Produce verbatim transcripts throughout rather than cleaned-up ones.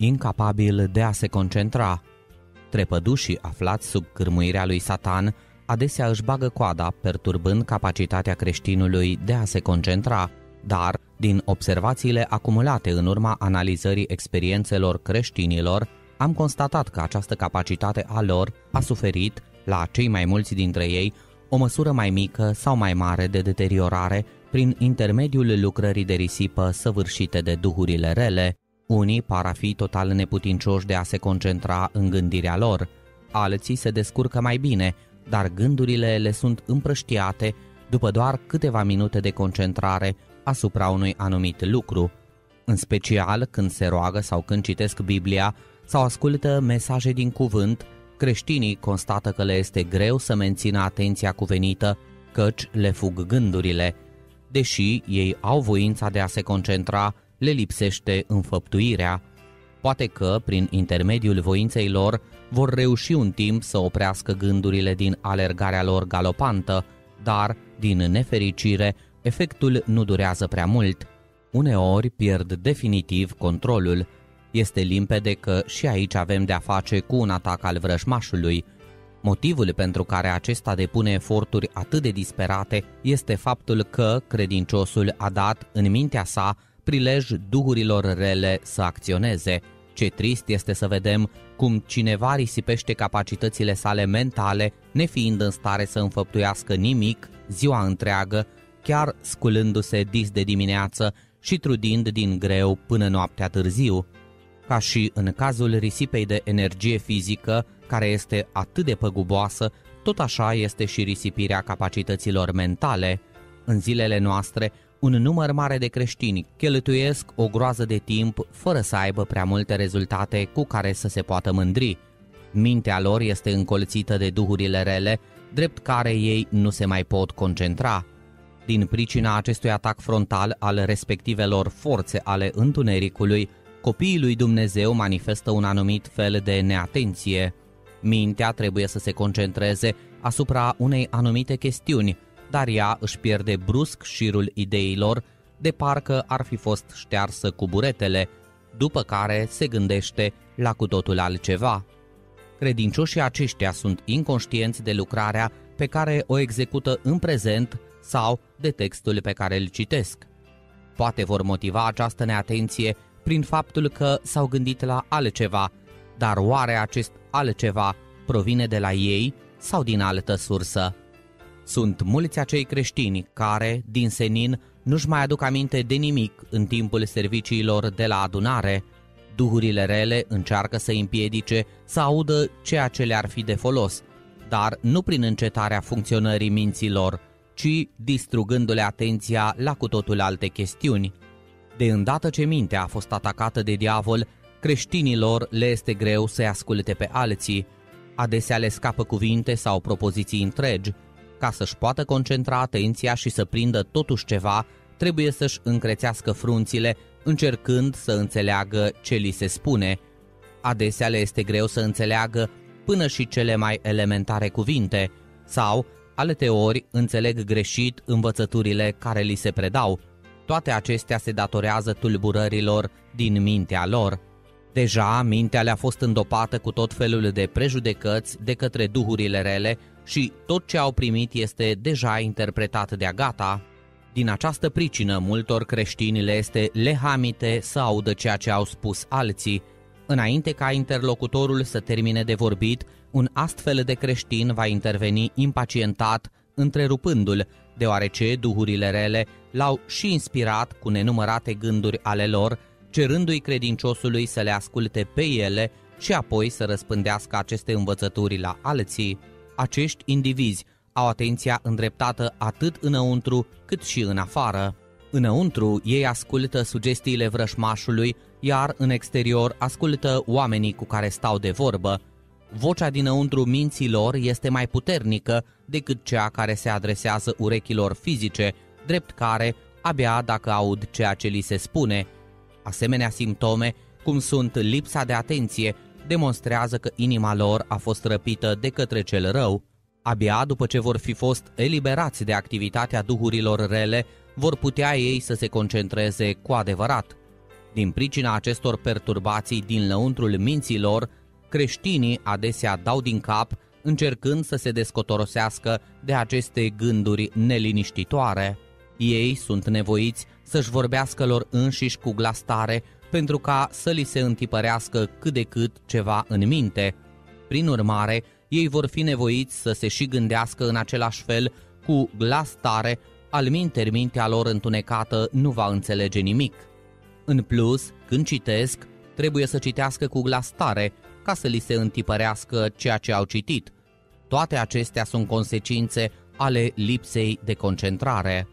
incapabil de a se concentra. Trepădușii aflați sub cârmuirea lui Satan adesea își bagă coada, perturbând capacitatea creștinului de a se concentra, dar, din observațiile acumulate în urma analizării experiențelor creștinilor, am constatat că această capacitate a lor a suferit, la cei mai mulți dintre ei, o măsură mai mică sau mai mare de deteriorare prin intermediul lucrării de risipă săvârșite de duhurile rele. Unii par a fi total neputincioși de a se concentra în gândirea lor, alții se descurcă mai bine, dar gândurile le sunt împrăștiate după doar câteva minute de concentrare asupra unui anumit lucru, în special când se roagă sau când citesc Biblia sau ascultă mesaje din cuvânt. Creștinii constată că le este greu să mențină atenția cuvenită, căci le fug gândurile. Deși ei au voința de a se concentra, le lipsește înfăptuirea. Poate că, prin intermediul voinței lor, vor reuși un timp să oprească gândurile din alergarea lor galopantă, dar, din nefericire, efectul nu durează prea mult. Uneori pierd definitiv controlul. Este limpede că și aici avem de-a face cu un atac al vrăjmașului. Motivul pentru care acesta depune eforturi atât de disperate este faptul că credinciosul a dat în mintea sa prilej duhurilor rele să acționeze. Ce trist este să vedem cum cineva risipește capacitățile sale mentale, nefiind în stare să înfăptuiască nimic ziua întreagă, chiar sculându-se dis de dimineață și trudind din greu până noaptea târziu. Ca și în cazul risipei de energie fizică, care este atât de păguboasă, tot așa este și risipirea capacităților mentale. În zilele noastre, un număr mare de creștini cheltuiesc o groază de timp fără să aibă prea multe rezultate cu care să se poată mândri. Mintea lor este încolțită de duhurile rele, drept care ei nu se mai pot concentra. Din pricina acestui atac frontal al respectivelor forțe ale întunericului, copiii lui Dumnezeu manifestă un anumit fel de neatenție. Mintea trebuie să se concentreze asupra unei anumite chestiuni, dar ea își pierde brusc șirul ideilor, de parcă ar fi fost ștearsă cu buretele, după care se gândește la cu totul altceva. Credincioșii aceștia sunt inconștienți de lucrarea pe care o execută în prezent sau de textul pe care îl citesc. Poate vor motiva această neatenție prin faptul că s-au gândit la altceva, dar oare acest altceva provine de la ei sau din altă sursă? Sunt mulți acei creștini care, din senin, nu-și mai aduc aminte de nimic în timpul serviciilor de la adunare. Duhurile rele încearcă să împiedice să audă ceea ce le-ar fi de folos, dar nu prin încetarea funcționării minților, ci distrugându-le atenția la cu totul alte chestiuni. De îndată ce mintea a fost atacată de diavol, creștinilor le este greu să-i asculte pe alții. Adesea le scapă cuvinte sau propoziții întregi. Ca să-și poată concentra atenția și să prindă totuși ceva, trebuie să-și încrețească frunțile, încercând să înțeleagă ce li se spune. Adesea le este greu să înțeleagă până și cele mai elementare cuvinte, sau, alteori, înțeleg greșit învățăturile care li se predau. Toate acestea se datorează tulburărilor din mintea lor. Deja mintea le-a fost îndopată cu tot felul de prejudecăți de către duhurile rele și tot ce au primit este deja interpretat de-a gata. Din această pricină, multor creștini le este lehamite să audă ceea ce au spus alții. Înainte ca interlocutorul să termine de vorbit, un astfel de creștin va interveni impacientat, întrerupându-l, deoarece duhurile rele l-au și inspirat cu nenumărate gânduri ale lor, cerându-i credinciosului să le asculte pe ele și apoi să răspândească aceste învățături la alții. Acești indivizi au atenția îndreptată atât înăuntru cât și în afară. Înăuntru ei ascultă sugestiile vrășmașului, iar în exterior ascultă oamenii cu care stau de vorbă. Vocea dinăuntru minților este mai puternică decât cea care se adresează urechilor fizice, drept care, abia dacă aud ceea ce li se spune. Asemenea simptome, cum sunt lipsa de atenție, demonstrează că inima lor a fost răpită de către cel rău. Abia după ce vor fi fost eliberați de activitatea duhurilor rele, vor putea ei să se concentreze cu adevărat. Din pricina acestor perturbații din lăuntrul minților, creștinii adesea dau din cap, încercând să se descotorosească de aceste gânduri neliniștitoare. Ei sunt nevoiți să-și vorbească lor înșiși cu glas tare pentru ca să li se întipărească cât de cât ceva în minte. Prin urmare, ei vor fi nevoiți să se și gândească în același fel cu glas tare, alminteri mintea lor întunecată nu va înțelege nimic. În plus, când citesc, trebuie să citească cu glas tare ca să li se întipărească ceea ce au citit. Toate acestea sunt consecințe ale lipsei de concentrare.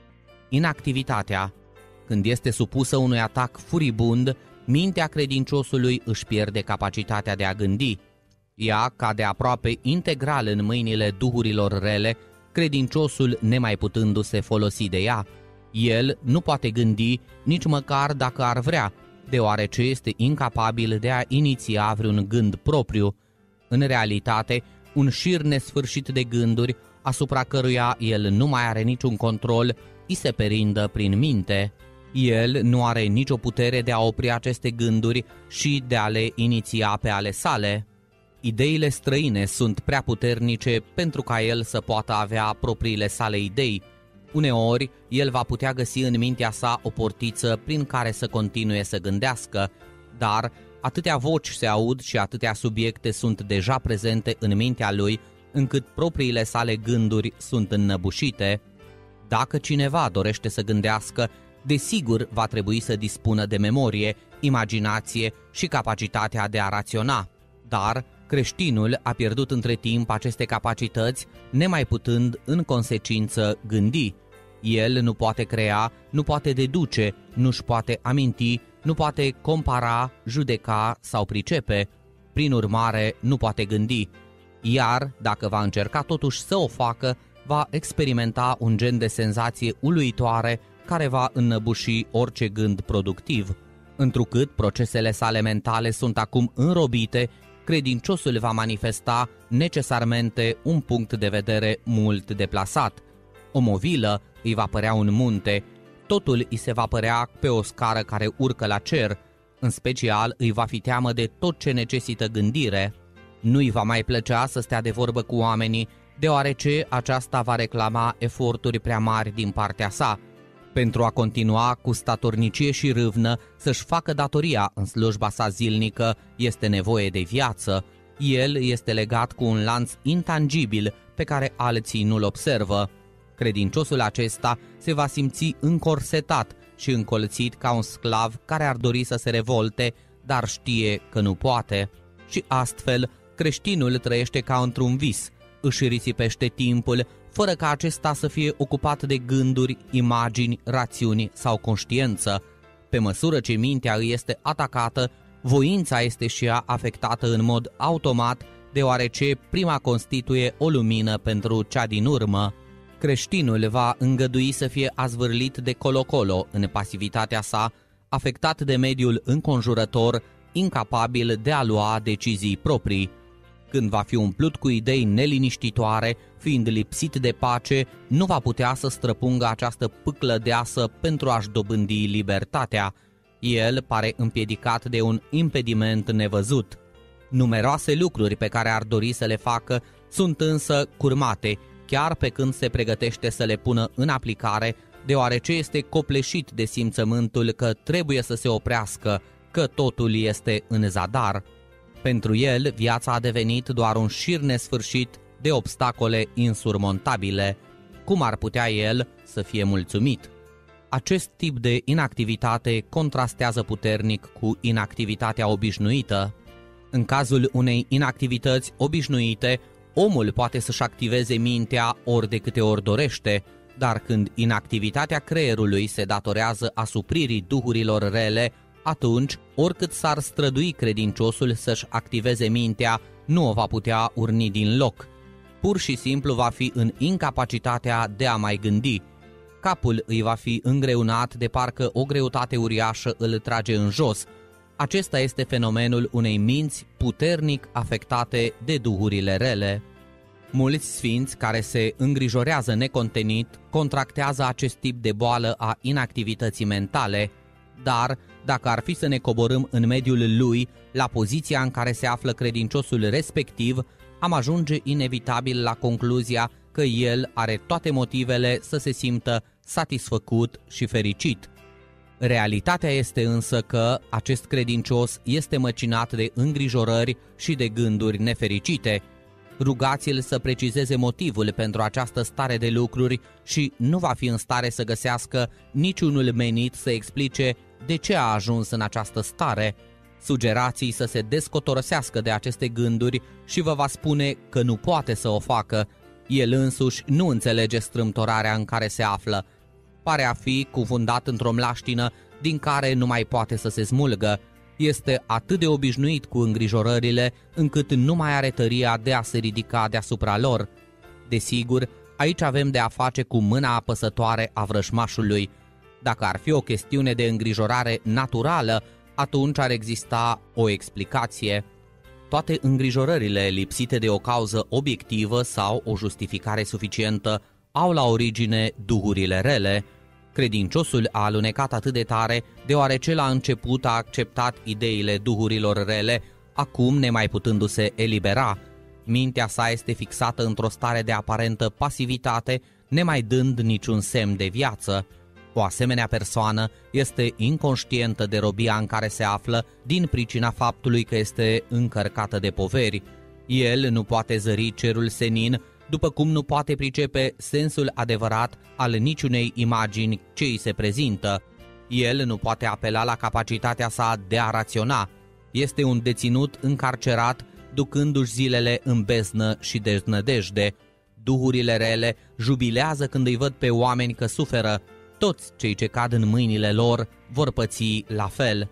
Inactivitatea. Când este supusă unui atac furibund, mintea credinciosului își pierde capacitatea de a gândi. Ea cade aproape integral în mâinile duhurilor rele, credinciosul nemai putându-se folosi de ea. El nu poate gândi nici măcar dacă ar vrea, deoarece este incapabil de a iniția vreun gând propriu. În realitate, un șir nesfârșit de gânduri, asupra căruia el nu mai are niciun control, îi se perindă prin minte. El nu are nicio putere de a opri aceste gânduri și de a le iniția pe ale sale. Ideile străine sunt prea puternice pentru ca el să poată avea propriile sale idei. Uneori, el va putea găsi în mintea sa o portiță prin care să continue să gândească, dar atâtea voci se aud și atâtea subiecte sunt deja prezente în mintea lui, încât propriile sale gânduri sunt înnăbușite. Dacă cineva dorește să gândească, desigur va trebui să dispună de memorie, imaginație și capacitatea de a raționa, dar creștinul a pierdut între timp aceste capacități, nemai putând în consecință gândi. El nu poate crea, nu poate deduce, nu-și poate aminti, nu poate compara, judeca sau pricepe. Prin urmare, nu poate gândi. Iar, dacă va încerca totuși să o facă, va experimenta un gen de senzație uluitoare care va înnăbuși orice gând productiv. Întrucât procesele sale mentale sunt acum înrobite, credinciosul va manifesta necesarmente un punct de vedere mult deplasat. O movilă îi va părea un munte, totul îi se va părea pe o scară care urcă la cer, în special îi va fi teamă de tot ce necesită gândire. Nu îi va mai plăcea să stea de vorbă cu oamenii, deoarece aceasta va reclama eforturi prea mari din partea sa. Pentru a continua cu statornicie și râvnă să-și facă datoria în slujba sa zilnică, este nevoie de viață. El este legat cu un lanț intangibil pe care alții nu-l observă. Credinciosul acesta se va simți încorsetat și încolțit ca un sclav care ar dori să se revolte, dar știe că nu poate. Și astfel, creștinul trăiește ca într-un vis, își risipește timpul, fără ca acesta să fie ocupat de gânduri, imagini, rațiuni sau conștiință. Pe măsură ce mintea îi este atacată, voința este și ea afectată în mod automat, deoarece prima constituie o lumină pentru cea din urmă. Creștinul va îngădui să fie azvârlit de colo-colo în pasivitatea sa, afectat de mediul înconjurător, incapabil de a lua decizii proprii. Când va fi umplut cu idei neliniștitoare, fiind lipsit de pace, nu va putea să străpungă această pâclă deasă pentru a-și dobândi libertatea. El pare împiedicat de un impediment nevăzut. Numeroase lucruri pe care ar dori să le facă sunt însă curmate, chiar pe când se pregătește să le pună în aplicare, deoarece este copleșit de simțământul că trebuie să se oprească, că totul este în zadar. Pentru el, viața a devenit doar un șir nesfârșit de obstacole insurmontabile. Cum ar putea el să fie mulțumit? Acest tip de inactivitate contrastează puternic cu inactivitatea obișnuită. În cazul unei inactivități obișnuite, omul poate să-și activeze mintea ori de câte ori dorește, dar când inactivitatea creierului se datorează asupririi duhurilor rele, atunci, oricât s-ar strădui credinciosul să-și activeze mintea, nu o va putea urni din loc. Pur și simplu va fi în incapacitatea de a mai gândi. Capul îi va fi îngreunat de parcă o greutate uriașă îl trage în jos. Acesta este fenomenul unei minți puternic afectate de duhurile rele. Mulți sfinți care se îngrijorează necontenit contractează acest tip de boală a inactivității mentale, dar Dacă ar fi să ne coborâm în mediul lui, la poziția în care se află credinciosul respectiv, am ajunge inevitabil la concluzia că el are toate motivele să se simtă satisfăcut și fericit. Realitatea este însă că acest credincios este măcinat de îngrijorări și de gânduri nefericite. Rugați-l să precizeze motivul pentru această stare de lucruri și nu va fi în stare să găsească niciunul menit să explice de ce a ajuns în această stare. Sugerați-i să se descotorosească de aceste gânduri și vă va spune că nu poate să o facă. El însuși nu înțelege strâmtorarea în care se află. Pare a fi cufundat într-o mlaștină din care nu mai poate să se smulgă. Este atât de obișnuit cu îngrijorările încât nu mai are tăria de a se ridica deasupra lor. Desigur, aici avem de a face cu mâna apăsătoare a vrășmașului. Dacă ar fi o chestiune de îngrijorare naturală, atunci ar exista o explicație. Toate îngrijorările lipsite de o cauză obiectivă sau o justificare suficientă au la origine duhurile rele. Credinciosul a alunecat atât de tare deoarece la început a acceptat ideile duhurilor rele, acum nemai putându-se elibera. Mintea sa este fixată într-o stare de aparentă pasivitate, nemai dând niciun semn de viață. O asemenea persoană este inconștientă de robia în care se află din pricina faptului că este încărcată de poveri. El nu poate zări cerul senin, după cum nu poate pricepe sensul adevărat al niciunei imagini ce îi se prezintă. El nu poate apela la capacitatea sa de a raționa. Este un deținut încarcerat, ducându-și zilele în beznă și deznădejde. Duhurile rele jubilează când îi văd pe oameni că suferă. Toți cei ce cad în mâinile lor vor păți la fel.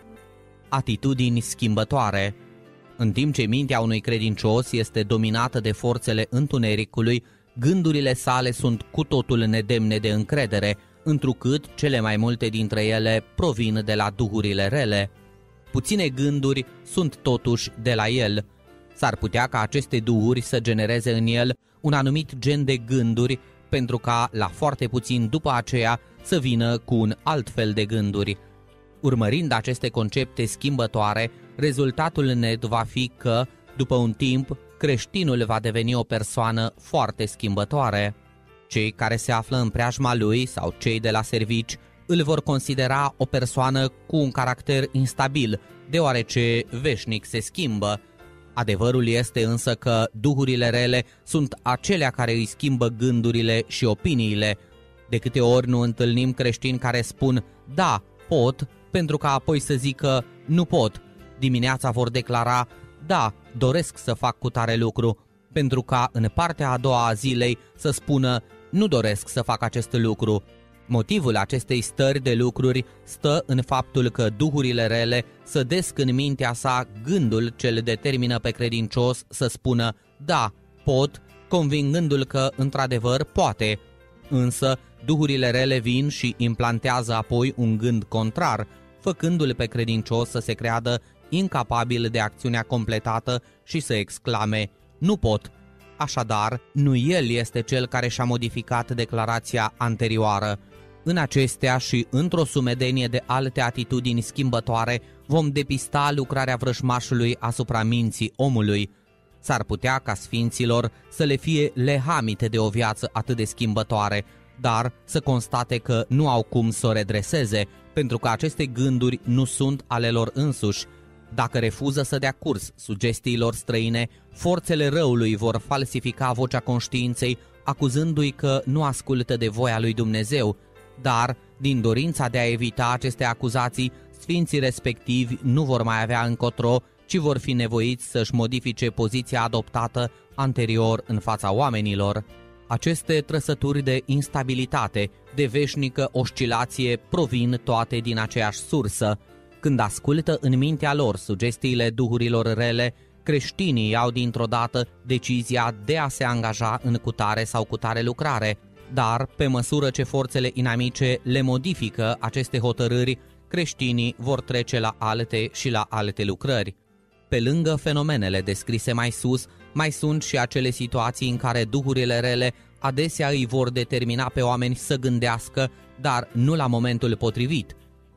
Atitudini schimbătoare. În timp ce mintea unui credincios este dominată de forțele întunericului, gândurile sale sunt cu totul nedemne de încredere, întrucât cele mai multe dintre ele provin de la duhurile rele. Puține gânduri sunt totuși de la el. S-ar putea ca aceste duhuri să genereze în el un anumit gen de gânduri, pentru ca la foarte puțin după aceea să vină cu un alt fel de gânduri. Urmărind aceste concepte schimbătoare, rezultatul net va fi că, după un timp, creștinul va deveni o persoană foarte schimbătoare. Cei care se află în preajma lui sau cei de la servici îl vor considera o persoană cu un caracter instabil, deoarece veșnic se schimbă. Adevărul este însă că duhurile rele sunt acelea care îi schimbă gândurile și opiniile. De câte ori nu întâlnim creștini care spun, da, pot, pentru ca apoi să zică, nu pot. Dimineața vor declara, da, doresc să fac cutare lucru, pentru ca în partea a doua a zilei să spună, nu doresc să fac acest lucru. Motivul acestei stări de lucruri stă în faptul că duhurile rele sădesc în mintea sa gândul ce îl determină pe credincios să spună, da, pot, convingându-l că într-adevăr poate. Însă, duhurile rele vin și implantează apoi un gând contrar, făcându-l pe credincios să se creadă incapabil de acțiunea completată și să exclame, nu pot. Așadar, nu el este cel care și-a modificat declarația anterioară. În acestea și într-o sumedenie de alte atitudini schimbătoare vom depista lucrarea vrășmașului asupra minții omului. S-ar putea ca sfinților să le fie lehamite de o viață atât de schimbătoare, dar să constate că nu au cum să o redreseze, pentru că aceste gânduri nu sunt ale lor însuși. Dacă refuză să dea curs sugestiilor străine, forțele răului vor falsifica vocea conștiinței, acuzându-i că nu ascultă de voia lui Dumnezeu. Dar, din dorința de a evita aceste acuzații, sfinții respectivi nu vor mai avea încotro, ci vor fi nevoiți să-și modifice poziția adoptată anterior în fața oamenilor. Aceste trăsături de instabilitate, de veșnică oscilație, provin toate din aceeași sursă. Când ascultă în mintea lor sugestiile duhurilor rele, creștinii au dintr-o dată decizia de a se angaja în cutare sau cutare lucrare, dar pe măsură ce forțele inamice le modifică aceste hotărâri, creștinii vor trece la alte și la alte lucrări. Pe lângă fenomenele descrise mai sus, mai sunt și acele situații în care duhurile rele adesea îi vor determina pe oameni să gândească, dar nu la momentul potrivit.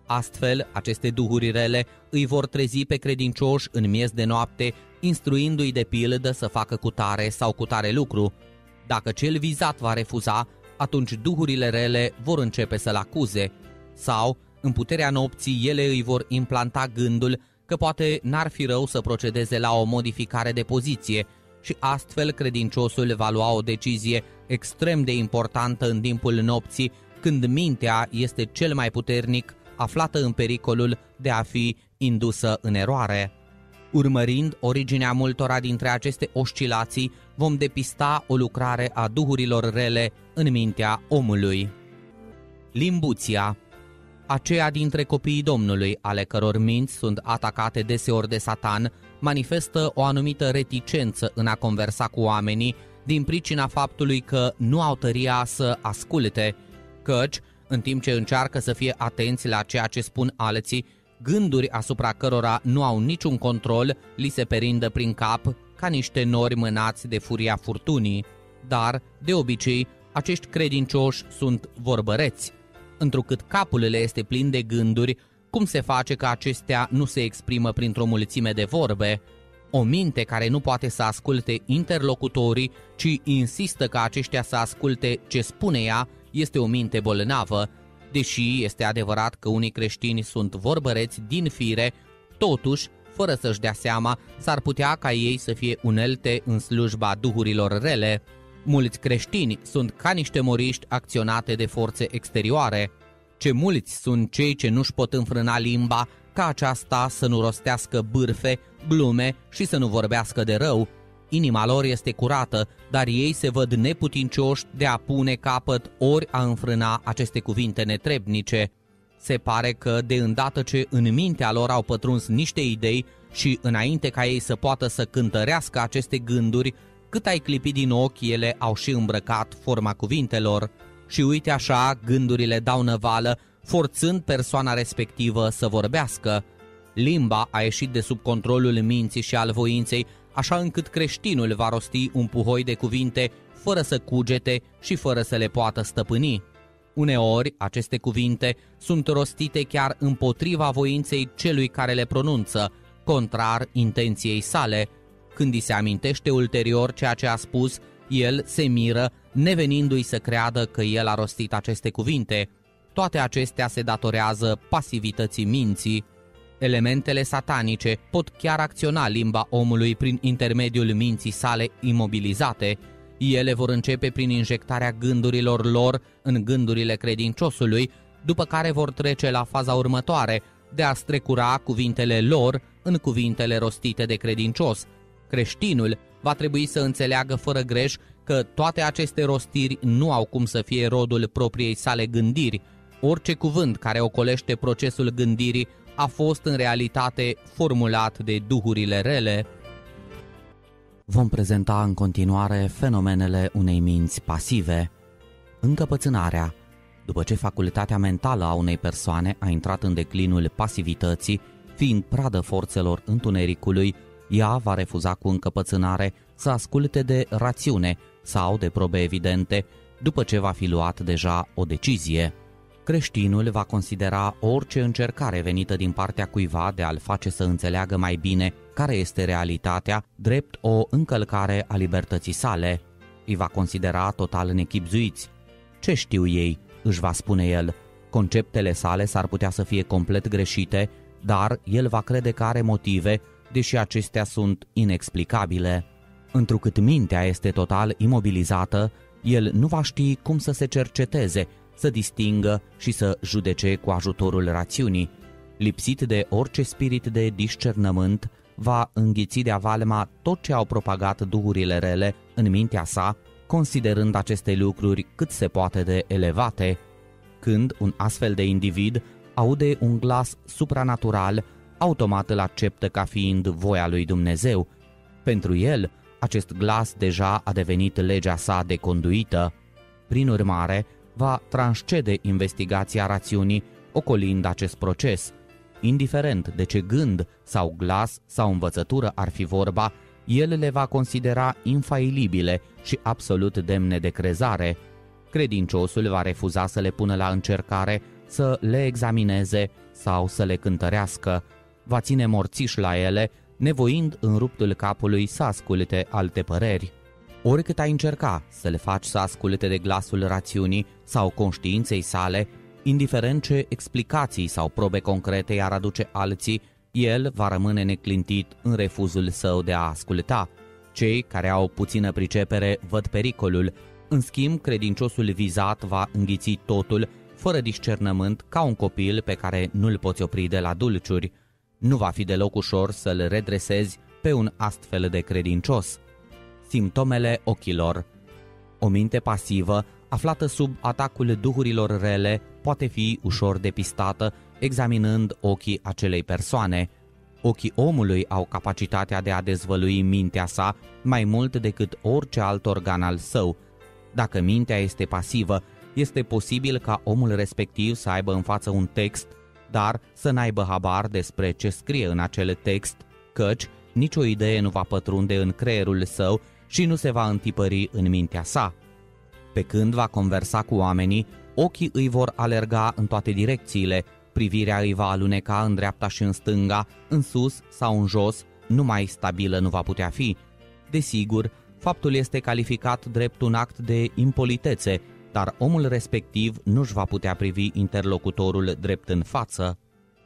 Astfel, aceste duhuri rele îi vor trezi pe credincioși în miez de noapte, instruindu-i de pildă să facă cutare sau cutare lucru. Dacă cel vizat va refuza, atunci duhurile rele vor începe să-l acuze, sau, în puterea nopții, ele îi vor implanta gândul că poate n-ar fi rău să procedeze la o modificare de poziție și astfel credinciosul va lua o decizie extrem de importantă în timpul nopții, când mintea este cel mai puternic aflată în pericolul de a fi indusă în eroare. Urmărind originea multora dintre aceste oscilații, vom depista o lucrare a duhurilor rele în mintea omului. Limbuția. Aceia dintre copiii Domnului, ale căror minți sunt atacate deseori de Satan, manifestă o anumită reticență în a conversa cu oamenii din pricina faptului că nu au tăria să asculte, căci, în timp ce încearcă să fie atenți la ceea ce spun alții, gânduri asupra cărora nu au niciun control li se perindă prin cap ca niște nori mânați de furia furtunii. Dar, de obicei, acești credincioși sunt vorbăreți. Întrucât capul le este plin de gânduri, cum se face că acestea nu se exprimă printr-o mulțime de vorbe? O minte care nu poate să asculte interlocutorii, ci insistă ca aceștia să asculte ce spune ea, este o minte bolnavă. Deși este adevărat că unii creștini sunt vorbăreți din fire, totuși, fără să-și dea seama, s-ar putea ca ei să fie unelte în slujba duhurilor rele. Mulți creștini sunt ca niște moriști acționate de forțe exterioare. Ce mulți sunt cei ce nu-și pot înfrâna limba ca aceasta să nu rostească bârfe, glume și să nu vorbească de rău. Inima lor este curată, dar ei se văd neputincioși de a pune capăt ori a înfrâna aceste cuvinte netrebnice. Se pare că, de îndată ce în mintea lor au pătruns niște idei și înainte ca ei să poată să cântărească aceste gânduri, cât ai clipi din ochi, ele au și îmbrăcat forma cuvintelor. Și uite așa, gândurile dau năvală, forțând persoana respectivă să vorbească. Limba a ieșit de sub controlul minții și al voinței, așa încât creștinul va rosti un puhoi de cuvinte fără să cugete și fără să le poată stăpâni. Uneori, aceste cuvinte sunt rostite chiar împotriva voinței celui care le pronunță, contrar intenției sale. Când îi se amintește ulterior ceea ce a spus, el se miră, nevenindu-i să creadă că el a rostit aceste cuvinte. Toate acestea se datorează pasivității minții. Elementele satanice pot chiar acționa limba omului prin intermediul minții sale imobilizate. Ele vor începe prin injectarea gândurilor lor în gândurile credinciosului, după care vor trece la faza următoare, de a strecura cuvintele lor în cuvintele rostite de credincios. Creștinul va trebui să înțeleagă fără greș că toate aceste rostiri nu au cum să fie rodul propriei sale gândiri. Orice cuvânt care ocolește procesul gândirii a fost în realitate formulat de duhurile rele. Vom prezenta în continuare fenomenele unei minți pasive. Încăpățânarea. După ce facultatea mentală a unei persoane a intrat în declinul pasivității, fiind pradă forțelor întunericului, ea va refuza cu încăpățânare să asculte de rațiune sau de probe evidente, după ce va fi luat deja o decizie. Creștinul va considera orice încercare venită din partea cuiva de a-l face să înțeleagă mai bine care este realitatea, drept o încălcare a libertății sale. Îi va considera total nechibzuiți. Ce știu ei, își va spune el, conceptele sale s-ar putea să fie complet greșite, dar el va crede că are motive, deși acestea sunt inexplicabile. Întrucât mintea este total imobilizată, el nu va ști cum să se cerceteze, să distingă și să judece cu ajutorul rațiunii. Lipsit de orice spirit de discernământ, va înghiți de avalma tot ce au propagat duhurile rele în mintea sa, considerând aceste lucruri cât se poate de elevate. Când un astfel de individ aude un glas supranatural, automat îl acceptă ca fiind voia lui Dumnezeu. Pentru el, acest glas deja a devenit legea sa de conduită. Prin urmare, va transcede investigația rațiunii, ocolind acest proces. Indiferent de ce gând sau glas sau învățătură ar fi vorba, el le va considera infailibile și absolut demne de crezare. Credinciosul va refuza să le pună la încercare să le examineze sau să le cântărească. Va ține morțiș la ele, nevoind în ruptul capului să asculte alte păreri. Oricât ai încerca să le faci să asculte de glasul rațiunii sau conștiinței sale, indiferent ce explicații sau probe concrete i-ar aduce alții, el va rămâne neclintit în refuzul său de a asculta. Cei care au puțină pricepere văd pericolul, în schimb credinciosul vizat va înghiți totul, fără discernământ, ca un copil pe care nu-l poți opri de la dulciuri. Nu va fi deloc ușor să-l redresezi pe un astfel de credincios. Simptomele ochilor. O minte pasivă, aflată sub atacul duhurilor rele, poate fi ușor depistată examinând ochii acelei persoane. Ochii omului au capacitatea de a dezvălui mintea sa mai mult decât orice alt organ al său. Dacă mintea este pasivă, este posibil ca omul respectiv să aibă în față un text, dar să n-aibă habar despre ce scrie în acel text, căci nicio idee nu va pătrunde în creierul său și nu se va întipări în mintea sa. Pe când va conversa cu oamenii, ochii îi vor alerga în toate direcțiile, privirea îi va aluneca în dreapta și în stânga, în sus sau în jos, numai stabilă nu va putea fi. Desigur, faptul este calificat drept un act de impolitețe, dar omul respectiv nu-și va putea privi interlocutorul drept în față.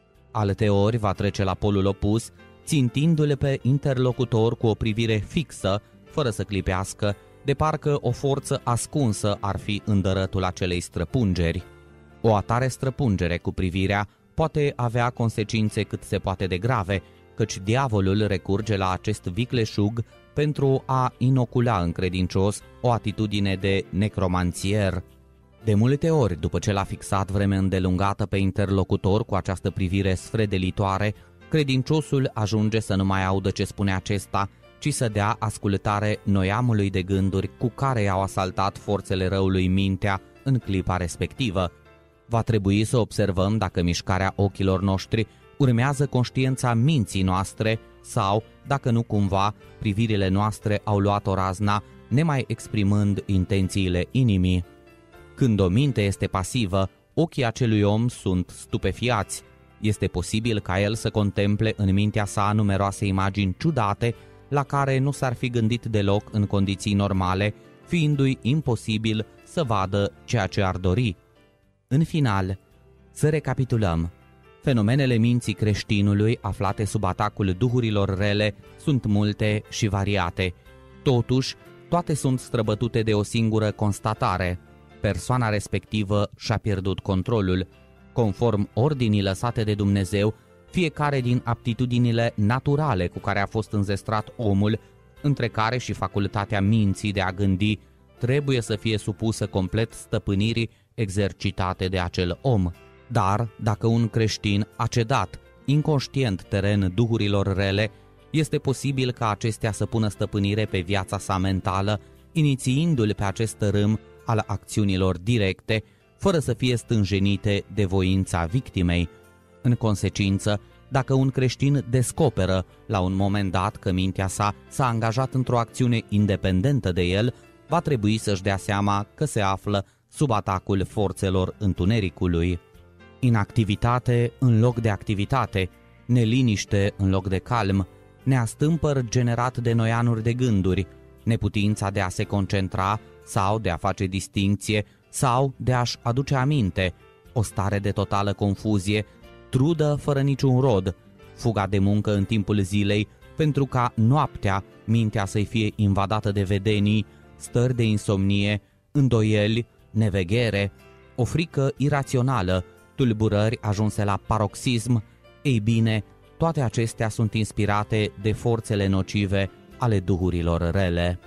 Alteori va trece la polul opus, țintindu-le pe interlocutor cu o privire fixă, fără să clipească, de parcă o forță ascunsă ar fi în dărătul acelei străpungeri. O atare străpungere cu privirea poate avea consecințe cât se poate de grave, căci diavolul recurge la acest vicleșug pentru a inocula în credincios o atitudine de necromanțier. De multe ori, după ce l-a fixat vreme îndelungată pe interlocutor cu această privire sfredelitoare, credinciosul ajunge să nu mai audă ce spune acesta, ci să dea ascultare noiamului de gânduri cu care i-au asaltat forțele răului mintea în clipa respectivă. Va trebui să observăm dacă mișcarea ochilor noștri urmează conștiința minții noastre sau, dacă nu cumva, privirile noastre au luat-o razna, nemai exprimând intențiile inimii. Când o minte este pasivă, ochii acelui om sunt stupefiați. Este posibil ca el să contemple în mintea sa numeroase imagini ciudate la care nu s-ar fi gândit deloc în condiții normale, fiindu-i imposibil să vadă ceea ce ar dori. În final, să recapitulăm. Fenomenele minții creștinului aflate sub atacul duhurilor rele sunt multe și variate. Totuși, toate sunt străbătute de o singură constatare. Persoana respectivă și-a pierdut controlul. Conform ordinii lăsate de Dumnezeu, fiecare din aptitudinile naturale cu care a fost înzestrat omul, între care și facultatea minții de a gândi, trebuie să fie supusă complet stăpânirii exercitate de acel om. Dar, dacă un creștin a cedat inconștient teren duhurilor rele, este posibil ca acestea să pună stăpânire pe viața sa mentală, inițiindu-l pe acest tărâm al acțiunilor directe, fără să fie stânjenite de voința victimei. În consecință, dacă un creștin descoperă la un moment dat că mintea sa s-a angajat într-o acțiune independentă de el, va trebui să-și dea seama că se află sub atacul forțelor întunericului. Inactivitate în loc de activitate, neliniște în loc de calm, neastâmpăr generat de noianuri de gânduri, neputința de a se concentra sau de a face distincție sau de a-și aduce aminte, o stare de totală confuzie, trudă fără niciun rod, fuga de muncă în timpul zilei pentru ca noaptea mintea să-i fie invadată de vedenii, stări de insomnie, îndoieli, neveghere, o frică irațională, tulburări ajunse la paroxism. Ei bine, toate acestea sunt inspirate de forțele nocive ale duhurilor rele.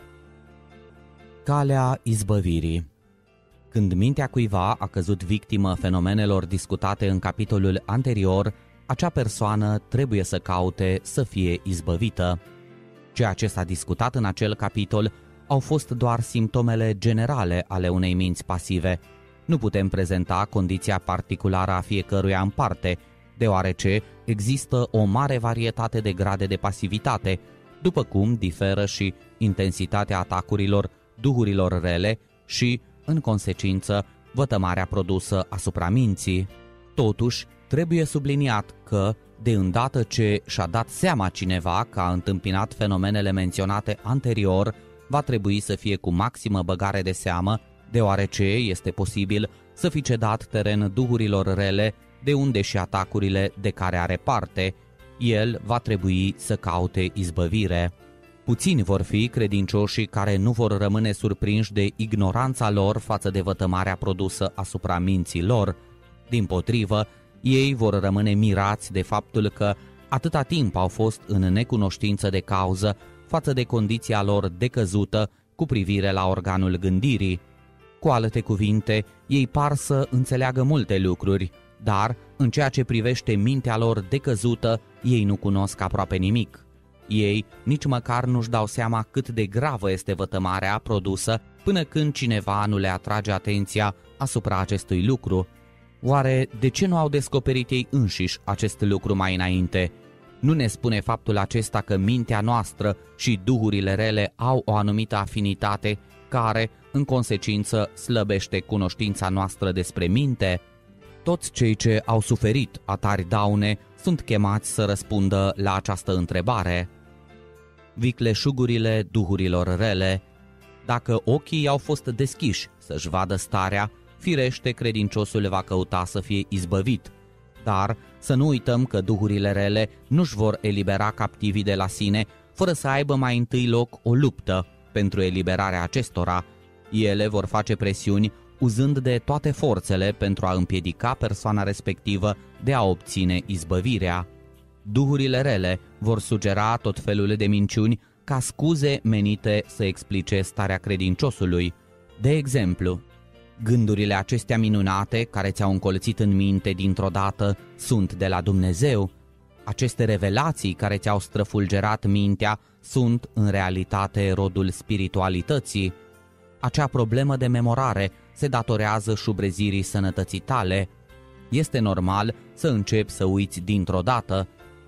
Calea izbăvirii. Când mintea cuiva a căzut victimă fenomenelor discutate în capitolul anterior, acea persoană trebuie să caute să fie izbăvită. Ceea ce s-a discutat în acel capitol au fost doar simptomele generale ale unei minți pasive. Nu putem prezenta condiția particulară a fiecăruia în parte, deoarece există o mare varietate de grade de pasivitate, după cum diferă și intensitatea atacurilor duhurilor rele și, în consecință, vătămarea produsă asupra minții. Totuși, trebuie subliniat că, de îndată ce și-a dat seama cineva că a întâmpinat fenomenele menționate anterior, va trebui să fie cu maximă băgare de seamă, deoarece este posibil să fi cedat teren duhurilor rele, de unde și atacurile de care are parte. El va trebui să caute izbăvire. Puțini vor fi credincioșii care nu vor rămâne surprinși de ignoranța lor față de vătămarea produsă asupra minții lor. Dimpotrivă, ei vor rămâne mirați de faptul că atâta timp au fost în necunoștință de cauză față de condiția lor decăzută cu privire la organul gândirii. Cu alte cuvinte, ei par să înțeleagă multe lucruri, dar, în ceea ce privește mintea lor decăzută, ei nu cunosc aproape nimic. Ei nici măcar nu-și dau seama cât de gravă este vătămarea produsă până când cineva nu le atrage atenția asupra acestui lucru. Oare de ce nu au descoperit ei înșiși acest lucru mai înainte? Nu ne spune faptul acesta că mintea noastră și duhurile rele au o anumită afinitate care, în consecință, slăbește cunoștința noastră despre minte? Toți cei ce au suferit atari daune sunt chemați să răspundă la această întrebare. Vicleșugurile duhurilor rele. Dacă ochii au fost deschiși să-și vadă starea, firește credinciosul va căuta să fie izbăvit. Dar să nu uităm că duhurile rele nu-și vor elibera captivii de la sine fără să aibă mai întâi loc o luptă pentru eliberarea acestora. Ele vor face presiuni uzând de toate forțele pentru a împiedica persoana respectivă de a obține izbăvirea. Duhurile rele vor sugera tot felul de minciuni ca scuze menite să explice starea credinciosului. De exemplu, gândurile acestea minunate care ți-au încolțit în minte dintr-o dată sunt de la Dumnezeu. Aceste revelații care ți-au străfulgerat mintea sunt în realitate rodul spiritualității. Acea problemă de memorare se datorează șubrezirii sănătății tale. Este normal să începi să uiți dintr-o dată.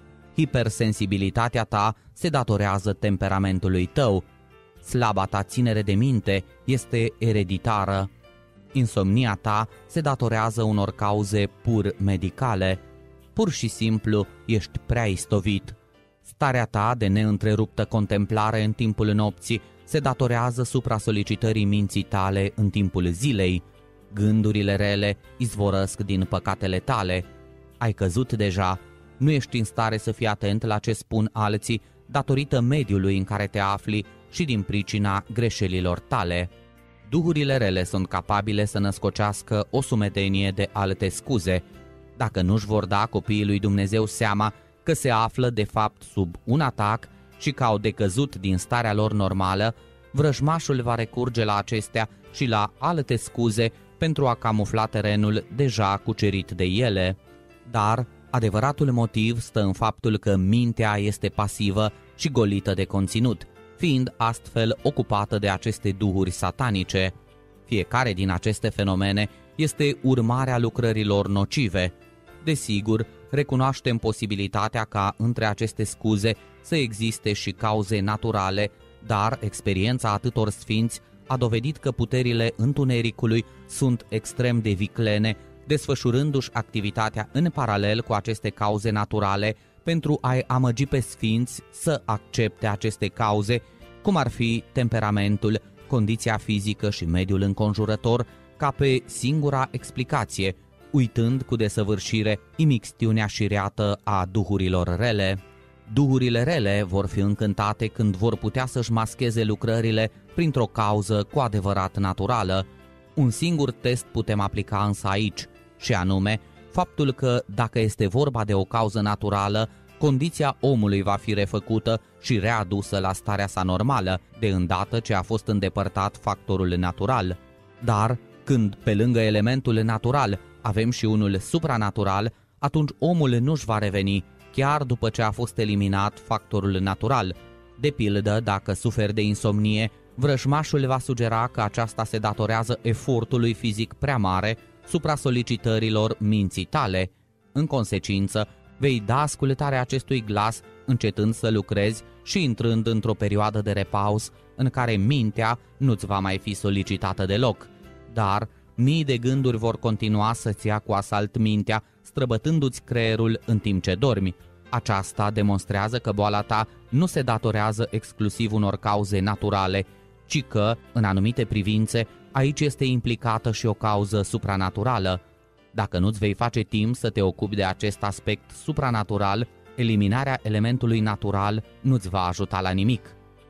Hipersensibilitatea ta se datorează temperamentului tău. Slaba ta ținere de minte este ereditară. Insomnia ta se datorează unor cauze pur medicale. Pur și simplu ești prea istovit. Starea ta de neîntreruptă contemplare în timpul nopții se datorează supra-solicitării minții tale în timpul zilei. Gândurile rele izvorăsc din păcatele tale. Ai căzut deja, nu ești în stare să fii atent la ce spun alții datorită mediului în care te afli și din pricina greșelilor tale. Duhurile rele sunt capabile să născocească o sumedenie de alte scuze. Dacă nu-și vor da copiii lui Dumnezeu seama că se află de fapt sub un atac și că au decăzut din starea lor normală, vrăjmașul va recurge la acestea și la alte scuze pentru a camufla terenul deja cucerit de ele. Dar adevăratul motiv stă în faptul că mintea este pasivă și golită de conținut, fiind astfel ocupată de aceste duhuri satanice. Fiecare din aceste fenomene este urmarea lucrărilor nocive. Desigur, recunoaștem posibilitatea ca între aceste scuze să existe și cauze naturale, dar experiența atâtor sfinți a dovedit că puterile întunericului sunt extrem de viclene, desfășurându-și activitatea în paralel cu aceste cauze naturale pentru a-i amăgi pe sfinți să accepte aceste cauze, cum ar fi temperamentul, condiția fizică și mediul înconjurător, ca pe singura explicație, uitând cu desăvârșire imixtiunea șireată a duhurilor rele. Duhurile rele vor fi încântate când vor putea să-și mascheze lucrările printr-o cauză cu adevărat naturală. Un singur test putem aplica însă aici, și anume faptul că dacă este vorba de o cauză naturală, condiția omului va fi refăcută și readusă la starea sa normală, de îndată ce a fost îndepărtat factorul natural. Dar, când pe lângă elementul natural avem și unul supranatural, atunci omul nu-și va reveni, chiar după ce a fost eliminat factorul natural. De pildă, dacă suferi de insomnie, vrăjmașul va sugera că aceasta se datorează efortului fizic prea mare supra solicitărilor minții tale. În consecință, vei da ascultare acestui glas, încetând să lucrezi și intrând într-o perioadă de repaus în care mintea nu-ți va mai fi solicitată deloc. Dar mii de gânduri vor continua să-ți ia cu asalt mintea străbătându-ți creierul în timp ce dormi. Aceasta demonstrează că boala ta nu se datorează exclusiv unor cauze naturale, ci că, în anumite privințe, aici este implicată și o cauză supranaturală. Dacă nu-ți vei face timp să te ocupi de acest aspect supranatural, eliminarea elementului natural nu-ți va ajuta la nimic.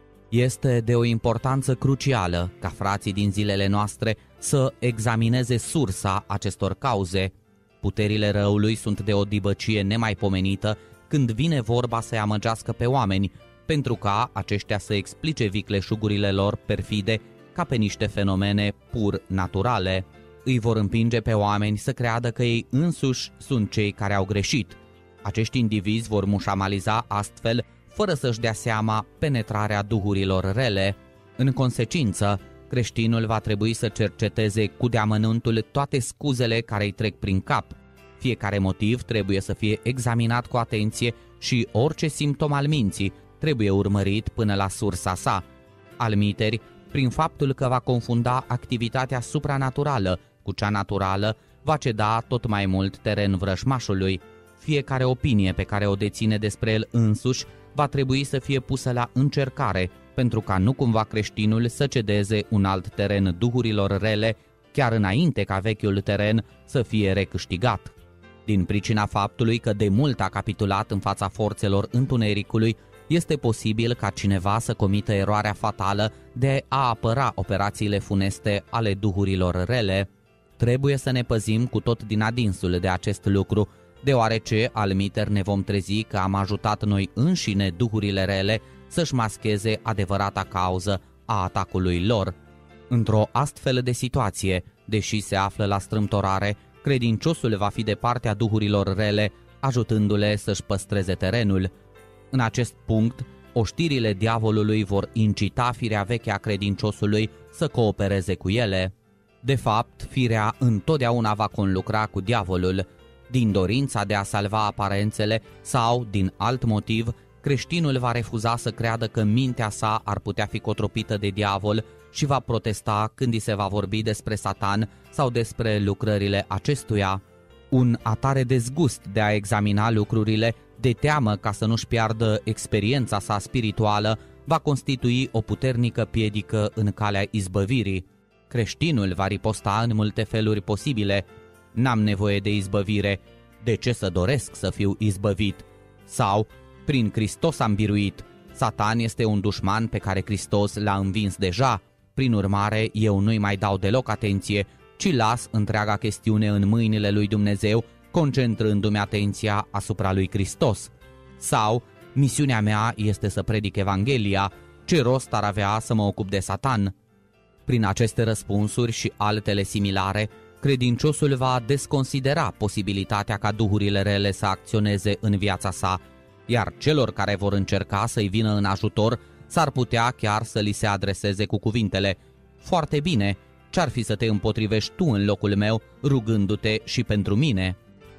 Este de o importanță crucială ca frații din zilele noastre să examineze sursa acestor cauze. Puterile răului sunt de o dibăcie nemaipomenită când vine vorba să-i amăgească pe oameni, pentru ca aceștia să explice vicleșugurile lor perfide ca pe niște fenomene pur naturale. Îi vor împinge pe oameni să creadă că ei însuși sunt cei care au greșit. Acești indivizi vor mușamaliza astfel, fără să-și dea seama, penetrarea duhurilor rele. În consecință, creștinul va trebui să cerceteze cu deamănuntul toate scuzele care îi trec prin cap. Fiecare motiv trebuie să fie examinat cu atenție și orice simptom al minții trebuie urmărit până la sursa sa. Almiteri, prin faptul că va confunda activitatea supranaturală cu cea naturală, va ceda tot mai mult teren vrășmașului. Fiecare opinie pe care o deține despre el însuși va trebui să fie pusă la încercare, pentru ca nu cumva creștinul să cedeze un alt teren duhurilor rele, chiar înainte ca vechiul teren să fie recâștigat. Din pricina faptului că de mult a capitulat în fața forțelor întunericului, este posibil ca cineva să comită eroarea fatală de a apăra operațiile funeste ale duhurilor rele. Trebuie să ne păzim cu tot din adinsul de acest lucru, deoarece almiter ne vom trezi că am ajutat noi înșine duhurile rele să-și mascheze adevărata cauză a atacului lor. Într-o astfel de situație, deși se află la strâmtorare, credinciosul va fi de partea duhurilor rele, ajutându-le să-și păstreze terenul. În acest punct, oștirile diavolului vor incita firea veche a credinciosului să coopereze cu ele. De fapt, firea întotdeauna va conlucra cu diavolul. Din dorința de a salva aparențele sau, din alt motiv, creștinul va refuza să creadă că mintea sa ar putea fi cotropită de diavol și va protesta când îi se va vorbi despre Satan sau despre lucrările acestuia. Un atare dezgust de a examina lucrurile, de teamă ca să nu-și piardă experiența sa spirituală, va constitui o puternică piedică în calea izbăvirii. Creștinul va riposta în multe feluri posibile. N-am nevoie de izbăvire, de ce să doresc să fiu izbăvit? Sau, prin Hristos am biruit, Satan este un dușman pe care Hristos l-a învins deja, prin urmare eu nu-i mai dau deloc atenție, ci las întreaga chestiune în mâinile lui Dumnezeu, concentrându-mi atenția asupra lui Hristos. Sau, misiunea mea este să predic Evanghelia, ce rost ar avea să mă ocup de Satan? Prin aceste răspunsuri și altele similare, credinciosul va desconsidera posibilitatea ca duhurile rele să acționeze în viața sa, iar celor care vor încerca să-i vină în ajutor s-ar putea chiar să li se adreseze cu cuvintele: foarte bine, ce-ar fi să te împotrivești tu în locul meu, rugându-te și pentru mine?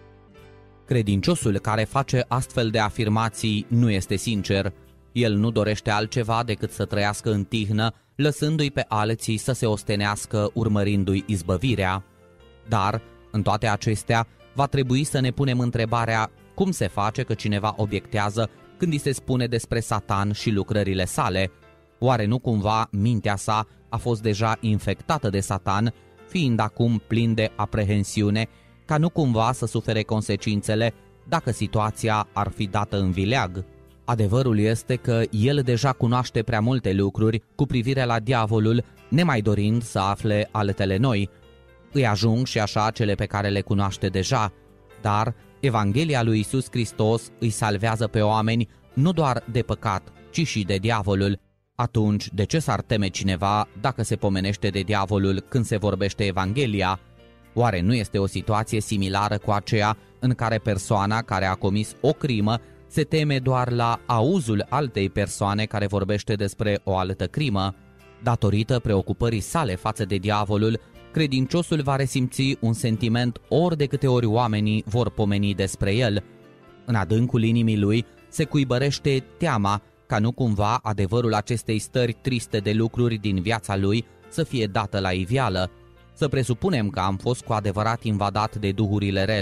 Credinciosul care face astfel de afirmații nu este sincer. El nu dorește altceva decât să trăiască în tihnă, lăsându-i pe alții să se ostenească urmărindu-i izbăvirea. Dar, în toate acestea, va trebui să ne punem întrebarea: cum se face că cineva obiectează când îi se spune despre Satan și lucrările sale? Oare nu cumva mintea sa a fost deja infectată de Satan, fiind acum plin de aprehensiune, ca nu cumva să sufere consecințele dacă situația ar fi dată în vileag? Adevărul este că el deja cunoaște prea multe lucruri cu privire la diavolul, nemai dorind să afle altele noi. Îi ajung și așa cele pe care le cunoaște deja, dar Evanghelia lui Iisus Hristos îi salvează pe oameni nu doar de păcat, ci și de diavolul. Atunci, de ce s-ar teme cineva dacă se pomenește de diavolul când se vorbește Evanghelia? Oare nu este o situație similară cu aceea în care persoana care a comis o crimă se teme doar la auzul altei persoane care vorbește despre o altă crimă? Datorită preocupării sale față de diavolul, credinciosul va resimți un sentiment ori de câte ori oamenii vor pomeni despre el. În adâncul inimii lui se cuibărește teama ca nu cumva adevărul acestei stări triste de lucruri din viața lui să fie dată la iveală. Să presupunem că am fost cu adevărat invadat de duhurile rele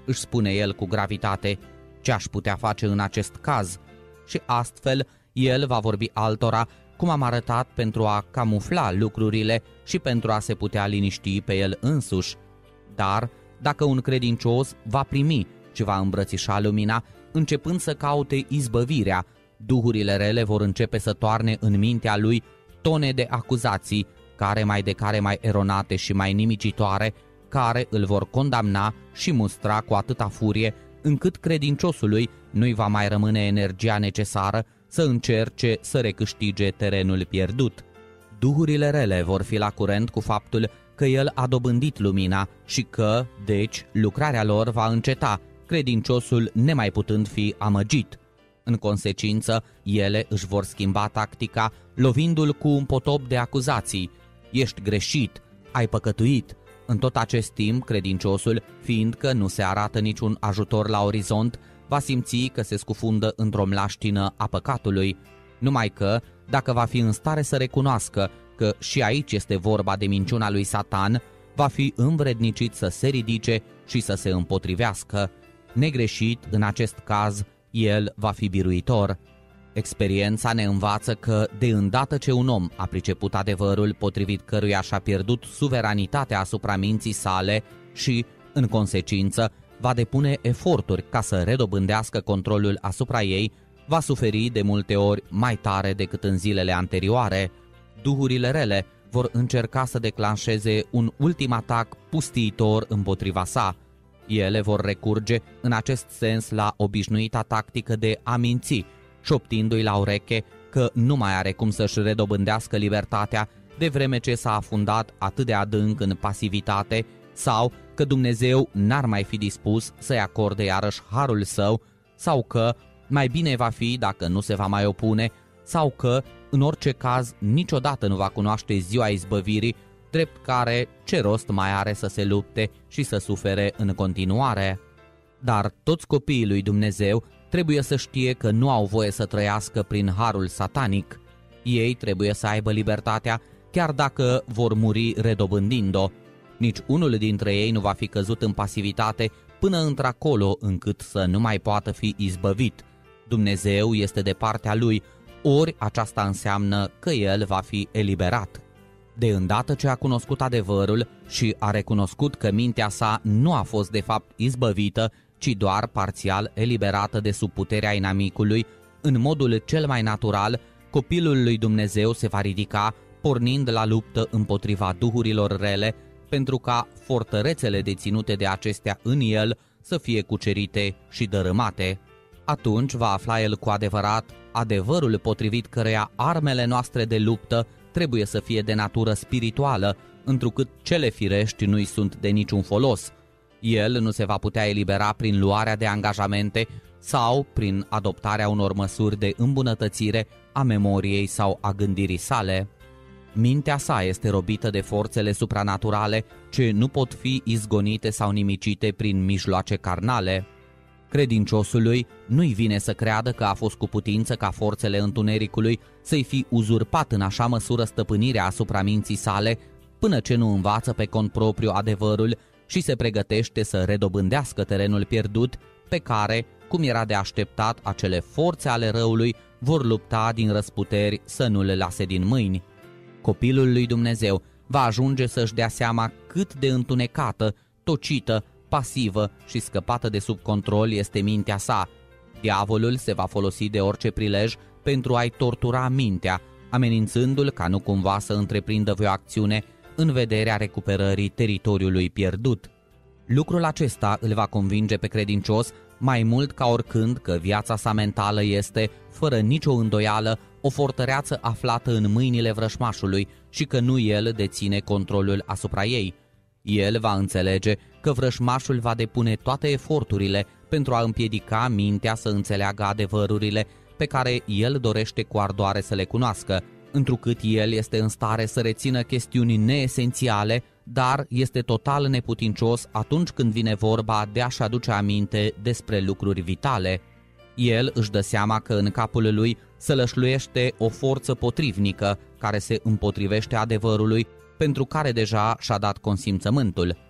își spune el cu gravitate, ce aș putea face în acest caz? Și astfel el va vorbi altora, cum am arătat, pentru a camufla lucrurile și pentru a se putea liniști pe el însuși. Dar dacă un credincios va primi și va îmbrățișa lumina, începând să caute izbăvirea, duhurile rele vor începe să toarne în mintea lui tone de acuzații, care mai de care mai eronate și mai nimicitoare, care îl vor condamna și mustra cu atâta furie, încât credinciosului nu-i va mai rămâne energia necesară să încerce să recâștige terenul pierdut. Duhurile rele vor fi la curent cu faptul că el a dobândit lumina și că, deci, lucrarea lor va înceta, credinciosul nemai putând fi amăgit. În consecință, ele își vor schimba tactica, lovindu-l cu un potop de acuzații. Ești greșit, ai păcătuit. În tot acest timp, credinciosul, fiindcă nu se arată niciun ajutor la orizont, va simți că se scufundă într-o mlaștină a păcatului. Numai că, dacă va fi în stare să recunoască că și aici este vorba de minciuna lui Satan, va fi învrednicit să se ridice și să se împotrivească. Negreșit, în acest caz, el va fi biruitor. Experiența ne învață că, de îndată ce un om a priceput adevărul potrivit căruia și-a pierdut suveranitatea asupra minții sale și, în consecință, va depune eforturi ca să redobândească controlul asupra ei, va suferi de multe ori mai tare decât în zilele anterioare. Duhurile rele vor încerca să declanșeze un ultim atac pustiitor împotriva sa. Ele vor recurge în acest sens la obișnuita tactică de a minți, șoptindu-i la ureche că nu mai are cum să-și redobândească libertatea de vreme ce s-a afundat atât de adânc în pasivitate, sau că Dumnezeu n-ar mai fi dispus să-i acorde iarăși harul său, sau că mai bine va fi dacă nu se va mai opune, sau că, în orice caz, niciodată nu va cunoaște ziua izbăvirii, drept care ce rost mai are să se lupte și să sufere în continuare. Dar toți copiii lui Dumnezeu trebuie să știe că nu au voie să trăiască prin harul satanic. Ei trebuie să aibă libertatea, chiar dacă vor muri redobândind-o. Nici unul dintre ei nu va fi căzut în pasivitate până într-acolo încât să nu mai poată fi izbăvit. Dumnezeu este de partea lui, ori aceasta înseamnă că el va fi eliberat. De îndată ce a cunoscut adevărul și a recunoscut că mintea sa nu a fost de fapt izbăvită, ci doar parțial eliberată de sub puterea inamicului, în modul cel mai natural, copilul lui Dumnezeu se va ridica, pornind la luptă împotriva duhurilor rele, pentru ca fortărețele deținute de acestea în el să fie cucerite și dărâmate. Atunci va afla el cu adevărat adevărul potrivit căreia armele noastre de luptă trebuie să fie de natură spirituală, întrucât cele firești nu-i sunt de niciun folos. El nu se va putea elibera prin luarea de angajamente sau prin adoptarea unor măsuri de îmbunătățire a memoriei sau a gândirii sale. Mintea sa este robită de forțele supranaturale ce nu pot fi izgonite sau nimicite prin mijloace carnale. Credinciosului nu-i vine să creadă că a fost cu putință ca forțele întunericului să-i fi uzurpat în așa măsură stăpânirea asupra minții sale, până ce nu învață pe cont propriu adevărul și se pregătește să redobândească terenul pierdut, pe care, cum era de așteptat, acele forțe ale răului vor lupta din răsputeri să nu le lase din mâini. Copilul lui Dumnezeu va ajunge să-și dea seama cât de întunecată, tocită, pasivă și scăpată de sub control este mintea sa. Diavolul se va folosi de orice prilej pentru a-i tortura mintea, amenințându-l ca nu cumva să întreprindă vreo acțiune în vederea recuperării teritoriului pierdut. Lucrul acesta îl va convinge pe credincios mai mult ca oricând că viața sa mentală este, fără nicio îndoială, o fortăreață aflată în mâinile vrășmașului și că nu el deține controlul asupra ei. El va înțelege că vrășmașul va depune toate eforturile pentru a împiedica mintea să înțeleagă adevărurile pe care el dorește cu ardoare să le cunoască, întrucât el este în stare să rețină chestiuni neesențiale, dar este total neputincios atunci când vine vorba de a-și aduce aminte despre lucruri vitale. El își dă seama că în capul lui sălășluiește o forță potrivnică care se împotrivește adevărului, pentru care deja și-a dat consimțământul.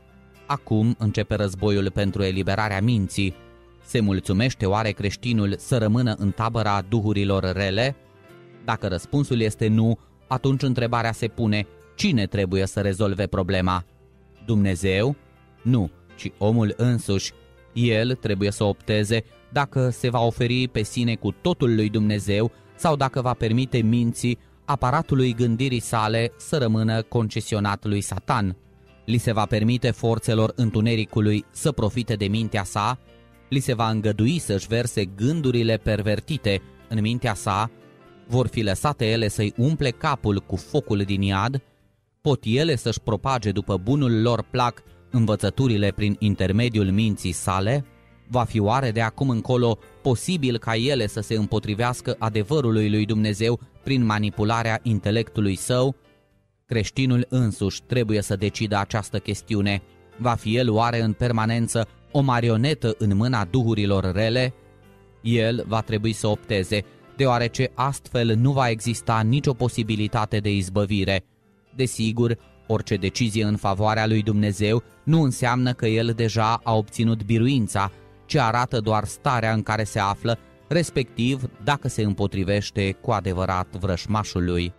Acum începe războiul pentru eliberarea minții. Se mulțumește oare creștinul să rămână în tabăra duhurilor rele? Dacă răspunsul este nu, atunci întrebarea se pune: cine trebuie să rezolve problema? Dumnezeu? Nu, ci omul însuși. El trebuie să opteze dacă se va oferi pe sine cu totul lui Dumnezeu sau dacă va permite minții, aparatului gândirii sale, să rămână concesionat lui Satan. Li se va permite forțelor întunericului să profite de mintea sa? Li se va îngădui să-și verse gândurile pervertite în mintea sa? Vor fi lăsate ele să-i umple capul cu focul din iad? Pot ele să-și propage după bunul lor plac învățăturile prin intermediul minții sale? Va fi oare de acum încolo posibil ca ele să se împotrivească adevărului lui Dumnezeu prin manipularea intelectului său? Creștinul însuși trebuie să decidă această chestiune. Va fi el oare în permanență o marionetă în mâna duhurilor rele? El va trebui să opteze, deoarece astfel nu va exista nicio posibilitate de izbăvire. Desigur, orice decizie în favoarea lui Dumnezeu nu înseamnă că el deja a obținut biruința, ci arată doar starea în care se află, respectiv dacă se împotrivește cu adevărat vrășmașului.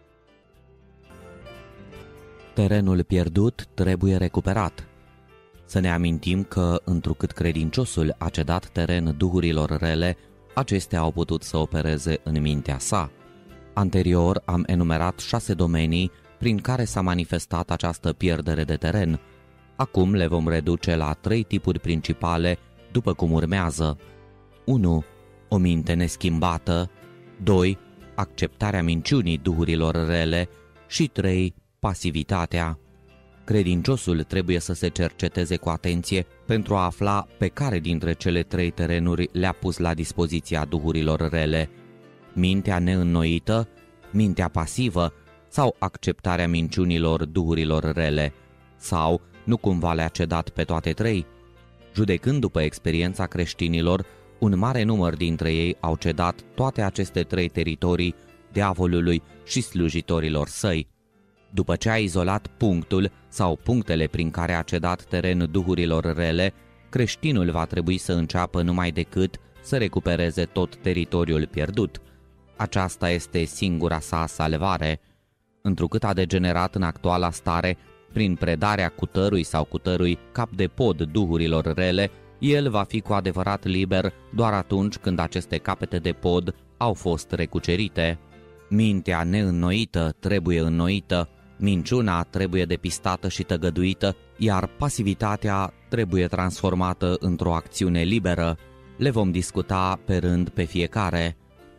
Terenul pierdut trebuie recuperat. Să ne amintim că, întrucât credinciosul a cedat teren duhurilor rele, acestea au putut să opereze în mintea sa. Anterior am enumerat șase domenii prin care s-a manifestat această pierdere de teren. Acum le vom reduce la trei tipuri principale, după cum urmează. unu. O minte neschimbată. doi. Acceptarea minciunii duhurilor rele. Și trei. Pasivitatea. Credinciosul trebuie să se cerceteze cu atenție pentru a afla pe care dintre cele trei terenuri le-a pus la dispoziția duhurilor rele: mintea neînnoită, mintea pasivă sau acceptarea minciunilor duhurilor rele, sau nu cumva le-a cedat pe toate trei? Judecând după experiența creștinilor, un mare număr dintre ei au cedat toate aceste trei teritorii diavolului și slujitorilor săi. După ce a izolat punctul sau punctele prin care a cedat teren duhurilor rele, creștinul va trebui să înceapă numai decât să recupereze tot teritoriul pierdut. Aceasta este singura sa salvare. Întrucât a degenerat în actuala stare, prin predarea cutărui sau cutărui cap de pod duhurilor rele, el va fi cu adevărat liber doar atunci când aceste capete de pod au fost recucerite. Mintea neînnoită trebuie înnoită, minciuna trebuie depistată și tăgăduită, iar pasivitatea trebuie transformată într-o acțiune liberă. Le vom discuta pe rând pe fiecare.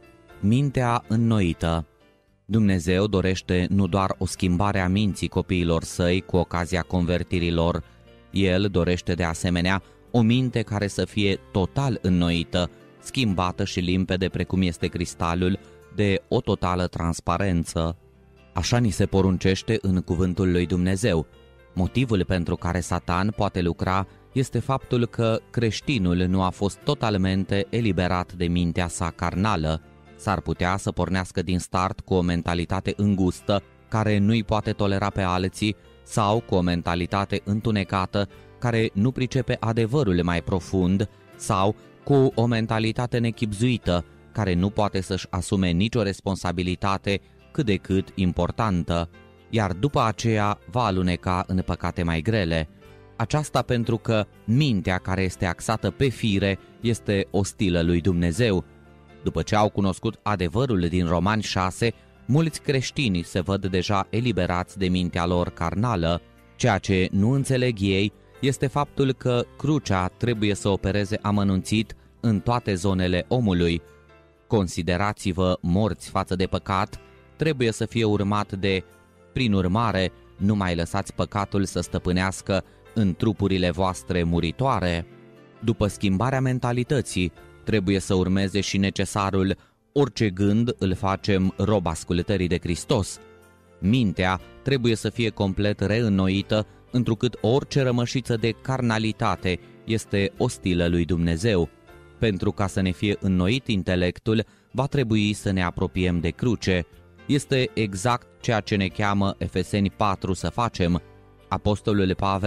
Mintea înnoită. Dumnezeu dorește nu doar o schimbare a minții copiilor săi cu ocazia convertirii lor, El dorește de asemenea o minte care să fie total înnoită, schimbată și limpede precum este cristalul, de o totală transparență. Așa ni se poruncește în cuvântul lui Dumnezeu. Motivul pentru care Satan poate lucra este faptul că creștinul nu a fost totalmente eliberat de mintea sa carnală. S-ar putea să pornească din start cu o mentalitate îngustă, care nu-i poate tolera pe alții, sau cu o mentalitate întunecată, care nu pricepe adevărul mai profund, sau cu o mentalitate nechibzuită, care nu poate să-și asume nicio responsabilitate cât de cât importantă, iar după aceea va aluneca în păcate mai grele. Aceasta pentru că mintea care este axată pe fire este ostilă lui Dumnezeu. După ce au cunoscut adevărul din Romani șase, mulți creștini se văd deja eliberați de mintea lor carnală. Ceea ce nu înțeleg ei este faptul că crucea trebuie să opereze amănunțit în toate zonele omului. Considerați-vă morți față de păcat trebuie să fie urmat de: prin urmare, nu mai lăsați păcatul să stăpânească în trupurile voastre muritoare. După schimbarea mentalității, trebuie să urmeze și necesarul: orice gând îl facem rob ascultării de Hristos. Mintea trebuie să fie complet reînnoită, întrucât orice rămășiță de carnalitate este ostilă lui Dumnezeu. Pentru ca să ne fie înnoit intelectul, va trebui să ne apropiem de cruce. Este exact ceea ce ne cheamă Efeseni patru să facem. Apostolul Pavel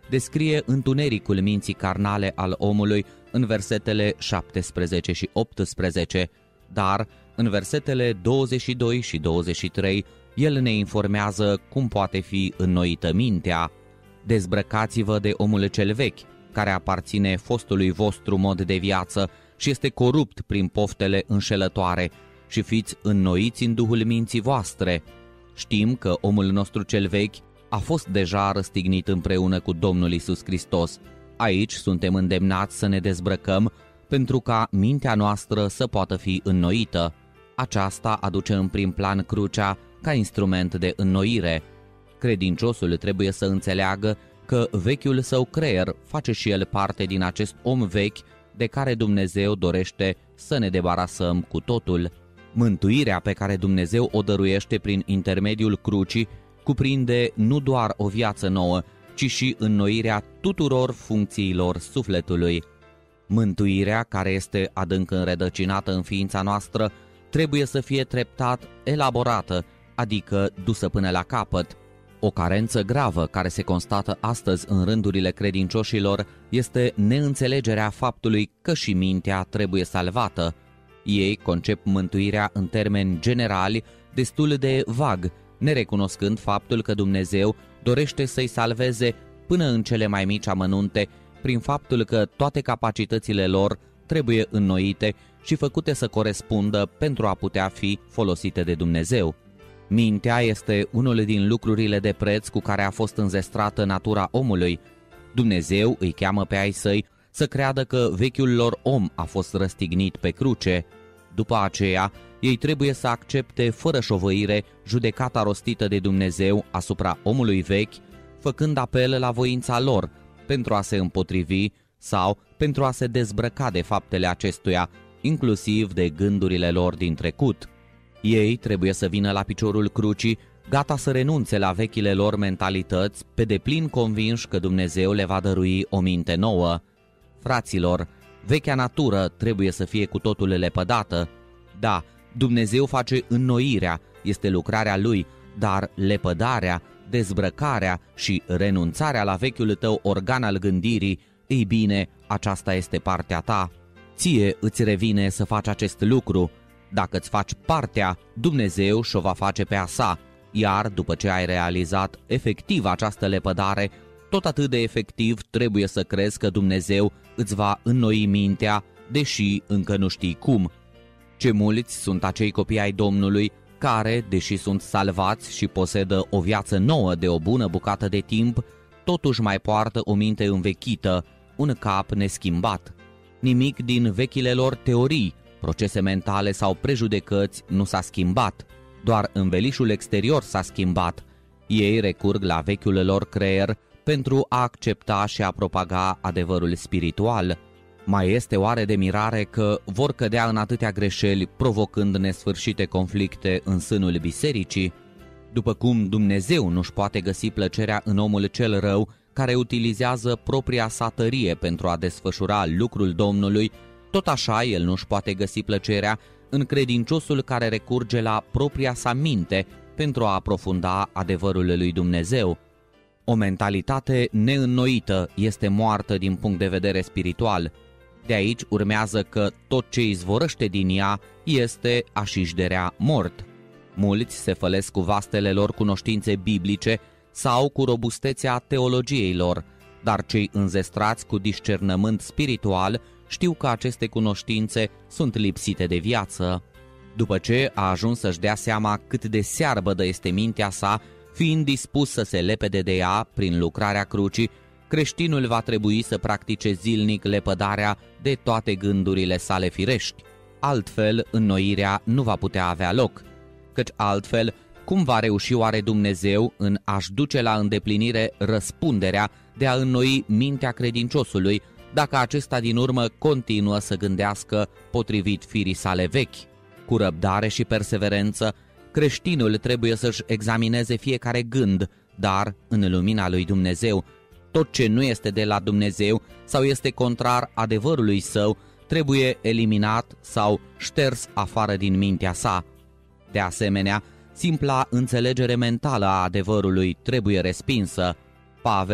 descrie întunericul minții carnale al omului în versetele șaptesprezece și optsprezece, dar în versetele douăzeci și doi și douăzeci și trei el ne informează cum poate fi înnoită mintea. Dezbrăcați-vă de omul cel vechi, care aparține fostului vostru mod de viață și este corupt prin poftele înșelătoare, și fiți înnoiți în duhul minții voastre. Știm că omul nostru cel vechi a fost deja răstignit împreună cu Domnul Iisus Hristos. Aici suntem îndemnați să ne dezbrăcăm pentru ca mintea noastră să poată fi înnoită. Aceasta aduce în prim plan crucea ca instrument de înnoire. Credinciosul trebuie să înțeleagă că vechiul său creier face și el parte din acest om vechi de care Dumnezeu dorește să ne debarasăm cu totul. Mântuirea pe care Dumnezeu o dăruiește prin intermediul crucii cuprinde nu doar o viață nouă, ci și înnoirea tuturor funcțiilor sufletului. Mântuirea, care este adânc înrădăcinată în ființa noastră, trebuie să fie treptat elaborată, adică dusă până la capăt. O carență gravă care se constată astăzi în rândurile credincioșilor este neînțelegerea faptului că și mintea trebuie salvată. Ei concep mântuirea în termeni generali, destul de vag, nerecunoscând faptul că Dumnezeu dorește să-i salveze până în cele mai mici amănunte, prin faptul că toate capacitățile lor trebuie înnoite și făcute să corespundă pentru a putea fi folosite de Dumnezeu. Mintea este unul din lucrurile de preț cu care a fost înzestrată natura omului. Dumnezeu îi cheamă pe ai săi să creadă că vechiul lor om a fost răstignit pe cruce. După aceea, ei trebuie să accepte fără șovăire judecata rostită de Dumnezeu asupra omului vechi, făcând apel la voința lor pentru a se împotrivi sau pentru a se dezbrăca de faptele acestuia, inclusiv de gândurile lor din trecut. Ei trebuie să vină la piciorul crucii, gata să renunțe la vechile lor mentalități, pe deplin convinși că Dumnezeu le va dărui o minte nouă. Fraților, vechea natură trebuie să fie cu totul lepădată. Da, Dumnezeu face înnoirea, este lucrarea Lui, dar lepădarea, dezbrăcarea și renunțarea la vechiul tău organ al gândirii, ei bine, aceasta este partea ta. Ție îți revine să faci acest lucru. Dacă îți faci partea, Dumnezeu și-o va face pe a sa, iar după ce ai realizat efectiv această lepădare, tot atât de efectiv trebuie să crezi că Dumnezeu îți va înnoi mintea, deși încă nu știi cum. Ce mulți sunt acei copii ai Domnului care, deși sunt salvați și posedă o viață nouă de o bună bucată de timp, totuși mai poartă o minte învechită, un cap neschimbat. Nimic din vechile lor teorii, procese mentale sau prejudecăți nu s-a schimbat, doar învelișul exterior s-a schimbat. Ei recurg la vechiul lor creier pentru a accepta și a propaga adevărul spiritual. Mai este oare de mirare că vor cădea în atâtea greșeli, provocând nesfârșite conflicte în sânul bisericii? După cum Dumnezeu nu-și poate găsi plăcerea în omul cel rău, care utilizează propria sa tărie pentru a desfășura lucrul Domnului, tot așa El nu-și poate găsi plăcerea în credinciosul care recurge la propria sa minte pentru a aprofunda adevărul lui Dumnezeu. O mentalitate neînnoită este moartă din punct de vedere spiritual. De aici urmează că tot ce izvorăște din ea este așișderea mort. Mulți se fălesc cu vastele lor cunoștințe biblice sau cu robustețea teologiei lor, dar cei înzestrați cu discernământ spiritual știu că aceste cunoștințe sunt lipsite de viață. După ce a ajuns să-și dea seama cât de searbădă este mintea sa, fiind dispus să se lepede de ea prin lucrarea crucii, creștinul va trebui să practice zilnic lepădarea de toate gândurile sale firești. Altfel, înnoirea nu va putea avea loc, căci altfel, cum va reuși oare Dumnezeu în a-și duce la îndeplinire răspunderea de a înnoi mintea credinciosului, dacă acesta din urmă continuă să gândească potrivit firii sale vechi? Cu răbdare și perseverență, creștinul trebuie să-și examineze fiecare gând, dar în lumina lui Dumnezeu. Tot ce nu este de la Dumnezeu sau este contrar adevărului său trebuie eliminat sau șters afară din mintea sa. De asemenea, simpla înțelegere mentală a adevărului trebuie respinsă. Pavel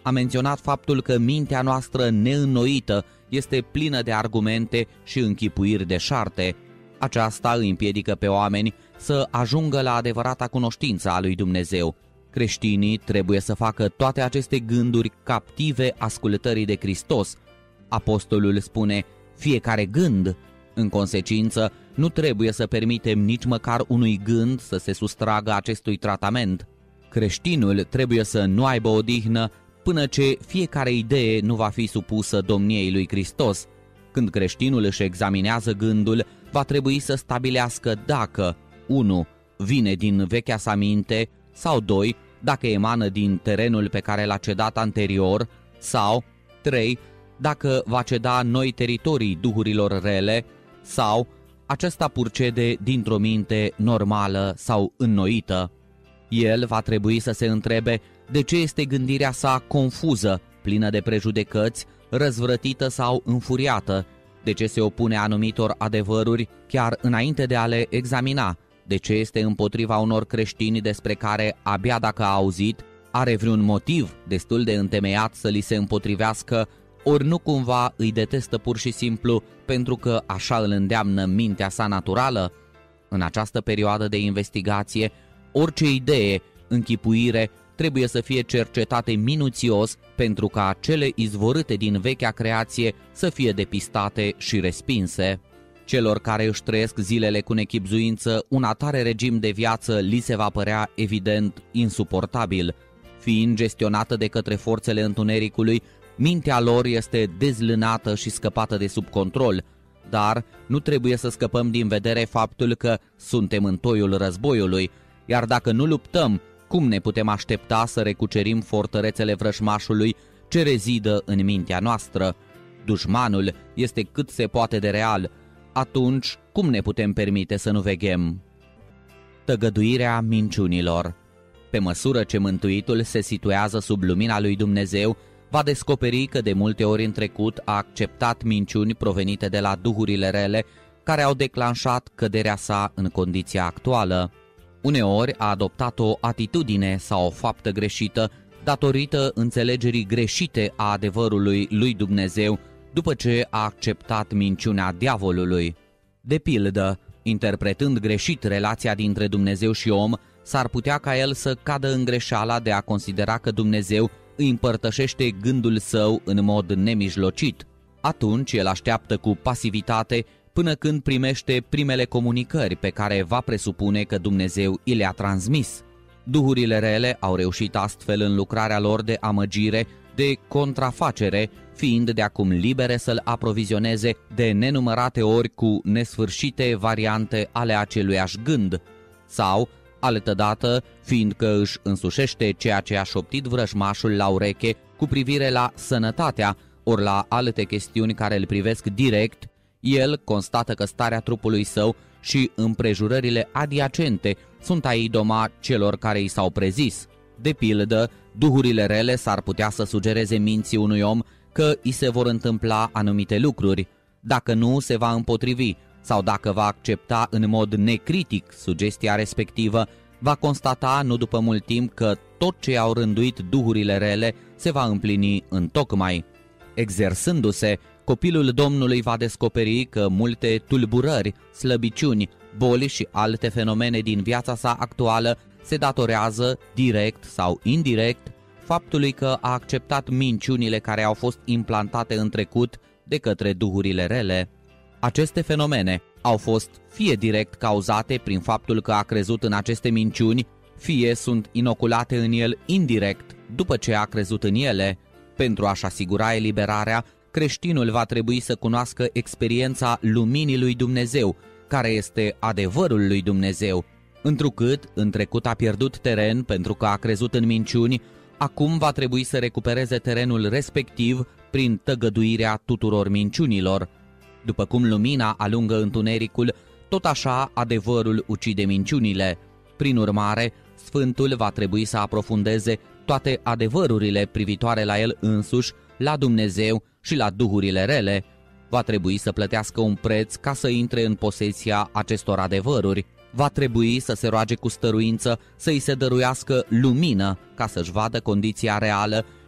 a menționat faptul că mintea noastră neînnoită este plină de argumente și închipuiri deșarte. Aceasta îi împiedică pe oameni să ajungă la adevărata cunoștință a lui Dumnezeu. Creștinii trebuie să facă toate aceste gânduri captive ascultării de Hristos. Apostolul spune, fiecare gând. În consecință, nu trebuie să permitem nici măcar unui gând să se sustragă acestui tratament. Creștinul trebuie să nu aibă odihnă până ce fiecare idee nu va fi supusă domniei lui Hristos. Când creștinul își examinează gândul, va trebui să stabilească dacă unu vine din vechea sa minte sau doi dacă emană din terenul pe care l-a cedat anterior sau trei dacă va ceda noi teritorii duhurilor rele sau acesta purcede dintr-o minte normală sau înnoită. El va trebui să se întrebe de ce este gândirea sa confuză, plină de prejudecăți, răzvrătită sau înfuriată, de ce se opune anumitor adevăruri chiar înainte de a le examina, de ce este împotriva unor creștini despre care, abia dacă a auzit, are vreun motiv destul de întemeiat să li se împotrivească, ori nu cumva îi detestă pur și simplu pentru că așa îl îndeamnă mintea sa naturală? În această perioadă de investigație, orice idee, închipuire, trebuie să fie cercetate minuțios pentru ca cele izvorâte din vechea creație să fie depistate și respinse. Celor care își trăiesc zilele cu nechibzuință, un atare regim de viață li se va părea evident insuportabil. Fiind gestionată de către forțele întunericului, mintea lor este dezlânată și scăpată de sub control, dar nu trebuie să scăpăm din vedere faptul că suntem în toiul războiului, iar dacă nu luptăm, cum ne putem aștepta să recucerim fortărețele vrăjmașului ce rezidă în mintea noastră? Dușmanul este cât se poate de real. Atunci, cum ne putem permite să nu veghem? Tăgăduirea minciunilor. Pe măsură ce mântuitul se situează sub lumina lui Dumnezeu, va descoperi că de multe ori în trecut a acceptat minciuni provenite de la duhurile rele care au declanșat căderea sa în condiția actuală. Uneori a adoptat o atitudine sau o faptă greșită datorită înțelegerii greșite a adevărului lui Dumnezeu după ce a acceptat minciunea diavolului. De pildă, interpretând greșit relația dintre Dumnezeu și om, s-ar putea ca el să cadă în greșeala de a considera că Dumnezeu îi împărtășește gândul său în mod nemijlocit. Atunci el așteaptă cu pasivitate până când primește primele comunicări pe care va presupune că Dumnezeu i le-a transmis. Duhurile rele au reușit astfel în lucrarea lor de amăgire, de contrafacere, fiind de acum libere să-l aprovizioneze de nenumărate ori cu nesfârșite variante ale aceluiași gând, sau, altădată, fiindcă își însușește ceea ce a șoptit vrăjmașul la ureche cu privire la sănătatea ori la alte chestiuni care îl privesc direct, el constată că starea trupului său și împrejurările adiacente sunt a idoma celor care i s-au prezis. De pildă, duhurile rele s-ar putea să sugereze minții unui om că i se vor întâmpla anumite lucruri. Dacă nu se va împotrivi sau dacă va accepta în mod necritic sugestia respectivă, va constata nu după mult timp că tot ce au rânduit duhurile rele se va împlini întocmai. Exersându-se, copilul Domnului va descoperi că multe tulburări, slăbiciuni, boli și alte fenomene din viața sa actuală se datorează, direct sau indirect, faptului că a acceptat minciunile care au fost implantate în trecut de către duhurile rele. Aceste fenomene au fost fie direct cauzate prin faptul că a crezut în aceste minciuni, fie sunt inoculate în el indirect după ce a crezut în ele. Pentru a-și asigura eliberarea, creștinul va trebui să cunoască experiența luminii lui Dumnezeu, care este adevărul lui Dumnezeu. Întrucât în trecut a pierdut teren pentru că a crezut în minciuni, acum va trebui să recupereze terenul respectiv prin tăgăduirea tuturor minciunilor. După cum lumina alungă întunericul, tot așa adevărul ucide minciunile. Prin urmare, Sfântul va trebui să aprofundeze toate adevărurile privitoare la el însuși, la Dumnezeu și la duhurile rele. Va trebui să plătească un preț ca să intre în posesia acestor adevăruri. Va trebui să se roage cu stăruință să-i se dăruiască lumină ca să-și vadă condiția reală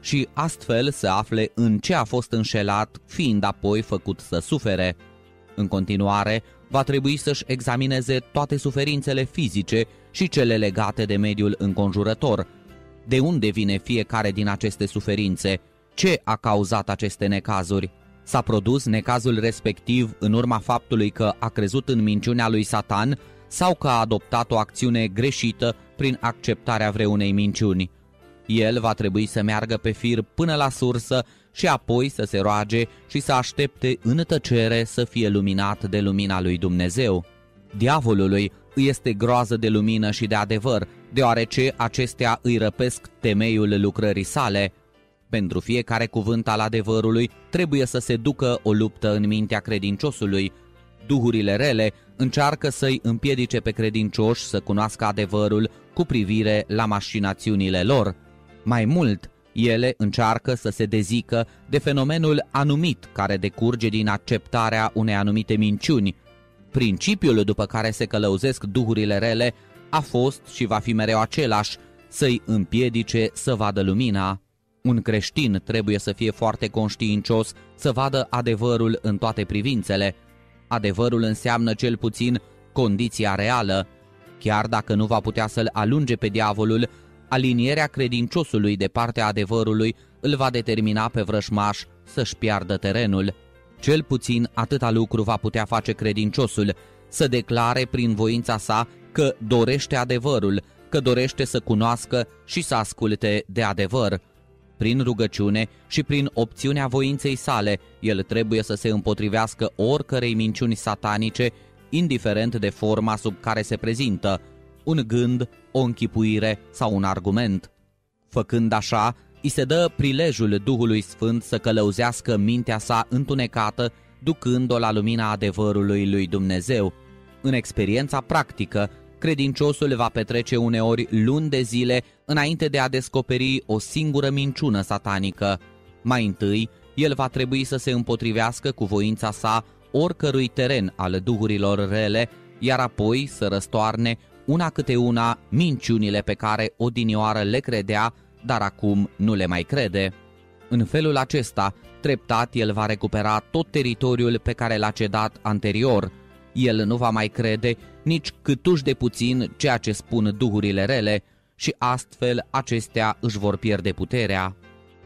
și astfel să afle în ce a fost înșelat, fiind apoi făcut să sufere. În continuare, va trebui să-și examineze toate suferințele fizice și cele legate de mediul înconjurător. De unde vine fiecare din aceste suferințe? Ce a cauzat aceste necazuri? S-a produs necazul respectiv în urma faptului că a crezut în minciunea lui Satan sau că a adoptat o acțiune greșită prin acceptarea vreunei minciuni? El va trebui să meargă pe fir până la sursă și apoi să se roage și să aștepte în tăcere să fie luminat de lumina lui Dumnezeu. Diavolului îi este groază de lumină și de adevăr, deoarece acestea îi răpesc temeiul lucrării sale. Pentru fiecare cuvânt al adevărului trebuie să se ducă o luptă în mintea credinciosului. Duhurile rele încearcă să-i împiedice pe credincioși să cunoască adevărul cu privire la mașinațiunile lor. Mai mult, ele încearcă să se dezică de fenomenul anumit care decurge din acceptarea unei anumite minciuni. Principiul după care se călăuzesc duhurile rele a fost și va fi mereu același, să-i împiedice să vadă lumina. Un creștin trebuie să fie foarte conștiincios să vadă adevărul în toate privințele. Adevărul înseamnă cel puțin condiția reală. Chiar dacă nu va putea să-l alunge pe diavolul, alinierea credinciosului de partea adevărului îl va determina pe vrășmaș să-și piardă terenul. Cel puțin atâta lucru va putea face credinciosul, să declare prin voința sa că dorește adevărul, că dorește să cunoască și să asculte de adevăr. Prin rugăciune și prin opțiunea voinței sale, el trebuie să se împotrivească oricărei minciuni satanice, indiferent de forma sub care se prezintă, un gând, o închipuire sau un argument. Făcând așa, îi se dă prilejul Duhului Sfânt să călăuzească mintea sa întunecată, ducând-o la lumina adevărului lui Dumnezeu. În experiența practică, credinciosul va petrece uneori luni de zile înainte de a descoperi o singură minciună satanică. Mai întâi, el va trebui să se împotrivească cu voința sa oricărui teren al duhurilor rele, iar apoi să răstoarne una câte una minciunile pe care odinioară le credea, dar acum nu le mai crede. În felul acesta, treptat el va recupera tot teritoriul pe care l-a cedat anterior. El nu va mai crede nici câtuși de puțin ceea ce spun duhurile rele și astfel acestea își vor pierde puterea.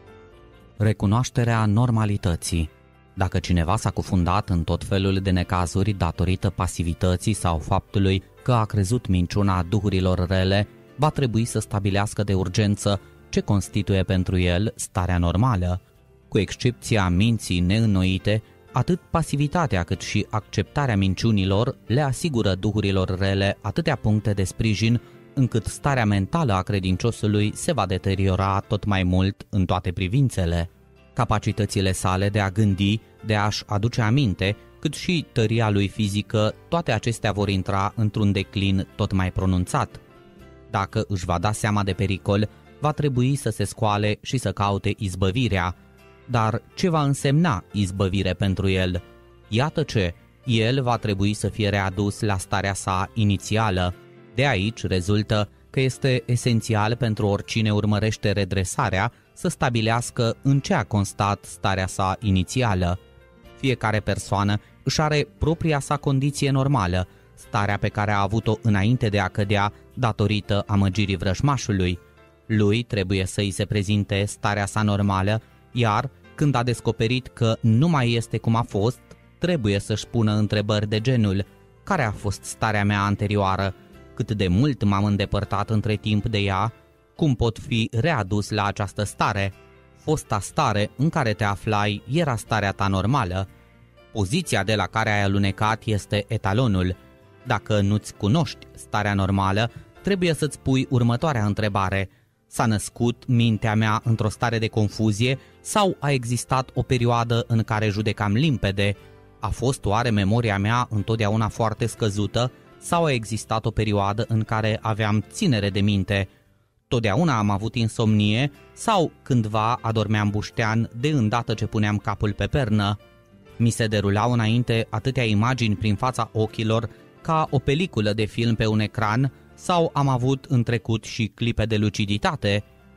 Recunoașterea normalității. Dacă cineva s-a cufundat în tot felul de necazuri datorită pasivității sau faptului că a crezut minciuna duhurilor rele, va trebui să stabilească de urgență ce constituie pentru el starea normală. Cu excepția minții neînnoite, atât pasivitatea cât și acceptarea minciunilor le asigură duhurilor rele atâtea puncte de sprijin încât starea mentală a credinciosului se va deteriora tot mai mult în toate privințele. Capacitățile sale de a gândi, de a-și aduce aminte, cât și tăria lui fizică, toate acestea vor intra într-un declin tot mai pronunțat. Dacă își va da seama de pericol, va trebui să se scoale și să caute izbăvirea. Dar ce va însemna izbăvire pentru el? Iată ce, el va trebui să fie readus la starea sa inițială. De aici rezultă că este esențial pentru oricine urmărește redresarea să stabilească în ce a constat starea sa inițială. Fiecare persoană își are propria sa condiție normală, starea pe care a avut-o înainte de a cădea datorită amăgirii vrăjmașului. Lui trebuie să îi se prezinte starea sa normală, iar când a descoperit că nu mai este cum a fost, trebuie să-și pună întrebări de genul: care a fost starea mea anterioară? Cât de mult m-am îndepărtat între timp de ea? Cum pot fi readus la această stare? Fosta stare în care te aflai era starea ta normală. Poziția de la care ai alunecat este etalonul. Dacă nu-ți cunoști starea normală, trebuie să-ți pui următoarea întrebare: s-a născut mintea mea într-o stare de confuzie sau a existat o perioadă în care judecam limpede? A fost oare memoria mea întotdeauna foarte scăzută sau a existat o perioadă în care aveam ținere de minte? Totdeauna am avut insomnie sau cândva adormeam buștean de îndată ce puneam capul pe pernă? Mi se derulau înainte atâtea imagini prin fața ochilor ca o peliculă de film pe un ecran sau am avut în trecut și clipe de luciditate?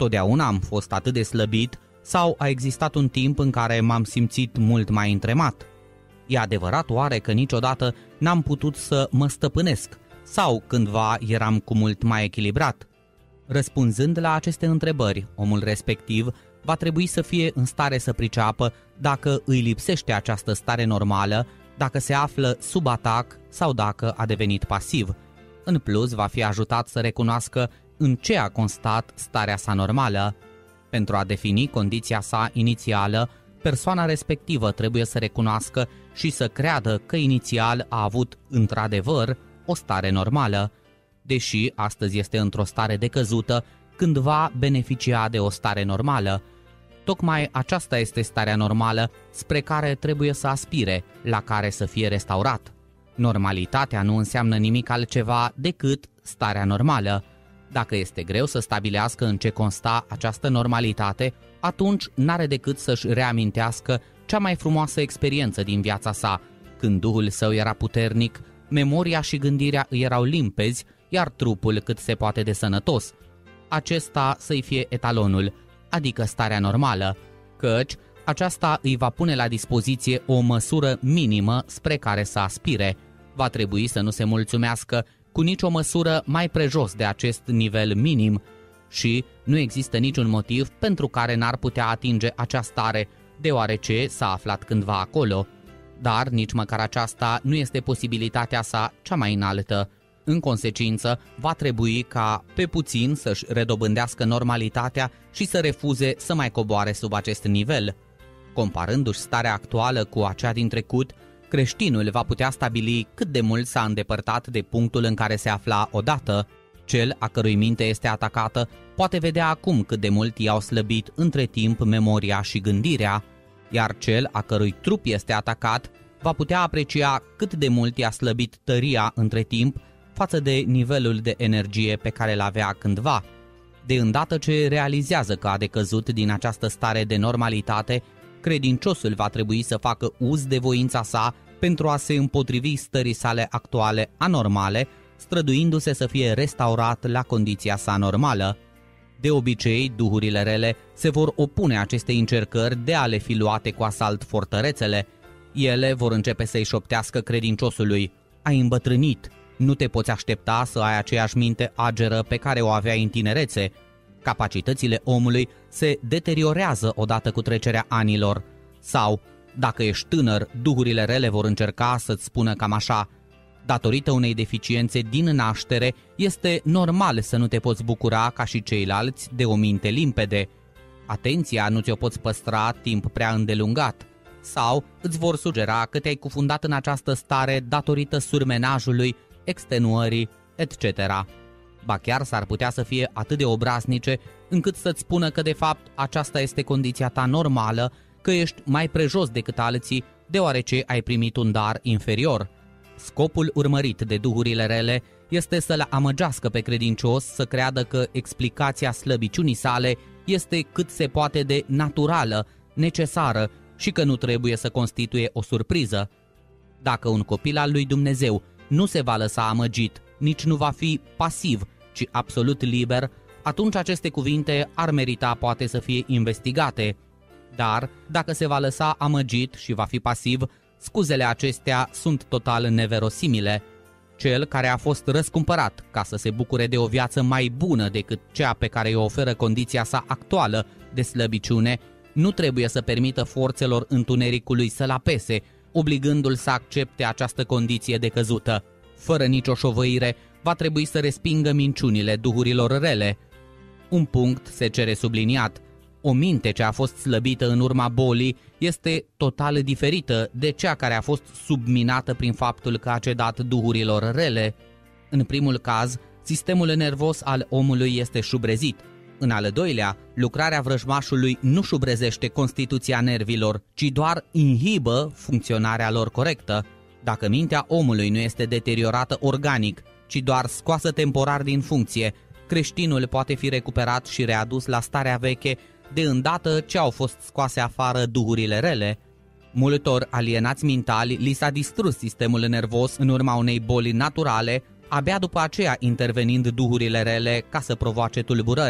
Totdeauna am fost atât de slăbit sau a existat un timp în care m-am simțit mult mai întremat? E adevărat oare că niciodată n-am putut să mă stăpânesc sau cândva eram cu mult mai echilibrat? Răspunzând la aceste întrebări, omul respectiv va trebui să fie în stare să priceapă dacă îi lipsește această stare normală, dacă se află sub atac sau dacă a devenit pasiv. În plus, va fi ajutat să recunoască în ce a constat starea sa normală. Pentru a defini condiția sa inițială, persoana respectivă trebuie să recunoască și să creadă că inițial a avut într-adevăr o stare normală. Deși astăzi este într-o stare decăzută, cândva beneficia de o stare normală. Tocmai aceasta este starea normală spre care trebuie să aspire, la care să fie restaurat. Normalitatea nu înseamnă nimic altceva decât starea normală. Dacă este greu să stabilească în ce consta această normalitate, atunci n-are decât să-și reamintească cea mai frumoasă experiență din viața sa, când duhul său era puternic, memoria și gândirea îi erau limpezi, iar trupul cât se poate de sănătos. Acesta să-i fie etalonul, adică starea normală, căci aceasta îi va pune la dispoziție o măsură minimă spre care să aspire. Va trebui să nu se mulțumească cu nicio măsură mai prejos de acest nivel minim și nu există niciun motiv pentru care n-ar putea atinge acea stare, deoarece s-a aflat cândva acolo. Dar nici măcar aceasta nu este posibilitatea sa cea mai înaltă. În consecință, va trebui ca pe puțin să-și redobândească normalitatea și să refuze să mai coboare sub acest nivel. Comparându-și starea actuală cu acea din trecut, creștinul va putea stabili cât de mult s-a îndepărtat de punctul în care se afla odată. Cel a cărui minte este atacată poate vedea acum cât de mult i-au slăbit între timp memoria și gândirea, iar cel a cărui trup este atacat va putea aprecia cât de mult i-a slăbit tăria între timp față de nivelul de energie pe care l-avea cândva. De îndată ce realizează că a decăzut din această stare de normalitate, credinciosul va trebui să facă uz de voința sa pentru a se împotrivi stării sale actuale anormale, străduindu-se să fie restaurat la condiția sa normală. De obicei, duhurile rele se vor opune acestei încercări de a le fi luate cu asalt fortărețele. Ele vor începe să-i șoptească credinciosului: ai îmbătrânit, nu te poți aștepta să ai aceeași minte ageră pe care o aveai în tinerețe. Capacitățile omului se deteriorează odată cu trecerea anilor. Sau, dacă ești tânăr, duhurile rele vor încerca să-ți spună cam așa: datorită unei deficiențe din naștere, este normal să nu te poți bucura ca și ceilalți de o minte limpede. Atenția nu ți-o poți păstra timp prea îndelungat. Sau îți vor sugera că te-ai cufundat în această stare datorită surmenajului, extenuării, et cetera. Ba chiar s-ar putea să fie atât de obraznice încât să-ți spună că de fapt aceasta este condiția ta normală, că ești mai prejos decât alții deoarece ai primit un dar inferior. Scopul urmărit de duhurile rele este să le amăgească pe credincios să creadă că explicația slăbiciunii sale este cât se poate de naturală, necesară și că nu trebuie să constituie o surpriză. Dacă un copil al lui Dumnezeu nu se va lăsa amăgit, nici nu va fi pasiv, ci absolut liber, atunci aceste cuvinte ar merita poate să fie investigate. Dar, dacă se va lăsa amăgit și va fi pasiv, scuzele acestea sunt total neverosimile. Cel care a fost răscumpărat ca să se bucure de o viață mai bună decât cea pe care o oferă condiția sa actuală de slăbiciune, nu trebuie să permită forțelor întunericului să-l apese, obligându-l să accepte această condiție decăzută. Fără nicio șovăire, va trebui să respingă minciunile duhurilor rele. Un punct se cere subliniat: o minte ce a fost slăbită în urma bolii este total diferită de cea care a fost subminată prin faptul că a cedat duhurilor rele. În primul caz, sistemul nervos al omului este șubrezit. În al doilea, lucrarea vrăjmașului nu șubrezește constituția nervilor, ci doar inhibă funcționarea lor corectă. Dacă mintea omului nu este deteriorată organic, ci doar scoasă temporar din funcție, creștinul poate fi recuperat și readus la starea veche de îndată ce au fost scoase afară duhurile rele. Multor alienați mentali li s-a distrus sistemul nervos în urma unei boli naturale, abia după aceea intervenind duhurile rele ca să provoace tulburări.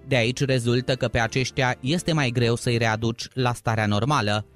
De aici rezultă că pe aceștia este mai greu să-i readuci la starea normală.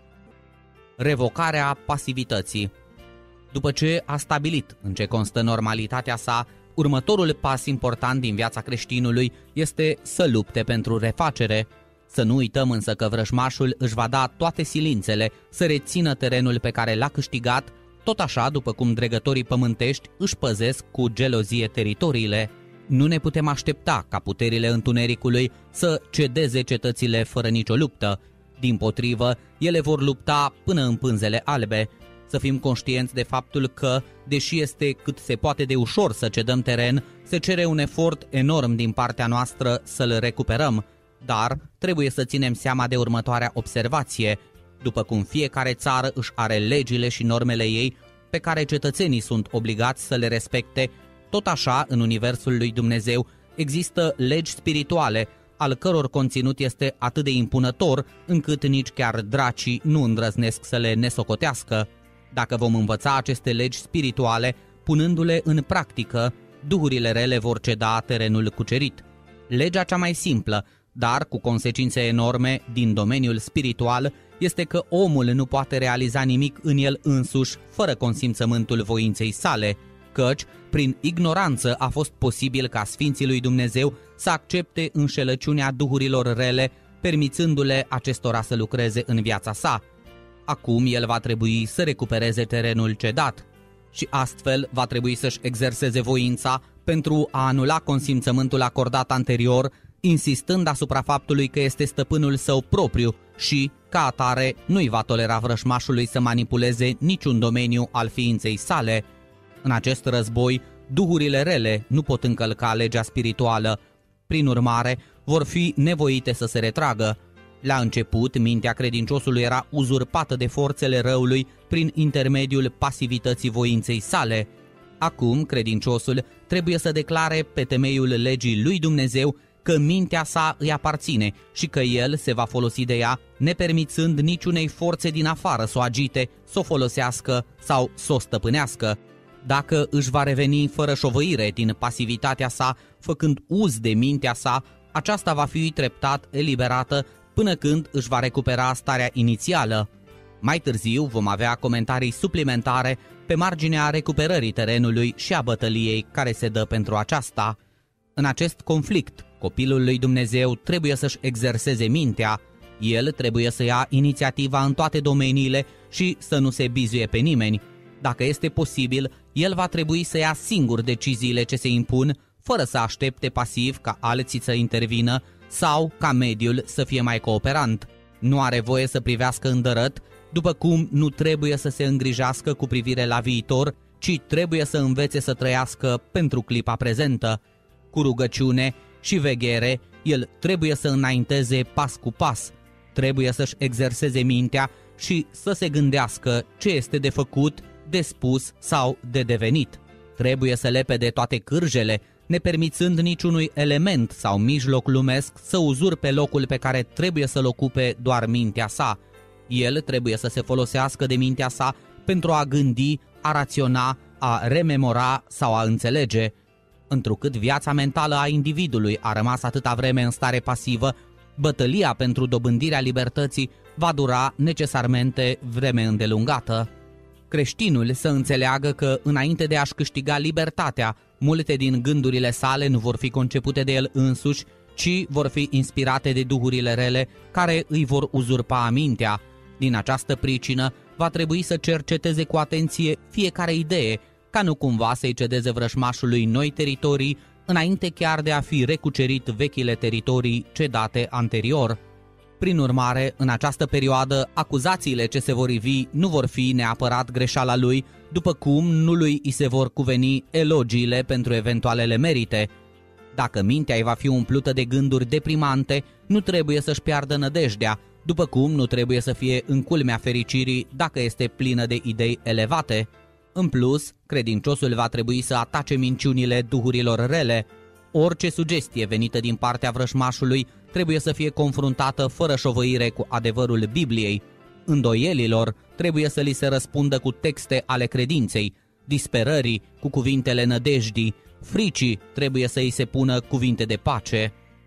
Revocarea pasivității. După ce a stabilit în ce constă normalitatea sa, următorul pas important din viața creștinului este să lupte pentru refacere. Să nu uităm însă că vrăjmașul își va da toate silințele să rețină terenul pe care l-a câștigat, tot așa după cum dregătorii pământești își păzesc cu gelozie teritoriile. Nu ne putem aștepta ca puterile întunericului să cedeze cetățile fără nicio luptă. Dimpotrivă, ele vor lupta până în pânzele albe. Să fim conștienți de faptul că, deși este cât se poate de ușor să cedăm teren, se cere un efort enorm din partea noastră să-l recuperăm. Dar trebuie să ținem seama de următoarea observație. După cum fiecare țară își are legile și normele ei, pe care cetățenii sunt obligați să le respecte, tot așa, în universul lui Dumnezeu, există legi spirituale, al căror conținut este atât de impunător, încât nici chiar dracii nu îndrăznesc să le nesocotească. Dacă vom învăța aceste legi spirituale, punându-le în practică, duhurile rele vor ceda terenul cucerit. Legea cea mai simplă, dar cu consecințe enorme din domeniul spiritual, este că omul nu poate realiza nimic în el însuși fără consimțământul voinței sale, căci, prin ignoranță a fost posibil ca Sfinții lui Dumnezeu să accepte înșelăciunea duhurilor rele, permițându-le acestora să lucreze în viața sa. Acum el va trebui să recupereze terenul cedat și astfel va trebui să-și exerseze voința pentru a anula consimțământul acordat anterior, insistând asupra faptului că este stăpânul său propriu și, ca atare, nu-i va tolera vrăjmașului să manipuleze niciun domeniu al ființei sale. În acest război, duhurile rele nu pot încălca legea spirituală. Prin urmare, vor fi nevoite să se retragă. La început, mintea credinciosului era uzurpată de forțele răului prin intermediul pasivității voinței sale. Acum, credinciosul trebuie să declare pe temeiul legii lui Dumnezeu că mintea sa îi aparține și că el se va folosi de ea, nepermițând niciunei forțe din afară să o agite, să o folosească sau să o stăpânească. Dacă își va reveni fără șovăire din pasivitatea sa, făcând uz de mintea sa, aceasta va fi treptat eliberată până când își va recupera starea inițială. Mai târziu vom avea comentarii suplimentare pe marginea recuperării terenului și a bătăliei care se dă pentru aceasta. În acest conflict, copilul lui Dumnezeu trebuie să-și exerseze mintea. El trebuie să ia inițiativa în toate domeniile și să nu se bizuie pe nimeni. Dacă este posibil, el va trebui să ia singur deciziile ce se impun, fără să aștepte pasiv ca alții să intervină sau ca mediul să fie mai cooperant. Nu are voie să privească îndărăt, după cum nu trebuie să se îngrijească cu privire la viitor, ci trebuie să învețe să trăiască pentru clipa prezentă. Cu rugăciune și veghere, el trebuie să înainteze pas cu pas, trebuie să-și exerseze mintea și să se gândească ce este de făcut, de spus sau de devenit. Trebuie să lepede toate cârjele, nepermițând niciunui element sau mijloc lumesc să uzurpe locul pe care trebuie să-l ocupe doar mintea sa. El trebuie să se folosească de mintea sa pentru a gândi, a raționa, a rememora sau a înțelege. Întrucât viața mentală a individului a rămas atâta vreme în stare pasivă, bătălia pentru dobândirea libertății va dura necesarmente vreme îndelungată. Creștinul să înțeleagă că, înainte de a-și câștiga libertatea, multe din gândurile sale nu vor fi concepute de el însuși, ci vor fi inspirate de duhurile rele care îi vor uzurpa mintea. Din această pricină, va trebui să cerceteze cu atenție fiecare idee, ca nu cumva să-i cedeze vrăjmașului noi teritorii, înainte chiar de a fi recucerit vechile teritorii cedate anterior. Prin urmare, în această perioadă, acuzațiile ce se vor ivi nu vor fi neapărat greșeala lui, după cum nu lui îi se vor cuveni elogiile pentru eventualele merite. Dacă mintea îi va fi umplută de gânduri deprimante, nu trebuie să-și piardă nădejdea, după cum nu trebuie să fie în culmea fericirii dacă este plină de idei elevate. În plus, credinciosul va trebui să atace minciunile duhurilor rele. Orice sugestie venită din partea vrăjmașului trebuie să fie confruntată fără șovăire cu adevărul Bibliei. Îndoielilor trebuie să li se răspundă cu texte ale credinței, disperării cu cuvintele nădejdii, fricii trebuie să îi se pună cuvinte de pace.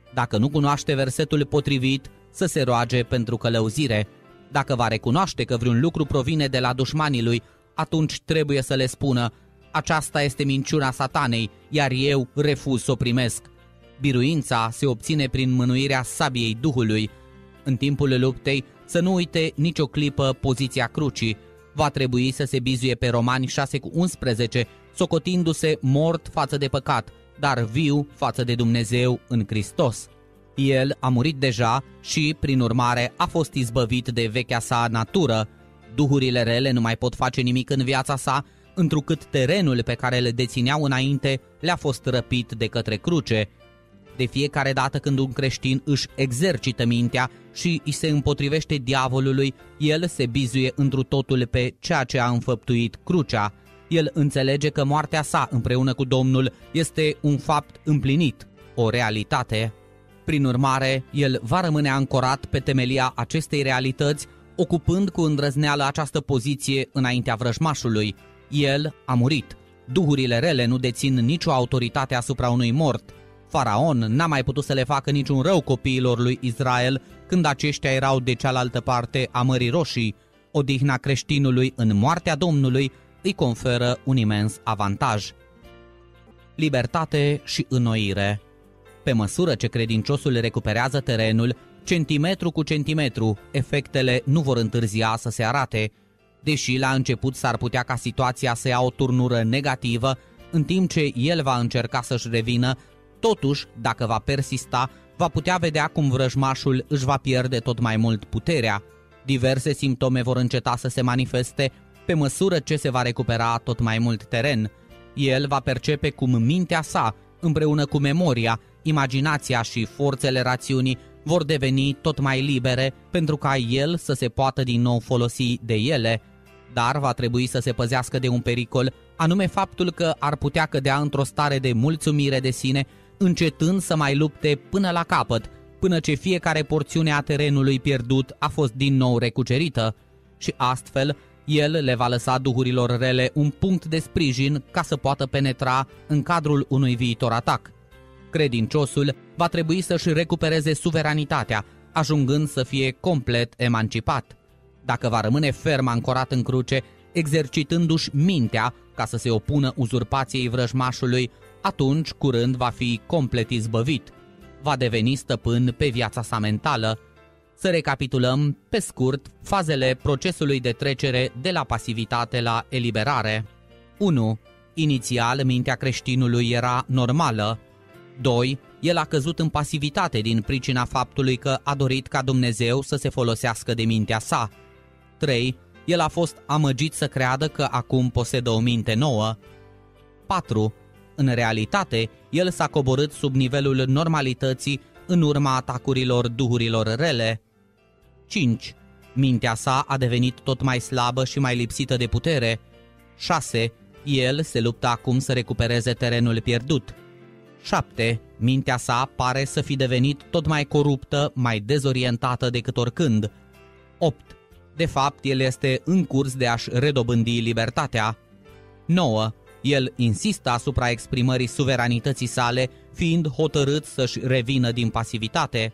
Dacă nu cunoaște versetul potrivit, să se roage pentru călăuzire. Dacă va recunoaște că vreun lucru provine de la dușmanii lui, atunci trebuie să le spună: aceasta este minciuna Satanei, iar eu refuz să o primesc. Biruința se obține prin mânuirea sabiei Duhului. În timpul luptei să nu uite nicio clipă poziția crucii. Va trebui să se bizuie pe Romani șase cu unsprezece, socotindu-se mort față de păcat, dar viu față de Dumnezeu în Hristos. El a murit deja și, prin urmare, a fost izbăvit de vechea sa natură. Duhurile rele nu mai pot face nimic în viața sa, întrucât terenul pe care le dețineau înainte le-a fost răpit de către cruce. De fiecare dată când un creștin își exercită mintea și îi se împotrivește diavolului, el se bizuie întru totul pe ceea ce a înfăptuit crucea. El înțelege că moartea sa împreună cu Domnul este un fapt împlinit, o realitate. Prin urmare, el va rămâne ancorat pe temelia acestei realități, ocupând cu îndrăzneală această poziție înaintea vrăjmașului. El a murit. Duhurile rele nu dețin nicio autoritate asupra unui mort. Faraon n-a mai putut să le facă niciun rău copiilor lui Israel când aceștia erau de cealaltă parte a Mării Roșii. Odihna creștinului în moartea Domnului îi conferă un imens avantaj. Libertate și înnoire. Pe măsură ce credinciosul recuperează terenul, centimetru cu centimetru, efectele nu vor întârzia să se arate. Deși la început s-ar putea ca situația să ia o turnură negativă, în timp ce el va încerca să-și revină, totuși, dacă va persista, va putea vedea cum vrăjmașul își va pierde tot mai mult puterea. Diverse simptome vor înceta să se manifeste pe măsură ce se va recupera tot mai mult teren. El va percepe cum mintea sa, împreună cu memoria, imaginația și forțele rațiunii vor deveni tot mai libere pentru ca el să se poată din nou folosi de ele, dar va trebui să se păzească de un pericol, anume faptul că ar putea cădea într-o stare de mulțumire de sine, încetând să mai lupte până la capăt, până ce fiecare porțiune a terenului pierdut a fost din nou recucerită și astfel el le va lăsa duhurilor rele un punct de sprijin ca să poată penetra în cadrul unui viitor atac. Credinciosul va trebui să-și recupereze suveranitatea, ajungând să fie complet emancipat. Dacă va rămâne ferm ancorat în cruce, exercitându-și mintea ca să se opună uzurpației vrăjmașului, atunci curând va fi complet izbăvit. Va deveni stăpân pe viața sa mentală. Să recapitulăm, pe scurt, fazele procesului de trecere de la pasivitate la eliberare. unu. Inițial, mintea creștinului era normală. doi. El a căzut în pasivitate din pricina faptului că a dorit ca Dumnezeu să se folosească de mintea sa. trei. El a fost amăgit să creadă că acum posedă o minte nouă. patru. În realitate, el s-a coborât sub nivelul normalității în urma atacurilor duhurilor rele. cinci. Mintea sa a devenit tot mai slabă și mai lipsită de putere. șase. El se luptă acum să recupereze terenul pierdut. șapte. Mintea sa pare să fi devenit tot mai coruptă, mai dezorientată decât oricând. opt. De fapt, el este în curs de a-și redobândi libertatea. nouă. El insistă asupra exprimării suveranității sale, fiind hotărât să-și revină din pasivitate.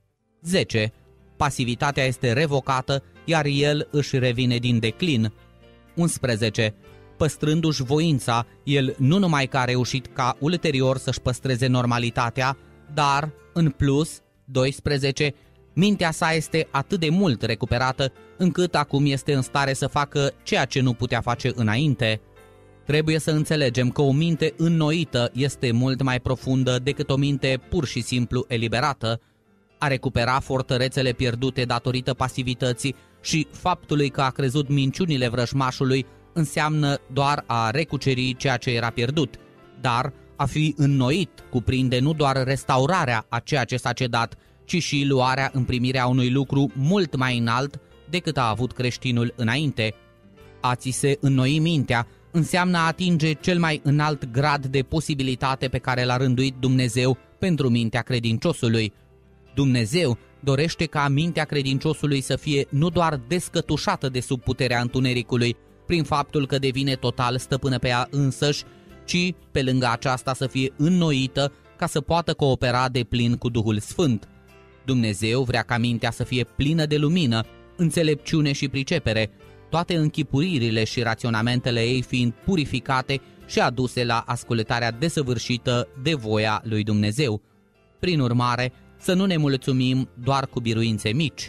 zece. Pasivitatea este revocată, iar el își revine din declin. unsprezece. Păstrându-și voința, el nu numai că a reușit ca ulterior să-și păstreze normalitatea, dar, în plus, doisprezece, mintea sa este atât de mult recuperată, încât acum este în stare să facă ceea ce nu putea face înainte. Trebuie să înțelegem că o minte înnoită este mult mai profundă decât o minte pur și simplu eliberată. A recupera fortărețele pierdute datorită pasivității și faptului că a crezut minciunile vrăjmașului înseamnă doar a recuceri ceea ce era pierdut, dar a fi înnoit cuprinde nu doar restaurarea a ceea ce s-a cedat, ci și luarea în primirea unui lucru mult mai înalt decât a avut creștinul înainte. A ți se înnoi mintea înseamnă a atinge cel mai înalt grad de posibilitate pe care l-a rânduit Dumnezeu pentru mintea credinciosului. Dumnezeu dorește ca mintea credinciosului să fie nu doar descătușată de sub puterea întunericului, prin faptul că devine total stăpână pe ea însăși, ci, pe lângă aceasta, să fie înnoită ca să poată coopera de plin cu Duhul Sfânt. Dumnezeu vrea ca mintea să fie plină de lumină, înțelepciune și pricepere, toate închipuririle și raționamentele ei fiind purificate și aduse la ascultarea desăvârșită de voia lui Dumnezeu. Prin urmare, să nu ne mulțumim doar cu biruințe mici.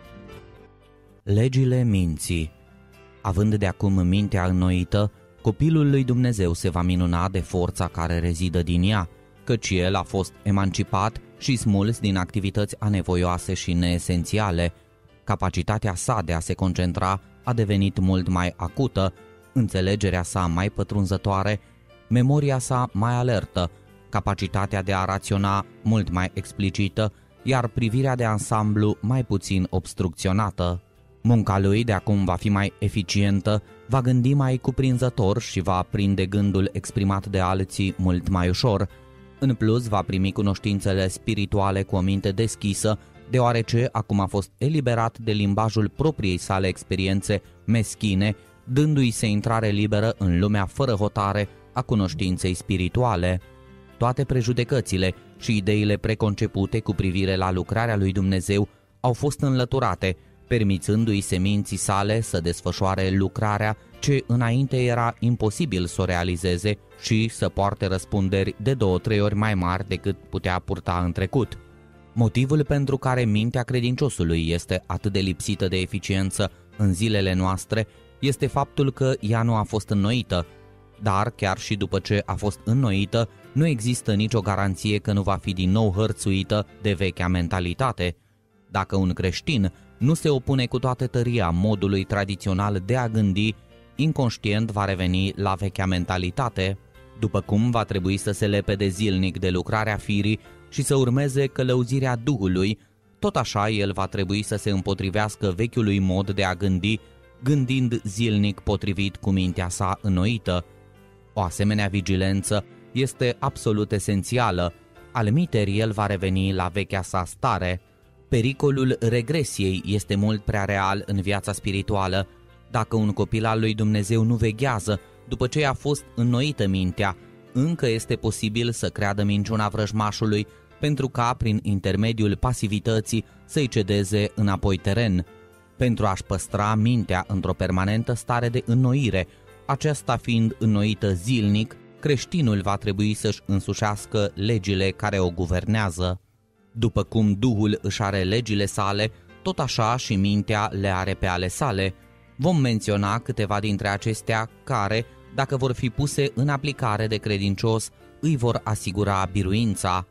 Legile minții. Având de acum mintea înnoită, copilul lui Dumnezeu se va minuna de forța care rezidă din ea, căci el a fost emancipat și smuls din activități anevoioase și neesențiale. Capacitatea sa de a se concentra a devenit mult mai acută, înțelegerea sa mai pătrunzătoare, memoria sa mai alertă, capacitatea de a raționa mult mai explicită, iar privirea de ansamblu mai puțin obstrucționată. Munca lui de acum va fi mai eficientă, va gândi mai cuprinzător și va aprinde gândul exprimat de alții mult mai ușor. În plus, va primi cunoștințele spirituale cu o minte deschisă, deoarece acum a fost eliberat de limbajul propriei sale experiențe meschine, dându-i se intrare liberă în lumea fără hotare a cunoștinței spirituale. Toate prejudecățile și ideile preconcepute cu privire la lucrarea lui Dumnezeu au fost înlăturate, permițându-i seminții sale să desfășoare lucrarea ce înainte era imposibil să o realizeze și să poarte răspunderi de două-trei ori mai mari decât putea purta în trecut. Motivul pentru care mintea credinciosului este atât de lipsită de eficiență în zilele noastre este faptul că ea nu a fost înnoită, dar chiar și după ce a fost înnoită, nu există nicio garanție că nu va fi din nou hărțuită de vechea mentalitate. Dacă un creștin nu se opune cu toată tăria modului tradițional de a gândi, inconștient va reveni la vechea mentalitate, după cum va trebui să se lepede zilnic de lucrarea firii și să urmeze călăuzirea Duhului, tot așa el va trebui să se împotrivească vechiului mod de a gândi, gândind zilnic potrivit cu mintea sa înnoită. O asemenea vigilență este absolut esențială, almiteri el va reveni la vechea sa stare. Pericolul regresiei este mult prea real în viața spirituală. Dacă un copil al lui Dumnezeu nu veghează după ce a fost înnoită mintea, încă este posibil să creadă minciuna vrăjmașului pentru ca, prin intermediul pasivității, să-i cedeze înapoi teren. Pentru a-și păstra mintea într-o permanentă stare de înnoire, aceasta fiind înnoită zilnic, creștinul va trebui să-și însușească legile care o guvernează. După cum Duhul își are legile sale, tot așa și mintea le are pe ale sale. Vom menționa câteva dintre acestea care, dacă vor fi puse în aplicare de credincios, îi vor asigura biruința.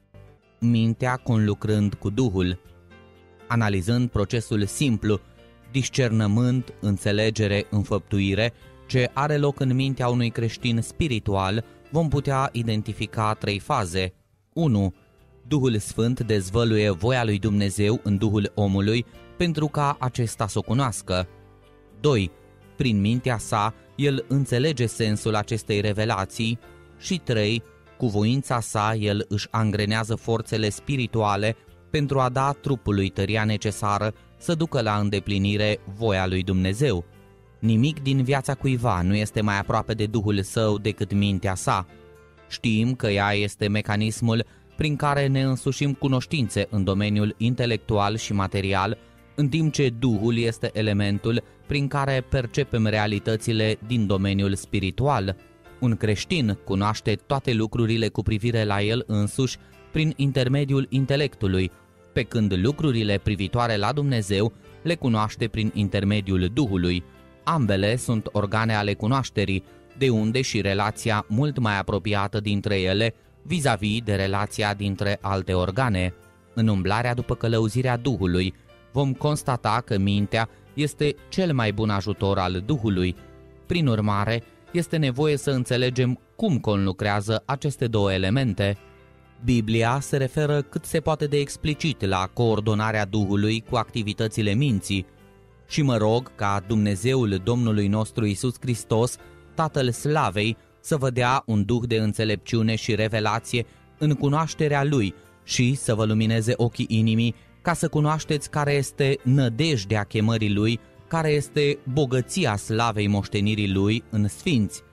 Mintea conlucrând cu Duhul. Analizând procesul simplu, discernământ, înțelegere, înfăptuire, ce are loc în mintea unui creștin spiritual, vom putea identifica trei faze. unu. Duhul Sfânt dezvăluie voia lui Dumnezeu în Duhul omului pentru ca acesta să o cunoască. doi. Prin mintea sa, el înțelege sensul acestei revelații. Și trei. Cu voința sa, el își angrenează forțele spirituale pentru a da trupului tăria necesară să ducă la îndeplinire voia lui Dumnezeu. Nimic din viața cuiva nu este mai aproape de Duhul său decât mintea sa. Știm că ea este mecanismul prin care ne însușim cunoștințe în domeniul intelectual și material, în timp ce Duhul este elementul prin care percepem realitățile din domeniul spiritual. Un creștin cunoaște toate lucrurile cu privire la el însuși prin intermediul intelectului, pe când lucrurile privitoare la Dumnezeu le cunoaște prin intermediul Duhului. Ambele sunt organe ale cunoașterii, de unde și relația mult mai apropiată dintre ele vis-a-vis de relația dintre alte organe. În umblarea după călăuzirea Duhului, vom constata că mintea este cel mai bun ajutor al Duhului. Prin urmare, este nevoie să înțelegem cum conlucrează aceste două elemente. Biblia se referă cât se poate de explicit la coordonarea Duhului cu activitățile minții. Și mă rog ca Dumnezeul Domnului nostru Iisus Hristos, Tatăl Slavei, să vă dea un duh de înțelepciune și revelație în cunoașterea Lui și să vă lumineze ochii inimii ca să cunoașteți care este nădejdea chemării Lui, care este bogăția slavei moștenirii Lui în sfinți.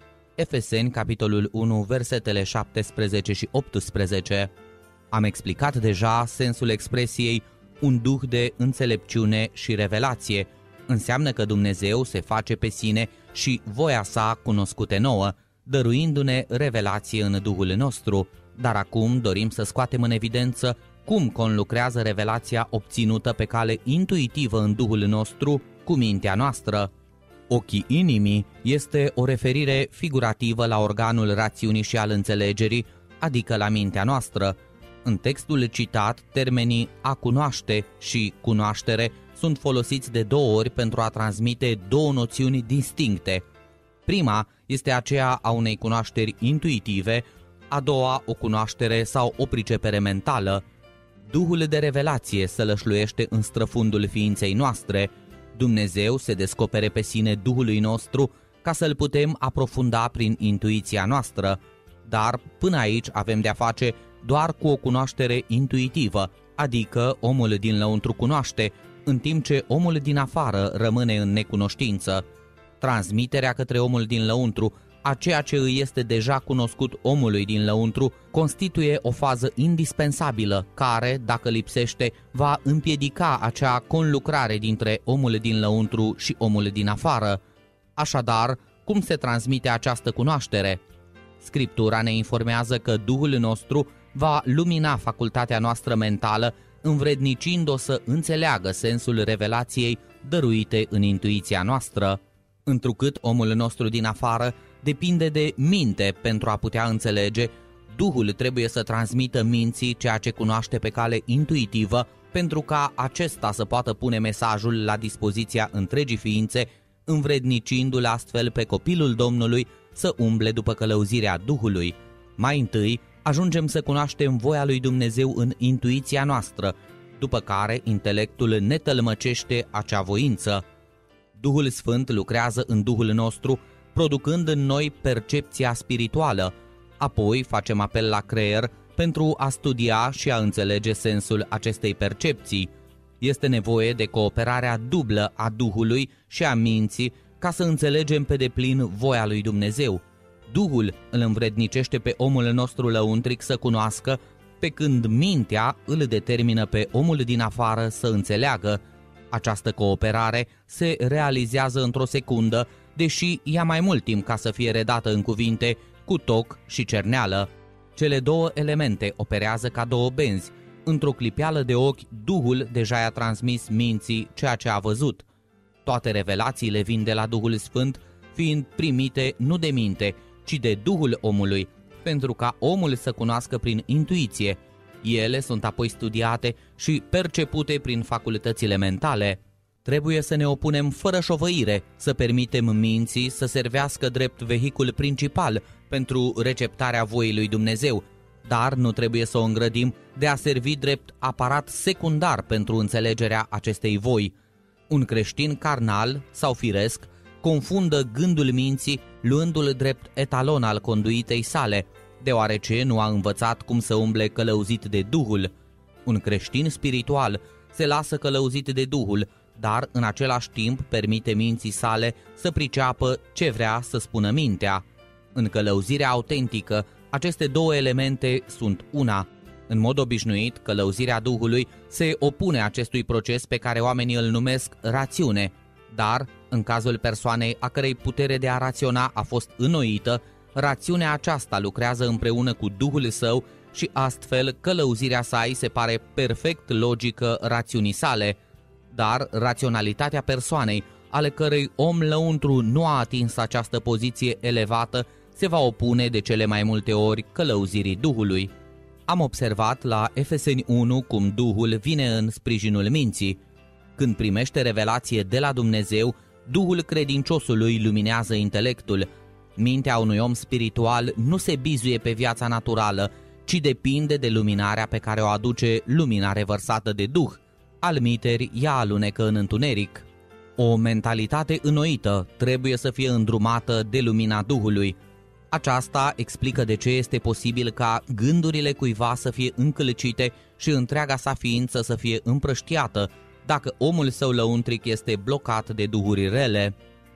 Efeseni, capitolul unu, versetele șaptesprezece și optsprezece. Am explicat deja sensul expresiei un duh de înțelepciune și revelație. Înseamnă că Dumnezeu se face pe sine și voia sa cunoscute nouă, dăruindu-ne revelație în Duhul nostru, dar acum dorim să scoatem în evidență cum conlucrează revelația obținută pe cale intuitivă în Duhul nostru cu mintea noastră. Ochii inimii este o referire figurativă la organul rațiunii și al înțelegerii, adică la mintea noastră. În textul citat, termenii a cunoaște și cunoaștere sunt folosiți de două ori pentru a transmite două noțiuni distincte. Prima este aceea a unei cunoașteri intuitive, a doua o cunoaștere sau o pricepere mentală. Duhul de revelație sălășluiește în străfundul ființei noastre. Dumnezeu se descopere pe sine Duhului nostru ca să-L putem aprofunda prin intuiția noastră, dar până aici avem de-a face doar cu o cunoaștere intuitivă, adică omul din lăuntru cunoaște, în timp ce omul din afară rămâne în necunoștință. Transmiterea către omul din lăuntru a ceea ce îi este deja cunoscut omului din lăuntru constituie o fază indispensabilă care, dacă lipsește, va împiedica acea conlucrare dintre omul din lăuntru și omul din afară. Așadar, cum se transmite această cunoaștere? Scriptura ne informează că Duhul nostru va lumina facultatea noastră mentală, învrednicind-o să înțeleagă sensul revelației dăruite în intuiția noastră. Întrucât omul nostru din afară depinde de minte pentru a putea înțelege, Duhul trebuie să transmită minții ceea ce cunoaște pe cale intuitivă pentru ca acesta să poată pune mesajul la dispoziția întregii ființe, învrednicindu-l astfel pe copilul Domnului să umble după călăuzirea Duhului. Mai întâi, ajungem să cunoaștem voia lui Dumnezeu în intuiția noastră, după care intelectul ne tălmăcește acea voință. Duhul Sfânt lucrează în Duhul nostru, producând în noi percepția spirituală. Apoi facem apel la creier pentru a studia și a înțelege sensul acestei percepții. Este nevoie de cooperarea dublă a Duhului și a minții ca să înțelegem pe deplin voia lui Dumnezeu. Duhul îl învrednicește pe omul nostru lăuntric să cunoască, pe când mintea îl determină pe omul din afară să înțeleagă. Această cooperare se realizează într-o secundă, deși ia mai mult timp ca să fie redată în cuvinte, cu toc și cerneală. Cele două elemente operează ca două benzi. Într-o clipeală de ochi, Duhul deja i-a transmis minții ceea ce a văzut. Toate revelațiile vin de la Duhul Sfânt, fiind primite nu de minte, ci de Duhul omului, pentru ca omul să cunoască prin intuiție. Ele sunt apoi studiate și percepute prin facultățile mentale. Trebuie să ne opunem fără șovăire, să permitem minții să servească drept vehicul principal pentru receptarea voii lui Dumnezeu, dar nu trebuie să o îngrădim de a servi drept aparat secundar pentru înțelegerea acestei voi. Un creștin carnal sau firesc confundă gândul minții luându-l drept etalon al conduitei sale, deoarece nu a învățat cum să umble călăuzit de Duhul. Un creștin spiritual se lasă călăuzit de Duhul, dar în același timp permite minții sale să priceapă ce vrea să spună mintea. În călăuzirea autentică, aceste două elemente sunt una. În mod obișnuit, călăuzirea Duhului se opune acestui proces pe care oamenii îl numesc rațiune, dar, în cazul persoanei a cărei putere de a raționa a fost înnoită, rațiunea aceasta lucrează împreună cu Duhul său și astfel călăuzirea sa îi se pare perfect logică rațiunii sale. Dar raționalitatea persoanei, ale cărei om lăuntru nu a atins această poziție elevată, se va opune de cele mai multe ori călăuzirii Duhului. Am observat la Efeseni unu cum Duhul vine în sprijinul minții. Când primește revelație de la Dumnezeu, Duhul credinciosului luminează intelectul. Mintea unui om spiritual nu se bizuie pe viața naturală, ci depinde de luminarea pe care o aduce lumina revărsată de Duh. Almiteri, ea alunecă în întuneric. O mentalitate înnoită trebuie să fie îndrumată de lumina Duhului. Aceasta explică de ce este posibil ca gândurile cuiva să fie încălcite și întreaga sa ființă să fie împrăștiată, dacă omul său lăuntric este blocat de duhuri rele.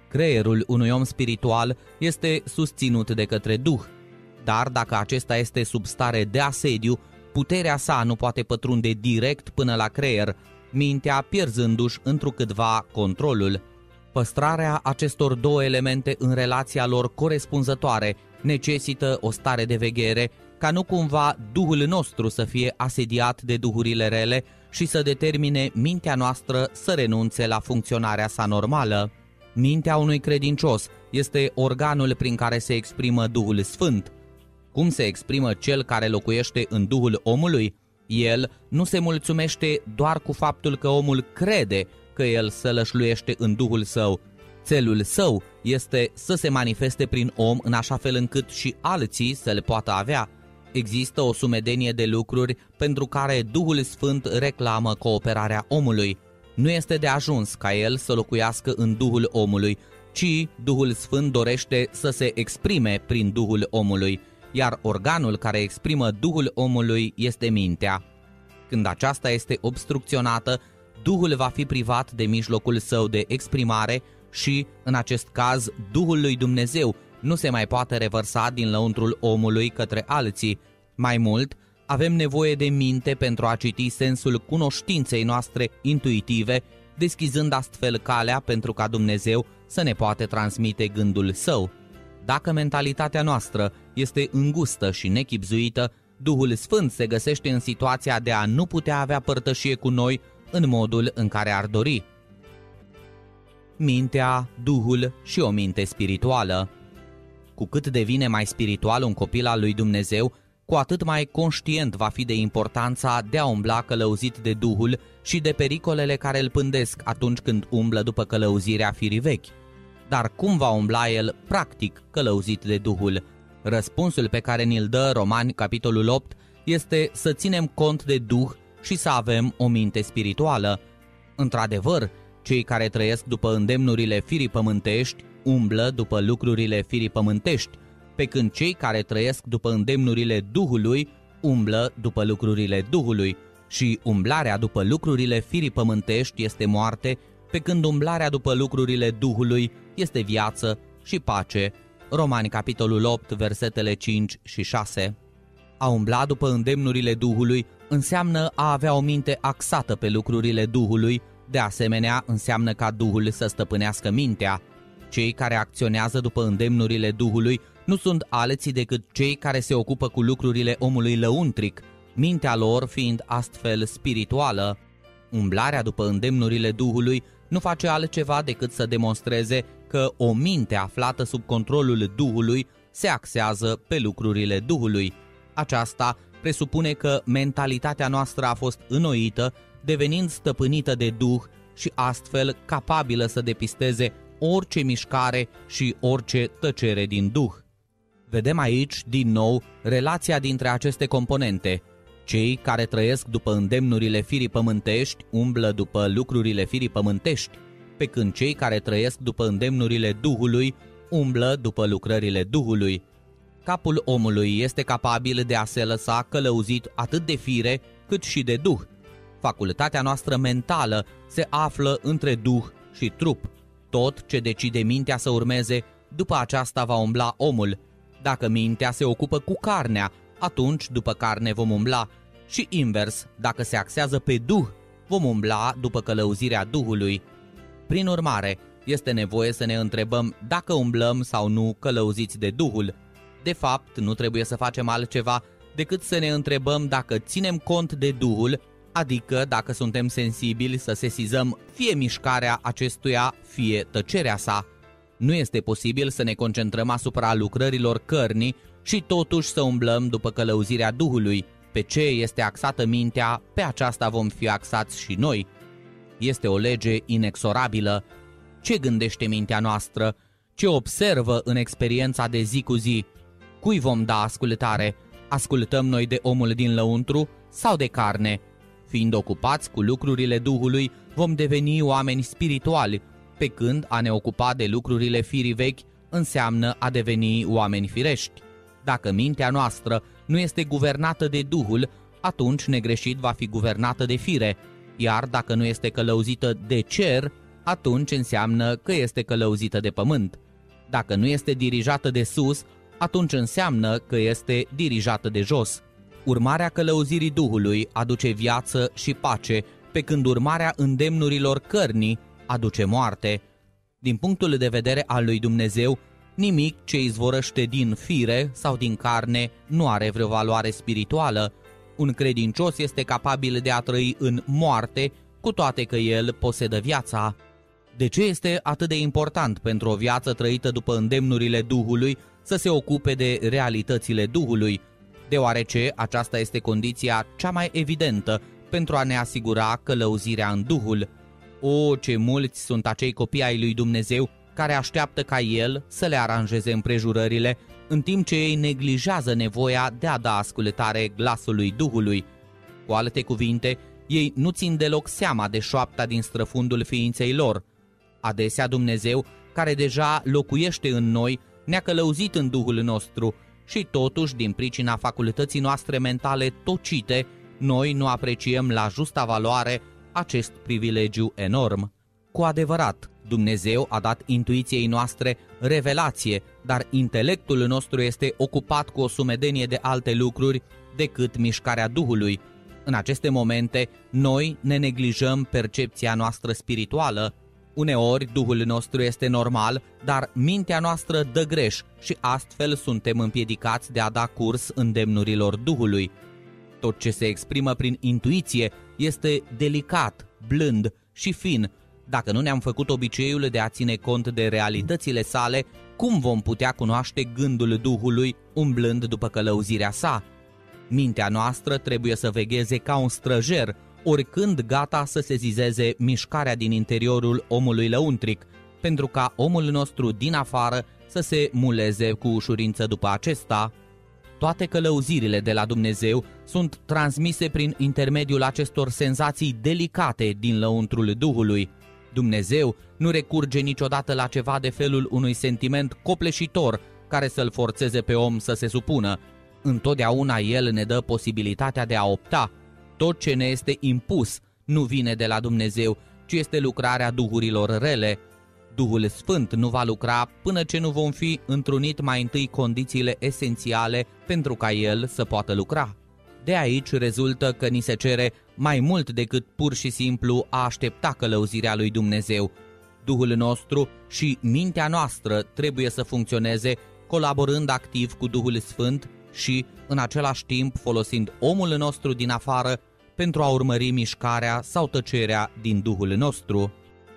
Creierul unui om spiritual este susținut de către Duh, dar dacă acesta este sub stare de asediu, puterea sa nu poate pătrunde direct până la creier, mintea pierzându-și întrucâtva controlul. Păstrarea acestor două elemente în relația lor corespunzătoare necesită o stare de veghere, ca nu cumva Duhul nostru să fie asediat de duhurile rele și să determine mintea noastră să renunțe la funcționarea sa normală. Mintea unui credincios este organul prin care se exprimă Duhul Sfânt. Cum se exprimă cel care locuiește în Duhul omului? El nu se mulțumește doar cu faptul că omul crede că el sălășluiește în Duhul său. Țelul său este să se manifeste prin om în așa fel încât și alții să le poată avea. Există o sumedenie de lucruri pentru care Duhul Sfânt reclamă cooperarea omului. Nu este de ajuns ca el să locuiască în Duhul omului, ci Duhul Sfânt dorește să se exprime prin Duhul omului, iar organul care exprimă Duhul omului este mintea. Când aceasta este obstrucționată, Duhul va fi privat de mijlocul său de exprimare și, în acest caz, Duhul lui Dumnezeu nu se mai poate revărsa din lăuntrul omului către alții. Mai mult, avem nevoie de minte pentru a citi sensul cunoștinței noastre intuitive, deschizând astfel calea pentru ca Dumnezeu să ne poate transmite gândul său. Dacă mentalitatea noastră este îngustă și nechibzuită, Duhul Sfânt se găsește în situația de a nu putea avea părtășie cu noi în modul în care ar dori. Mintea, Duhul și o minte spirituală. Cu cât devine mai spiritual un copil al lui Dumnezeu, cu atât mai conștient va fi de importanța de a umbla călăuzit de Duhul și de pericolele care îl pândesc atunci când umblă după călăuzirea firii vechi. Dar cum va umbla el practic călăuzit de Duhul? Răspunsul pe care ni-l dă Romani, capitolul opt, este să ținem cont de Duh și să avem o minte spirituală. Într-adevăr, cei care trăiesc după îndemnurile firii pământești umblă după lucrurile firii pământești, pe când cei care trăiesc după îndemnurile Duhului umblă după lucrurile Duhului. Și umblarea după lucrurile firii pământești este moarte, pe când umblarea după lucrurile Duhului este viață și pace. Romani, capitolul opt, versetele cinci și șase. A umbla după îndemnurile Duhului înseamnă a avea o minte axată pe lucrurile Duhului, de asemenea înseamnă ca Duhul să stăpânească mintea. Cei care acționează după îndemnurile Duhului nu sunt alții decât cei care se ocupă cu lucrurile omului lăuntric, mintea lor fiind astfel spirituală. Umblarea după îndemnurile Duhului nu face altceva decât să demonstreze că o minte aflată sub controlul Duhului se axează pe lucrurile Duhului. Aceasta presupune că mentalitatea noastră a fost înnoită, devenind stăpânită de Duh și astfel capabilă să depisteze orice mișcare și orice tăcere din Duh. Vedem aici, din nou, relația dintre aceste componente. Cei care trăiesc după îndemnurile firii pământești umblă după lucrurile firii pământești, pe când cei care trăiesc după îndemnurile Duhului umblă după lucrările Duhului. Capul omului este capabil de a se lăsa călăuzit atât de fire cât și de Duh. Facultatea noastră mentală se află între Duh și trup. Tot ce decide mintea să urmeze, după aceasta va umbla omul. Dacă mintea se ocupă cu carnea, atunci după carne vom umbla. Și invers, dacă se axează pe Duh, vom umbla după călăuzirea Duhului. Prin urmare, este nevoie să ne întrebăm dacă umblăm sau nu călăuziți de Duhul. De fapt, nu trebuie să facem altceva decât să ne întrebăm dacă ținem cont de Duhul, adică dacă suntem sensibili să sesizăm fie mișcarea acestuia, fie tăcerea sa. Nu este posibil să ne concentrăm asupra lucrărilor cărnii și totuși să umblăm după călăuzirea Duhului. Pe ce este axată mintea, pe aceasta vom fi axați și noi. Este o lege inexorabilă. Ce gândește mintea noastră? Ce observă în experiența de zi cu zi? Cui vom da ascultare? Ascultăm noi de omul din lăuntru sau de carne? Fiind ocupați cu lucrurile Duhului, vom deveni oameni spirituali, pe când a ne ocupa de lucrurile firii vechi înseamnă a deveni oameni firești. Dacă mintea noastră nu este guvernată de Duhul, atunci negreșit va fi guvernată de fire, iar dacă nu este călăuzită de cer, atunci înseamnă că este călăuzită de pământ. Dacă nu este dirijată de sus, atunci înseamnă că este dirijată de jos. Urmarea călăuzirii Duhului aduce viață și pace, pe când urmarea îndemnurilor cărnii aduce moarte. Din punctul de vedere al lui Dumnezeu, nimic ce izvorăște din fire sau din carne nu are vreo valoare spirituală. Un credincios este capabil de a trăi în moarte, cu toate că el posedă viața. De ce este atât de important pentru o viață trăită după îndemnurile Duhului să se ocupe de realitățile Duhului? Deoarece aceasta este condiția cea mai evidentă pentru a ne asigura călăuzirea în Duhul. O, ce mulți sunt acei copii ai lui Dumnezeu care așteaptă ca El să le aranjeze împrejurările, în timp ce ei neglijează nevoia de a da ascultare glasului Duhului. Cu alte cuvinte, ei nu țin deloc seama de șoapta din străfundul ființei lor. Adesea Dumnezeu, care deja locuiește în noi, ne-a călăuzit în Duhul nostru și totuși, din pricina facultății noastre mentale tocite, noi nu apreciem la justa valoare acest privilegiu enorm. Cu adevărat, Dumnezeu a dat intuiției noastre revelație, dar intelectul nostru este ocupat cu o sumedenie de alte lucruri decât mișcarea Duhului. În aceste momente, noi ne neglijăm percepția noastră spirituală. Uneori, Duhul nostru este normal, dar mintea noastră dă greș și astfel suntem împiedicați de a da curs îndemnurilor Duhului. Tot ce se exprimă prin intuiție este delicat, blând și fin. Dacă nu ne-am făcut obiceiul de a ține cont de realitățile sale, cum vom putea cunoaște gândul Duhului umblând după călăuzirea sa? Mintea noastră trebuie să vegheze ca un străjer, oricând gata să sezizeze mișcarea din interiorul omului lăuntric, pentru ca omul nostru din afară să se muleze cu ușurință după acesta. Toate călăuzirile de la Dumnezeu sunt transmise prin intermediul acestor senzații delicate din lăuntrul Duhului. Dumnezeu nu recurge niciodată la ceva de felul unui sentiment copleșitor care să-l forțeze pe om să se supună. Întotdeauna El ne dă posibilitatea de a opta. Tot ce ne este impus nu vine de la Dumnezeu, ci este lucrarea duhurilor rele. Duhul Sfânt nu va lucra până ce nu vom fi întrunit mai întâi condițiile esențiale pentru ca El să poată lucra. De aici rezultă că ni se cere mai mult decât pur și simplu a aștepta călăuzirea lui Dumnezeu. Duhul nostru și mintea noastră trebuie să funcționeze colaborând activ cu Duhul Sfânt și, în același timp, folosind omul nostru din afară pentru a urmări mișcarea sau tăcerea din Duhul nostru.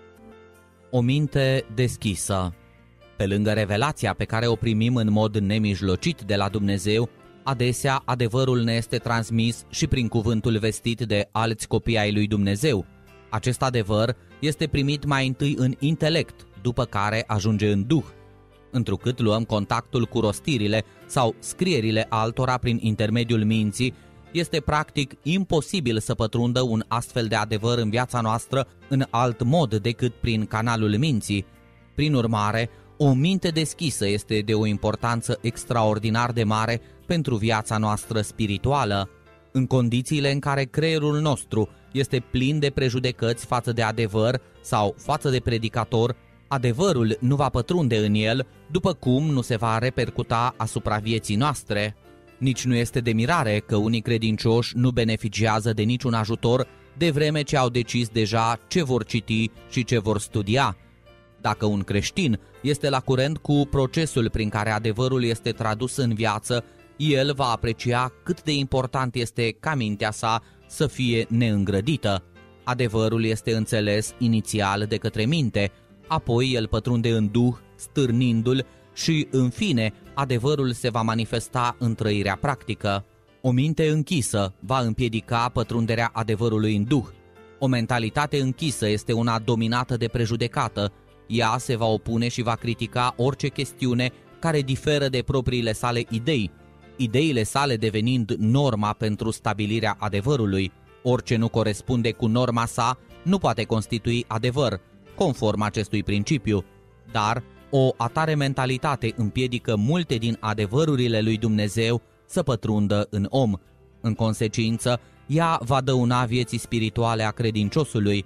O minte deschisă. Pe lângă revelația pe care o primim în mod nemijlocit de la Dumnezeu, adesea adevărul ne este transmis și prin cuvântul vestit de alți copii ai lui Dumnezeu. Acest adevăr este primit mai întâi în intelect, după care ajunge în Duh. Întrucât luăm contactul cu rostirile sau scrierile altora prin intermediul minții, este practic imposibil să pătrundă un astfel de adevăr în viața noastră în alt mod decât prin canalul minții. Prin urmare, o minte deschisă este de o importanță extraordinar de mare pentru viața noastră spirituală. În condițiile în care creierul nostru este plin de prejudecăți față de adevăr sau față de predicator, adevărul nu va pătrunde în el, după cum nu se va repercuta asupra vieții noastre. Nici nu este de mirare că unii credincioși nu beneficiază de niciun ajutor, de vreme ce au decis deja ce vor citi și ce vor studia. Dacă un creștin este la curent cu procesul prin care adevărul este tradus în viață, el va aprecia cât de important este ca mintea sa să fie neîngrădită. Adevărul este înțeles inițial de către minte, apoi el pătrunde în Duh, stârnindu-l, și, în fine, adevărul se va manifesta în trăirea practică. O minte închisă va împiedica pătrunderea adevărului în Duh. O mentalitate închisă este una dominată de prejudecată. Ea se va opune și va critica orice chestiune care diferă de propriile sale idei, ideile sale devenind norma pentru stabilirea adevărului. Orice nu corespunde cu norma sa nu poate constitui adevăr, conform acestui principiu. Dar o atare mentalitate împiedică multe din adevărurile lui Dumnezeu să pătrundă în om. În consecință, ea va dăuna vieții spirituale a credinciosului.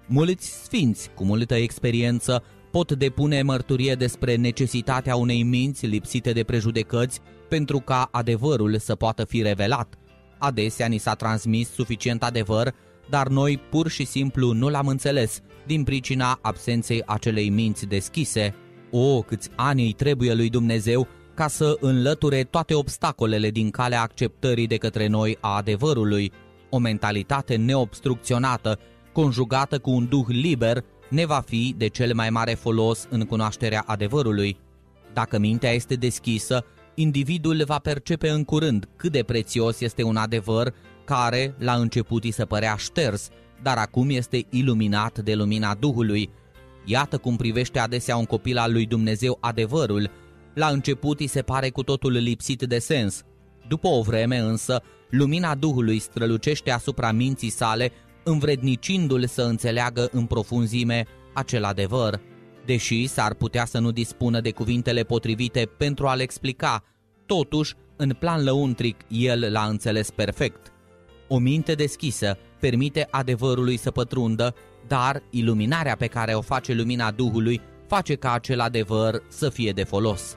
Mulți sfinți cu multă experiență pot depune mărturie despre necesitatea unei minți lipsite de prejudecăți pentru ca adevărul să poată fi revelat. Adesea ni s-a transmis suficient adevăr, dar noi pur și simplu nu l-am înțeles din pricina absenței acelei minți deschise. O, câți ani îi trebuie lui Dumnezeu ca să înlăture toate obstacolele din calea acceptării de către noi a adevărului. O mentalitate neobstrucționată, conjugată cu un duh liber, ne va fi de cel mai mare folos în cunoașterea adevărului. Dacă mintea este deschisă, individul va percepe în curând cât de prețios este un adevăr care la început îi se părea șters, dar acum este iluminat de lumina Duhului. Iată cum privește adesea un copil al lui Dumnezeu adevărul. La început îi se pare cu totul lipsit de sens. După o vreme însă, lumina Duhului strălucește asupra minții sale, învrednicindu-l să înțeleagă în profunzime acel adevăr. Deși s-ar putea să nu dispună de cuvintele potrivite pentru a-l explica, totuși, în plan lăuntric, el l-a înțeles perfect. O minte deschisă permite adevărului să pătrundă, dar iluminarea pe care o face lumina Duhului face ca acel adevăr să fie de folos.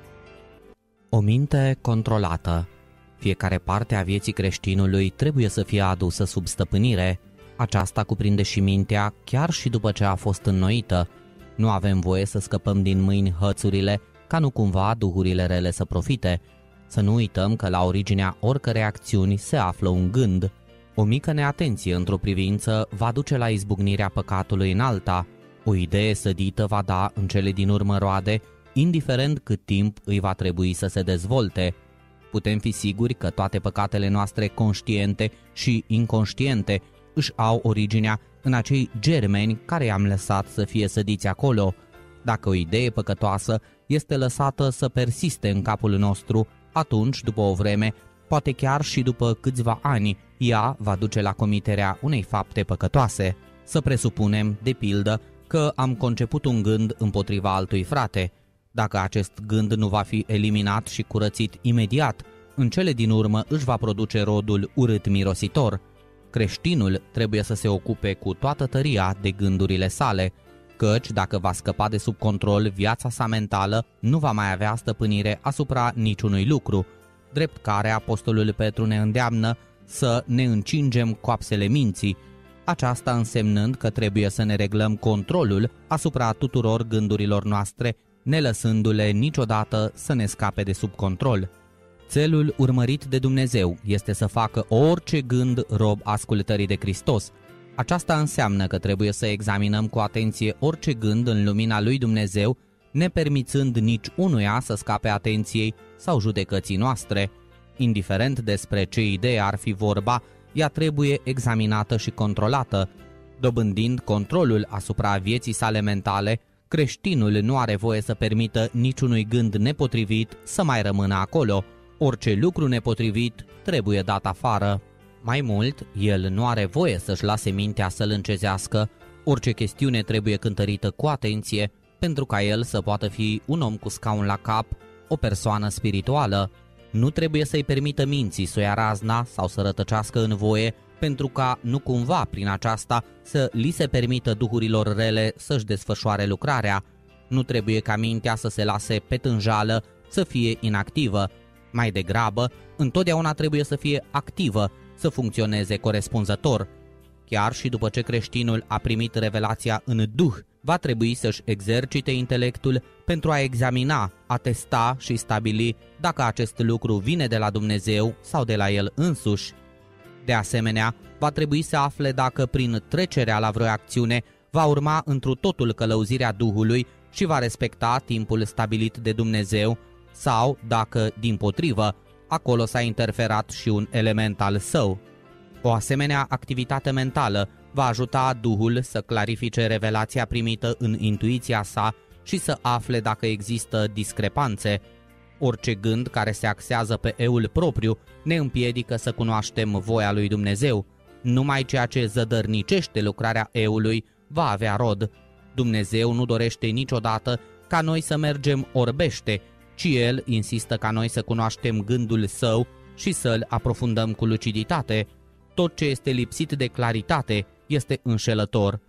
O minte controlată. Fiecare parte a vieții creștinului trebuie să fie adusă sub stăpânire. Aceasta cuprinde și mintea, chiar și după ce a fost înnoită. Nu avem voie să scăpăm din mâini hățurile, ca nu cumva duhurile rele să profite. Să nu uităm că la originea oricărei acțiuni se află un gând. O mică neatenție într-o privință va duce la izbucnirea păcatului în alta. O idee sădită va da în cele din urmă roade, indiferent cât timp îi va trebui să se dezvolte. Putem fi siguri că toate păcatele noastre conștiente și inconștiente își au originea în acei germeni care i-am lăsat să fie sădiți acolo. Dacă o idee păcătoasă este lăsată să persiste în capul nostru, atunci, după o vreme, poate chiar și după câțiva ani, ea va duce la comiterea unei fapte păcătoase. Să presupunem, de pildă, că am conceput un gând împotriva altui frate. Dacă acest gând nu va fi eliminat și curățit imediat, în cele din urmă își va produce rodul urât mirositor. Creștinul trebuie să se ocupe cu toată tăria de gândurile sale, căci dacă va scăpa de sub control viața sa mentală, nu va mai avea stăpânire asupra niciunui lucru, drept care apostolul Petru ne îndeamnă să ne încingem coapsele minții, aceasta însemnând că trebuie să ne reglăm controlul asupra tuturor gândurilor noastre, ne lăsându-le niciodată să ne scape de sub control. Țelul urmărit de Dumnezeu este să facă orice gând rob ascultării de Hristos. Aceasta înseamnă că trebuie să examinăm cu atenție orice gând în lumina lui Dumnezeu, nepermițând nici unuia să scape atenției sau judecății noastre. Indiferent despre ce idee ar fi vorba, ea trebuie examinată și controlată. Dobândind controlul asupra vieții sale mentale, creștinul nu are voie să permită niciunui gând nepotrivit să mai rămână acolo. Orice lucru nepotrivit trebuie dat afară. Mai mult, el nu are voie să-și lase mintea să-l încezească. Orice chestiune trebuie cântărită cu atenție, pentru ca el să poată fi un om cu scaun la cap, o persoană spirituală. Nu trebuie să-i permită minții să o ia razna sau să rătăcească în voie, pentru ca nu cumva prin aceasta să li se permită duhurilor rele să-și desfășoare lucrarea. Nu trebuie ca mintea să se lase pe tânjală, să fie inactivă. Mai degrabă, întotdeauna trebuie să fie activă, să funcționeze corespunzător. Chiar și după ce creștinul a primit revelația în Duh, va trebui să-și exercite intelectul pentru a examina, a testa și stabili dacă acest lucru vine de la Dumnezeu sau de la el însuși. De asemenea, va trebui să afle dacă prin trecerea la vreo acțiune va urma întru totul călăuzirea Duhului și va respecta timpul stabilit de Dumnezeu sau dacă, dimpotrivă, acolo s-a interferat și un element al său. O asemenea activitate mentală va ajuta Duhul să clarifice revelația primită în intuiția sa și să afle dacă există discrepanțe. Orice gând care se axează pe eul propriu ne împiedică să cunoaștem voia lui Dumnezeu. Numai ceea ce zădărnicește lucrarea eului va avea rod. Dumnezeu nu dorește niciodată ca noi să mergem orbește, ci El insistă ca noi să cunoaștem gândul Său și să-L aprofundăm cu luciditate. Tot ce este lipsit de claritate este înșelător.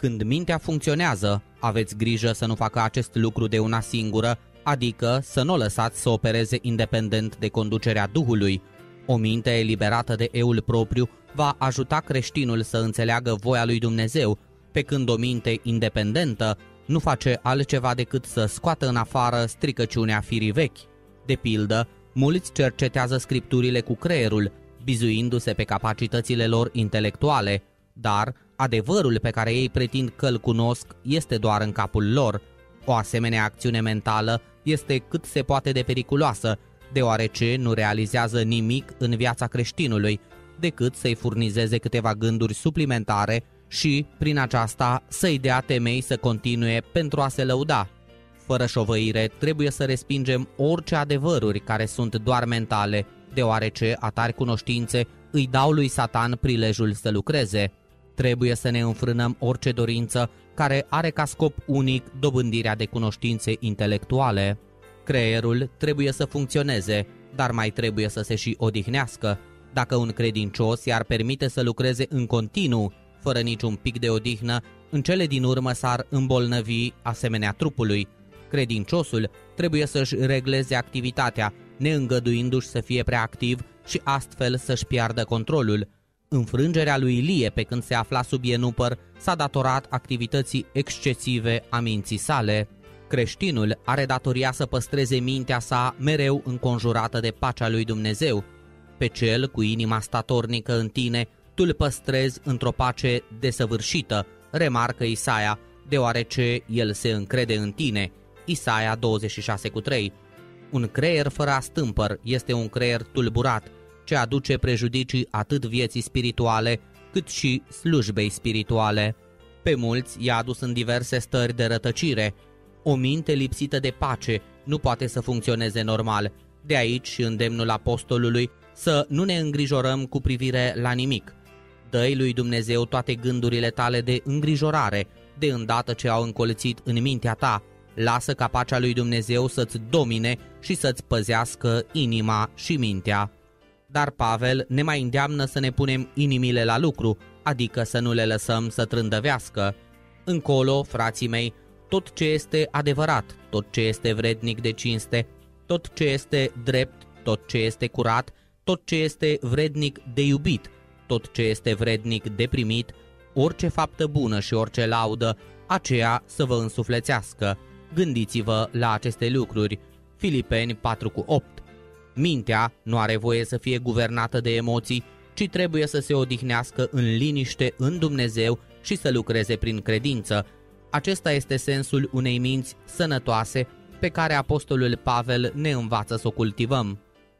Când mintea funcționează, aveți grijă să nu facă acest lucru de una singură, adică să nu o lăsați să opereze independent de conducerea Duhului. O minte eliberată de eul propriu va ajuta creștinul să înțeleagă voia lui Dumnezeu, pe când o minte independentă nu face altceva decât să scoată în afară stricăciunea firii vechi. De pildă, mulți cercetează scripturile cu creierul, bizuindu-se pe capacitățile lor intelectuale, dar adevărul pe care ei pretind că îl cunosc este doar în capul lor. O asemenea acțiune mentală este cât se poate de periculoasă, deoarece nu realizează nimic în viața creștinului, decât să-i furnizeze câteva gânduri suplimentare și, prin aceasta, să-i dea temei să continue pentru a se lăuda. Fără șovăire, trebuie să respingem orice adevăruri care sunt doar mentale, deoarece atari cunoștințe îi dau lui Satan prilejul să lucreze. Trebuie să ne înfrânăm orice dorință care are ca scop unic dobândirea de cunoștințe intelectuale. Creierul trebuie să funcționeze, dar mai trebuie să se și odihnească. Dacă un credincios i-ar permite să lucreze în continuu, fără niciun pic de odihnă, în cele din urmă s-ar îmbolnăvi asemenea trupului. Credinciosul trebuie să-și regleze activitatea, neîngăduindu-și să fie prea activ și astfel să-și piardă controlul. Înfrângerea lui Ilie pe când se afla sub ienupăr s-a datorat activității excesive a minții sale. Creștinul are datoria să păstreze mintea sa mereu înconjurată de pacea lui Dumnezeu. Pe cel cu inima statornică în tine, tu îl păstrezi într-o pace desăvârșită, remarcă Isaia, deoarece el se încrede în tine. Isaia douăzeci și șase cu trei. Un creier fără astâmpăr este un creier tulburat, ce aduce prejudicii atât vieții spirituale, cât și slujbei spirituale. Pe mulți i-a adus în diverse stări de rătăcire. O minte lipsită de pace nu poate să funcționeze normal. De aici și îndemnul apostolului să nu ne îngrijorăm cu privire la nimic. Dă-i lui Dumnezeu toate gândurile tale de îngrijorare, de îndată ce au încolțit în mintea ta. Lasă ca pacea lui Dumnezeu să-ți domine și să-ți păzească inima și mintea. Dar Pavel ne mai îndeamnă să ne punem inimile la lucru, adică să nu le lăsăm să trândăvească. Încolo, frații mei, tot ce este adevărat, tot ce este vrednic de cinste, tot ce este drept, tot ce este curat, tot ce este vrednic de iubit, tot ce este vrednic de primit, orice faptă bună și orice laudă, aceea să vă însuflețească. Gândiți-vă la aceste lucruri. Filipeni patru cu opt. Mintea nu are voie să fie guvernată de emoții, ci trebuie să se odihnească în liniște în Dumnezeu și să lucreze prin credință. Acesta este sensul unei minți sănătoase pe care apostolul Pavel ne învață să o cultivăm.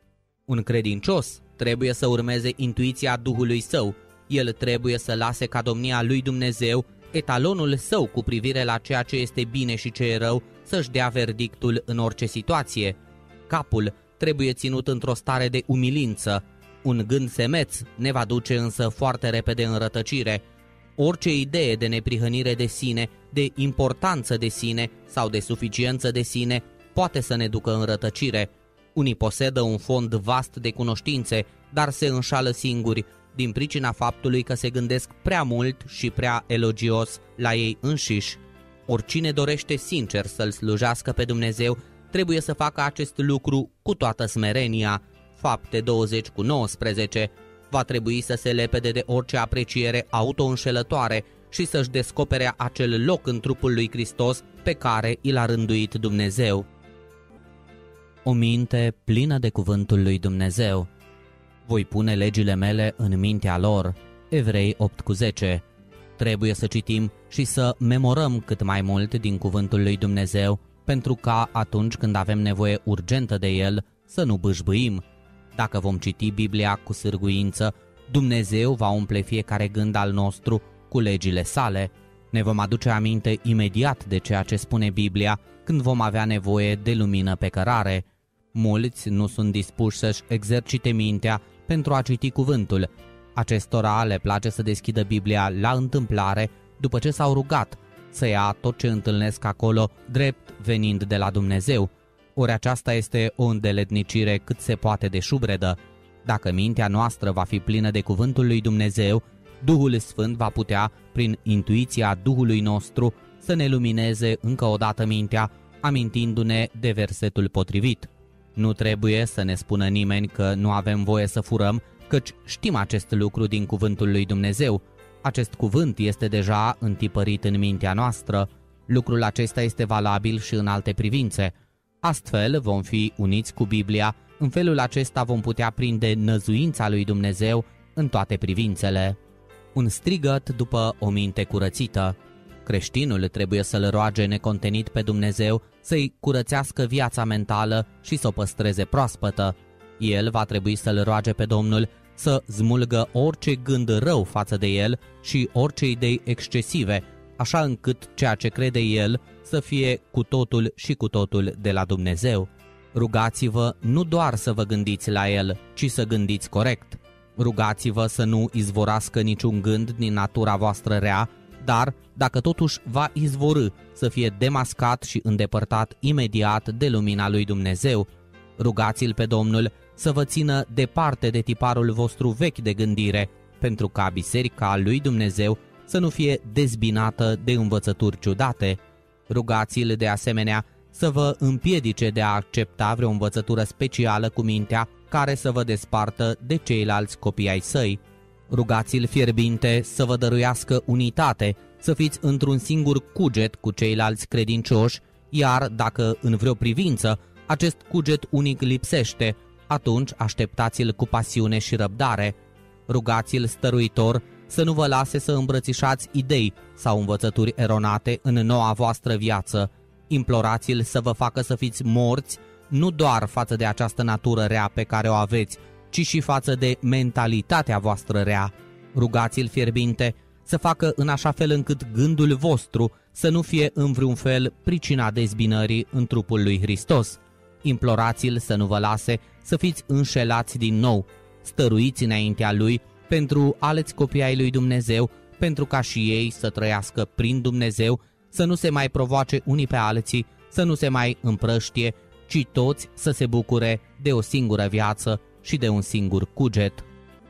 Un credincios trebuie să urmeze intuiția Duhului său. El trebuie să lase ca domnia lui Dumnezeu, etalonul său cu privire la ceea ce este bine și ce e rău, să-și dea verdictul în orice situație. Capul trebuie ținut într-o stare de umilință. Un gând semeț ne va duce însă foarte repede în rătăcire. Orice idee de neprihănire de sine, de importanță de sine sau de suficiență de sine poate să ne ducă în rătăcire. Unii posedă un fond vast de cunoștințe, dar se înșală singuri din pricina faptului că se gândesc prea mult și prea elogios la ei înșiși. Oricine dorește sincer să-L slujească pe Dumnezeu trebuie să facă acest lucru cu toată smerenia. Fapte douăzeci cu nouăsprezece. Va trebui să se lepede de orice apreciere auto-înșelătoare și să-și descopere acel loc în trupul lui Hristos pe care i l-a rânduit Dumnezeu. O minte plină de cuvântul lui Dumnezeu. Voi pune legile mele în mintea lor. Evrei opt cu zece. Trebuie să citim și să memorăm cât mai mult din cuvântul lui Dumnezeu, pentru ca atunci când avem nevoie urgentă de el să nu bâșbâim. Dacă vom citi Biblia cu sârguință, Dumnezeu va umple fiecare gând al nostru cu legile sale. Ne vom aduce aminte imediat de ceea ce spune Biblia când vom avea nevoie de lumină pe cărare. Mulți nu sunt dispuși să-și exercite mintea pentru a citi cuvântul. Acestora le place să deschidă Biblia la întâmplare după ce s-au rugat, să ia tot ce întâlnesc acolo drept venind de la Dumnezeu. Ori aceasta este o îndeletnicire cât se poate de șubredă. Dacă mintea noastră va fi plină de cuvântul lui Dumnezeu, Duhul Sfânt va putea, prin intuiția Duhului nostru, să ne lumineze încă o dată mintea, amintindu-ne de versetul potrivit. Nu trebuie să ne spună nimeni că nu avem voie să furăm, căci știm acest lucru din cuvântul lui Dumnezeu. Acest cuvânt este deja întipărit în mintea noastră. Lucrul acesta este valabil și în alte privințe. Astfel vom fi uniți cu Biblia, în felul acesta vom putea prinde năzuința lui Dumnezeu în toate privințele. Un strigăt după o minte curățită. Creștinul trebuie să-L roage necontenit pe Dumnezeu să-i curățească viața mentală și să o păstreze proaspătă. El va trebui să-L roage pe Domnul să smulgă orice gând rău față de el și orice idei excesive, așa încât ceea ce crede el să fie cu totul și cu totul de la Dumnezeu. Rugați-vă nu doar să vă gândiți la el, ci să gândiți corect. Rugați-vă să nu izvorască niciun gând din natura voastră rea, dar, dacă totuși va izvorî, să fie demascat și îndepărtat imediat de lumina lui Dumnezeu. Rugați-l pe Domnul să vă țină departe de tiparul vostru vechi de gândire, pentru ca biserica lui Dumnezeu să nu fie dezbinată de învățături ciudate. Rugați-l de asemenea să vă împiedice de a accepta vreo învățătură specială cu mintea care să vă despartă de ceilalți copii ai săi. Rugați-l fierbinte să vă dăruiască unitate, să fiți într-un singur cuget cu ceilalți credincioși, iar dacă în vreo privință acest cuget unic lipsește, atunci așteptați-l cu pasiune și răbdare. Rugați-l stăruitor să nu vă lase să îmbrățișați idei sau învățături eronate în noua voastră viață. Implorați-l să vă facă să fiți morți, nu doar față de această natură rea pe care o aveți, ci și față de mentalitatea voastră rea. Rugați-l fierbinte să facă în așa fel încât gândul vostru să nu fie în vreun fel pricina dezbinării în trupul lui Hristos. Implorați-l să nu vă lase să fiți înșelați din nou. Stăruiți înaintea lui pentru aleți copii ai lui Dumnezeu, pentru ca și ei să trăiască prin Dumnezeu, să nu se mai provoace unii pe alții, să nu se mai împrăștie, ci toți să se bucure de o singură viață și de un singur cuget.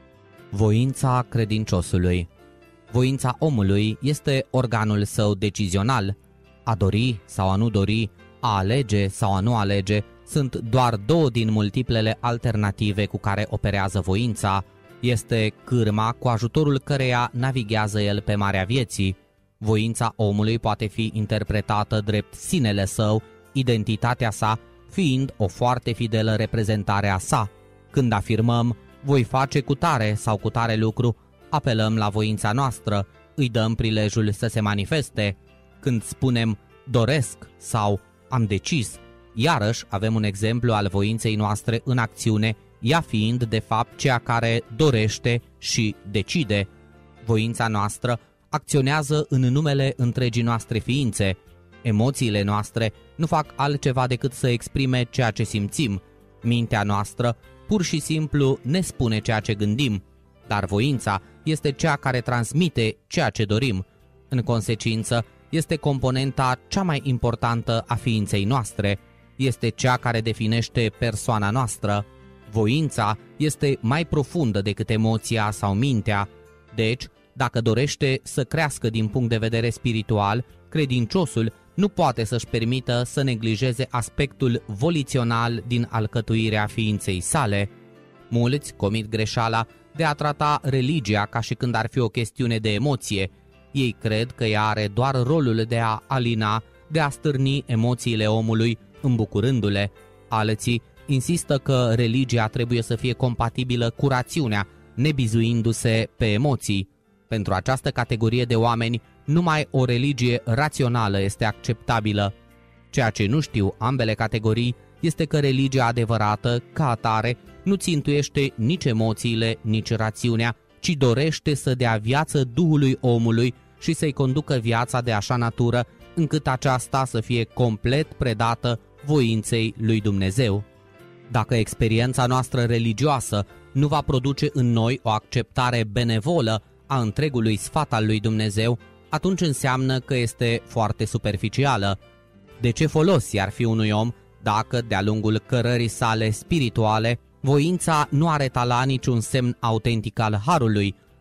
Voința credinciosului. Voința omului este organul său decizional. A dori sau a nu dori, a alege sau a nu alege, sunt doar două din multiplele alternative cu care operează voința. Este cârma cu ajutorul căreia navighează el pe marea vieții. Voința omului poate fi interpretată drept sinele său, identitatea sa, fiind o foarte fidelă reprezentare a sa. Când afirmăm, voi face cu tare sau cu tare lucru, apelăm la voința noastră, îi dăm prilejul să se manifeste. Când spunem, doresc sau am decis, iarăși avem un exemplu al voinței noastre în acțiune, ea fiind de fapt ceea care dorește și decide. Voința noastră acționează în numele întregii noastre ființe. Emoțiile noastre nu fac altceva decât să exprime ceea ce simțim. Mintea noastră pur și simplu ne spune ceea ce gândim, dar voința este cea care transmite ceea ce dorim. În consecință, este componenta cea mai importantă a ființei noastre. Este cea care definește persoana noastră. Voința este mai profundă decât emoția sau mintea. Deci, dacă dorește să crească din punct de vedere spiritual, credinciosul nu poate să-și permită să neglijeze aspectul volițional din alcătuirea ființei sale. Mulți comit greșeala de a trata religia ca și când ar fi o chestiune de emoție. Ei cred că ea are doar rolul de a alina, de a stârni emoțiile omului, îmbucurându-le. Alții insistă că religia trebuie să fie compatibilă cu rațiunea, nebizuindu-se pe emoții. Pentru această categorie de oameni, numai o religie rațională este acceptabilă. Ceea ce nu știu ambele categorii este că religia adevărată, ca atare, nu țintuiește nici emoțiile, nici rațiunea, ci dorește să dea viață Duhului omului și să-i conducă viața de așa natură, încât aceasta să fie complet predată voinței lui Dumnezeu. Dacă experiența noastră religioasă nu va produce în noi o acceptare benevolă a întregului sfat al lui Dumnezeu, atunci înseamnă că este foarte superficială. De ce folos i-ar fi unui om dacă, de-a lungul cărării sale spirituale, voința nu are tala niciun semn autentic al harului,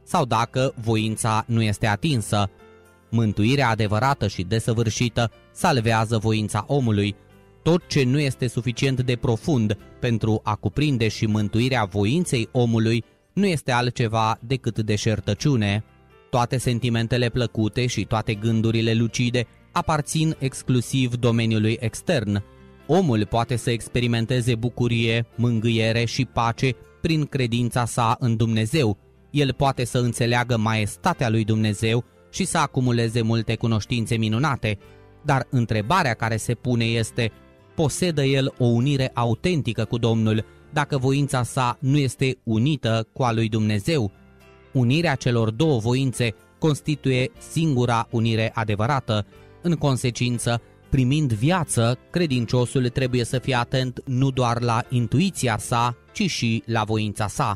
sau dacă voința nu este atinsă. Mântuirea adevărată și desăvârșită salvează voința omului. Tot ce nu este suficient de profund pentru a cuprinde și mântuirea voinței omului nu este altceva decât deșertăciune. Toate sentimentele plăcute și toate gândurile lucide aparțin exclusiv domeniului extern. Omul poate să experimenteze bucurie, mângâiere și pace prin credința sa în Dumnezeu. El poate să înțeleagă maestatea lui Dumnezeu și să acumuleze multe cunoștințe minunate. Dar întrebarea care se pune este: posedă el o unire autentică cu Domnul dacă voința sa nu este unită cu a lui Dumnezeu? Unirea celor două voințe constituie singura unire adevărată. În consecință, primind viață, credinciosul trebuie să fie atent nu doar la intuiția sa, ci și la voința sa.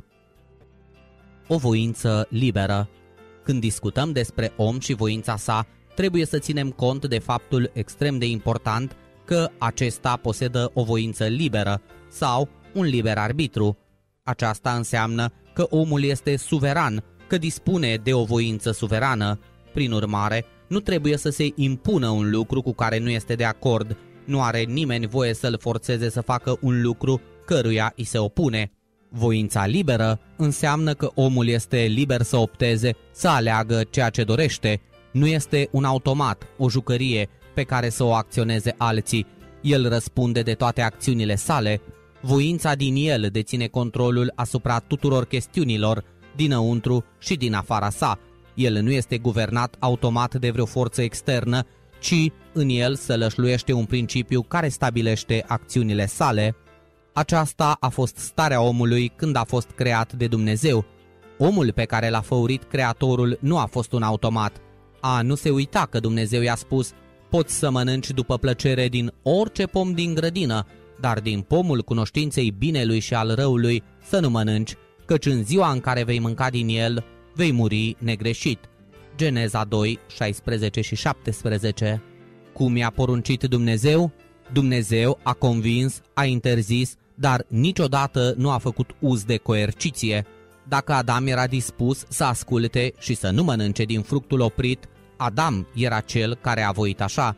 O voință liberă. Când discutăm despre om și voința sa, trebuie să ținem cont de faptul extrem de important că acesta posedă o voință liberă sau un liber arbitru. Aceasta înseamnă că omul este suveran, că dispune de o voință suverană. Prin urmare, nu trebuie să se impună un lucru cu care nu este de acord. Nu are nimeni voie să-l forțeze să facă un lucru căruia îi se opune. Voința liberă înseamnă că omul este liber să opteze, să aleagă ceea ce dorește. Nu este un automat, o jucărie pe care să o acționeze alții. El răspunde de toate acțiunile sale. Voința din el deține controlul asupra tuturor chestiunilor, dinăuntru și din afara sa. El nu este guvernat automat de vreo forță externă, ci în el se lășluiește un principiu care stabilește acțiunile sale. Aceasta a fost starea omului când a fost creat de Dumnezeu. Omul pe care l-a făurit Creatorul nu a fost un automat. A nu se uita că Dumnezeu i-a spus: poți să mănânci după plăcere din orice pom din grădină, dar din pomul cunoștinței binelui și al răului să nu mănânci, căci în ziua în care vei mânca din el, vei muri negreșit. Geneza doi, șaisprezece și șaptesprezece. Cum i-a poruncit Dumnezeu? Dumnezeu a convins, a interzis, dar niciodată nu a făcut uz de coerciție. Dacă Adam era dispus să asculte și să nu mănânce din fructul oprit, Adam era cel care a voit așa.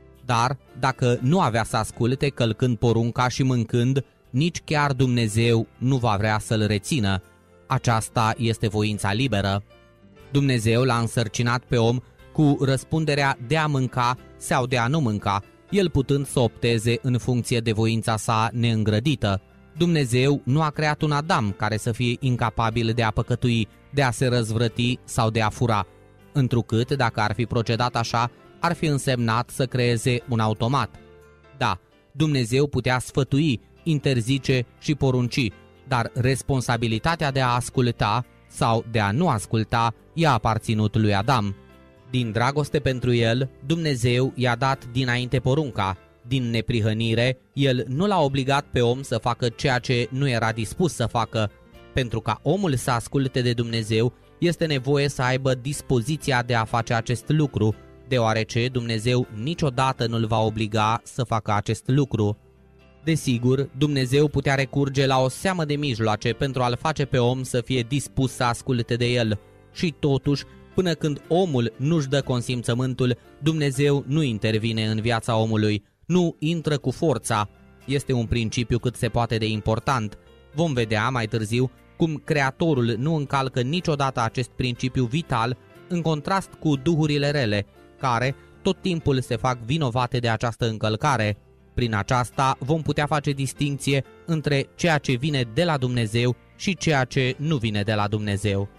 Dar dacă nu avea să asculte călcând porunca și mâncând, nici chiar Dumnezeu nu va vrea să-l rețină. Aceasta este voința liberă. Dumnezeu l-a însărcinat pe om cu răspunderea de a mânca sau de a nu mânca, el putând să opteze în funcție de voința sa neîngrădită. Dumnezeu nu a creat un Adam care să fie incapabil de a păcătui, de a se răzvrăti sau de a fura, întrucât, dacă ar fi procedat așa, ar fi însemnat să creeze un automat. Da, Dumnezeu putea sfătui, interzice și porunci, dar responsabilitatea de a asculta sau de a nu asculta i-a aparținut lui Adam. Din dragoste pentru el, Dumnezeu i-a dat dinainte porunca. Din neprihănire, el nu l-a obligat pe om să facă ceea ce nu era dispus să facă. Pentru ca omul să asculte de Dumnezeu, este nevoie să aibă dispoziția de a face acest lucru, deoarece Dumnezeu niciodată nu-l va obliga să facă acest lucru. Desigur, Dumnezeu putea recurge la o seamă de mijloace pentru a-l face pe om să fie dispus să asculte de el. Și totuși, până când omul nu-și dă consimțământul, Dumnezeu nu intervine în viața omului, nu intră cu forța. Este un principiu cât se poate de important. Vom vedea mai târziu cum Creatorul nu încalcă niciodată acest principiu vital, în contrast cu duhurile rele, care tot timpul se fac vinovate de această încălcare. Prin aceasta vom putea face distinție între ceea ce vine de la Dumnezeu și ceea ce nu vine de la Dumnezeu.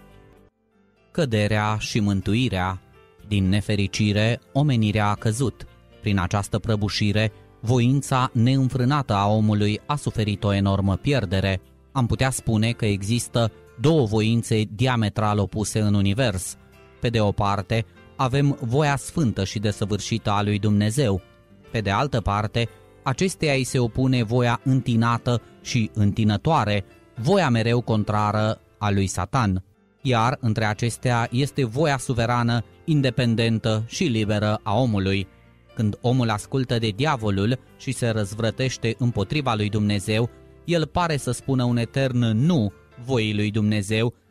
Căderea și mântuirea. Din nefericire, omenirea a căzut. Prin această prăbușire, voința neînfrânată a omului a suferit o enormă pierdere. Am putea spune că există două voințe diametral opuse în univers. Pe de o parte, avem voia sfântă și desăvârșită a lui Dumnezeu. Pe de altă parte, acesteia îi se opune voia întinată și întinătoare, voia mereu contrară a lui Satan. Iar între acestea este voia suverană, independentă și liberă a omului. Când omul ascultă de diavolul și se răzvrătește împotriva lui Dumnezeu, el pare să spună un etern nu voii lui Dumnezeu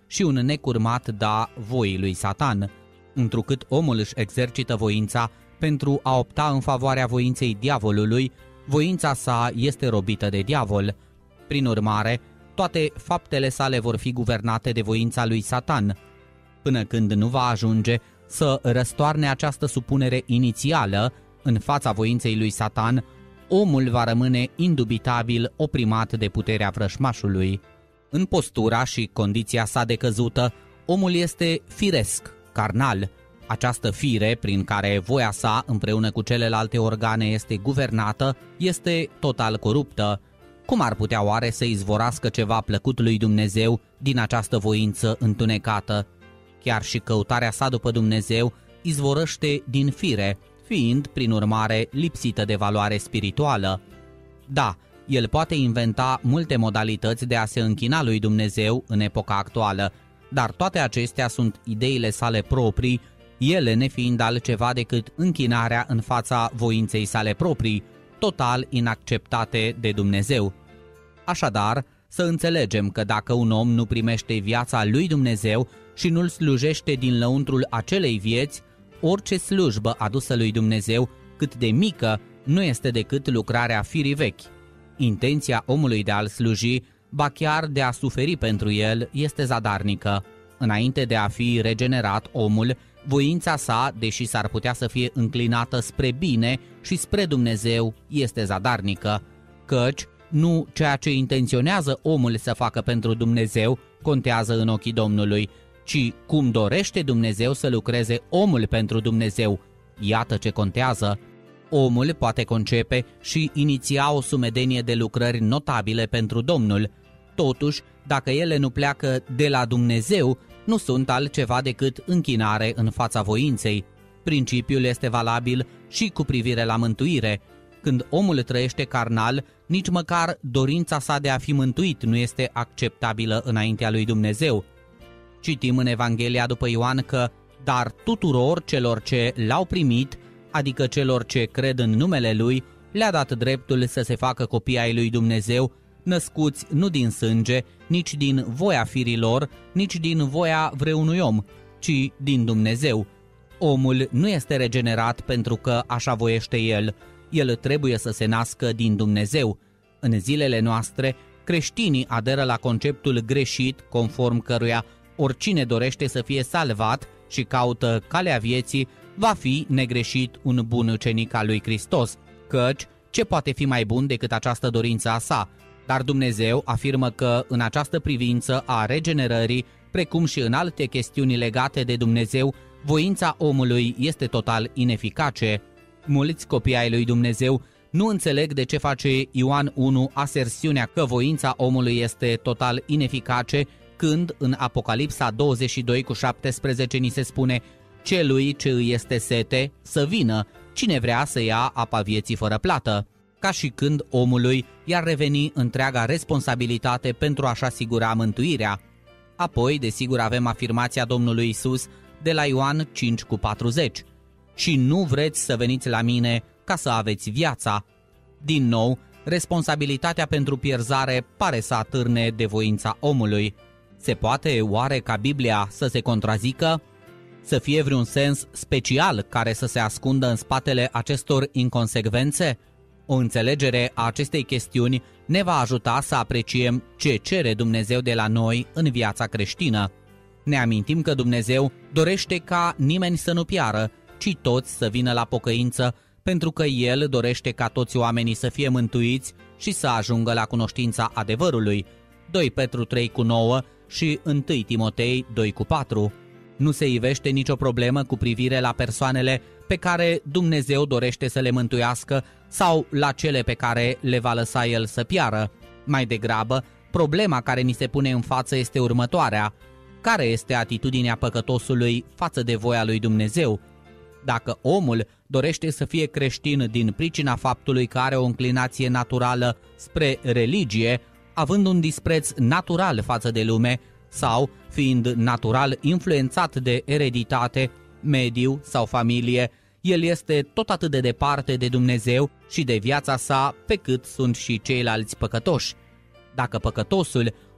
și un necurmat da voii lui Satan, întrucât omul își exercită voința pentru a opta în favoarea voinței diavolului, voința sa este robită de diavol. Prin urmare, toate faptele sale vor fi guvernate de voința lui Satan, până când nu va ajunge să răstoarne această supunere inițială în fața voinței lui Satan, omul va rămâne indubitabil oprimat de puterea vrășmașului. În postura și condiția sa decăzută, omul este firesc, carnal. Această fire, prin care voia sa împreună cu celelalte organe este guvernată, este total coruptă. Cum ar putea oare să izvorască ceva plăcut lui Dumnezeu din această voință întunecată? Chiar și căutarea sa după Dumnezeu izvorăște din fire, fiind, prin urmare, lipsită de valoare spirituală. Da, el poate inventa multe modalități de a se închina lui Dumnezeu în epoca actuală, dar toate acestea sunt ideile sale proprii, ele nefiind altceva decât închinarea în fața voinței sale proprii, total inacceptate de Dumnezeu. Așadar, să înțelegem că dacă un om nu primește viața lui Dumnezeu și nu-L slujește din lăuntrul acelei vieți, orice slujbă adusă lui Dumnezeu, cât de mică, nu este decât lucrarea firii vechi. Intenția omului de a-L sluji, ba chiar de a suferi pentru El, este zadarnică. Înainte de a fi regenerat omul, voința sa, deși s-ar putea să fie înclinată spre bine și spre Dumnezeu, este zadarnică, căci nu ceea ce intenționează omul să facă pentru Dumnezeu contează în ochii Domnului, ci cum dorește Dumnezeu să lucreze omul pentru Dumnezeu. Iată ce contează. Omul poate concepe și iniția o sumedenie de lucrări notabile pentru Domnul. Totuși, dacă ele nu pleacă de la Dumnezeu, nu sunt altceva decât închinare în fața voinței. Principiul este valabil și cu privire la mântuire. Când omul trăiește carnal, nici măcar dorința sa de a fi mântuit nu este acceptabilă înaintea lui Dumnezeu. Citim în Evanghelia după Ioan că, dar tuturor celor ce l-au primit, adică celor ce cred în numele Lui, le-a dat dreptul să se facă copii ai lui Dumnezeu, născuți nu din sânge, nici din voia firilor, nici din voia vreunui om, ci din Dumnezeu. Omul nu este regenerat pentru că așa voiește el, el trebuie să se nască din Dumnezeu. În zilele noastre, creștinii aderă la conceptul greșit, conform căruia oricine dorește să fie salvat și caută calea vieții, va fi negreșit un bun ucenic al lui Hristos, căci ce poate fi mai bun decât această dorință a sa? Dar Dumnezeu afirmă că în această privință a regenerării, precum și în alte chestiuni legate de Dumnezeu, voința omului este total ineficace. Mulți copii ai lui Dumnezeu nu înțeleg de ce face Ioan unu asersiunea că voința omului este total ineficace, când în Apocalipsa douăzeci și doi cu șaptesprezece ni se spune: celui ce îi este sete să vină, cine vrea să ia apa vieții fără plată, ca și când omului i-ar reveni întreaga responsabilitate pentru a-și asigura mântuirea. Apoi, desigur, avem afirmația Domnului Isus de la Ioan cinci cu patruzeci: și nu vreți să veniți la mine ca să aveți viața. Din nou, responsabilitatea pentru pierzare pare să atârne de voința omului. Se poate oare ca Biblia să se contrazică? Să fie vreun sens special care să se ascundă în spatele acestor inconsecvențe? O înțelegere a acestei chestiuni ne va ajuta să apreciem ce cere Dumnezeu de la noi în viața creștină. Ne amintim că Dumnezeu dorește ca nimeni să nu piară, ci toți să vină la pocăință, pentru că El dorește ca toți oamenii să fie mântuiți și să ajungă la cunoștința adevărului. doi Petru trei cu nouă și unu Timotei doi cu patru. Nu se ivește nicio problemă cu privire la persoanele pe care Dumnezeu dorește să le mântuiască sau la cele pe care le va lăsa El să piară. Mai degrabă, problema care ni se pune în față este următoarea: care este atitudinea păcătosului față de voia lui Dumnezeu? Dacă omul dorește să fie creștin din pricina faptului că are o înclinație naturală spre religie, având un dispreț natural față de lume, sau fiind natural influențat de ereditate, mediu sau familie, el este tot atât de departe de Dumnezeu și de viața sa pe cât sunt și ceilalți păcătoși. Dacă păcătosul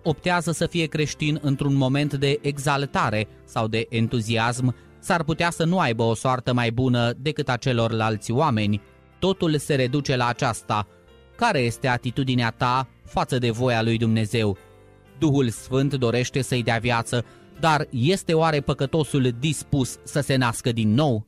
optează să fie creștin într-un moment de exaltare sau de entuziasm, s-ar putea să nu aibă o soartă mai bună decât a celorlalți oameni. Totul se reduce la aceasta. Care este atitudinea ta față de voia lui Dumnezeu? Duhul Sfânt dorește să-i dea viață, dar este oare păcătosul dispus să se nască din nou?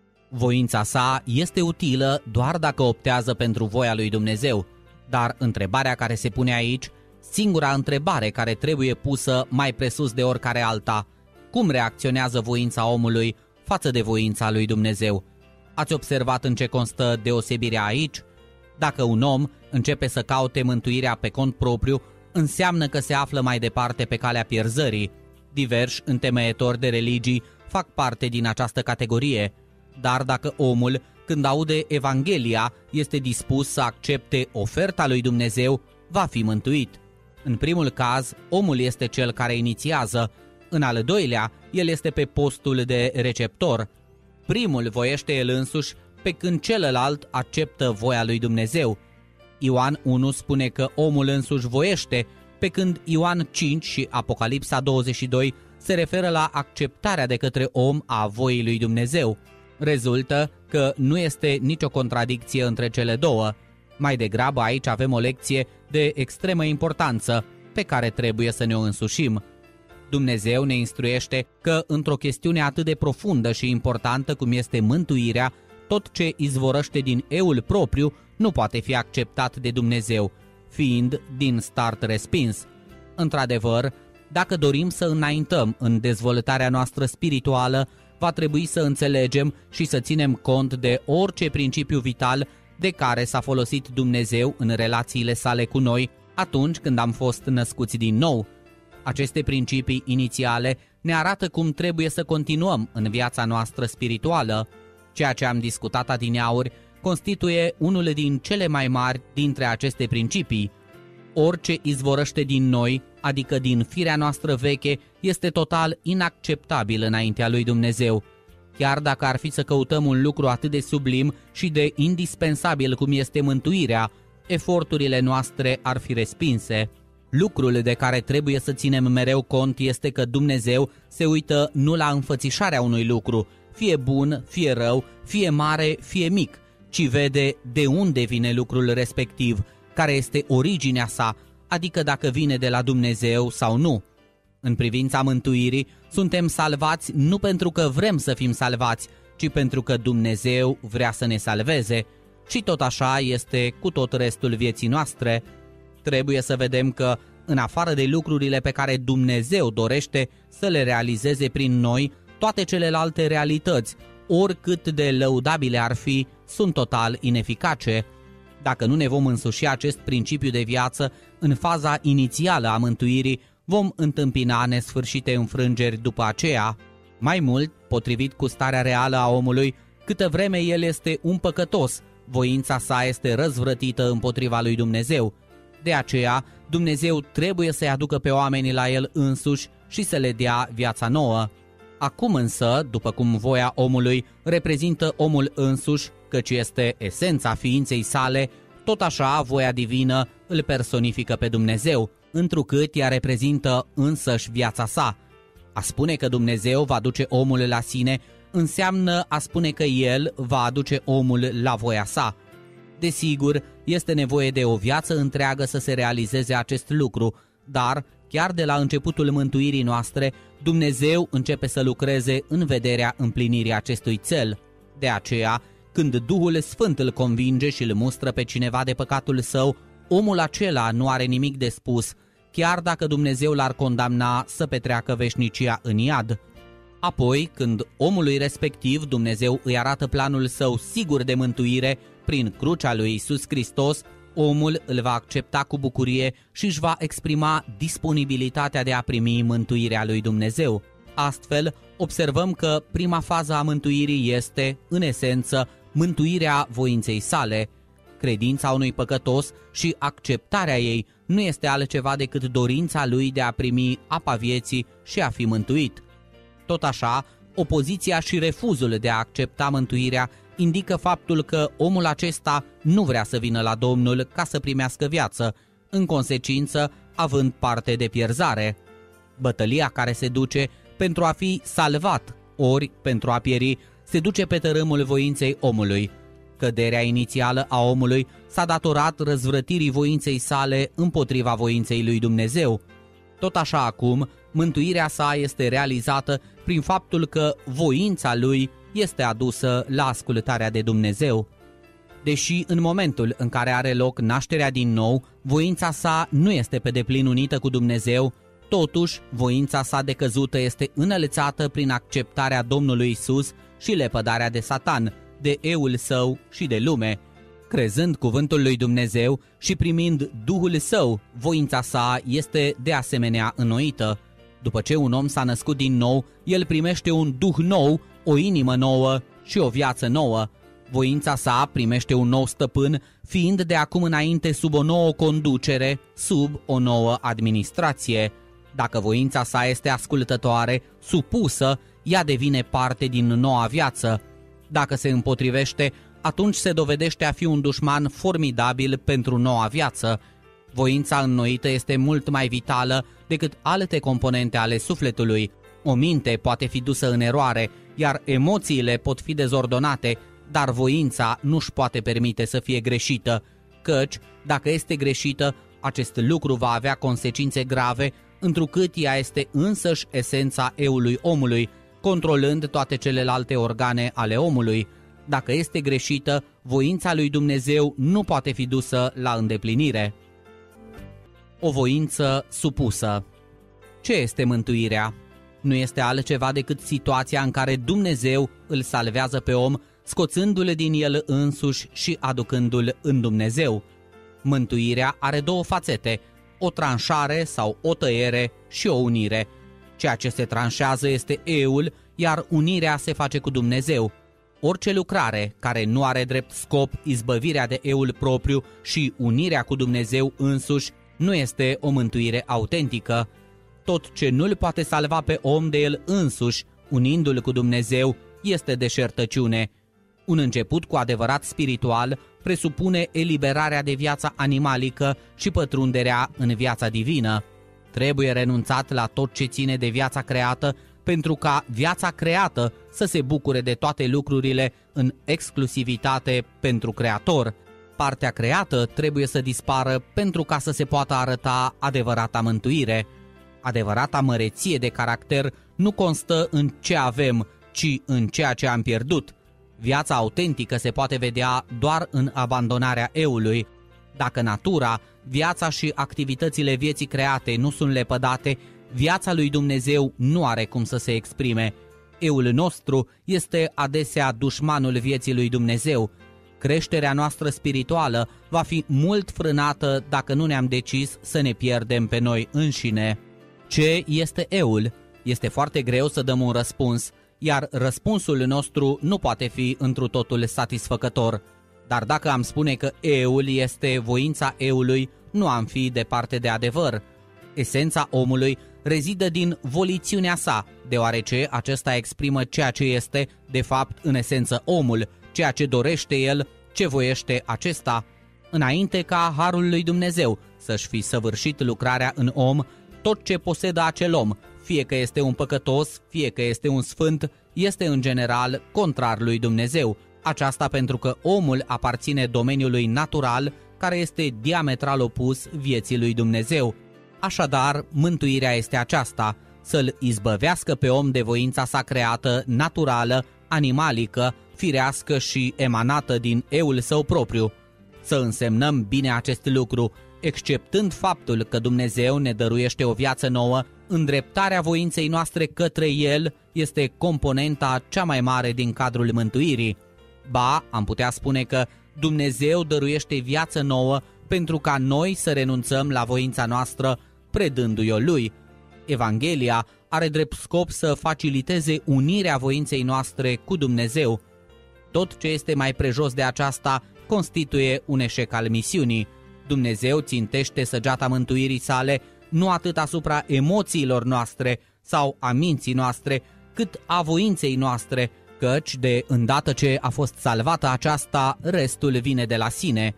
Voința sa este utilă doar dacă optează pentru voia lui Dumnezeu, dar întrebarea care se pune aici, singura întrebare care trebuie pusă mai presus de oricare alta, cum reacționează voința omului față de voința lui Dumnezeu? Ați observat în ce constă deosebirea aici? Dacă un om începe să caute mântuirea pe cont propriu, înseamnă că se află mai departe pe calea pierzării. Diversi întemeietori de religii fac parte din această categorie. Dar dacă omul, când aude Evanghelia, este dispus să accepte oferta lui Dumnezeu, va fi mântuit. În primul caz, omul este cel care inițiază. În al doilea, el este pe postul de receptor. Primul voiește el însuși, pe când celălalt acceptă voia lui Dumnezeu. Ioan unu spune că omul însuși voiește, pe când Ioan cinci și Apocalipsa douăzeci și doi se referă la acceptarea de către om a voii lui Dumnezeu. Rezultă că nu este nicio contradicție între cele două. Mai degrabă aici avem o lecție de extremă importanță pe care trebuie să ne o însușim. Dumnezeu ne instruiește că într-o chestiune atât de profundă și importantă cum este mântuirea, tot ce izvorăște din eul propriu nu poate fi acceptat de Dumnezeu, fiind din start respins. Într-adevăr, dacă dorim să înaintăm în dezvoltarea noastră spirituală, va trebui să înțelegem și să ținem cont de orice principiu vital de care s-a folosit Dumnezeu în relațiile sale cu noi atunci când am fost născuți din nou. Aceste principii inițiale ne arată cum trebuie să continuăm în viața noastră spirituală. Ceea ce am discutat adineauri constituie unul din cele mai mari dintre aceste principii. Orice izvorăște din noi, adică din firea noastră veche, este total inacceptabil înaintea lui Dumnezeu. Chiar dacă ar fi să căutăm un lucru atât de sublim și de indispensabil cum este mântuirea, eforturile noastre ar fi respinse. Lucrul de care trebuie să ținem mereu cont este că Dumnezeu se uită nu la înfățișarea unui lucru, fie bun, fie rău, fie mare, fie mic, ci vede de unde vine lucrul respectiv, care este originea sa, adică dacă vine de la Dumnezeu sau nu. În privința mântuirii, suntem salvați nu pentru că vrem să fim salvați, ci pentru că Dumnezeu vrea să ne salveze. Și tot așa este cu tot restul vieții noastre. Trebuie să vedem că, în afară de lucrurile pe care Dumnezeu dorește să le realizeze prin noi, toate celelalte realități, oricât de lăudabile ar fi, sunt total ineficace. Dacă nu ne vom însuși acest principiu de viață în faza inițială a mântuirii, vom întâmpina nesfârșite înfrângeri după aceea. Mai mult, potrivit cu starea reală a omului, câtă vreme el este un păcătos, voința sa este răzvrătită împotriva lui Dumnezeu. De aceea, Dumnezeu trebuie să-i aducă pe oamenii la el însuși și să le dea viața nouă. Acum însă, după cum voia omului reprezintă omul însuși, căci este esența ființei sale, tot așa voia divină îl personifică pe Dumnezeu, întrucât ea reprezintă însăși viața sa. A spune că Dumnezeu va duce omul la sine înseamnă a spune că El va aduce omul la voia sa. Desigur, este nevoie de o viață întreagă să se realizeze acest lucru, dar, chiar de la începutul mântuirii noastre, Dumnezeu începe să lucreze în vederea împlinirii acestui cel. De aceea, când Duhul Sfânt îl convinge și îl mustră pe cineva de păcatul său, omul acela nu are nimic de spus, chiar dacă Dumnezeu l-ar condamna să petreacă veșnicia în iad. Apoi, când omului respectiv Dumnezeu îi arată planul său sigur de mântuire prin crucea lui Iisus Hristos, omul îl va accepta cu bucurie și își va exprima disponibilitatea de a primi mântuirea lui Dumnezeu. Astfel, observăm că prima fază a mântuirii este, în esență, mântuirea voinței sale. Credința unui păcătos și acceptarea ei nu este altceva decât dorința lui de a primi apa vieții și a fi mântuit. Tot așa, opoziția și refuzul de a accepta mântuirea indică faptul că omul acesta nu vrea să vină la Domnul ca să primească viață. În consecință, având parte de pierzare. Bătălia care se duce pentru a fi salvat, ori pentru a pieri, se duce pe tărâmul voinței omului. Căderea inițială a omului s-a datorat răzvrătirii voinței sale împotriva voinței lui Dumnezeu. Tot așa acum, mântuirea sa este realizată prin faptul că voința lui este adusă la ascultarea de Dumnezeu. Deși în momentul în care are loc nașterea din nou, voința sa nu este pe deplin unită cu Dumnezeu, totuși voința sa decăzută este înălțată prin acceptarea Domnului Isus și lepădarea de Satan, de eul său și de lume. Crezând cuvântul lui Dumnezeu și primind Duhul Său, voința sa este de asemenea înnoită. După ce un om s-a născut din nou, el primește un duh nou, o inimă nouă și o viață nouă. Voința sa primește un nou stăpân, fiind de acum înainte sub o nouă conducere, sub o nouă administrație. Dacă voința sa este ascultătoare, supusă, ea devine parte din noua viață. Dacă se împotrivește, atunci se dovedește a fi un dușman formidabil pentru noua viață. Voința înnoită este mult mai vitală decât alte componente ale sufletului. O minte poate fi dusă în eroare, iar emoțiile pot fi dezordonate, dar voința nu-și poate permite să fie greșită, căci, dacă este greșită, acest lucru va avea consecințe grave, întrucât ea este însăși esența eului omului, controlând toate celelalte organe ale omului. Dacă este greșită, voința lui Dumnezeu nu poate fi dusă la îndeplinire. O voință supusă. Ce este mântuirea? Nu este altceva decât situația în care Dumnezeu îl salvează pe om, scoțându-l din el însuși și aducându-l în Dumnezeu. Mântuirea are două fațete, o tranșare sau o tăiere și o unire. Ceea ce se tranșează este eul, iar unirea se face cu Dumnezeu. Orice lucrare care nu are drept scop izbăvirea de eul propriu și unirea cu Dumnezeu însuși nu este o mântuire autentică. Tot ce nu-l poate salva pe om de el însuși, unindu-l cu Dumnezeu, este deșertăciune. Un început cu adevărat spiritual presupune eliberarea de viața animalică și pătrunderea în viața divină. Trebuie renunțat la tot ce ține de viața creată pentru ca viața creată să se bucure de toate lucrurile în exclusivitate pentru Creator. Partea creată trebuie să dispară pentru ca să se poată arăta adevărata mântuire. Adevărata măreție de caracter nu constă în ce avem, ci în ceea ce am pierdut. Viața autentică se poate vedea doar în abandonarea eului. Dacă natura, viața și activitățile vieții create nu sunt lepădate, viața lui Dumnezeu nu are cum să se exprime. Eul nostru este adesea dușmanul vieții lui Dumnezeu. Creșterea noastră spirituală va fi mult frânată dacă nu ne-am decis să ne pierdem pe noi înșine. Ce este eul? Este foarte greu să dăm un răspuns, iar răspunsul nostru nu poate fi întru totul satisfăcător. Dar dacă am spune că eul este voința eului, nu am fi departe de adevăr. Esența omului rezidă din volițiunea sa, deoarece acesta exprimă ceea ce este, de fapt, în esență omul, ceea ce dorește el, ce voiește acesta. Înainte ca harul lui Dumnezeu să-și fi săvârșit lucrarea în om, tot ce posedă acel om, fie că este un păcătos, fie că este un sfânt, este în general contrar lui Dumnezeu. Aceasta pentru că omul aparține domeniului natural, care este diametral opus vieții lui Dumnezeu. Așadar, mântuirea este aceasta, să-l izbăvească pe om de voința sa creată, naturală, animalică, firească și emanată din eul său propriu. Să însemnăm bine acest lucru, exceptând faptul că Dumnezeu ne dăruiește o viață nouă, îndreptarea voinței noastre către El este componenta cea mai mare din cadrul mântuirii. Ba, am putea spune că Dumnezeu dăruiește viață nouă pentru ca noi să renunțăm la voința noastră, predându-i-o Lui. Evanghelia are drept scop să faciliteze unirea voinței noastre cu Dumnezeu. Tot ce este mai prejos de aceasta constituie un eșec al misiunii. Dumnezeu țintește săgeata mântuirii sale nu atât asupra emoțiilor noastre sau a minții noastre, cât a voinței noastre, căci de îndată ce a fost salvată aceasta, restul vine de la sine.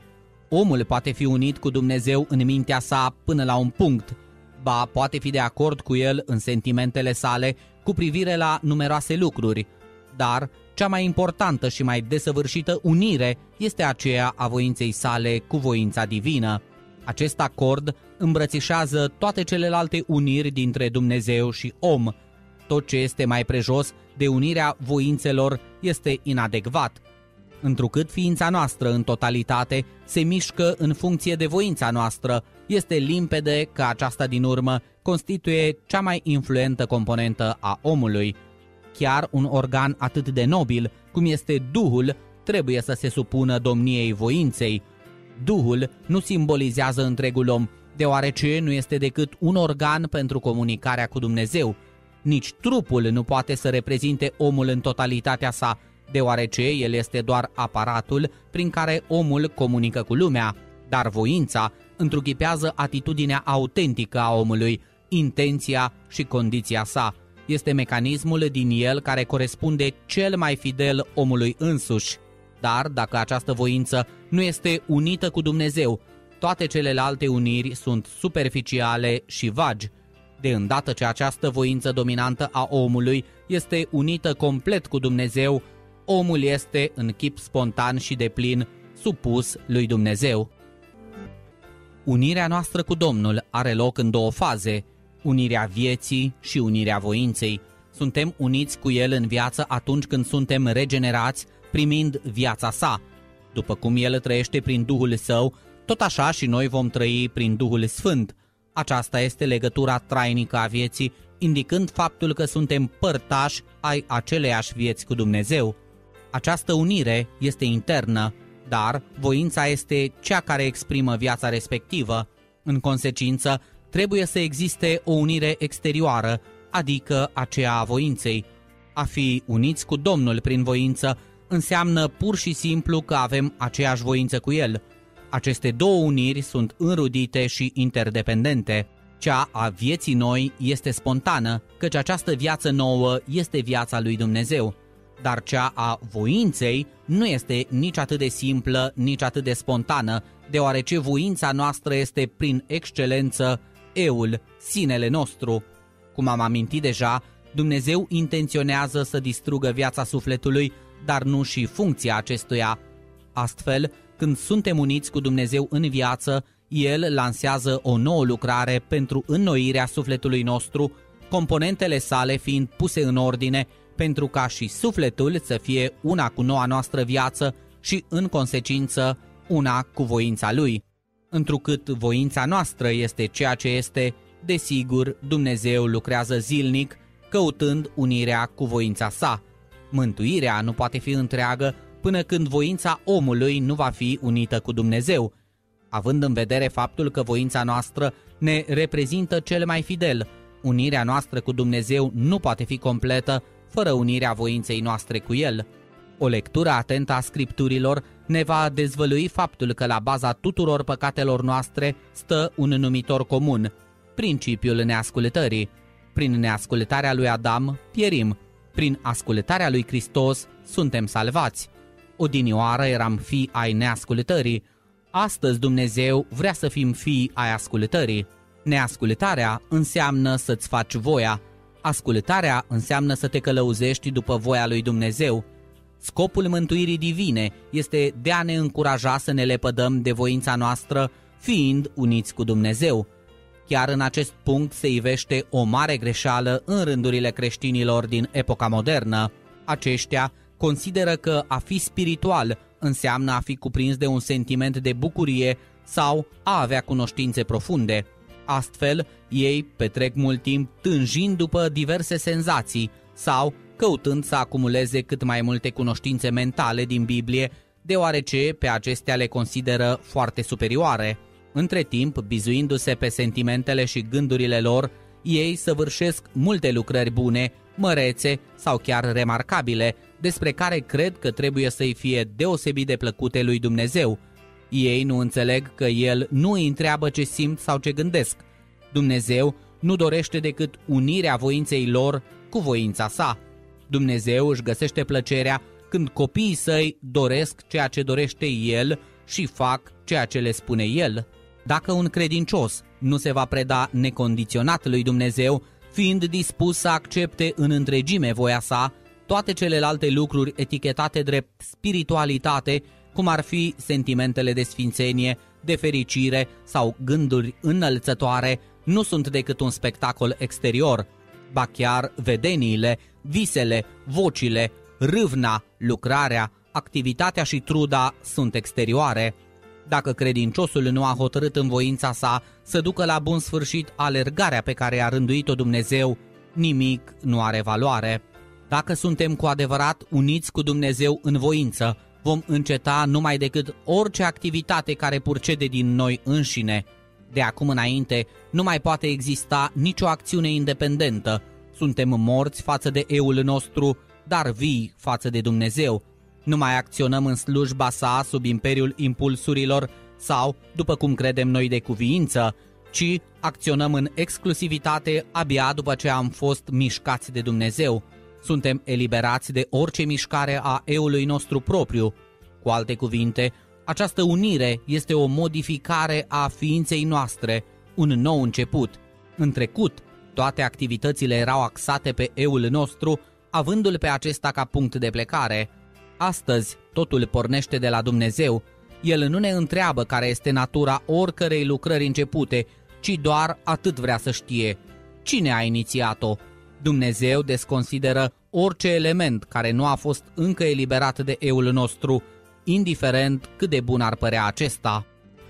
omul poate fi unit cu Dumnezeu în mintea sa până la un punct, ba poate fi de acord cu el în sentimentele sale cu privire la numeroase lucruri, dar cea mai importantă și mai desăvârșită unire este aceea a voinței sale cu voința divină. Acest acord îmbrățișează toate celelalte uniri dintre Dumnezeu și om. Tot ce este mai prejos de unirea voințelor este inadecvat. Întrucât ființa noastră în totalitate se mișcă în funcție de voința noastră, este limpede că aceasta din urmă constituie cea mai influentă componentă a omului. Chiar un organ atât de nobil cum este Duhul trebuie să se supună domniei voinței. Duhul nu simbolizează întregul om, deoarece nu este decât un organ pentru comunicarea cu Dumnezeu. Nici trupul nu poate să reprezinte omul în totalitatea sa, deoarece el este doar aparatul prin care omul comunică cu lumea, dar voința întruchipează atitudinea autentică a omului, intenția și condiția sa. Este mecanismul din el care corespunde cel mai fidel omului însuși. Dar dacă această voință nu este unită cu Dumnezeu, toate celelalte uniri sunt superficiale și vagi. De îndată ce această voință dominantă a omului este unită complet cu Dumnezeu, omul este în chip spontan și deplin supus lui Dumnezeu. Unirea noastră cu Domnul are loc în două faze, unirea vieții și unirea voinței. Suntem uniți cu El în viață atunci când suntem regenerați, primind viața sa. După cum El trăiește prin Duhul Său, tot așa și noi vom trăi prin Duhul Sfânt. Aceasta este legătura trainică a vieții, indicând faptul că suntem părtași ai aceleiași vieți cu Dumnezeu. Această unire este internă, dar voința este cea care exprimă viața respectivă. În consecință, trebuie să existe o unire exterioară, adică aceea a voinței. A fi uniți cu Domnul prin voință înseamnă pur și simplu că avem aceeași voință cu El. Aceste două uniri sunt înrudite și interdependente. Cea a vieții noi este spontană, căci această viață nouă este viața lui Dumnezeu. Dar cea a voinței nu este nici atât de simplă, nici atât de spontană, deoarece voința noastră este prin excelență eul, sinele nostru. Cum am amintit deja, Dumnezeu intenționează să distrugă viața sufletului, dar nu și funcția acestuia. Astfel, când suntem uniți cu Dumnezeu în viață, El lansează o nouă lucrare pentru înnoirea sufletului nostru, componentele sale fiind puse în ordine, pentru ca și sufletul să fie una cu noua noastră viață și, în consecință, una cu voința Lui. Întrucât voința noastră este ceea ce este, desigur, Dumnezeu lucrează zilnic, căutând unirea cu voința sa. Mântuirea nu poate fi întreagă până când voința omului nu va fi unită cu Dumnezeu. Având în vedere faptul că voința noastră ne reprezintă cel mai fidel, unirea noastră cu Dumnezeu nu poate fi completă fără unirea voinței noastre cu El. O lectură atentă a Scripturilor ne va dezvălui faptul că la baza tuturor păcatelor noastre stă un numitor comun, principiul neascultării. Prin neascultarea lui Adam pierim, prin ascultarea lui Hristos suntem salvați. Odinioară eram fii ai neascultării, astăzi Dumnezeu vrea să fim fii ai ascultării. Neascultarea înseamnă să-ți faci voia, ascultarea înseamnă să te călăuzești după voia lui Dumnezeu. Scopul mântuirii divine este de a ne încuraja să ne lepădăm de voința noastră, fiind uniți cu Dumnezeu. Chiar în acest punct se ivește o mare greșeală în rândurile creștinilor din epoca modernă. Aceștia consideră că a fi spiritual înseamnă a fi cuprins de un sentiment de bucurie sau a avea cunoștințe profunde. Astfel, ei petrec mult timp tânjind după diverse senzații sau căutând să acumuleze cât mai multe cunoștințe mentale din Biblie, deoarece pe acestea le consideră foarte superioare. Între timp, bizuindu-se pe sentimentele și gândurile lor, ei săvârșesc multe lucrări bune, mărețe sau chiar remarcabile, despre care cred că trebuie să-i fie deosebit de plăcute lui Dumnezeu. Ei nu înțeleg că El nu îi întreabă ce simt sau ce gândesc. Dumnezeu nu dorește decât unirea voinței lor cu voința sa. Dumnezeu își găsește plăcerea când copiii săi doresc ceea ce dorește El și fac ceea ce le spune El. Dacă un credincios nu se va preda necondiționat lui Dumnezeu, fiind dispus să accepte în întregime voia sa, toate celelalte lucruri etichetate drept spiritualitate, cum ar fi sentimentele de sfințenie, de fericire sau gânduri înălțătoare, nu sunt decât un spectacol exterior. Ba chiar vedeniile, visele, vocile, râvna, lucrarea, activitatea și truda sunt exterioare. Dacă credinciosul nu a hotărât în voința sa să ducă la bun sfârșit alergarea pe care a rânduit-o Dumnezeu, nimic nu are valoare. Dacă suntem cu adevărat uniți cu Dumnezeu în voință, vom înceta numai decât orice activitate care purcede din noi înșine. De acum înainte nu mai poate exista nicio acțiune independentă. Suntem morți față de eul nostru, dar vii față de Dumnezeu. Nu mai acționăm în slujba sa sub imperiul impulsurilor sau, după cum credem noi de cuviință, ci acționăm în exclusivitate abia după ce am fost mișcați de Dumnezeu. Suntem eliberați de orice mișcare a eului nostru propriu. Cu alte cuvinte, această unire este o modificare a ființei noastre, un nou început. În trecut, toate activitățile erau axate pe eul nostru, avându-l pe acesta ca punct de plecare. Astăzi, totul pornește de la Dumnezeu. El nu ne întreabă care este natura oricărei lucrări începute, ci doar atât vrea să știe: cine a inițiat-o? Dumnezeu desconsideră orice element care nu a fost încă eliberat de eul nostru, indiferent cât de bun ar părea acesta.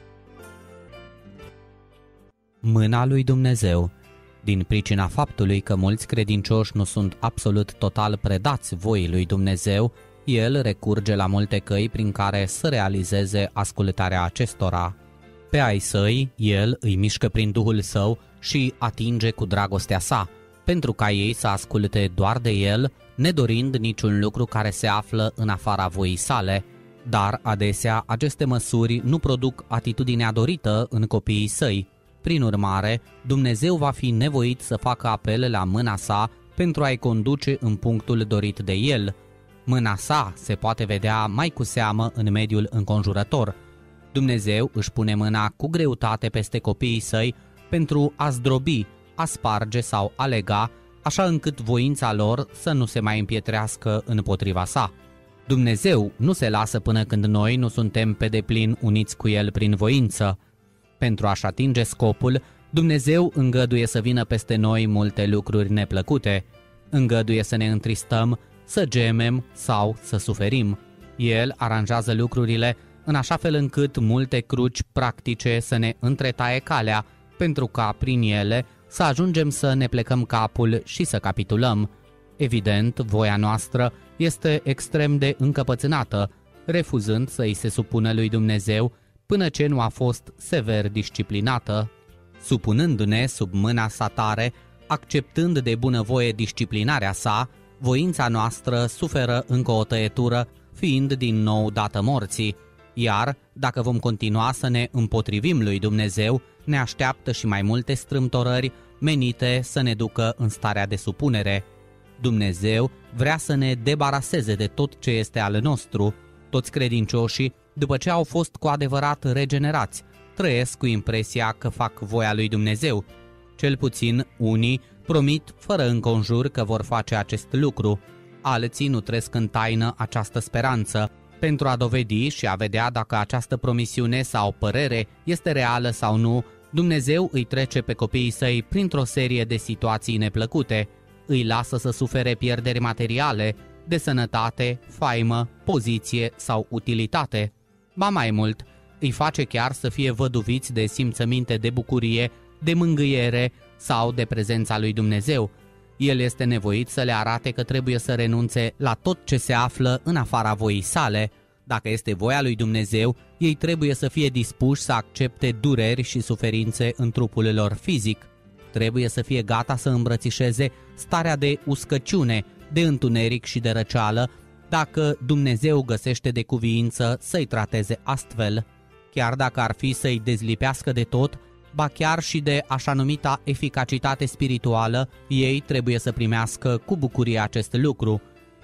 Mâna lui Dumnezeu. Din pricina faptului că mulți credincioși nu sunt absolut total predați voii lui Dumnezeu, El recurge la multe căi prin care să realizeze ascultarea acestora. Pe ai săi, El îi mișcă prin Duhul Său și atinge cu dragostea sa, pentru ca ei să asculte doar de El, nedorind niciun lucru care se află în afara voii sale. Dar adesea aceste măsuri nu produc atitudinea dorită în copiii săi. Prin urmare, Dumnezeu va fi nevoit să facă apel la mâna sa pentru a-i conduce în punctul dorit de El. Mâna sa se poate vedea mai cu seamă în mediul înconjurător. Dumnezeu își pune mâna cu greutate peste copiii săi pentru a zdrobi, a sparge sau a lega, așa încât voința lor să nu se mai împietrească împotriva sa. Dumnezeu nu se lasă până când noi nu suntem pe deplin uniți cu El prin voință. Pentru a-și atinge scopul, Dumnezeu îngăduie să vină peste noi multe lucruri neplăcute. Îngăduie să ne întristăm, să gemem sau să suferim. El aranjează lucrurile în așa fel încât multe cruci practice să ne întretaie calea, pentru ca prin ele să ajungem să ne plecăm capul și să capitulăm. Evident, voia noastră este extrem de încăpățânată, refuzând să îi se supună lui Dumnezeu până ce nu a fost sever disciplinată. Supunându-ne sub mâna sa tare, acceptând de bunăvoie disciplinarea sa, voința noastră suferă încă o tăietură, fiind din nou dată morții. Iar, dacă vom continua să ne împotrivim lui Dumnezeu, ne așteaptă și mai multe strâmtorări menite să ne ducă în starea de supunere. Dumnezeu vrea să ne debaraseze de tot ce este al nostru. Toți credincioșii, după ce au fost cu adevărat regenerați, trăiesc cu impresia că fac voia lui Dumnezeu. Cel puțin unii promit fără înconjur că vor face acest lucru. Alții nutresc în taină această speranță, pentru a dovedi și a vedea dacă această promisiune sau părere este reală sau nu. Dumnezeu îi trece pe copiii săi printr-o serie de situații neplăcute. Îi lasă să sufere pierderi materiale, de sănătate, faimă, poziție sau utilitate. Ba mai mult, îi face chiar să fie văduviți de simțăminte de bucurie, de mângâiere sau de prezența lui Dumnezeu. El este nevoit să le arate că trebuie să renunțe la tot ce se află în afara voii sale. Dacă este voia lui Dumnezeu, ei trebuie să fie dispuși să accepte dureri și suferințe în trupul lor fizic. Trebuie să fie gata să îmbrățișeze starea de uscăciune, de întuneric și de răceală, dacă Dumnezeu găsește de cuviință să-i trateze astfel. Chiar dacă ar fi să-i dezlipească de tot, ba chiar și de așa numita eficacitate spirituală, ei trebuie să primească cu bucurie acest lucru.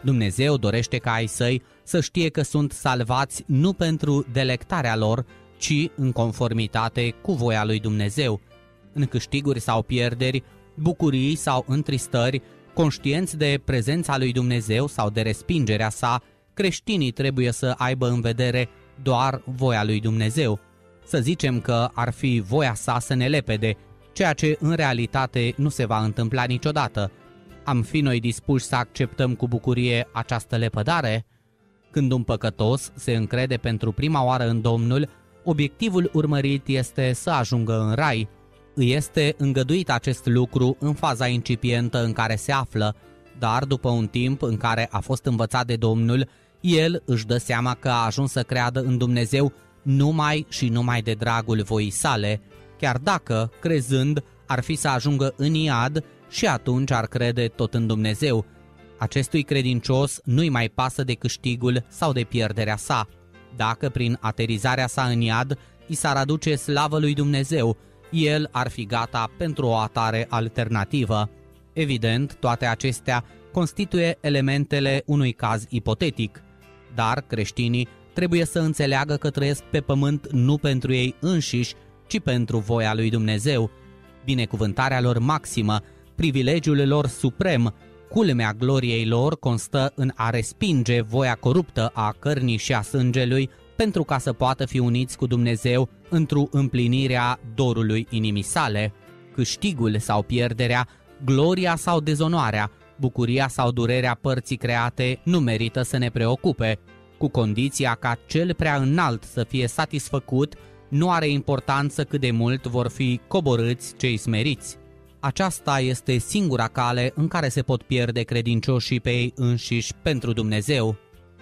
Dumnezeu dorește ca ai săi să știe că sunt salvați nu pentru delectarea lor, ci în conformitate cu voia lui Dumnezeu. În câștiguri sau pierderi, bucurii sau întristări, conștienți de prezența lui Dumnezeu sau de respingerea sa, creștinii trebuie să aibă în vedere doar voia lui Dumnezeu. Să zicem că ar fi voia sa să ne lepede, ceea ce în realitate nu se va întâmpla niciodată. Am fi noi dispuși să acceptăm cu bucurie această lepădare? Când un păcătos se încrede pentru prima oară în Domnul, obiectivul urmărit este să ajungă în rai. Îi este îngăduit acest lucru în faza incipientă în care se află, dar după un timp în care a fost învățat de Domnul, el își dă seama că a ajuns să creadă în Dumnezeu numai și numai de dragul voii sale, chiar dacă, crezând, ar fi să ajungă în iad și atunci ar crede tot în Dumnezeu. Acestui credincios nu-i mai pasă de câștigul sau de pierderea sa. Dacă prin aterizarea sa în iad i s-ar aduce slavă lui Dumnezeu, el ar fi gata pentru o atare alternativă. Evident, toate acestea constituie elementele unui caz ipotetic, dar creștinii trebuie să înțeleagă că trăiesc pe pământ nu pentru ei înșiși, ci pentru voia lui Dumnezeu. Binecuvântarea lor maximă, privilegiul lor suprem, culmea gloriei lor constă în a respinge voia coruptă a cărnii și a sângelui pentru ca să poată fi uniți cu Dumnezeu într-o împlinirea dorului inimii sale. Câștigul sau pierderea, gloria sau dezonoarea, bucuria sau durerea părții create nu merită să ne preocupe. Cu condiția ca cel prea înalt să fie satisfăcut, nu are importanță cât de mult vor fi coborâți cei smeriți. Aceasta este singura cale în care se pot pierde credincioșii pe ei înșiși pentru Dumnezeu.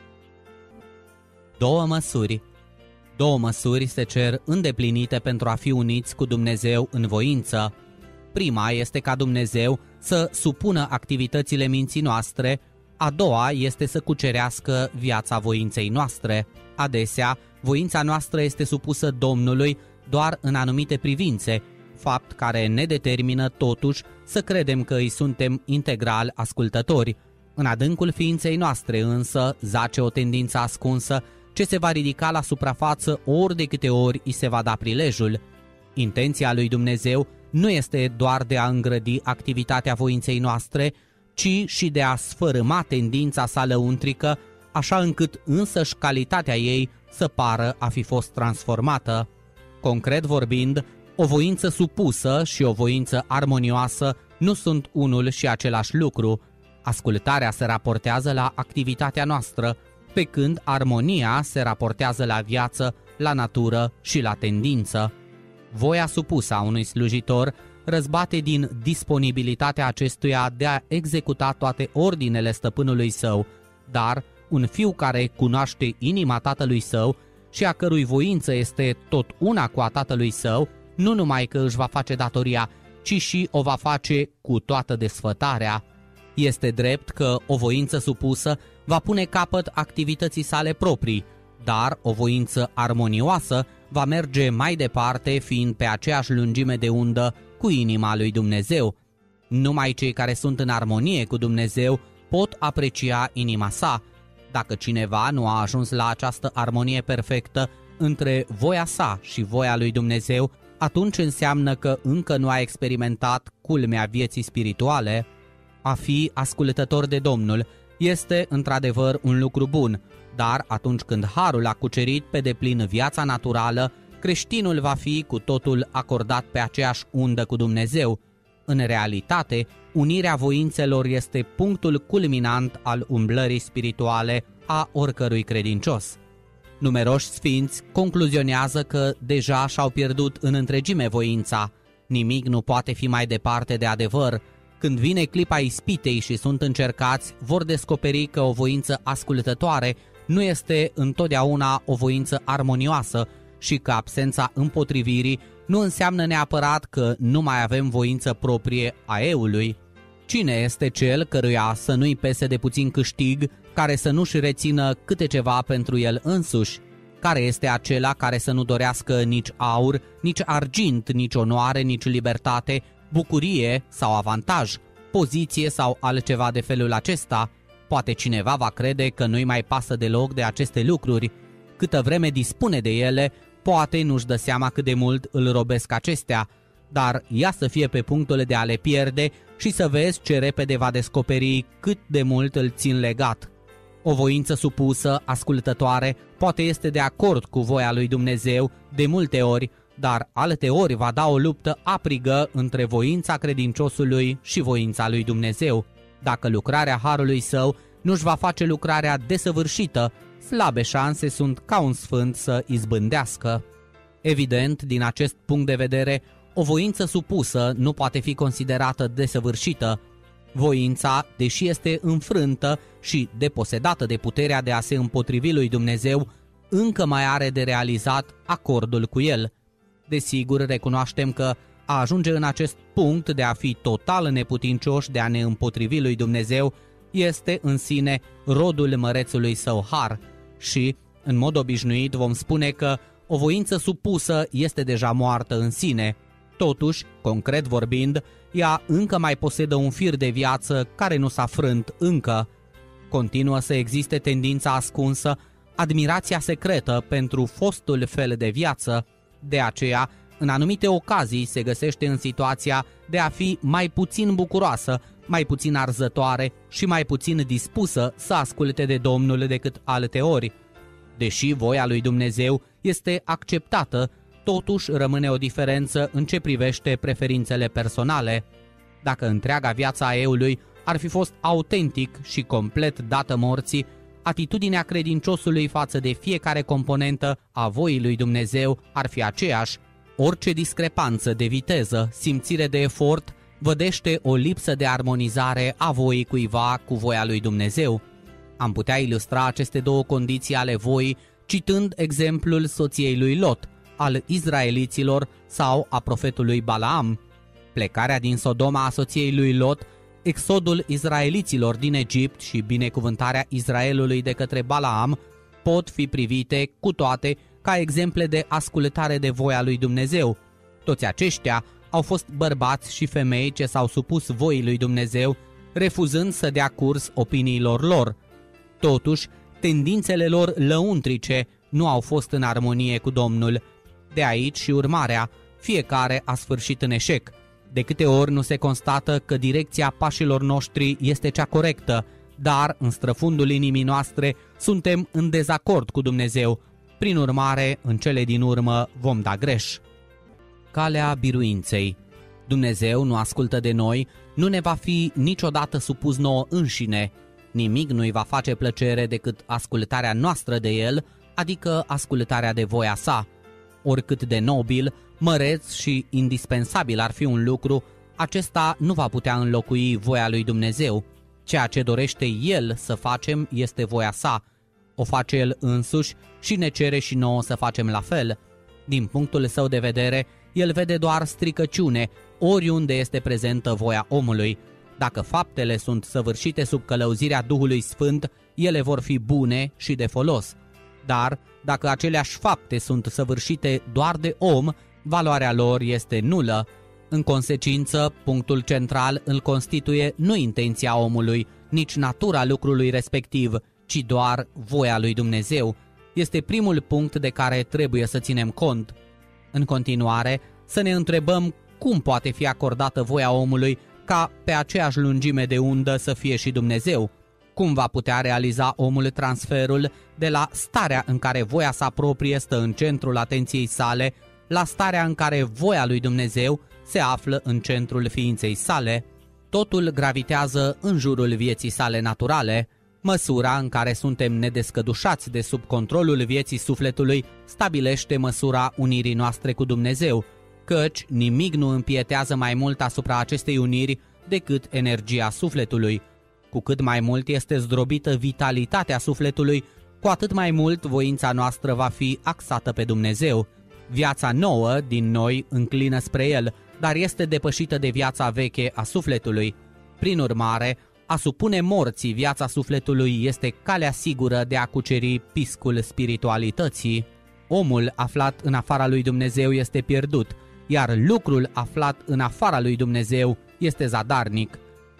Două măsuri. Două măsuri se cer îndeplinite pentru a fi uniți cu Dumnezeu în voință. Prima este ca Dumnezeu să supună activitățile minții noastre, a doua este să cucerească viața voinței noastre. Adesea, voința noastră este supusă Domnului doar în anumite privințe, fapt care ne determină totuși să credem că îi suntem integral ascultători. În adâncul ființei noastre însă zace o tendință ascunsă ce se va ridica la suprafață ori de câte ori îi se va da prilejul. Intenția lui Dumnezeu nu este doar de a îngrădi activitatea voinței noastre, ci și de a sfărâma tendința sa lăuntrică, așa încât însăși calitatea ei să pară a fi fost transformată. Concret vorbind, o voință supusă și o voință armonioasă nu sunt unul și același lucru. Ascultarea se raportează la activitatea noastră, pe când armonia se raportează la viață, la natură și la tendință. Voia supusă a unui slujitor răzbate din disponibilitatea acestuia de a executa toate ordinele stăpânului său, dar un fiu care cunoaște inima tatălui său și a cărui voință este tot una cu a tatălui său, nu numai că își va face datoria, ci și o va face cu toată desfătarea. Este drept că o voință supusă va pune capăt activității sale proprii, dar o voință armonioasă va merge mai departe, fiind pe aceeași lungime de undă cu inima lui Dumnezeu. Numai cei care sunt în armonie cu Dumnezeu pot aprecia inima sa. Dacă cineva nu a ajuns la această armonie perfectă între voia sa și voia lui Dumnezeu, atunci înseamnă că încă nu a experimentat culmea vieții spirituale. A fi ascultător de Domnul este într-adevăr un lucru bun, dar atunci când harul a cucerit pe deplin viața naturală, creștinul va fi cu totul acordat pe aceeași undă cu Dumnezeu. În realitate, unirea voințelor este punctul culminant al umblării spirituale a oricărui credincios. Numeroși sfinți concluzionează că deja și-au pierdut în întregime voința. Nimic nu poate fi mai departe de adevăr. Când vine clipa ispitei și sunt încercați, vor descoperi că o voință ascultătoare nu este întotdeauna o voință armonioasă și că absența împotrivirii nu înseamnă neapărat că nu mai avem voință proprie a eului. Cine este cel căruia să nu-i pese de puțin câștig, care să nu-și rețină câte ceva pentru el însuși? Care este acela care să nu dorească nici aur, nici argint, nici onoare, nici libertate, bucurie sau avantaj, poziție sau altceva de felul acesta? Poate cineva va crede că nu-i mai pasă deloc de aceste lucruri. Câtă vreme dispune de ele, poate nu-și dă seama cât de mult îl robesc acestea, dar ia să fie pe punctul de a le pierde și să vezi ce repede va descoperi cât de mult îl țin legat. O voință supusă, ascultătoare, poate este de acord cu voia lui Dumnezeu de multe ori, dar alteori va da o luptă aprigă între voința credinciosului și voința lui Dumnezeu. Dacă lucrarea harului său nu-și va face lucrarea desăvârșită, slabe șanse sunt ca un sfânt să izbândească. Evident, din acest punct de vedere, o voință supusă nu poate fi considerată desăvârșită. Voința, deși este înfrântă și deposedată de puterea de a se împotrivi lui Dumnezeu, încă mai are de realizat acordul cu el. Desigur, recunoaștem că a ajunge în acest punct de a fi total neputincioși de a ne împotrivi lui Dumnezeu este în sine rodul mărețului său har și, în mod obișnuit, vom spune că o voință supusă este deja moartă în sine. Totuși, concret vorbind, ea încă mai posedă un fir de viață care nu s-a frânt încă. Continuă să existe tendința ascunsă, admirația secretă pentru fostul fel de viață. De aceea, în anumite ocazii se găsește în situația de a fi mai puțin bucuroasă, mai puțin arzătoare și mai puțin dispusă să asculte de Domnul decât alteori. Deși voia lui Dumnezeu este acceptată, totuși rămâne o diferență în ce privește preferințele personale. Dacă întreaga viața a eului ar fi fost autentic și complet dată morții, atitudinea credinciosului față de fiecare componentă a voii lui Dumnezeu ar fi aceeași. Orice discrepanță de viteză, simțire de efort, vădește o lipsă de armonizare a voii cuiva cu voia lui Dumnezeu. Am putea ilustra aceste două condiții ale voii citând exemplul soției lui Lot, al izraeliților sau a profetului Balaam. Plecarea din Sodoma a soției lui Lot, exodul izraeliților din Egipt și binecuvântarea Israelului de către Balaam pot fi privite cu toate ca exemple de ascultare de voia lui Dumnezeu. Toți aceștia au fost bărbați și femei ce s-au supus voii lui Dumnezeu, refuzând să dea curs opiniilor lor. Totuși, tendințele lor lăuntrice nu au fost în armonie cu Domnul. De aici și urmarea, fiecare a sfârșit în eșec. De câte ori nu se constată că direcția pașilor noștri este cea corectă, dar în străfundul inimii noastre suntem în dezacord cu Dumnezeu. Prin urmare, în cele din urmă vom da greș. Calea biruinței. Dumnezeu nu ascultă de noi, nu ne va fi niciodată supus nouă înșine. Nimic nu-i va face plăcere decât ascultarea noastră de El, adică ascultarea de voia sa. Oricât de nobil, măreț și indispensabil ar fi un lucru, acesta nu va putea înlocui voia lui Dumnezeu. Ceea ce dorește El să facem este voia sa. O face El însuși și ne cere și nouă să facem la fel. Din punctul său de vedere, El vede doar stricăciune, oriunde este prezentă voia omului. Dacă faptele sunt săvârșite sub călăuzirea Duhului Sfânt, ele vor fi bune și de folos. Dar, dacă aceleași fapte sunt săvârșite doar de om, valoarea lor este nulă. În consecință, punctul central îl constituie nu intenția omului, nici natura lucrului respectiv, ci doar voia lui Dumnezeu. Este primul punct de care trebuie să ținem cont. În continuare, să ne întrebăm cum poate fi acordată voia omului ca pe aceeași lungime de undă să fie și Dumnezeu. Cum va putea realiza omul transferul de la starea în care voia sa proprie stă în centrul atenției sale, la starea în care voia lui Dumnezeu se află în centrul ființei sale? Totul gravitează în jurul vieții sale naturale. Măsura în care suntem nedescădușați de sub controlul vieții sufletului stabilește măsura unirii noastre cu Dumnezeu, căci nimic nu împietează mai mult asupra acestei uniri decât energia sufletului. Cu cât mai mult este zdrobită vitalitatea sufletului, cu atât mai mult voința noastră va fi axată pe Dumnezeu. Viața nouă din noi înclină spre El, dar este depășită de viața veche a sufletului. Prin urmare, a supune morții viața sufletului este calea sigură de a cuceri piscul spiritualității. Omul aflat în afara lui Dumnezeu este pierdut, iar lucrul aflat în afara lui Dumnezeu este zadarnic.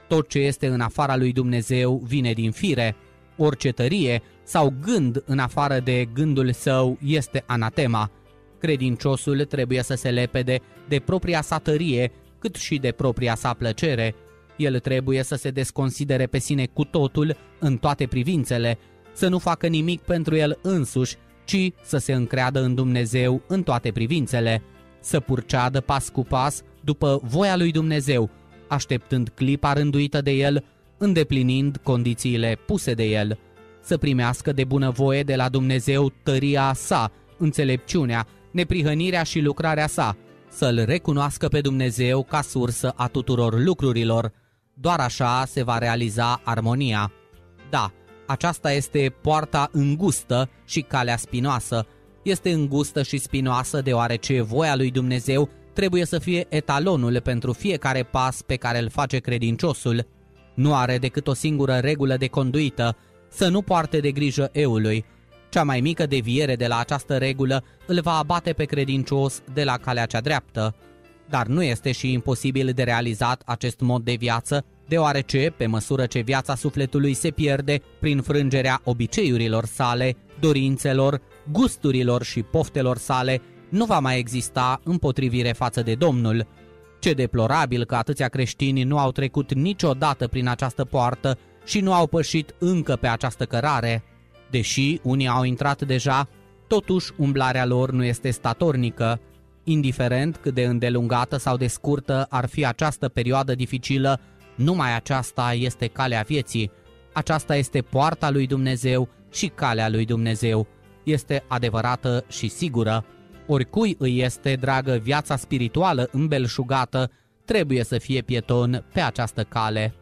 Tot ce este în afara lui Dumnezeu vine din fire. Orice tărie sau gând în afară de gândul său este anatema. Credinciosul trebuie să se lepede de propria sa tărie, cât și de propria sa plăcere. El trebuie să se desconsidere pe sine cu totul în toate privințele, să nu facă nimic pentru el însuși, ci să se încreadă în Dumnezeu în toate privințele, să purceadă pas cu pas după voia lui Dumnezeu, așteptând clipa rânduită de el, îndeplinind condițiile puse de el, să primească de bunăvoie de la Dumnezeu tăria sa, înțelepciunea, neprihănirea și lucrarea sa, să-L recunoască pe Dumnezeu ca sursă a tuturor lucrurilor. Doar așa se va realiza armonia. Da, aceasta este poarta îngustă și calea spinoasă. Este îngustă și spinoasă deoarece voia lui Dumnezeu trebuie să fie etalonul pentru fiecare pas pe care îl face credinciosul. Nu are decât o singură regulă de conduită, să nu poarte de grijă eului. Cea mai mică deviere de la această regulă îl va abate pe credincios de la calea cea dreaptă. Dar nu este și imposibil de realizat acest mod de viață, deoarece, pe măsură ce viața sufletului se pierde prin frângerea obiceiurilor sale, dorințelor, gusturilor și poftelor sale, nu va mai exista împotrivire față de Domnul. Ce deplorabil că atâția creștini nu au trecut niciodată prin această poartă și nu au pășit încă pe această cărare. Deși unii au intrat deja, totuși umblarea lor nu este statornică. Indiferent cât de îndelungată sau de scurtă ar fi această perioadă dificilă, numai aceasta este calea vieții. Aceasta este poarta lui Dumnezeu și calea lui Dumnezeu. Este adevărată și sigură. Oricui îi este dragă viața spirituală îmbelșugată, trebuie să fie pieton pe această cale.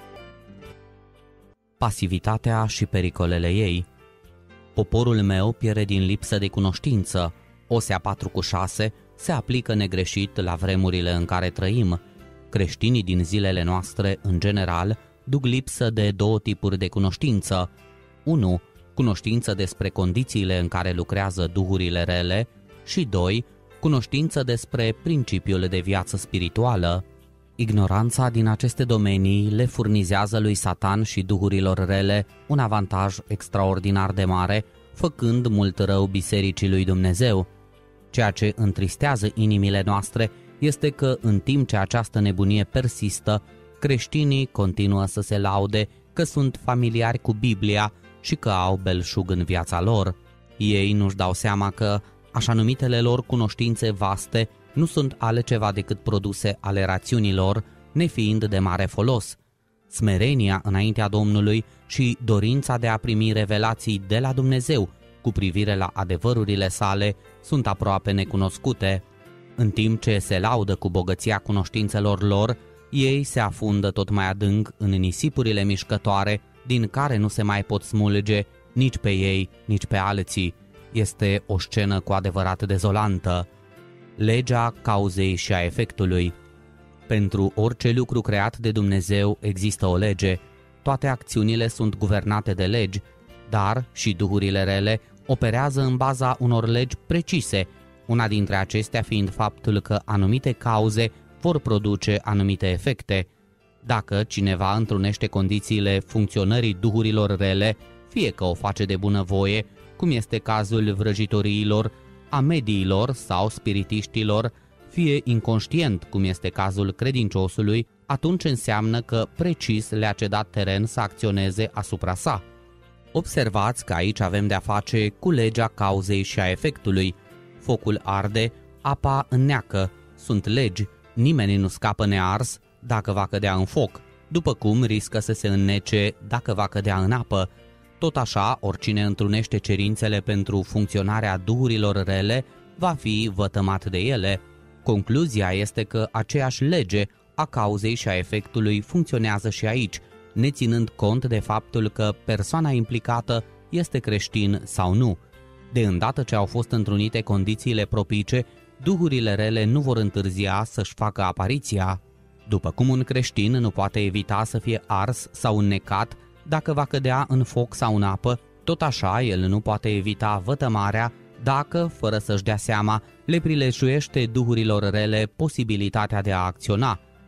Pasivitatea și pericolele ei. Poporul meu pierde din lipsă de cunoștință. Osea patru cu șase se aplică negreșit la vremurile în care trăim. Creștinii din zilele noastre, în general, duc lipsă de două tipuri de cunoștință. unu. Cunoștință despre condițiile în care lucrează duhurile rele și doi. Cunoștință despre principiul de viață spirituală. Ignoranța din aceste domenii le furnizează lui Satan și duhurilor rele un avantaj extraordinar de mare, făcând mult rău bisericii lui Dumnezeu. Ceea ce întristează inimile noastre este că, în timp ce această nebunie persistă, creștinii continuă să se laude că sunt familiari cu Biblia și că au belșug în viața lor. Ei nu-și dau seama că așa numitele lor cunoștințe vaste nu sunt altceva decât produse ale rațiunilor, nefiind de mare folos. Smerenia înaintea Domnului și dorința de a primi revelații de la Dumnezeu cu privire la adevărurile sale sunt aproape necunoscute. În timp ce se laudă cu bogăția cunoștințelor lor, ei se afundă tot mai adânc în nisipurile mișcătoare, din care nu se mai pot smulge nici pe ei, nici pe alții. Este o scenă cu adevărat dezolantă. Legea cauzei și a efectului. Pentru orice lucru creat de Dumnezeu există o lege. Toate acțiunile sunt guvernate de legi, dar și duhurile rele operează în baza unor legi precise, una dintre acestea fiind faptul că anumite cauze vor produce anumite efecte. Dacă cineva întrunește condițiile funcționării duhurilor rele, fie că o face de bunăvoie, cum este cazul vrăjitoriilor, a mediilor sau spiritiștilor, fie inconștient, cum este cazul credinciosului, atunci înseamnă că precis le-a cedat teren să acționeze asupra sa. Observați că aici avem de-a face cu legea cauzei și a efectului. Focul arde, apa înneacă, sunt legi, nimeni nu scapă nears dacă va cădea în foc, după cum riscă să se înnece dacă va cădea în apă. Tot așa, oricine întrunește cerințele pentru funcționarea duhurilor rele va fi vătămat de ele. Concluzia este că aceeași lege a cauzei și a efectului funcționează și aici, neținând cont de faptul că persoana implicată este creștin sau nu. De îndată ce au fost întrunite condițiile propice, duhurile rele nu vor întârzia să-și facă apariția. După cum un creștin nu poate evita să fie ars sau înnecat dacă va cădea în foc sau în apă, tot așa el nu poate evita vătămarea dacă, fără să-și dea seama, le prilejuiește duhurilor rele posibilitatea de a acționa.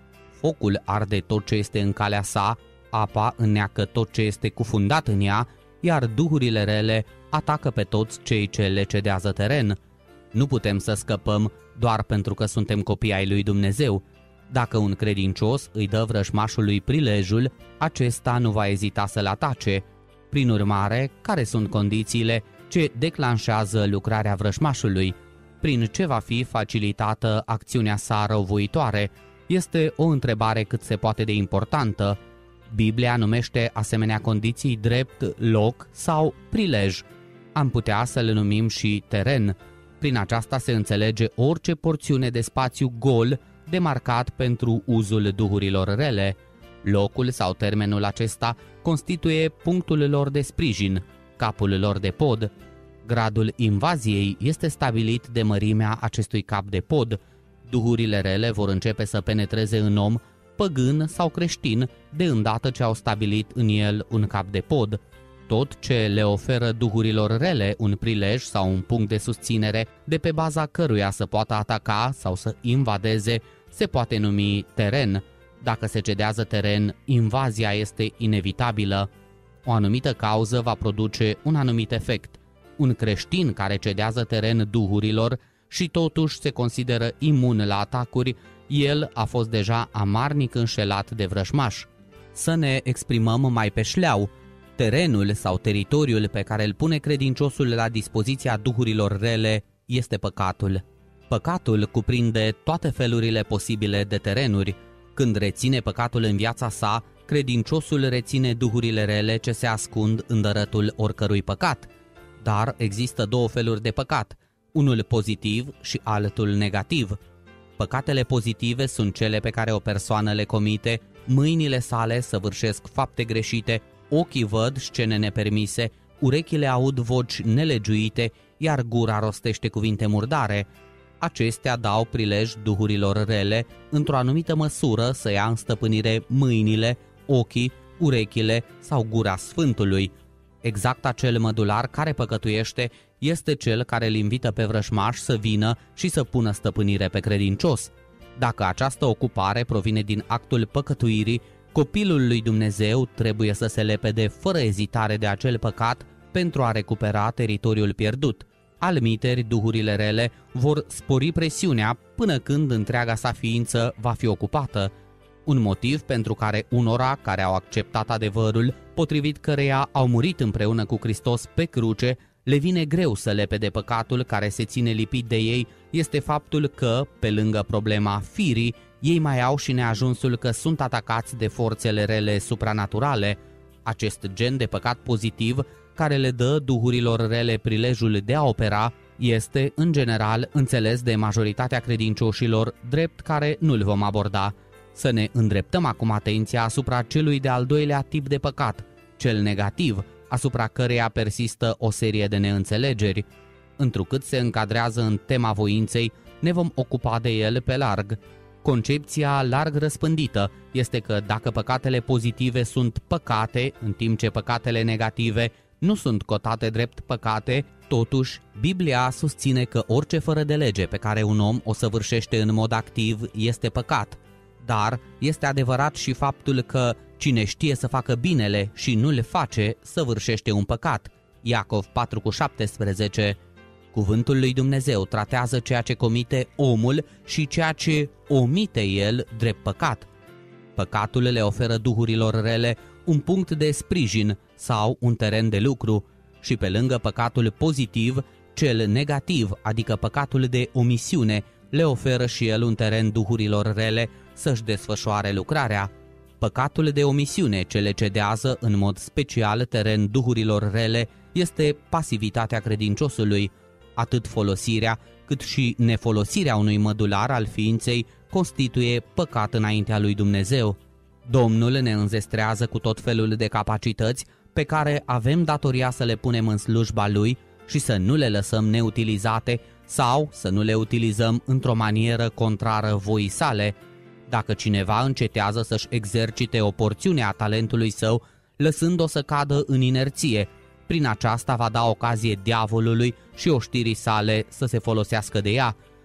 focul arde tot ce este în calea sa, apa înneacă tot ce este cufundat în ea, iar duhurile rele atacă pe toți cei ce le cedează teren. Nu putem să scăpăm doar pentru că suntem copii ai lui Dumnezeu. Dacă un credincios îi dă vrăjmașului prilejul, acesta nu va ezita să-l atace. Prin urmare, care sunt condițiile ce declanșează lucrarea vrăjmașului? Prin ce va fi facilitată acțiunea sa răuvoitoare? Este o întrebare cât se poate de importantă. Biblia numește asemenea condiții drept loc sau prilej. Am putea să le numim și teren. Prin aceasta se înțelege orice porțiune de spațiu gol demarcat pentru uzul duhurilor rele. Locul sau termenul acesta constituie punctul lor de sprijin, capul lor de pod. Gradul invaziei este stabilit de mărimea acestui cap de pod. Duhurile rele vor începe să penetreze în om, păgân sau creștin, de îndată ce au stabilit în el un cap de pod. Tot ce le oferă duhurilor rele un prilej sau un punct de susținere de pe baza căruia să poată ataca sau să invadeze se poate numi teren. Dacă se cedează teren, invazia este inevitabilă. O anumită cauză va produce un anumit efect. Un creștin care cedează teren duhurilor și totuși se consideră imun la atacuri, el a fost deja amarnic înșelat de vrăjmaș. Să ne exprimăm mai pe șleau. Terenul sau teritoriul pe care îl pune credinciosul la dispoziția duhurilor rele este păcatul. Păcatul cuprinde toate felurile posibile de terenuri. Când reține păcatul în viața sa, credinciosul reține duhurile rele ce se ascund în dărătul oricărui păcat. Dar există două feluri de păcat, unul pozitiv și altul negativ. Păcatele pozitive sunt cele pe care o persoană le comite, mâinile sale săvârșesc fapte greșite, ochii văd scene nepermise, urechile aud voci nelegiuite, iar gura rostește cuvinte murdare. Acestea dau prilej duhurilor rele, într-o anumită măsură, să ia în stăpânire mâinile, ochii, urechile sau gura Sfântului. Exact acel mădular care păcătuiește este cel care îl invită pe vrăjmaș să vină și să pună stăpânire pe credincios. Dacă această ocupare provine din actul păcătuirii, copilul lui Dumnezeu trebuie să se lepede fără ezitare de acel păcat pentru a recupera teritoriul pierdut. Almiteri, duhurile rele vor spori presiunea până când întreaga sa ființă va fi ocupată. Un motiv pentru care unora care au acceptat adevărul, potrivit căreia au murit împreună cu Hristos pe cruce, le vine greu să lepede păcatul care se ține lipit de ei, este faptul că, pe lângă problema firii, ei mai au și neajunsul că sunt atacați de forțele rele supranaturale. Acest gen de păcat pozitiv, care le dă duhurilor rele prilejul de a opera, este, în general, înțeles de majoritatea credincioșilor, drept care nu-l vom aborda. Să ne îndreptăm acum atenția asupra celui de-al doilea tip de păcat, cel negativ, asupra căreia persistă o serie de neînțelegeri. Întrucât se încadrează în tema voinței, ne vom ocupa de el pe larg. Concepția larg răspândită este că dacă păcatele pozitive sunt păcate, în timp ce păcatele negative nu sunt cotate drept păcate, totuși Biblia susține că orice fără de lege pe care un om o săvârșește în mod activ este păcat. Dar este adevărat și faptul că cine știe să facă binele și nu le face, săvârșește un păcat. Iacov patru cu șaptesprezece. Cuvântul lui Dumnezeu tratează ceea ce comite omul și ceea ce omite el drept păcat. Păcatul le oferă duhurilor rele un punct de sprijin sau un teren de lucru și pe lângă păcatul pozitiv, cel negativ, adică păcatul de omisiune, le oferă și el un teren duhurilor rele să-și desfășoare lucrarea. Păcatul de omisiune ce le cedează în mod special teren duhurilor rele este pasivitatea credinciosului. Atât folosirea cât și nefolosirea unui mădular al ființei constituie păcat înaintea lui Dumnezeu. Domnul ne înzestrează cu tot felul de capacități pe care avem datoria să le punem în slujba Lui și să nu le lăsăm neutilizate sau să nu le utilizăm într-o manieră contrară voii sale. Dacă cineva încetează să-și exercite o porțiune a talentului său, lăsând-o să cadă în inerție, prin aceasta va da ocazie diavolului și oștirii sale să se folosească de ea.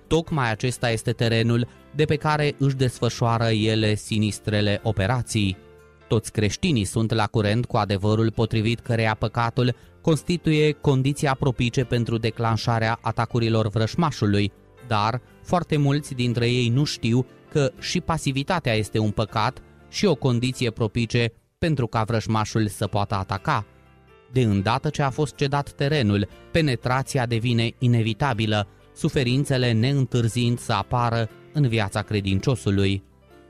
tocmai acesta este terenul de pe care își desfășoară ele sinistrele operații. Toți creștinii sunt la curent cu adevărul potrivit căreia păcatul constituie condiția propice pentru declanșarea atacurilor vrășmașului, dar foarte mulți dintre ei nu știu că și pasivitatea este un păcat și o condiție propice pentru ca vrăjmașul să poată ataca. De îndată ce a fost cedat terenul, penetrația devine inevitabilă, suferințele neîntârziind să apară în viața credinciosului.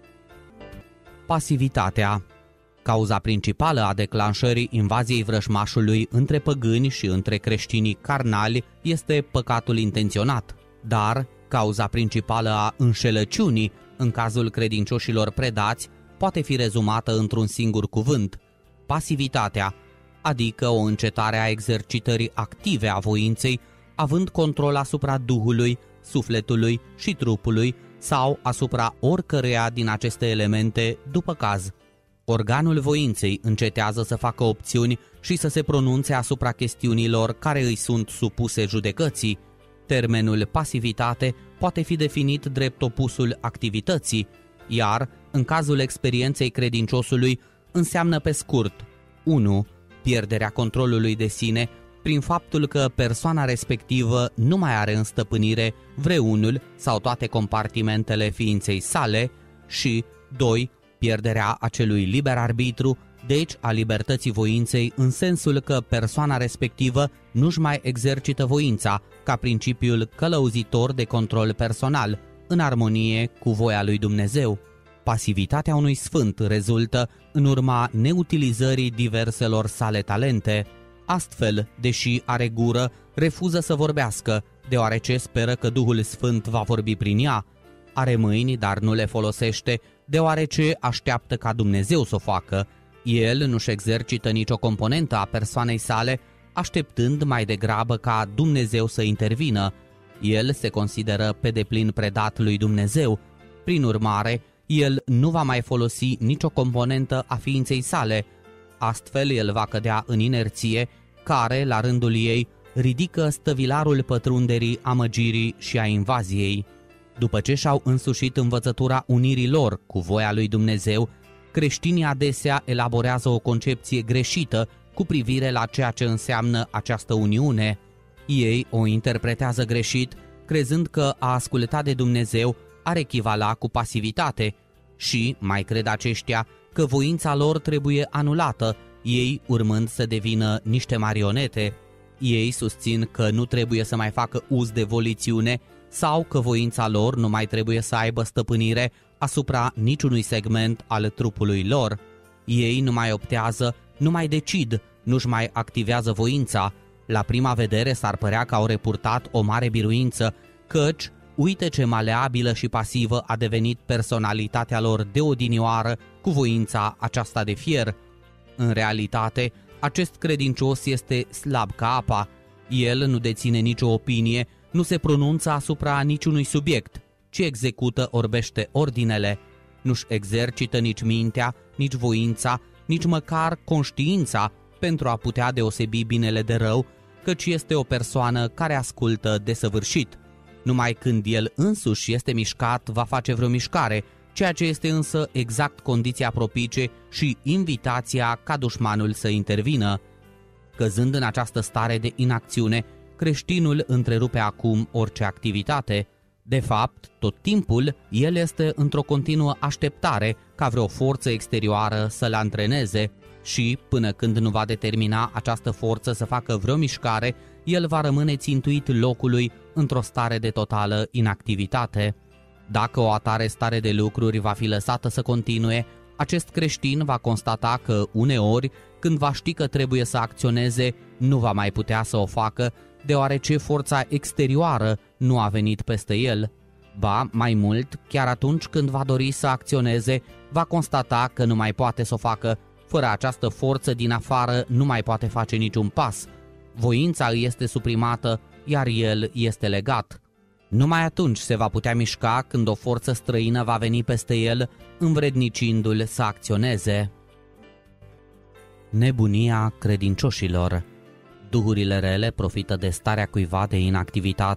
Pasivitatea. Cauza principală a declanșării invaziei vrăjmașului între păgâni și între creștinii carnali este păcatul intenționat, dar cauza principală a înșelăciunii în cazul credincioșilor predați poate fi rezumată într-un singur cuvânt: pasivitatea, adică o încetare a exercitării active a voinței, având control asupra Duhului, sufletului și trupului sau asupra oricăreia din aceste elemente după caz. Organul voinței încetează să facă opțiuni și să se pronunțe asupra chestiunilor care îi sunt supuse judecății. Termenul pasivitate poate fi definit drept opusul activității, iar, în cazul experienței credinciosului, înseamnă pe scurt: unu. Pierderea controlului de sine prin faptul că persoana respectivă nu mai are în stăpânire vreunul sau toate compartimentele ființei sale și doi. Pierderea acelui liber arbitru, deci a libertății voinței, în sensul că persoana respectivă nu-și mai exercită voința ca principiul călăuzitor de control personal, în armonie cu voia lui Dumnezeu. Pasivitatea unui sfânt rezultă în urma neutilizării diverselor sale talente. Astfel, deși are gură, refuză să vorbească, deoarece speră că Duhul Sfânt va vorbi prin ea. Are mâini, dar nu le folosește, deoarece așteaptă ca Dumnezeu să o facă. El nu-și exercită nicio componentă a persoanei sale, așteptând mai degrabă ca Dumnezeu să intervină. El se consideră pe deplin predat lui Dumnezeu. Prin urmare, el nu va mai folosi nicio componentă a ființei sale. Astfel, el va cădea în inerție, care, la rândul ei, ridică stăvilarul pătrunderii, amăgirii și a invaziei. După ce și-au însușit învățătura unirii lor cu voia lui Dumnezeu, creștinii adesea elaborează o concepție greșită cu privire la ceea ce înseamnă această uniune. Ei o interpretează greșit, crezând că a asculta de Dumnezeu ar echivala cu pasivitate și, mai cred aceștia, că voința lor trebuie anulată, ei urmând să devină niște marionete. Ei susțin că nu trebuie să mai facă uz de volițiune sau că voința lor nu mai trebuie să aibă stăpânire asupra niciunui segment al trupului lor. Ei nu mai optează, nu mai decid, nu-și mai activează voința. La prima vedere s-ar părea că au repurtat o mare biruință, căci uite ce maleabilă și pasivă a devenit personalitatea lor de odinioară cu voința aceasta de fier. În realitate, acest credincios este slab ca apa. El nu deține nicio opinie, nu se pronunță asupra niciunui subiect, ci execută orbește ordinele. Nu-și exercită nici mintea, nici voința, nici măcar conștiința pentru a putea deosebi binele de rău, căci este o persoană care ascultă desăvârșit. Numai când el însuși este mișcat, va face vreo mișcare, ceea ce este însă exact condiția propice și invitația ca dușmanul să intervină. Căzând în această stare de inacțiune, creștinul întrerupe acum orice activitate. De fapt, tot timpul, el este într-o continuă așteptare ca vreo forță exterioară să-l antreneze și, până când nu va determina această forță să facă vreo mișcare, el va rămâne țintuit locului într-o stare de totală inactivitate. Dacă o atare stare de lucruri va fi lăsată să continue, acest creștin va constata că uneori, când va ști că trebuie să acționeze, nu va mai putea să o facă, deoarece forța exterioară nu a venit peste el. Ba, mai mult, chiar atunci când va dori să acționeze, va constata că nu mai poate să o facă. Fără această forță din afară nu mai poate face niciun pas. Voința îi este suprimată, iar el este legat. Numai atunci se va putea mișca când o forță străină va veni peste el, învrednicindu-l să acționeze. Nebunia credincioșilor. Duhurile rele profită de starea cuiva de inactivitate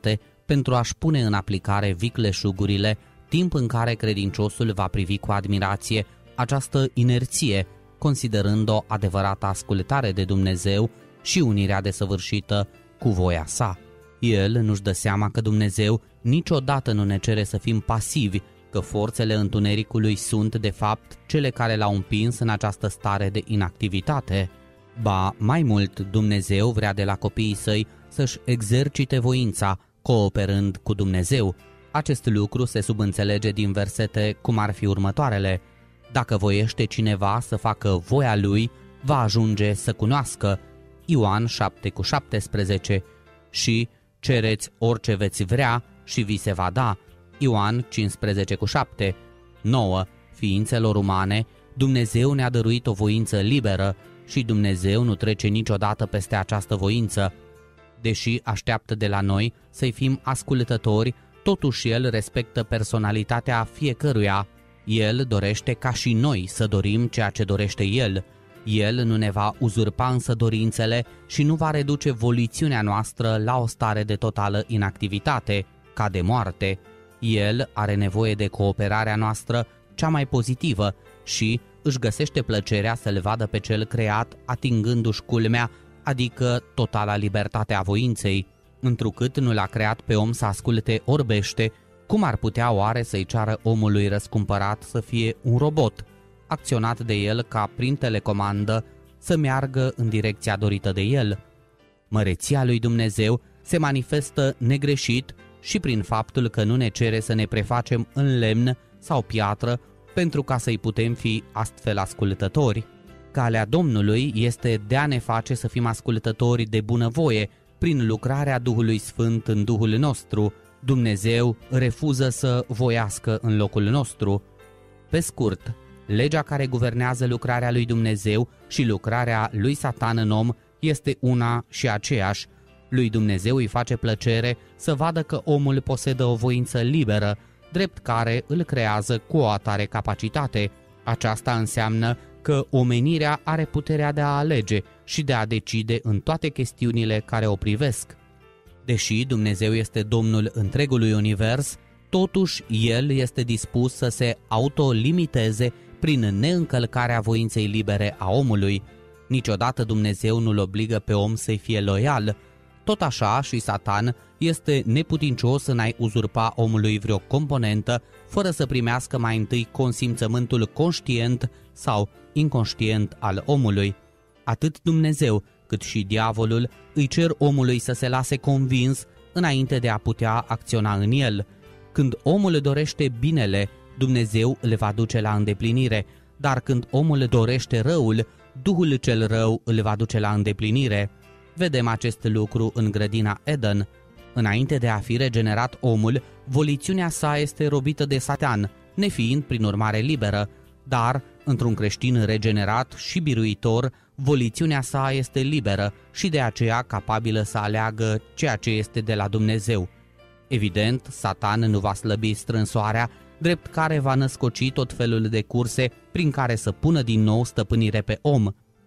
pentru a-și pune în aplicare vicleșugurile, timp în care credinciosul va privi cu admirație această inerție, considerând-o adevărată ascultare de Dumnezeu și unirea desăvârșită cu voia sa. El nu-și dă seama că Dumnezeu niciodată nu ne cere să fim pasivi, că forțele întunericului sunt, de fapt, cele care l-au împins în această stare de inactivitate. Ba, mai mult, Dumnezeu vrea de la copiii săi să-și exercite voința, cooperând cu Dumnezeu. Acest lucru se subînțelege din versete cum ar fi următoarele: dacă voiește cineva să facă voia lui, va ajunge să cunoască. Ioan șapte cu șaptesprezece. Și cereți orice veți vrea și vi se va da. Ioan cincisprezece cu șapte. nouă. Ființelor umane, Dumnezeu ne-a dăruit o voință liberă și Dumnezeu nu trece niciodată peste această voință. Deși așteaptă de la noi să-i fim ascultători, totuși El respectă personalitatea fiecăruia. El dorește ca și noi să dorim ceea ce dorește El. El nu ne va uzurpa însă dorințele și nu va reduce volițiunea noastră la o stare de totală inactivitate, ca de moarte. El are nevoie de cooperarea noastră cea mai pozitivă și își găsește plăcerea să-L vadă pe Cel creat atingându-și culmea, adică totala libertate a voinței. Întrucât nu l-a creat pe om să asculte orbește, cum ar putea oare să-i ceară omului răscumpărat să fie un robot, acționat de el ca prin telecomandă să meargă în direcția dorită de el? Măreția lui Dumnezeu se manifestă negreșit și prin faptul că nu ne cere să ne prefacem în lemn sau piatră pentru ca să-i putem fi astfel ascultători. Calea Domnului este de a ne face să fim ascultători de bunăvoie prin lucrarea Duhului Sfânt în Duhul nostru. Dumnezeu refuză să voiască în locul nostru. Pe scurt, legea care guvernează lucrarea lui Dumnezeu și lucrarea lui Satan în om este una și aceeași. Lui Dumnezeu îi face plăcere să vadă că omul posedă o voință liberă, drept care îl creează cu o atare capacitate. Aceasta înseamnă că omenirea are puterea de a alege și de a decide în toate chestiunile care o privesc. Deși Dumnezeu este Domnul întregului univers, totuși El este dispus să se autolimiteze prin neîncălcarea voinței libere a omului. Niciodată Dumnezeu nu-l obligă pe om să-i fie loial. Tot așa și Satan este neputincios în a-i uzurpa omului vreo componentă, fără să primească mai întâi consimțământul conștient sau inconștient al omului. Atât Dumnezeu cât și diavolul îi cer omului să se lase convins înainte de a putea acționa în el. Când omul dorește binele, Dumnezeu îl va duce la îndeplinire, dar când omul dorește răul, Duhul cel rău îl va duce la îndeplinire. Vedem acest lucru în grădina Eden. Înainte de a fi regenerat omul, volițiunea sa este robită de Satan, nefiind prin urmare liberă, dar, într-un creștin regenerat și biruitor, volițiunea sa este liberă și de aceea capabilă să aleagă ceea ce este de la Dumnezeu. Evident, Satan nu va slăbi strânsoarea, drept care va născoci tot felul de curse prin care să pună din nou stăpânire pe om.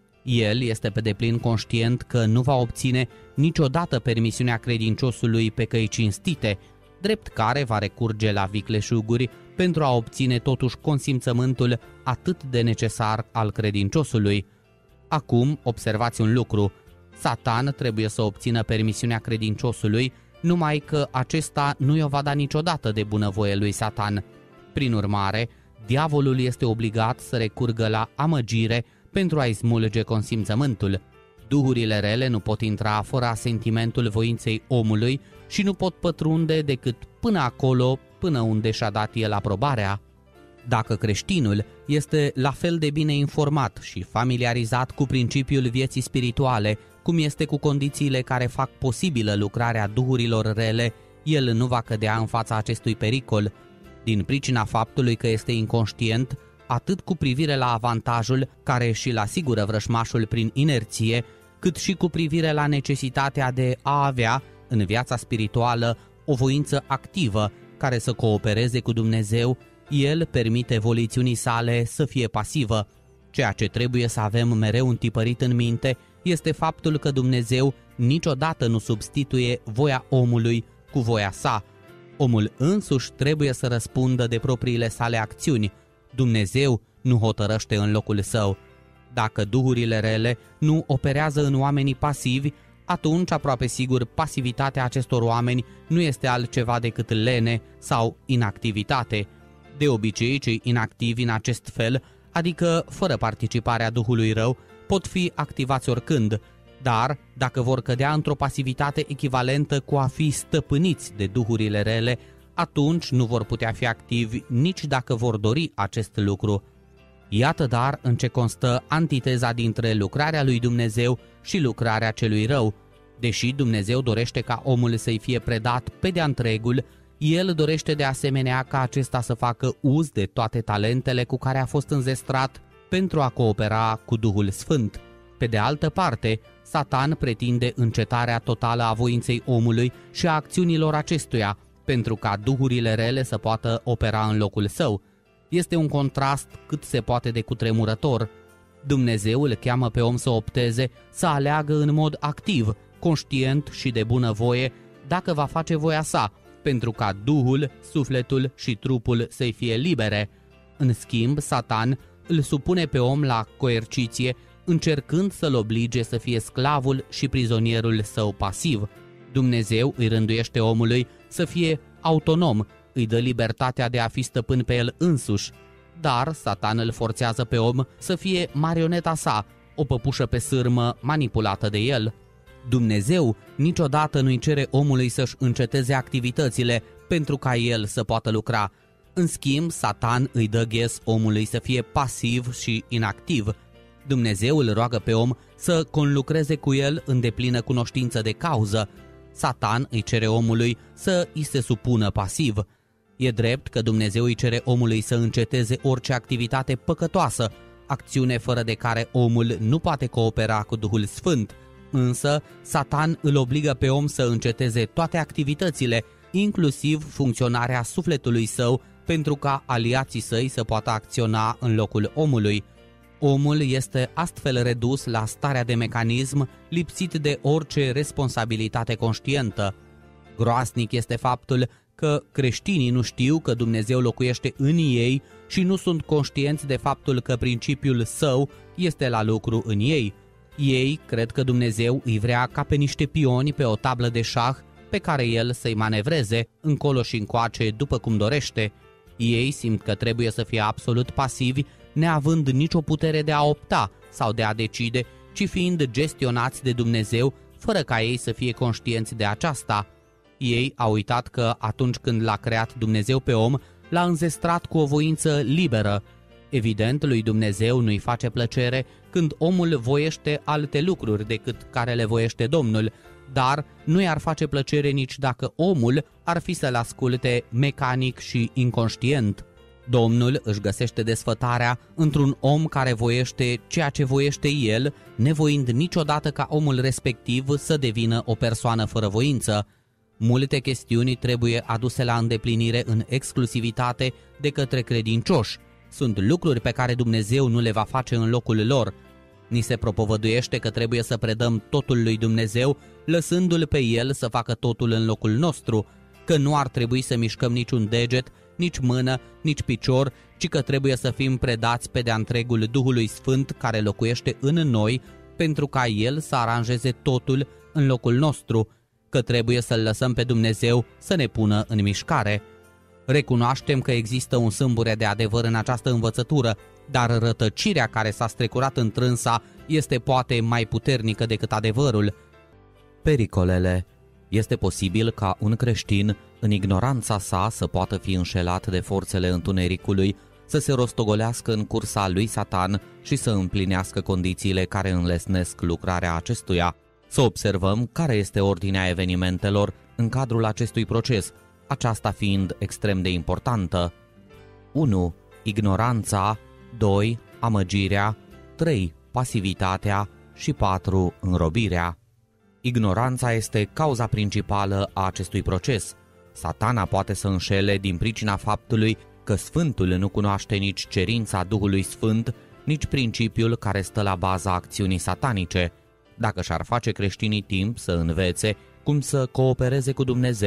El este pe deplin conștient că nu va obține niciodată permisiunea credinciosului pe căi cinstite, drept care va recurge la vicleșuguri pentru a obține totuși consimțământul atât de necesar al credinciosului. Acum, observați un lucru: Satan trebuie să obțină permisiunea credinciosului, numai că acesta nu i-o va da niciodată de bunăvoie lui Satan. Prin urmare, diavolul este obligat să recurgă la amăgire pentru a-i smulge consimțământul. Duhurile rele nu pot intra fără asentimentul voinței omului și nu pot pătrunde decât până acolo, până unde și-a dat el aprobarea. Dacă creștinul este la fel de bine informat și familiarizat cu principiul vieții spirituale, cum este cu condițiile care fac posibilă lucrarea duhurilor rele, el nu va cădea în fața acestui pericol, din pricina faptului că este inconștient atât cu privire la avantajul care și-l asigură vrășmașul prin inerție, cât și cu privire la necesitatea de a avea, în viața spirituală, o voință activă care să coopereze cu Dumnezeu. El permite volițiunii sale să fie pasivă. Ceea ce trebuie să avem mereu întipărit în minte este faptul că Dumnezeu niciodată nu substituie voia omului cu voia sa. Omul însuși trebuie să răspundă de propriile sale acțiuni. Dumnezeu nu hotărăște în locul său. Dacă duhurile rele nu operează în oamenii pasivi, atunci aproape sigur pasivitatea acestor oameni nu este altceva decât lene sau inactivitate. De obicei, cei inactivi în acest fel, adică fără participarea duhului rău, pot fi activați oricând, dar dacă vor cădea într-o pasivitate echivalentă cu a fi stăpâniți de duhurile rele, atunci nu vor putea fi activi nici dacă vor dori acest lucru. Iată dar în ce constă antiteza dintre lucrarea lui Dumnezeu și lucrarea celui rău. Deși Dumnezeu dorește ca omul să-i fie predat pe de-a întregul, El dorește de asemenea ca acesta să facă uz de toate talentele cu care a fost înzestrat pentru a coopera cu Duhul Sfânt. Pe de altă parte, Satan pretinde încetarea totală a voinței omului și a acțiunilor acestuia, pentru ca duhurile rele să poată opera în locul său. Este un contrast cât se poate de cutremurător. Dumnezeu îl cheamă pe om să opteze, să aleagă în mod activ, conștient și de bunăvoie, dacă va face voia sa, pentru ca Duhul, sufletul și trupul să-i fie libere. În schimb, Satan îl supune pe om la coerciție, încercând să-l oblige să fie sclavul și prizonierul său pasiv. Dumnezeu îi rânduiește omului să fie autonom, îi dă libertatea de a fi stăpân pe el însuși, dar Satan îl forțează pe om să fie marioneta sa, o păpușă pe sârmă manipulată de el. Dumnezeu niciodată nu-i cere omului să-și înceteze activitățile pentru ca el să poată lucra. În schimb, Satan îi dă ghes omului să fie pasiv și inactiv. Dumnezeu îl roagă pe om să conlucreze cu el în deplină cunoștință de cauză. Satan îi cere omului să îi se supună pasiv. E drept că Dumnezeu îi cere omului să înceteze orice activitate păcătoasă, acțiune fără de care omul nu poate coopera cu Duhul Sfânt, însă Satan îl obligă pe om să înceteze toate activitățile, inclusiv funcționarea sufletului său, pentru ca aliații săi să poată acționa în locul omului. Omul este astfel redus la starea de mecanism lipsit de orice responsabilitate conștientă. Groasnic este faptul că creștinii nu știu că Dumnezeu locuiește în ei și nu sunt conștienți de faptul că principiul său este la lucru în ei. Ei cred că Dumnezeu îi vrea ca pe niște pioni pe o tablă de șah pe care el să-i manevreze încolo și încoace după cum dorește. Ei simt că trebuie să fie absolut pasivi, neavând nicio putere de a opta sau de a decide, ci fiind gestionați de Dumnezeu, fără ca ei să fie conștienți de aceasta. Ei au uitat că atunci când l-a creat Dumnezeu pe om, l-a înzestrat cu o voință liberă. Evident, lui Dumnezeu nu-i face plăcere când omul voiește alte lucruri decât care le voiește Domnul, dar nu i-ar face plăcere nici dacă omul ar fi să-l asculte mecanic și inconștient. Domnul își găsește desfătarea într-un om care voiește ceea ce voiește el, nevoind niciodată ca omul respectiv să devină o persoană fără voință. Multe chestiuni trebuie aduse la îndeplinire în exclusivitate de către credincioși. Sunt lucruri pe care Dumnezeu nu le va face în locul lor. Ni se propovăduiește că trebuie să predăm totul lui Dumnezeu, lăsându-L pe El să facă totul în locul nostru, că nu ar trebui să mișcăm niciun deget, nici mână, nici picior, ci că trebuie să fim predați pe de-a întregul Duhului Sfânt care locuiește în noi, pentru ca El să aranjeze totul în locul nostru, că trebuie să-L lăsăm pe Dumnezeu să ne pună în mișcare. Recunoaștem că există un sâmbure de adevăr în această învățătură, dar rătăcirea care s-a strecurat întrânsa este poate mai puternică decât adevărul. Pericolele. Este posibil ca un creștin, în ignoranța sa, să poată fi înșelat de forțele întunericului, să se rostogolească în cursa lui Satan și să împlinească condițiile care înlesnesc lucrarea acestuia. Să observăm care este ordinea evenimentelor în cadrul acestui proces, aceasta fiind extrem de importantă. unu. Ignoranța, doi. Amăgirea, trei. Pasivitatea și patru. Înrobirea. Ignoranța este cauza principală a acestui proces. Satana poate să înșele din pricina faptului că Sfântul nu cunoaște nici cerința Duhului Sfânt, nici principiul care stă la baza acțiunii satanice. Dacă și-ar face creștinii timp să învețe cum să coopereze cu Dumnezeu,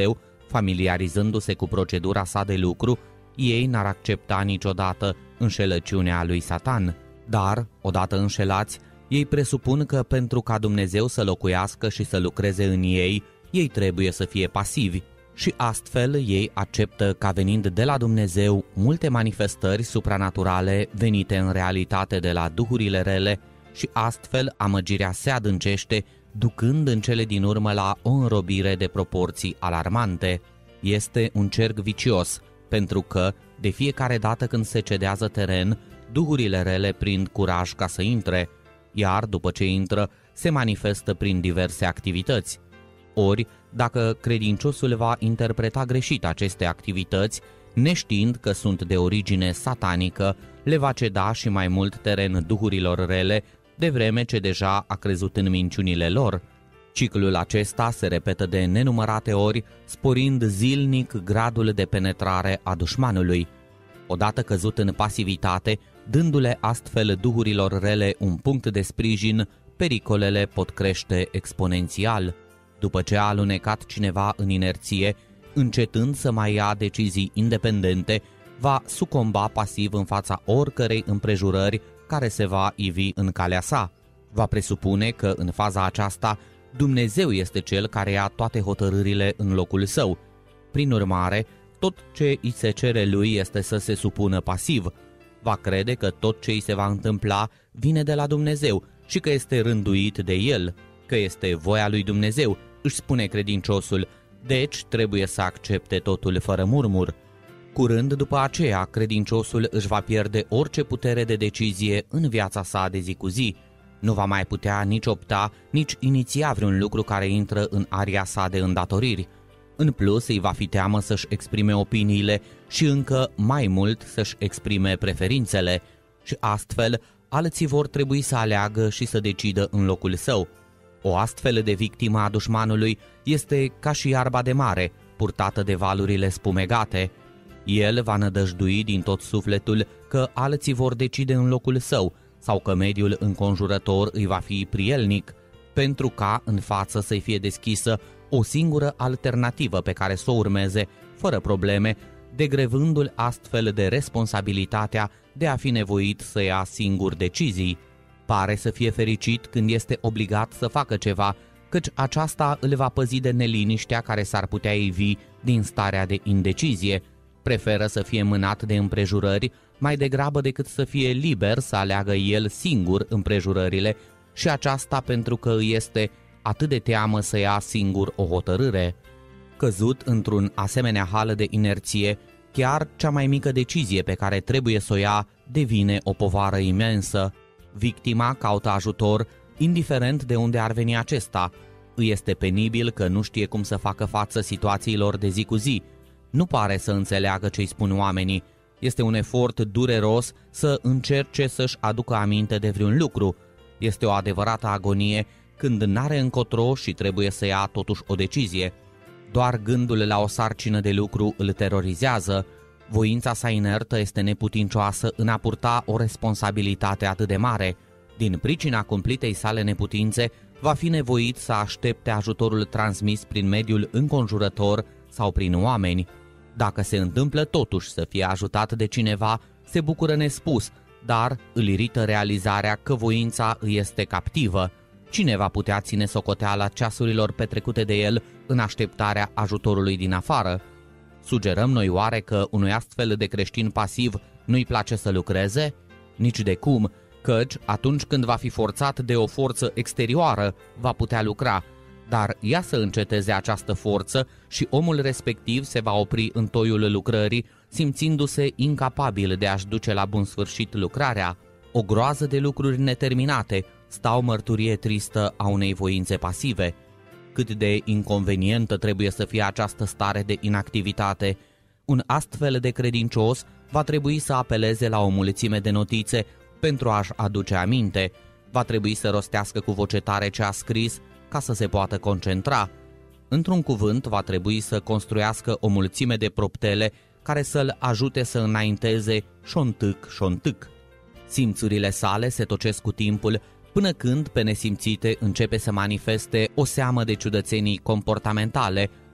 Familiarizându-se cu procedura sa de lucru, ei n-ar accepta niciodată înșelăciunea lui Satan. Dar, odată înșelați, ei presupun că pentru ca Dumnezeu să locuiască și să lucreze în ei, ei trebuie să fie pasivi și astfel ei acceptă ca venind de la Dumnezeu multe manifestări supranaturale venite în realitate de la duhurile rele și astfel amăgirea se adâncește, ducând în cele din urmă la o înrobire de proporții alarmante. Este un cerc vicios, pentru că, de fiecare dată când se cedează teren, duhurile rele prind curaj ca să intre, iar după ce intră, se manifestă prin diverse activități. Ori, dacă credinciosul va interpreta greșit aceste activități, neștiind că sunt de origine satanică, le va ceda și mai mult teren duhurilor rele, de vreme ce deja a crezut în minciunile lor. Ciclul acesta se repetă de nenumărate ori, sporind zilnic gradul de penetrare a dușmanului. Odată căzut în pasivitate, dându-le astfel duhurilor rele un punct de sprijin, pericolele pot crește exponențial. După ce a alunecat cineva în inerție, încetând să mai ia decizii independente, va sucomba pasiv în fața oricărei împrejurări care se va ivi în calea sa. Va presupune că în faza aceasta Dumnezeu este cel care ia toate hotărârile în locul său. Prin urmare, tot ce îi se cere lui este să se supună pasiv. Va crede că tot ce îi se va întâmpla vine de la Dumnezeu și că este rânduit de el, că este voia lui Dumnezeu, își spune credinciosul, deci trebuie să accepte totul fără murmur. Curând după aceea, credinciosul își va pierde orice putere de decizie în viața sa de zi cu zi. Nu va mai putea nici opta, nici iniția vreun lucru care intră în aria sa de îndatoriri. În plus, îi va fi teamă să-și exprime opiniile și încă mai mult să-și exprime preferințele și astfel alții vor trebui să aleagă și să decidă în locul său. O astfel de victimă a dușmanului este ca și iarba de mare, purtată de valurile spumegate. El va nădăjdui din tot sufletul că alții vor decide în locul său sau că mediul înconjurător îi va fi prielnic, pentru ca în față să-i fie deschisă o singură alternativă pe care să o urmeze, fără probleme, degrevându-l astfel de responsabilitatea de a fi nevoit să ia singur decizii. Pare să fie fericit când este obligat să facă ceva, căci aceasta îl va păzi de neliniștea care s-ar putea ivi din starea de indecizie. Preferă să fie mânat de împrejurări mai degrabă decât să fie liber să aleagă el singur împrejurările și aceasta pentru că îi este atât de teamă să ia singur o hotărâre. Căzut într-un asemenea hal de inerție, chiar cea mai mică decizie pe care trebuie să o ia devine o povară imensă. Victima caută ajutor, indiferent de unde ar veni acesta. Îi este penibil că nu știe cum să facă față situațiilor de zi cu zi. Nu pare să înțeleagă ce-i spun oamenii. Este un efort dureros să încerce să-și aducă aminte de vreun lucru. Este o adevărată agonie când n-are încotro și trebuie să ia totuși o decizie. Doar gândul la o sarcină de lucru îl terorizează. Voința sa inertă este neputincioasă în a purta o responsabilitate atât de mare. Din pricina cumplitei sale neputințe, va fi nevoit să aștepte ajutorul transmis prin mediul înconjurător sau prin oameni. Dacă se întâmplă totuși să fie ajutat de cineva, se bucură nespus, dar îl irită realizarea că voința îi este captivă. Cine va putea ține socoteala ceasurilor petrecute de el în așteptarea ajutorului din afară? Sugerăm noi oare că unui astfel de creștin pasiv nu-i place să lucreze? Nici de cum, căci atunci când va fi forțat de o forță exterioară, va putea lucra, dar ia să înceteze această forță și omul respectiv se va opri în toiul lucrării, simțindu-se incapabil de a-și duce la bun sfârșit lucrarea. O groază de lucruri neterminate stau mărturie tristă a unei voințe pasive. Cât de inconvenientă trebuie să fie această stare de inactivitate. Un astfel de credincios va trebui să apeleze la o mulțime de notițe pentru a-și aduce aminte. Va trebui să rostească cu voce tare ce a scris ca să se poată concentra. Într-un cuvânt, va trebui să construiască o mulțime de proptele care să-l ajute să înainteze șontâc, șontâc. Simțurile sale se tocesc cu timpul, până când, pe nesimțite, începe să manifeste o seamă de ciudățenii comportamentale,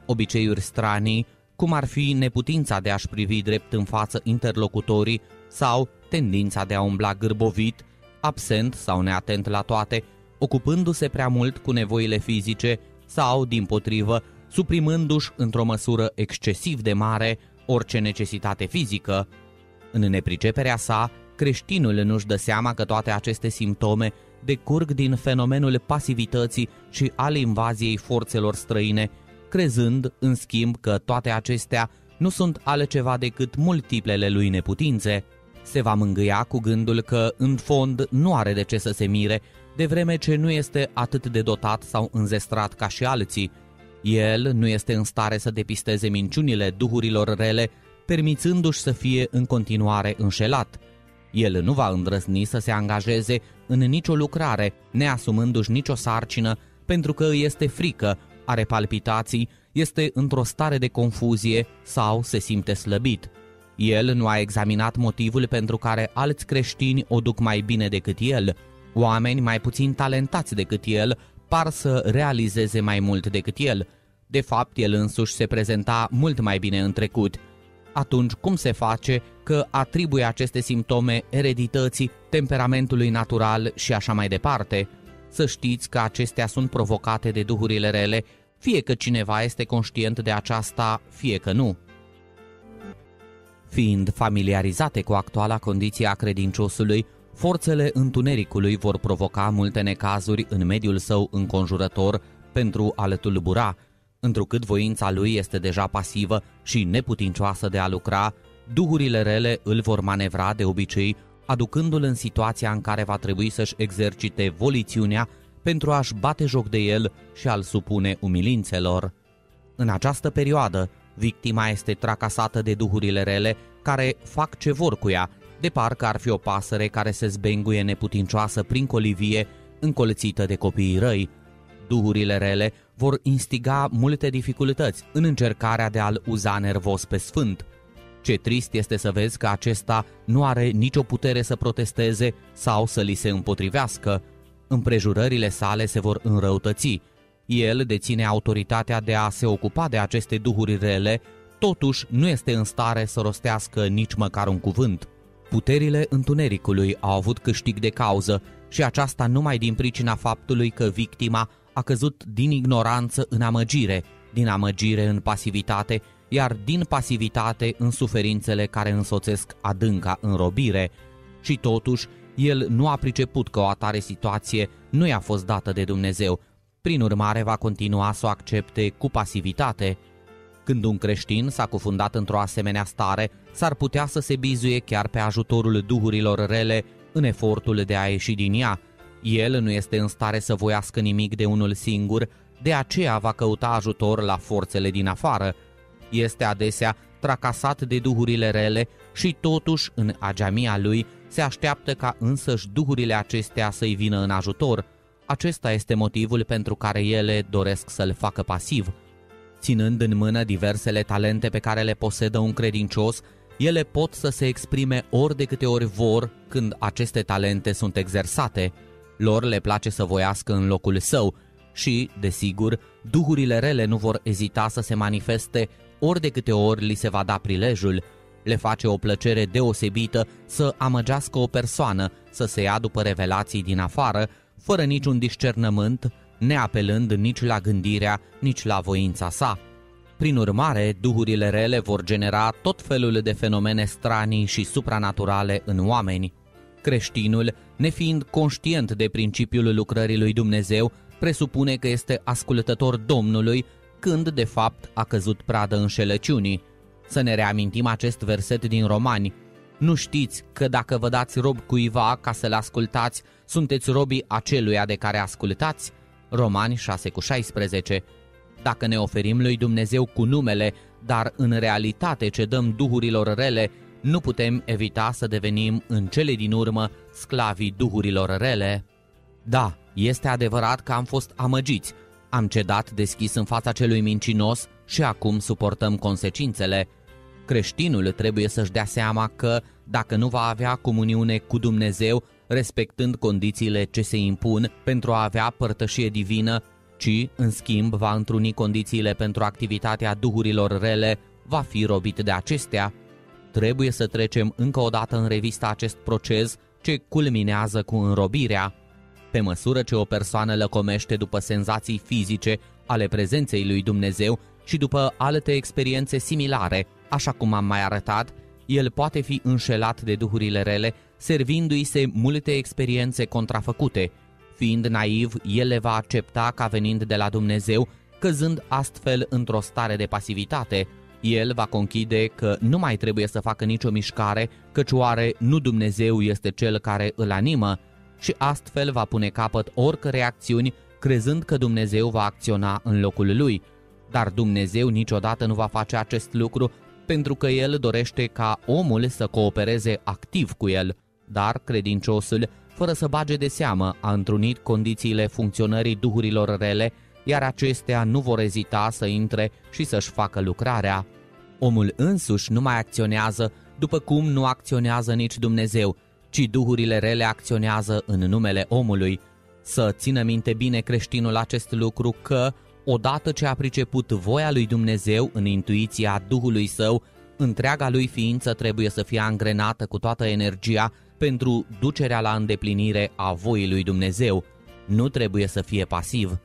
obiceiuri stranii, cum ar fi neputința de a-și privi drept în față interlocutorii sau tendința de a umbla gârbovit, absent sau neatent la toate, ocupându-se prea mult cu nevoile fizice sau, dimpotrivă, suprimându-și într-o măsură excesiv de mare orice necesitate fizică. În nepriceperea sa, creștinul nu-și dă seama că toate aceste simptome decurg din fenomenul pasivității și al invaziei forțelor străine, crezând, în schimb, că toate acestea nu sunt altceva decât multiplele lui neputințe. Se va mângâia cu gândul că, în fond, nu are de ce să se mire, de vreme ce nu este atât de dotat sau înzestrat ca și alții. El nu este în stare să depisteze minciunile duhurilor rele, permițându-și să fie în continuare înșelat. El nu va îndrăzni să se angajeze în nicio lucrare, neasumându-și nicio sarcină, pentru că îi este frică, are palpitații, este într-o stare de confuzie sau se simte slăbit. El nu a examinat motivul pentru care alți creștini o duc mai bine decât el. Oameni mai puțin talentați decât el par să realizeze mai mult decât el. De fapt, el însuși se prezenta mult mai bine în trecut. Atunci, cum se face că atribuie aceste simptome eredității, temperamentului natural și așa mai departe? Să știți că acestea sunt provocate de duhurile rele, fie că cineva este conștient de aceasta, fie că nu. Fiind familiarizate cu actuala condiție a credinciosului, forțele întunericului vor provoca multe necazuri în mediul său înconjurător pentru a-l tulbura. Întrucât voința lui este deja pasivă și neputincioasă de a lucra, duhurile rele îl vor manevra de obicei, aducându-l în situația în care va trebui să-și exercite volițiunea pentru a-și bate joc de el și a-l supune umilințelor. În această perioadă, victima este tracasată de duhurile rele care fac ce vor cu ea, de parcă ar fi o pasăre care se zbenguie neputincioasă prin colivie, încolțită de copiii răi. Duhurile rele vor instiga multe dificultăți în încercarea de a-l uza nervos pe sfânt. Ce trist este să vezi că acesta nu are nicio putere să protesteze sau să li se împotrivească. Împrejurările sale se vor înrăutăți. El deține autoritatea de a se ocupa de aceste duhuri rele, totuși nu este în stare să rostească nici măcar un cuvânt. Puterile întunericului au avut câștig de cauză și aceasta numai din pricina faptului că victima a căzut din ignoranță în amăgire, din amăgire în pasivitate, iar din pasivitate în suferințele care însoțesc adânca înrobire. Și totuși, el nu a priceput că o atare situație nu i-a fost dată de Dumnezeu, prin urmare va continua să o accepte cu pasivitate. Când un creștin s-a cufundat într-o asemenea stare, s-ar putea să se bizuie chiar pe ajutorul duhurilor rele în efortul de a ieși din ea. El nu este în stare să voiască nimic de unul singur, de aceea va căuta ajutor la forțele din afară. Este adesea tracasat de duhurile rele și totuși în ageamia lui se așteaptă ca însăși duhurile acestea să-i vină în ajutor. Acesta este motivul pentru care ele doresc să-l facă pasiv. Ținând în mână diversele talente pe care le posedă un credincios, ele pot să se exprime ori de câte ori vor când aceste talente sunt exersate. Lor le place să voiască în locul său și, desigur, duhurile rele nu vor ezita să se manifeste ori de câte ori li se va da prilejul. Le face o plăcere deosebită să amăgească o persoană, să se ia după revelații din afară, fără niciun discernământ, neapelând nici la gândirea, nici la voința sa. Prin urmare, duhurile rele vor genera tot felul de fenomene stranii și supranaturale în oameni. Creștinul, nefiind conștient de principiul lucrării lui Dumnezeu, presupune că este ascultător Domnului, când de fapt a căzut pradă înșelăciunii. Să ne reamintim acest verset din Romani. Nu știți că dacă vă dați rob cuiva ca să-l ascultați, sunteți robii aceluia de care ascultați? Romani șase cu șaisprezece. Dacă ne oferim lui Dumnezeu cu numele, dar în realitate cedăm duhurilor rele, nu putem evita să devenim în cele din urmă sclavii duhurilor rele. Da, este adevărat că am fost amăgiți, am cedat deschis în fața celui mincinos și acum suportăm consecințele. Creștinul trebuie să-și dea seama că, dacă nu va avea comuniune cu Dumnezeu, respectând condițiile ce se impun pentru a avea părtășie divină, ci, în schimb, va întruni condițiile pentru activitatea duhurilor rele, va fi robit de acestea. Trebuie să trecem încă o dată în revistă acest proces ce culminează cu înrobirea. Pe măsură ce o persoană lăcomește după senzații fizice ale prezenței lui Dumnezeu și după alte experiențe similare, așa cum am mai arătat, el poate fi înșelat de duhurile rele, servindu-i se multe experiențe contrafăcute. Fiind naiv, el le va accepta ca venind de la Dumnezeu, căzând astfel într-o stare de pasivitate. El va conchide că nu mai trebuie să facă nicio mișcare, căci oare nu Dumnezeu este cel care îl animă? Și astfel va pune capăt oricărei acțiuni, crezând că Dumnezeu va acționa în locul lui. Dar Dumnezeu niciodată nu va face acest lucru, pentru că El dorește ca omul să coopereze activ cu El. Dar credinciosul, fără să bage de seamă, a întrunit condițiile funcționării duhurilor rele, iar acestea nu vor ezita să intre și să-și facă lucrarea. Omul însuși nu mai acționează, după cum nu acționează nici Dumnezeu, ci duhurile rele acționează în numele omului. Să țină minte bine creștinul acest lucru că, odată ce a priceput voia lui Dumnezeu în intuiția Duhului Său, întreaga lui ființă trebuie să fie angrenată cu toată energia pentru ducerea la îndeplinire a voii lui Dumnezeu. Nu trebuie să fie pasiv.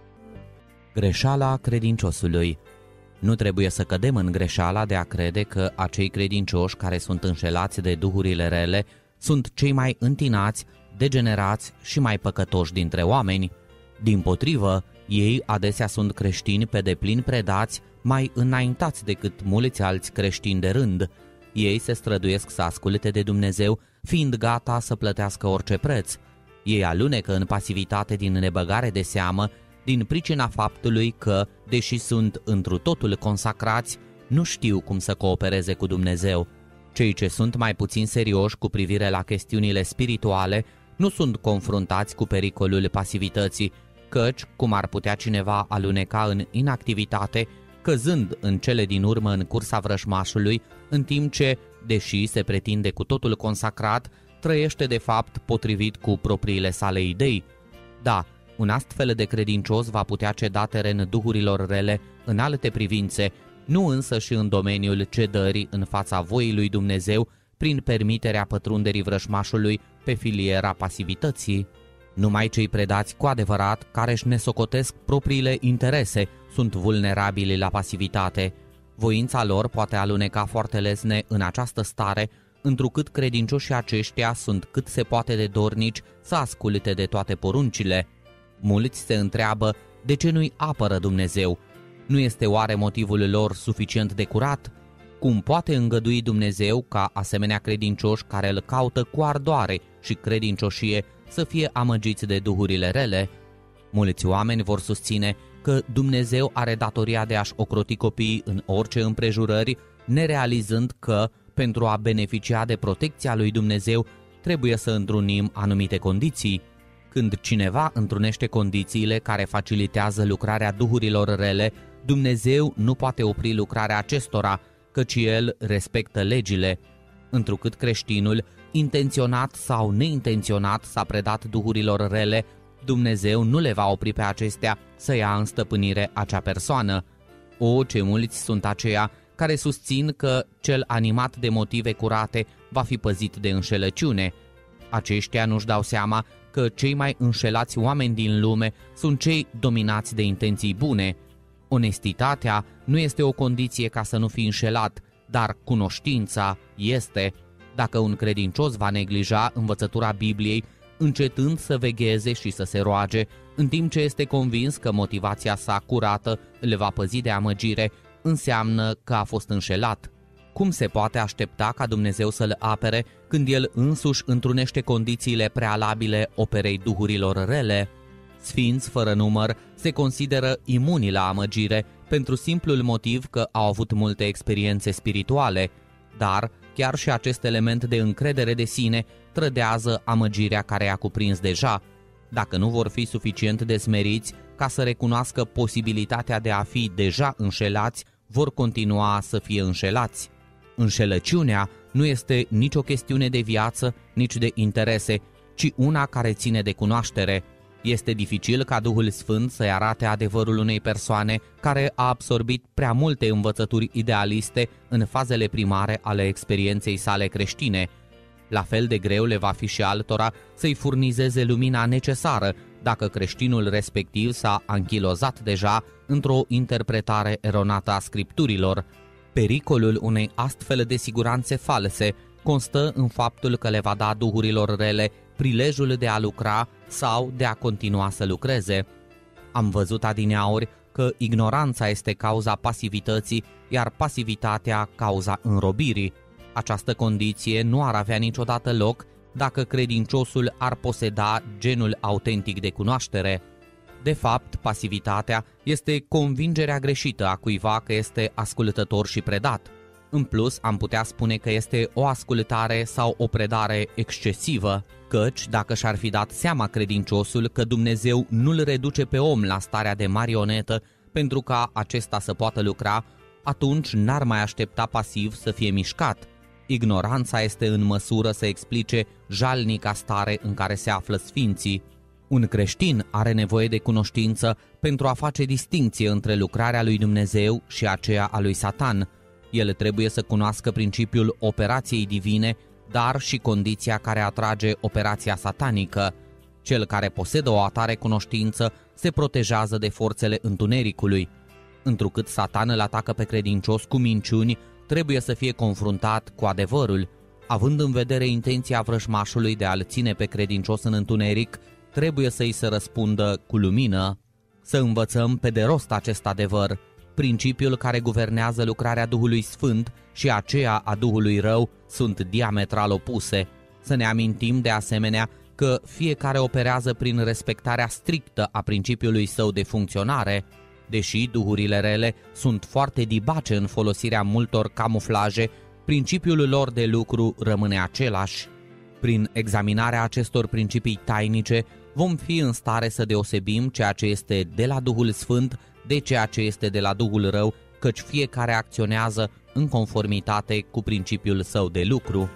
Greșeala credinciosului. Nu trebuie să cădem în greșeala de a crede că acei credincioși care sunt înșelați de duhurile rele sunt cei mai întinați, degenerați și mai păcătoși dintre oameni. Dimpotrivă, ei adesea sunt creștini pe deplin predați, mai înaintați decât mulți alți creștini de rând. Ei se străduiesc să asculte de Dumnezeu, fiind gata să plătească orice preț. Ei alunecă în pasivitate din nebăgare de seamă, din pricina faptului că, deși sunt întru totul consacrați, nu știu cum să coopereze cu Dumnezeu. Cei ce sunt mai puțin serioși cu privire la chestiunile spirituale nu sunt confruntați cu pericolul pasivității, căci, cum ar putea cineva aluneca în inactivitate, căzând în cele din urmă în cursa vrăjmașului, în timp ce, deși se pretinde cu totul consacrat, trăiește de fapt potrivit cu propriile sale idei. Da, un astfel de credincios va putea ceda teren duhurilor rele în alte privințe, nu însă și în domeniul cedării în fața voii lui Dumnezeu prin permiterea pătrunderii vrăjmașului pe filiera pasivității. Numai cei predați cu adevărat, care își nesocotesc propriile interese, sunt vulnerabili la pasivitate. Voința lor poate aluneca foarte lesne în această stare, întrucât credincioșii aceștia sunt cât se poate de dornici să asculte de toate poruncile. Mulți se întreabă de ce nu-i apără Dumnezeu. Nu este oare motivul lor suficient de curat? Cum poate îngădui Dumnezeu ca asemenea credincioși care îl caută cu ardoare și credincioșie să fie amăgiți de duhurile rele? Mulți oameni vor susține că Dumnezeu are datoria de a-și ocroti copiii în orice împrejurări, nerealizând că, pentru a beneficia de protecția lui Dumnezeu, trebuie să întrunim anumite condiții. Când cineva întrunește condițiile care facilitează lucrarea duhurilor rele, Dumnezeu nu poate opri lucrarea acestora, căci El respectă legile. Întrucât creștinul, intenționat sau neintenționat, s-a predat duhurilor rele, Dumnezeu nu le va opri pe acestea să ia în stăpânire acea persoană. O, ce mulți sunt aceia care susțin că cel animat de motive curate va fi păzit de înșelăciune. Aceștia nu-și dau seama că cei mai înșelați oameni din lume sunt cei dominați de intenții bune. Onestitatea nu este o condiție ca să nu fii înșelat, dar cunoștința este. Dacă un credincios va neglija învățătura Bibliei, încetând să vegheze și să se roage, în timp ce este convins că motivația sa curată le va păzi de amăgire, înseamnă că a fost înșelat. Cum se poate aștepta ca Dumnezeu să-l apere când el însuși întrunește condițiile prealabile operei duhurilor rele? Sfinți fără număr se consideră imuni la amăgire pentru simplul motiv că au avut multe experiențe spirituale, dar chiar și acest element de încredere de sine trădează amăgirea care i-a cuprins deja. Dacă nu vor fi suficient de smeriți ca să recunoască posibilitatea de a fi deja înșelați, vor continua să fie înșelați. Înșelăciunea nu este nicio chestiune de viață, nici de interese, ci una care ține de cunoaștere. Este dificil ca Duhul Sfânt să-i arate adevărul unei persoane care a absorbit prea multe învățături idealiste în fazele primare ale experienței sale creștine. La fel de greu le va fi și altora să-i furnizeze lumina necesară dacă creștinul respectiv s-a anchilozat deja într-o interpretare eronată a scripturilor. Pericolul unei astfel de siguranțe false constă în faptul că le va da duhurilor rele prilejul de a lucra sau de a continua să lucreze. Am văzut adineauri că ignoranța este cauza pasivității, iar pasivitatea cauza înrobirii. Această condiție nu ar avea niciodată loc dacă credinciosul ar poseda genul autentic de cunoaștere. De fapt, pasivitatea este convingerea greșită a cuiva că este ascultător și predat. În plus, am putea spune că este o ascultare sau o predare excesivă, căci dacă și-ar fi dat seama credinciosul că Dumnezeu nu-l reduce pe om la starea de marionetă pentru ca acesta să poată lucra, atunci n-ar mai aștepta pasiv să fie mișcat. Ignoranța este în măsură să explice jalnica stare în care se află sfinții. Un creștin are nevoie de cunoștință pentru a face distincție între lucrarea lui Dumnezeu și aceea a lui Satan. El trebuie să cunoască principiul operației divine, dar și condiția care atrage operația satanică. Cel care posedă o atare cunoștință se protejează de forțele întunericului. Întrucât Satan îl atacă pe credincios cu minciuni, trebuie să fie confruntat cu adevărul. Având în vedere intenția vrăjmașului de a-l ține pe credincios în întuneric, trebuie să-i se răspundă cu lumină. Să învățăm pe de rost acest adevăr. Principiul care guvernează lucrarea Duhului Sfânt și aceea a Duhului Rău sunt diametral opuse. Să ne amintim de asemenea că fiecare operează prin respectarea strictă a principiului său de funcționare. Deși duhurile rele sunt foarte dibace în folosirea multor camuflaje, principiul lor de lucru rămâne același. Prin examinarea acestor principii tainice, vom fi în stare să deosebim ceea ce este de la Duhul Sfânt de ceea ce este de la Duhul Rău, căci fiecare acționează în conformitate cu principiul său de lucru.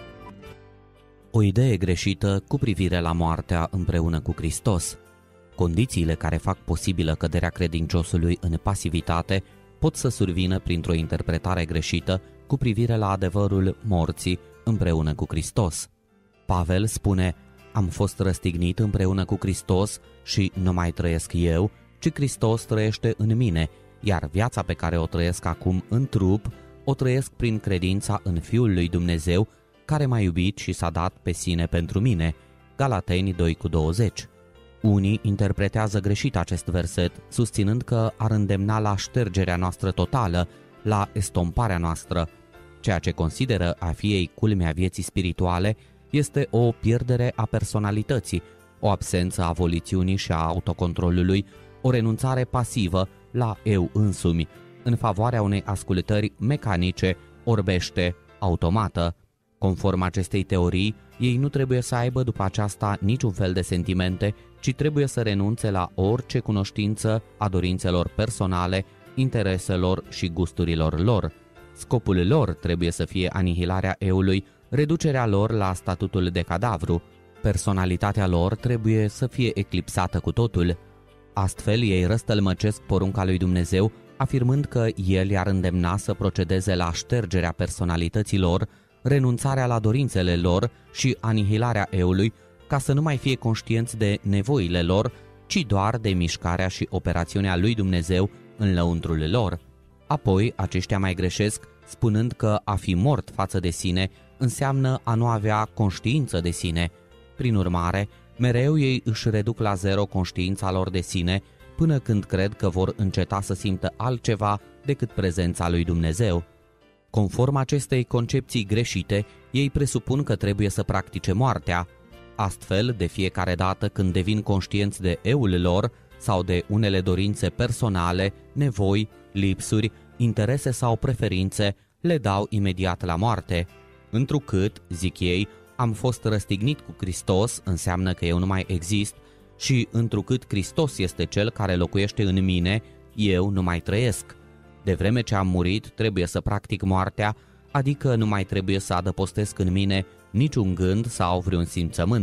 O idee greșită cu privire la moartea împreună cu Hristos. Condițiile care fac posibilă căderea credinciosului în pasivitate pot să survină printr-o interpretare greșită cu privire la adevărul morții împreună cu Hristos. Pavel spune: am fost răstignit împreună cu Hristos și nu mai trăiesc eu, ci Hristos trăiește în mine, iar viața pe care o trăiesc acum în trup, o trăiesc prin credința în Fiul lui Dumnezeu, care m-a iubit și s-a dat pe sine pentru mine. Galateni doi cu douăzeci. Unii interpretează greșit acest verset, susținând că ar îndemna la ștergerea noastră totală, la estomparea noastră. Ceea ce consideră a fi ei culmea vieții spirituale este o pierdere a personalității, o absență a volițiunii și a autocontrolului, o renunțare pasivă la eu însumi, în favoarea unei ascultări mecanice, orbește, automată. Conform acestei teorii, ei nu trebuie să aibă după aceasta niciun fel de sentimente, ci trebuie să renunțe la orice cunoștință a dorințelor personale, intereselor și gusturilor lor. Scopul lor trebuie să fie anihilarea eului, reducerea lor la statutul de cadavru. Personalitatea lor trebuie să fie eclipsată cu totul. Astfel, ei răstălmăcesc porunca lui Dumnezeu, afirmând că El i-ar îndemna să procedeze la ștergerea personalității lor, renunțarea la dorințele lor și anihilarea eului, ca să nu mai fie conștienți de nevoile lor, ci doar de mișcarea și operațiunea lui Dumnezeu în lăuntrul lor. Apoi, aceștia mai greșesc, spunând că a fi mort față de sine înseamnă a nu avea conștiință de sine. Prin urmare, mereu ei își reduc la zero conștiința lor de sine, până când cred că vor înceta să simtă altceva decât prezența lui Dumnezeu. Conform acestei concepții greșite, ei presupun că trebuie să practice moartea. Astfel, de fiecare dată când devin conștienți de eul lor sau de unele dorințe personale, nevoi, lipsuri, interese sau preferințe, le dau imediat la moarte. Întrucât, zic ei, am fost răstignit cu Hristos, înseamnă că eu nu mai exist, și întrucât Hristos este Cel care locuiește în mine, eu nu mai trăiesc. De vreme ce am murit, trebuie să practic moartea, adică nu mai trebuie să adăpostesc în mine niciun gând sau vreun simțământ.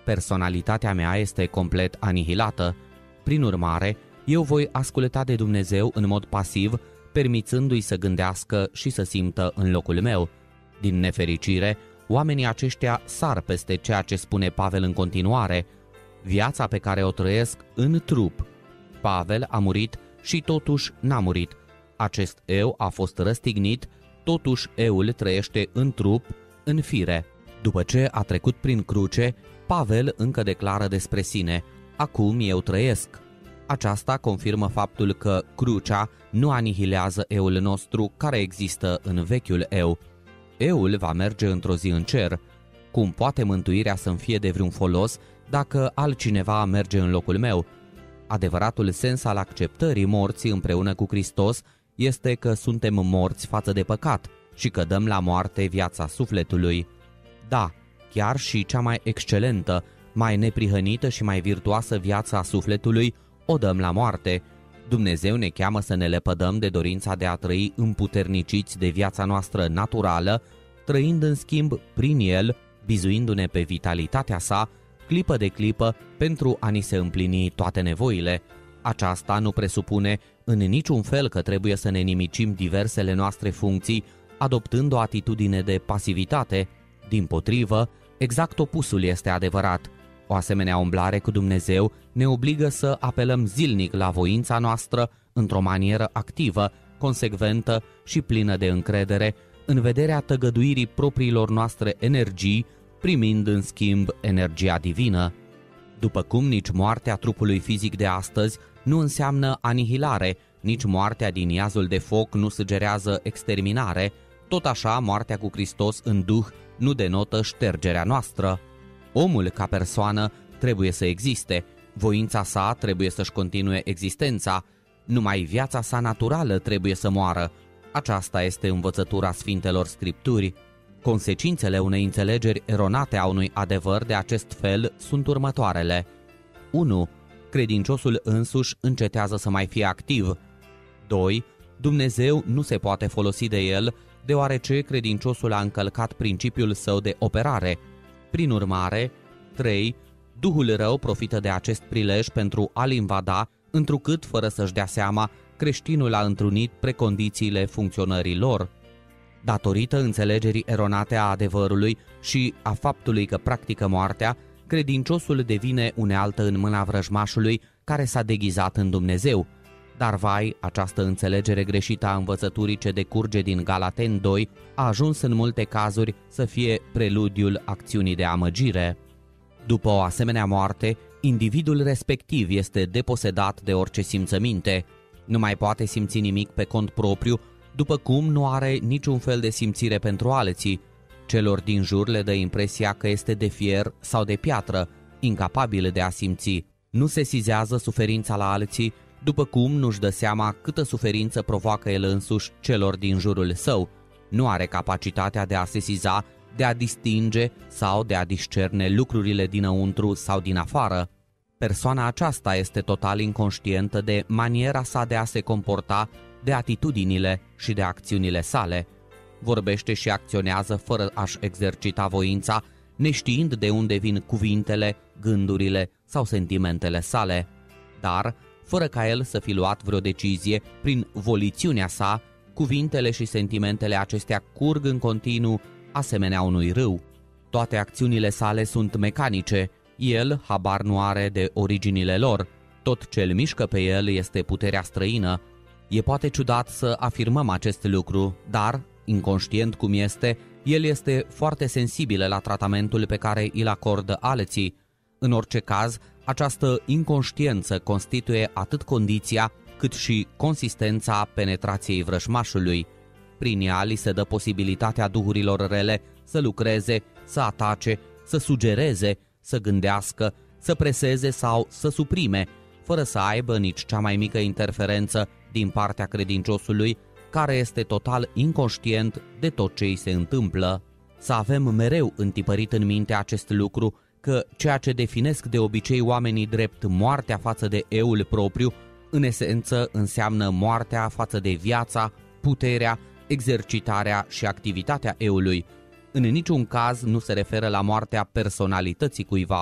Personalitatea mea este complet anihilată. Prin urmare, eu voi asculta de Dumnezeu în mod pasiv, permițându-i să gândească și să simtă în locul meu. Din nefericire, oamenii aceștia sar peste ceea ce spune Pavel în continuare. Viața pe care o trăiesc în trup. Pavel a murit și totuși n-a murit. Acest eu a fost răstignit, totuși eul trăiește în trup, în fire. După ce a trecut prin cruce, Pavel încă declară despre sine: acum eu trăiesc. Aceasta confirmă faptul că crucea nu anihilează eul nostru care există în vechiul eu. Eul va merge într-o zi în cer. Cum poate mântuirea să-mi fie de vreun folos dacă altcineva merge în locul meu? Adevăratul sens al acceptării morții împreună cu Hristos este că suntem morți față de păcat și că dăm la moarte viața sufletului. Da, chiar și cea mai excelentă, mai neprihănită și mai virtuoasă viața a sufletului o dăm la moarte. Dumnezeu ne cheamă să ne lepădăm de dorința de a trăi împuterniciți de viața noastră naturală, trăind în schimb prin El, bizuindu-ne pe vitalitatea sa, clipă de clipă, pentru a ni se împlini toate nevoile. Aceasta nu presupune în niciun fel că trebuie să ne nimicim diversele noastre funcții, adoptând o atitudine de pasivitate. Dimpotrivă, exact opusul este adevărat. O asemenea umblare cu Dumnezeu ne obligă să apelăm zilnic la voința noastră într-o manieră activă, consecventă și plină de încredere, în vederea tăgăduirii propriilor noastre energii, primind în schimb energia divină. După cum nici moartea trupului fizic de astăzi nu înseamnă anihilare, nici moartea din iazul de foc nu sugerează exterminare, tot așa moartea cu Hristos în duh nu denotă ștergerea noastră. Omul ca persoană trebuie să existe, voința sa trebuie să-și continue existența, numai viața sa naturală trebuie să moară. Aceasta este învățătura Sfintelor Scripturi. Consecințele unei înțelegeri eronate a unui adevăr de acest fel sunt următoarele. unu. Credinciosul însuși încetează să mai fie activ. doi. Dumnezeu nu se poate folosi de el, deoarece credinciosul a încălcat principiul său de operare. Prin urmare, trei. Duhul rău profită de acest prilej pentru a-l invada, întrucât, fără să-și dea seama, creștinul a întrunit precondițiile funcționării lor. Datorită înțelegerii eronate a adevărului și a faptului că practică moartea, credinciosul devine unealtă în mâna vrăjmașului care s-a deghizat în Dumnezeu. Dar vai, această înțelegere greșită a învățăturii ce decurge din Galateni doi a ajuns în multe cazuri să fie preludiul acțiunii de amăgire. După o asemenea moarte, individul respectiv este deposedat de orice simțăminte. Nu mai poate simți nimic pe cont propriu, după cum nu are niciun fel de simțire pentru alții. Celor din jur le dă impresia că este de fier sau de piatră, incapabil de a simți. Nu se sizează suferința la alții, după cum nu-și dă seama câtă suferință provoacă el însuși celor din jurul său. Nu are capacitatea de a se siza, de a distinge sau de a discerne lucrurile dinăuntru sau din afară. Persoana aceasta este total inconștientă de maniera sa de a se comporta, de atitudinile și de acțiunile sale. Vorbește și acționează fără a-și exercita voința, neștiind de unde vin cuvintele, gândurile sau sentimentele sale. Dar, fără ca el să fi luat vreo decizie, prin volițiunea sa, cuvintele și sentimentele acestea curg în continuu, asemenea unui râu. Toate acțiunile sale sunt mecanice, el habar nu are de originile lor. Tot ce îl mișcă pe el este puterea străină. E poate ciudat să afirmăm acest lucru, dar, inconștient cum este, el este foarte sensibil la tratamentul pe care îl acordă alții. În orice caz, această inconștiență constituie atât condiția, cât și consistența penetrației vrășmașului. Prin ea li se dă posibilitatea duhurilor rele să lucreze, să atace, să sugereze, să gândească, să preseze sau să suprime, fără să aibă nici cea mai mică interferență din partea credinciosului, care este total inconștient de tot ce îi se întâmplă. Să avem mereu întipărit în minte acest lucru, că ceea ce definesc de obicei oamenii drept moartea față de eul propriu, în esență înseamnă moartea față de viața, puterea, exercitarea și activitatea eului. În niciun caz nu se referă la moartea personalității cuiva.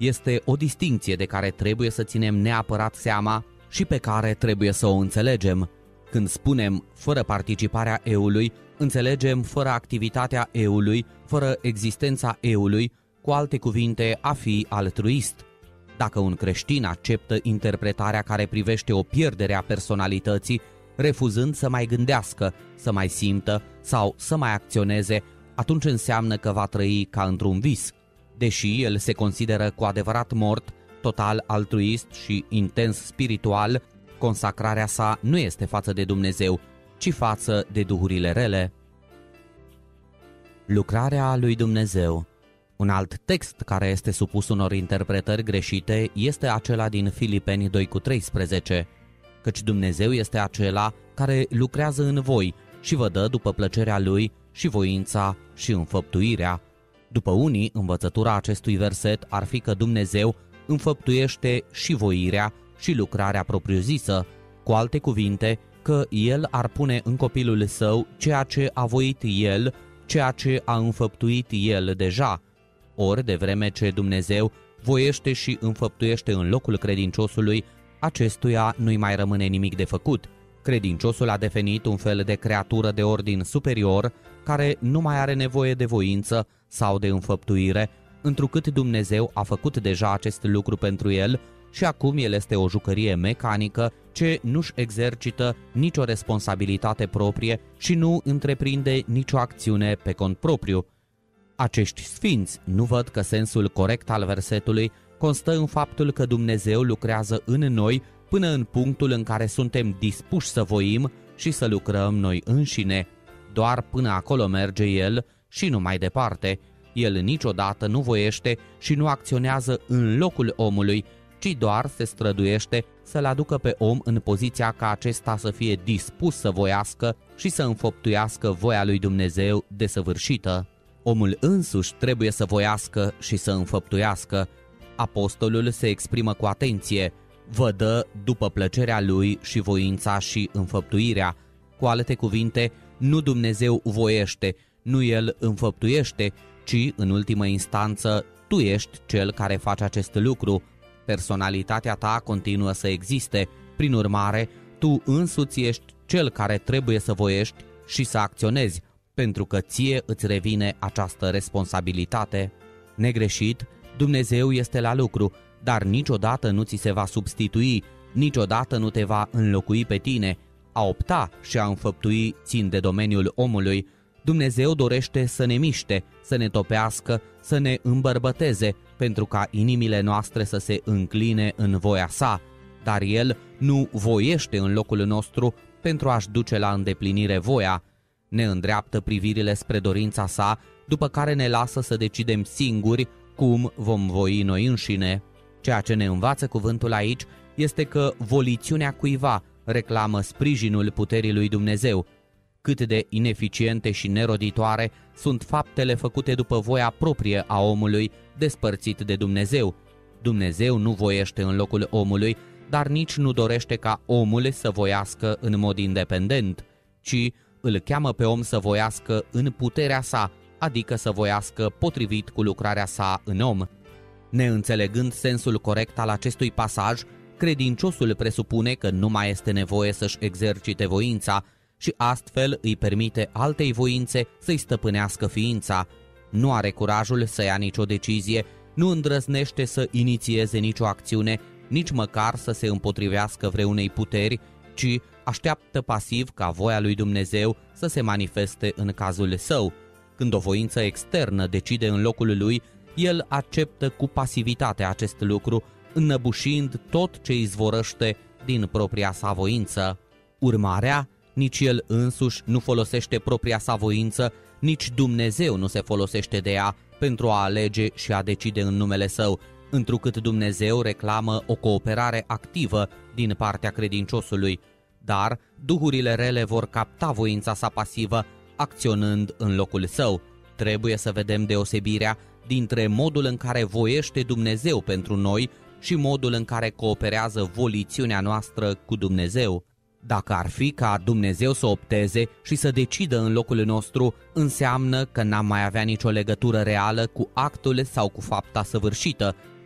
Este o distincție de care trebuie să ținem neapărat seama și pe care trebuie să o înțelegem. Când spunem fără participarea eului, înțelegem fără activitatea eului, fără existența eului, cu alte cuvinte, a fi altruist. Dacă un creștin acceptă interpretarea care privește o pierdere a personalității, refuzând să mai gândească, să mai simtă sau să mai acționeze, atunci înseamnă că va trăi ca într-un vis. Deși el se consideră cu adevărat mort, total altruist și intens spiritual, consacrarea sa nu este față de Dumnezeu, ci față de duhurile rele. Lucrarea lui Dumnezeu. Un alt text care este supus unor interpretări greșite este acela din Filipeni doi cu treisprezece, căci Dumnezeu este acela care lucrează în voi și vă dă după plăcerea Lui și voința și înfăptuirea. După unii, învățătura acestui verset ar fi că Dumnezeu înfăptuiește și voirea și lucrarea propriu-zisă, cu alte cuvinte, că El ar pune în copilul său ceea ce a voit El, ceea ce a înfăptuit El deja. Ori, de vreme ce Dumnezeu voiește și înfăptuiește în locul credinciosului, acestuia nu-i mai rămâne nimic de făcut. Credinciosul a devenit un fel de creatură de ordin superior, care nu mai are nevoie de voință sau de înfăptuire, întrucât Dumnezeu a făcut deja acest lucru pentru el și acum el este o jucărie mecanică ce nu-și exercită nicio responsabilitate proprie și nu întreprinde nicio acțiune pe cont propriu. Acești sfinți nu văd că sensul corect al versetului constă în faptul că Dumnezeu lucrează în noi până în punctul în care suntem dispuși să voim și să lucrăm noi înșine. Doar până acolo merge El și nu mai departe. El niciodată nu voiește și nu acționează în locul omului, ci doar se străduiește să-l aducă pe om în poziția ca acesta să fie dispus să voiască și să înfăptuiască voia lui Dumnezeu desăvârșită. Omul însuși trebuie să voiască și să înfăptuiască. Apostolul se exprimă cu atenție: vă dă după plăcerea lui și voința și înfăptuirea. Cu alte cuvinte, nu Dumnezeu voiește, nu El înfăptuiește, ci, în ultimă instanță, tu ești cel care face acest lucru. Personalitatea ta continuă să existe, prin urmare, tu însuți ești cel care trebuie să voiești și să acționezi, pentru că ție îți revine această responsabilitate. Negreșit, Dumnezeu este la lucru, dar niciodată nu ți se va substitui, niciodată nu te va înlocui pe tine. A opta și a înfăptui țin de domeniul omului. Dumnezeu dorește să ne miște, să ne topească, să ne îmbărbăteze, pentru ca inimile noastre să se încline în voia sa, dar El nu voiește în locul nostru pentru a-și duce la îndeplinire voia. Ne îndreaptă privirile spre dorința sa, după care ne lasă să decidem singuri cum vom voi noi înșine. Ceea ce ne învață cuvântul aici este că volițiunea cuiva reclamă sprijinul puterii lui Dumnezeu. Cât de ineficiente și neroditoare sunt faptele făcute după voia proprie a omului, despărțit de Dumnezeu. Dumnezeu nu voiește în locul omului, dar nici nu dorește ca omul să voiască în mod independent, ci îl cheamă pe om să voiască în puterea sa, adică să voiască potrivit cu lucrarea sa în om. Neînțelegând sensul corect al acestui pasaj, credinciosul presupune că nu mai este nevoie să-și exercite voința și astfel îi permite altei voințe să-i stăpânească ființa. Nu are curajul să ia nicio decizie, nu îndrăznește să inițieze nicio acțiune, nici măcar să se împotrivească vreunei puteri, ci așteaptă pasiv ca voia lui Dumnezeu să se manifeste în cazul său. Când o voință externă decide în locul lui, el acceptă cu pasivitate acest lucru, înnăbușind tot ce izvorăște din propria sa voință. Urmarea, nici el însuși nu folosește propria sa voință, nici Dumnezeu nu se folosește de ea pentru a alege și a decide în numele său, întrucât Dumnezeu reclamă o cooperare activă din partea credinciosului, dar duhurile rele vor capta voința sa pasivă, acționând în locul său. Trebuie să vedem deosebirea dintre modul în care voiește Dumnezeu pentru noi și modul în care cooperează volițiunea noastră cu Dumnezeu. Dacă ar fi ca Dumnezeu să opteze și să decidă în locul nostru, înseamnă că n-am mai avea nicio legătură reală cu actul sau cu fapta săvârșită,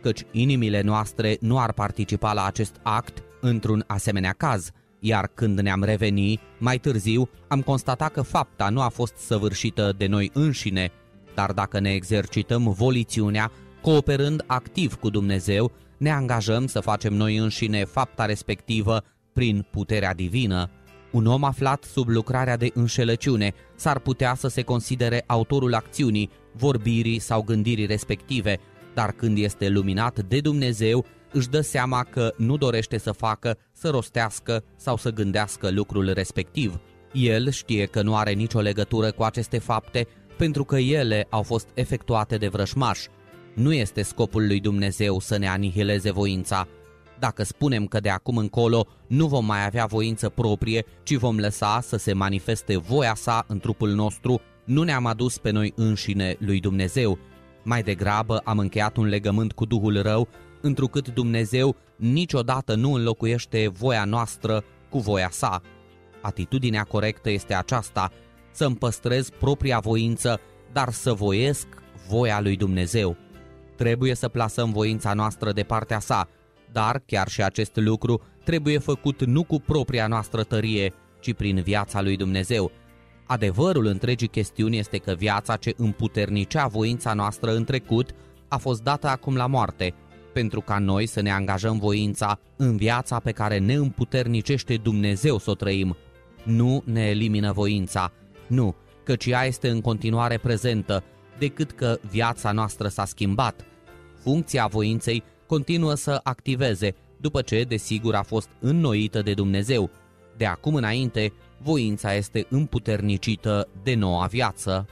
căci inimile noastre nu ar participa la acest act într-un asemenea caz, iar când ne-am reveni, mai târziu, am constatat că fapta nu a fost săvârșită de noi înșine, dar dacă ne exercităm volițiunea, cooperând activ cu Dumnezeu, ne angajăm să facem noi înșine fapta respectivă prin puterea divină. Un om aflat sub lucrarea de înșelăciune s-ar putea să se considere autorul acțiunii, vorbirii sau gândirii respective, dar când este luminat de Dumnezeu, își dă seama că nu dorește să facă, să rostească sau să gândească lucrul respectiv. El știe că nu are nicio legătură cu aceste fapte pentru că ele au fost efectuate de vrășmași. Nu este scopul lui Dumnezeu să ne anihileze voința. Dacă spunem că de acum încolo nu vom mai avea voință proprie, ci vom lăsa să se manifeste voia sa în trupul nostru, nu ne-am adus pe noi înșine lui Dumnezeu. Mai degrabă am încheiat un legământ cu Duhul rău, întrucât Dumnezeu niciodată nu înlocuiește voia noastră cu voia sa. Atitudinea corectă este aceasta, să-mi păstrez propria voință, dar să voiesc voia lui Dumnezeu. Trebuie să plasăm voința noastră de partea sa, dar chiar și acest lucru trebuie făcut nu cu propria noastră tărie, ci prin viața lui Dumnezeu. Adevărul întregii chestiuni este că viața ce împuternicea voința noastră în trecut a fost dată acum la moarte, pentru ca noi să ne angajăm voința în viața pe care ne împuternicește Dumnezeu să o trăim. Nu ne elimină voința, nu, căci ea este în continuare prezentă, decât că viața noastră s-a schimbat. Funcția voinței continuă să activeze, după ce, desigur, a fost înnoită de Dumnezeu. De acum înainte, voința este împuternicită de noua viață.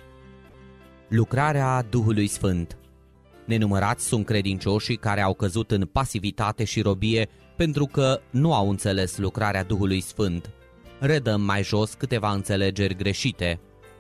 Lucrarea Duhului Sfânt. Nenumărați sunt credincioșii care au căzut în pasivitate și robie pentru că nu au înțeles lucrarea Duhului Sfânt. Redăm mai jos câteva înțelegeri greșite.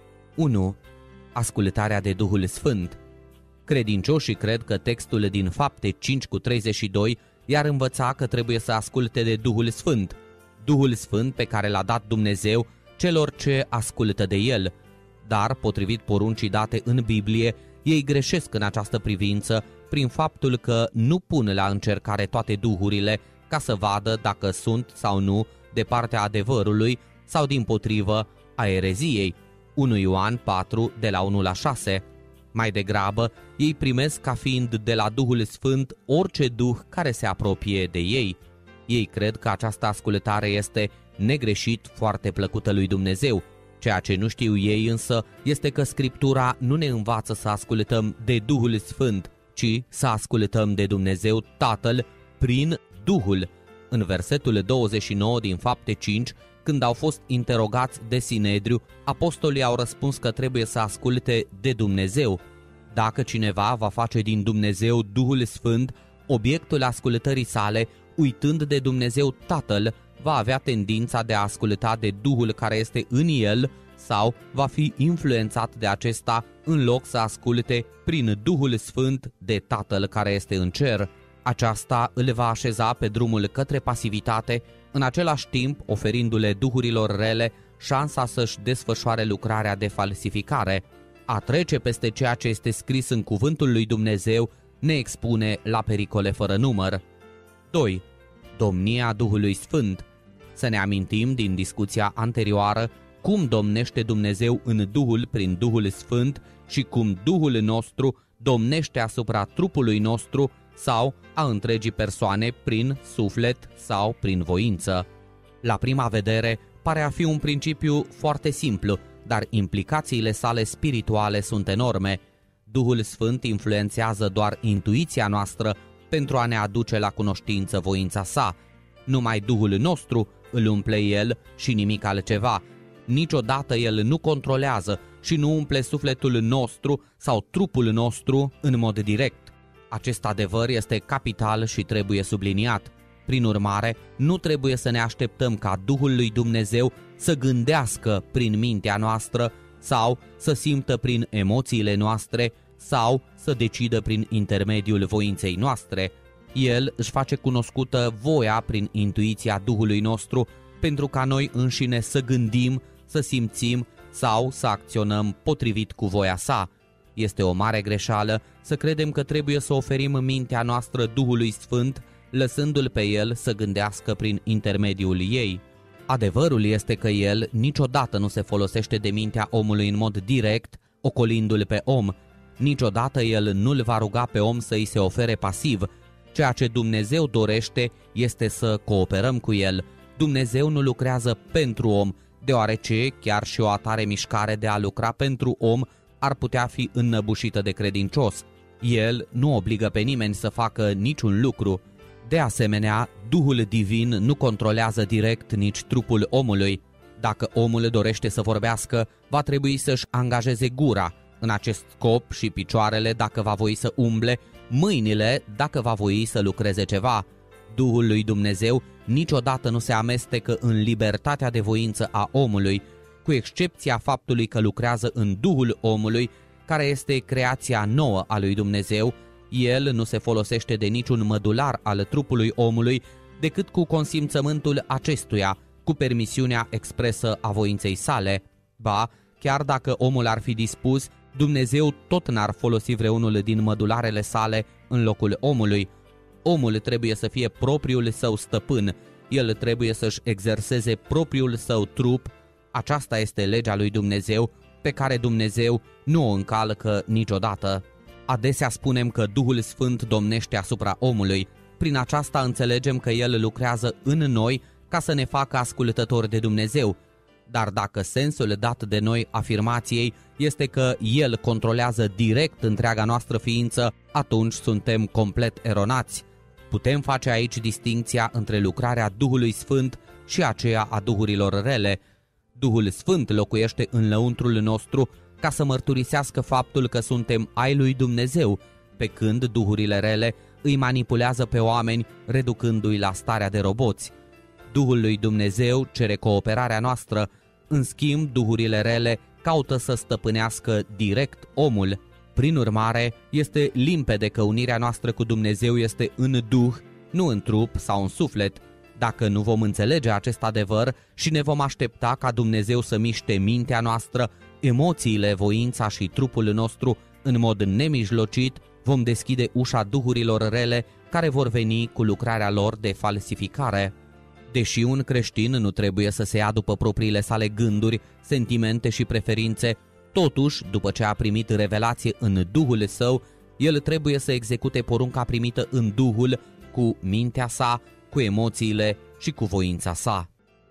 unu. Ascultarea de Duhul Sfânt. Credincioșii cred că textul din Fapte cinci cu treizeci și doi i-ar învăța că trebuie să asculte de Duhul Sfânt, Duhul Sfânt pe care l-a dat Dumnezeu celor ce ascultă de El. Dar, potrivit poruncii date în Biblie, ei greșesc în această privință prin faptul că nu pun la încercare toate duhurile ca să vadă dacă sunt sau nu de partea adevărului sau dimpotrivă a ereziei. unu Ioan patru, de la unu la șase. Mai degrabă, ei primesc ca fiind de la Duhul Sfânt orice duh care se apropie de ei. Ei cred că această ascultare este negreșit foarte plăcută lui Dumnezeu. Ceea ce nu știu ei însă este că Scriptura nu ne învață să ascultăm de Duhul Sfânt, ci să ascultăm de Dumnezeu Tatăl prin Duhul. În versetul douăzeci și nouă din Fapte cinci, când au fost interogați de Sinedriu, apostolii au răspuns că trebuie să asculte de Dumnezeu. Dacă cineva va face din Dumnezeu Duhul Sfânt obiectul ascultării sale, uitând de Dumnezeu Tatăl, va avea tendința de a asculta de Duhul care este în el sau va fi influențat de acesta în loc să asculte prin Duhul Sfânt de Tatăl care este în cer. Aceasta îl va așeza pe drumul către pasivitate, în același timp oferindu-le duhurilor rele șansa să-și desfășoare lucrarea de falsificare. A trece peste ceea ce este scris în cuvântul lui Dumnezeu ne expune la pericole fără număr. doi. Domnia Duhului Sfânt. Să ne amintim din discuția anterioară cum domnește Dumnezeu în Duhul prin Duhul Sfânt și cum Duhul nostru domnește asupra trupului nostru sau a întregii persoane prin suflet sau prin voință. La prima vedere, pare a fi un principiu foarte simplu, dar implicațiile sale spirituale sunt enorme. Duhul Sfânt influențează doar intuiția noastră pentru a ne aduce la cunoștință voința sa. Numai Duhul nostru îl umple el și nimic altceva. Niciodată el nu controlează și nu umple sufletul nostru sau trupul nostru în mod direct. Acest adevăr este capital și trebuie subliniat. Prin urmare, nu trebuie să ne așteptăm ca Duhul lui Dumnezeu să gândească prin mintea noastră sau să simtă prin emoțiile noastre sau să decidă prin intermediul voinței noastre. El își face cunoscută voia prin intuiția Duhului nostru pentru ca noi înșine să gândim, să simțim sau să acționăm potrivit cu voia sa. Este o mare greșeală să credem că trebuie să oferim mintea noastră Duhului Sfânt, lăsându-l pe el să gândească prin intermediul ei. Adevărul este că el niciodată nu se folosește de mintea omului în mod direct, ocolindu-l pe om. Niciodată el nu-l va ruga pe om să îi se ofere pasiv. Ceea ce Dumnezeu dorește este să cooperăm cu el. Dumnezeu nu lucrează pentru om, deoarece chiar și o atare mișcare de a lucra pentru om ar putea fi înnăbușită de credincios. El nu obligă pe nimeni să facă niciun lucru. De asemenea, Duhul Divin nu controlează direct nici trupul omului. Dacă omul dorește să vorbească, va trebui să-și angajeze gura. În acest scop și picioarele dacă va voi să umble, mâinile dacă va voi să lucreze ceva. Duhul lui Dumnezeu niciodată nu se amestecă în libertatea de voință a omului, cu excepția faptului că lucrează în Duhul omului, care este creația nouă a lui Dumnezeu. El nu se folosește de niciun mădular al trupului omului decât cu consimțământul acestuia, cu permisiunea expresă a voinței sale. Ba, chiar dacă omul ar fi dispus, Dumnezeu tot n-ar folosi vreunul din mădularele sale în locul omului. Omul trebuie să fie propriul său stăpân, el trebuie să-și exerseze propriul său trup. Aceasta este legea lui Dumnezeu, pe care Dumnezeu nu o încalcă niciodată. Adesea spunem că Duhul Sfânt domnește asupra omului. Prin aceasta înțelegem că El lucrează în noi ca să ne facă ascultători de Dumnezeu. Dar dacă sensul dat de noi afirmației este că El controlează direct întreaga noastră ființă, atunci suntem complet eronați. Putem face aici distincția între lucrarea Duhului Sfânt și aceea a duhurilor rele. Duhul Sfânt locuiește în lăuntrul nostru ca să mărturisească faptul că suntem ai lui Dumnezeu, pe când duhurile rele îi manipulează pe oameni, reducându-i la starea de roboți. Duhul lui Dumnezeu cere cooperarea noastră, în schimb duhurile rele caută să stăpânească direct omul. Prin urmare, este limpede că unirea noastră cu Dumnezeu este în duh, nu în trup sau în suflet. Dacă nu vom înțelege acest adevăr și ne vom aștepta ca Dumnezeu să miște mintea noastră, emoțiile, voința și trupul nostru în mod nemijlocit, vom deschide ușa duhurilor rele care vor veni cu lucrarea lor de falsificare. Deși un creștin nu trebuie să se ia după propriile sale gânduri, sentimente și preferințe, totuși, după ce a primit revelație în Duhul său, el trebuie să execute porunca primită în Duhul cu mintea sa, cu emoțiile și cu voința sa.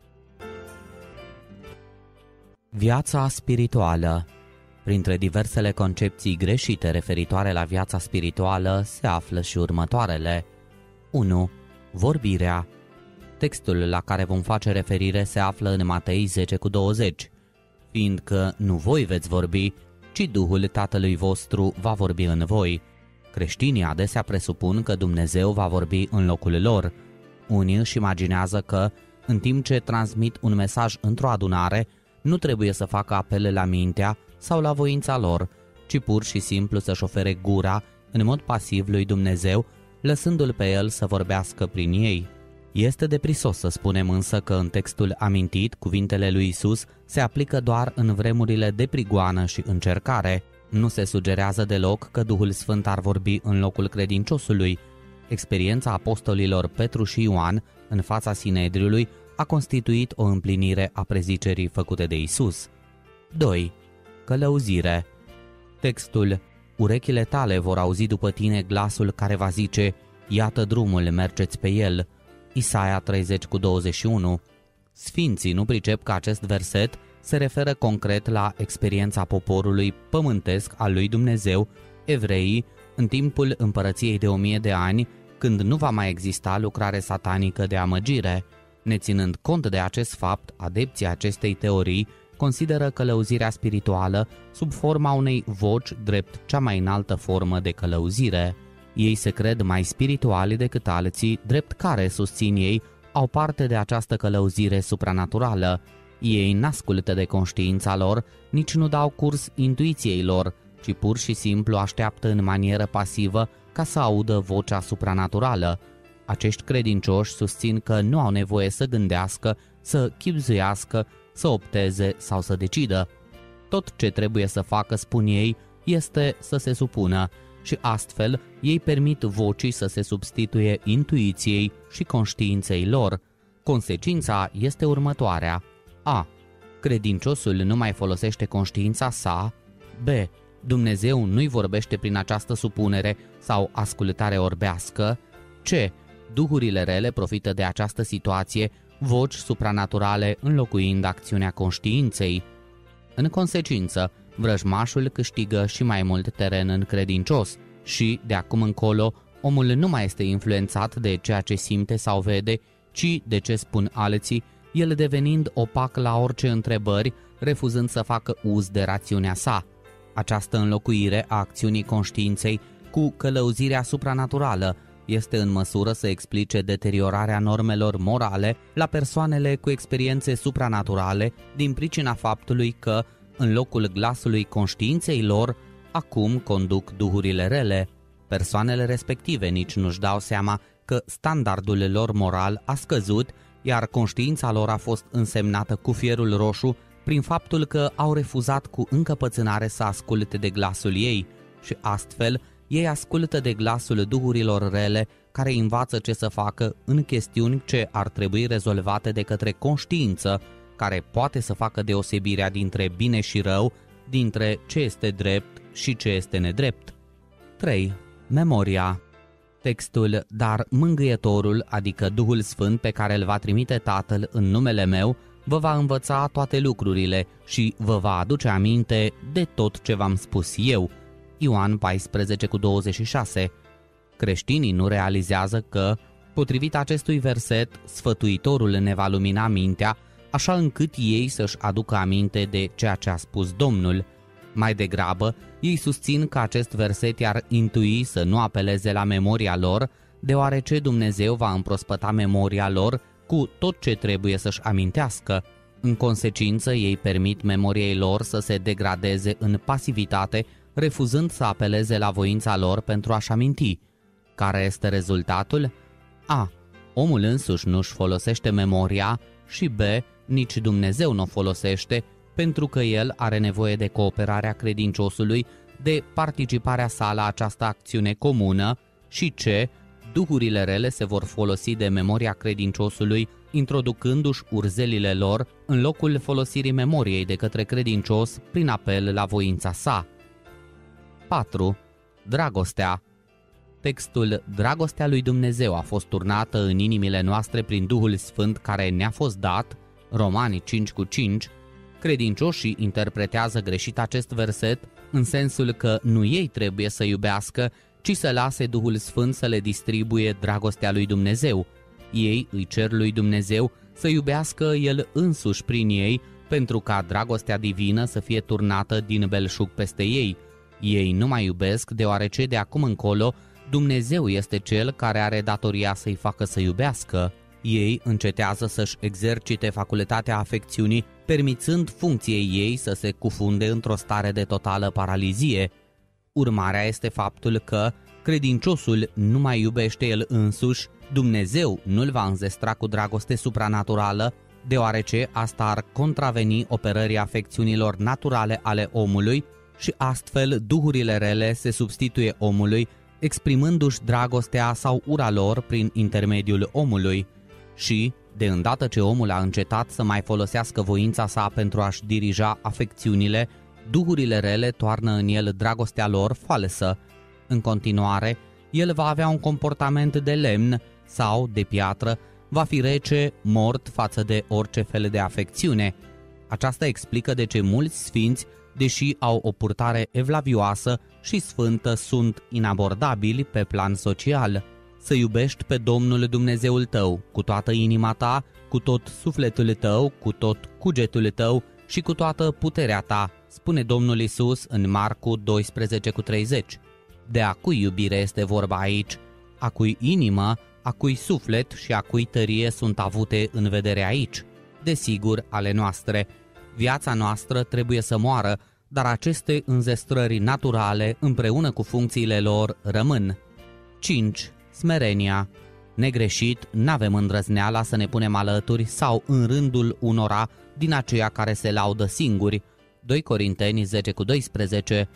Viața spirituală. Printre diversele concepții greșite referitoare la viața spirituală se află și următoarele. unu. Vorbirea. Textul la care vom face referire se află în Matei zece cu douăzeci. Fiindcă nu voi veți vorbi, ci Duhul Tatălui vostru va vorbi în voi. Creștinii adesea presupun că Dumnezeu va vorbi în locul lor. Unii își imaginează că, în timp ce transmit un mesaj într-o adunare, nu trebuie să facă apel la mintea sau la voința lor, ci pur și simplu să-și ofere gura în mod pasiv lui Dumnezeu, lăsându-L pe El să vorbească prin ei. Este deprisos să spunem însă că în textul amintit, cuvintele lui Isus se aplică doar în vremurile de prigoană și încercare. Nu se sugerează deloc că Duhul Sfânt ar vorbi în locul credinciosului. Experiența apostolilor Petru și Ioan în fața Sinedriului a constituit o împlinire a prezicerii făcute de Isus. doi. Călăuzire. Textul: urechile tale vor auzi după tine glasul care va zice: iată drumul, mergeți pe el. Isaia treizeci cu douăzeci și unu. Sfinții nu pricep că acest verset se referă concret la experiența poporului pământesc al lui Dumnezeu, evreii, în timpul împărăției de o mie de ani, când nu va mai exista lucrare satanică de amăgire. Neținând cont de acest fapt, adepții acestei teorii consideră călăuzirea spirituală sub forma unei voci drept cea mai înaltă formă de călăuzire. Ei se cred mai spirituali decât alții, drept care, susțin ei, au parte de această călăuzire supranaturală. Ei n-ascultă de conștiința lor, nici nu dau curs intuiției lor, ci pur și simplu așteaptă în manieră pasivă ca să audă vocea supranaturală. Acești credincioși susțin că nu au nevoie să gândească, să chibzuiască, să opteze sau să decidă. Tot ce trebuie să facă, spun ei, este să se supună și astfel ei permit vocii să se substituie intuiției și conștiinței lor. Consecința este următoarea. A. Credinciosul nu mai folosește conștiința sa. B. Dumnezeu nu-i vorbește prin această supunere sau ascultare orbească. C. Duhurile rele profită de această situație, voci supranaturale înlocuind acțiunea conștiinței. În consecință, vrăjmașul câștigă și mai mult teren în credincios și, de acum încolo, omul nu mai este influențat de ceea ce simte sau vede, ci de ce spun alții, el devenind opac la orice întrebări, refuzând să facă uz de rațiunea sa. Această înlocuire a acțiunii conștiinței cu călăuzirea supranaturală este în măsură să explice deteriorarea normelor morale la persoanele cu experiențe supranaturale din pricina faptului că, în locul glasului conștiinței lor, acum conduc duhurile rele. Persoanele respective nici nu-și dau seama că standardul lor moral a scăzut, iar conștiința lor a fost însemnată cu fierul roșu prin faptul că au refuzat cu încăpățânare să asculte de glasul ei și astfel ei ascultă de glasul duhurilor rele care învață ce să facă în chestiuni ce ar trebui rezolvate de către conștiință, care poate să facă deosebirea dintre bine și rău, dintre ce este drept și ce este nedrept. trei. Memoria. Textul, dar mângâietorul, adică Duhul Sfânt pe care îl va trimite Tatăl în numele meu, vă va învăța toate lucrurile și vă va aduce aminte de tot ce v-am spus eu. Ioan paisprezece cu douăzeci și șase. Creștinii nu realizează că, potrivit acestui verset, sfătuitorul ne va lumina mintea, așa încât ei să-și aducă aminte de ceea ce a spus Domnul. Mai degrabă, ei susțin că acest verset i-ar intui să nu apeleze la memoria lor, deoarece Dumnezeu va împrospăta memoria lor cu tot ce trebuie să-și amintească. În consecință, ei permit memoriei lor să se degradeze în pasivitate, refuzând să apeleze la voința lor pentru a-și aminti. Care este rezultatul? A. Omul însuși nu-și folosește memoria și B. Nici Dumnezeu nu o folosește, pentru că el are nevoie de cooperarea credinciosului, de participarea sa la această acțiune comună și C. Duhurile rele se vor folosi de memoria credinciosului, introducându-și urzelile lor în locul folosirii memoriei de către credincios prin apel la voința sa. patru. Dragostea. Textul Dragostea lui Dumnezeu a fost turnată în inimile noastre prin Duhul Sfânt care ne-a fost dat, Romani cinci cu cinci, credincioșii interpretează greșit acest verset în sensul că nu ei trebuie să iubească, ci să lase Duhul Sfânt să le distribuie dragostea lui Dumnezeu. Ei îi cer lui Dumnezeu să iubească El însuși prin ei, pentru ca dragostea divină să fie turnată din belșug peste ei. Ei nu mai iubesc, deoarece de acum încolo Dumnezeu este Cel care are datoria să-i facă să iubească. Ei încetează să-și exercite facultatea afecțiunii, permițând funcției ei să se cufunde într-o stare de totală paralizie. Urmarea este faptul că credinciosul nu mai iubește el însuși, Dumnezeu nu-l va înzestra cu dragoste supranaturală, deoarece asta ar contraveni operării afecțiunilor naturale ale omului și astfel duhurile rele se substituie omului, exprimându-și dragostea sau ura lor prin intermediul omului. Și, de îndată ce omul a încetat să mai folosească voința sa pentru a-și dirija afecțiunile, duhurile rele toarnă în el dragostea lor falsă. În continuare, el va avea un comportament de lemn sau de piatră, va fi rece, mort față de orice fel de afecțiune. Aceasta explică de ce mulți sfinți, deși au o purtare evlavioasă și sfântă, sunt inabordabili pe plan social. Să iubești pe Domnul Dumnezeul tău cu toată inima ta, cu tot sufletul tău, cu tot cugetul tău și cu toată puterea ta, spune Domnul Iisus în Marcu doisprezece cu treizeci. De a cui iubire este vorba aici? A cui inimă, a cui suflet și a cui tărie sunt avute în vedere aici? Desigur, ale noastre. Viața noastră trebuie să moară, dar aceste înzestrări naturale, împreună cu funcțiile lor, rămân. cinci. Smerenia. Negreșit, n-avem îndrăzneala să ne punem alături sau în rândul unora din aceia care se laudă singuri. doi Corinteni zece cu doisprezece.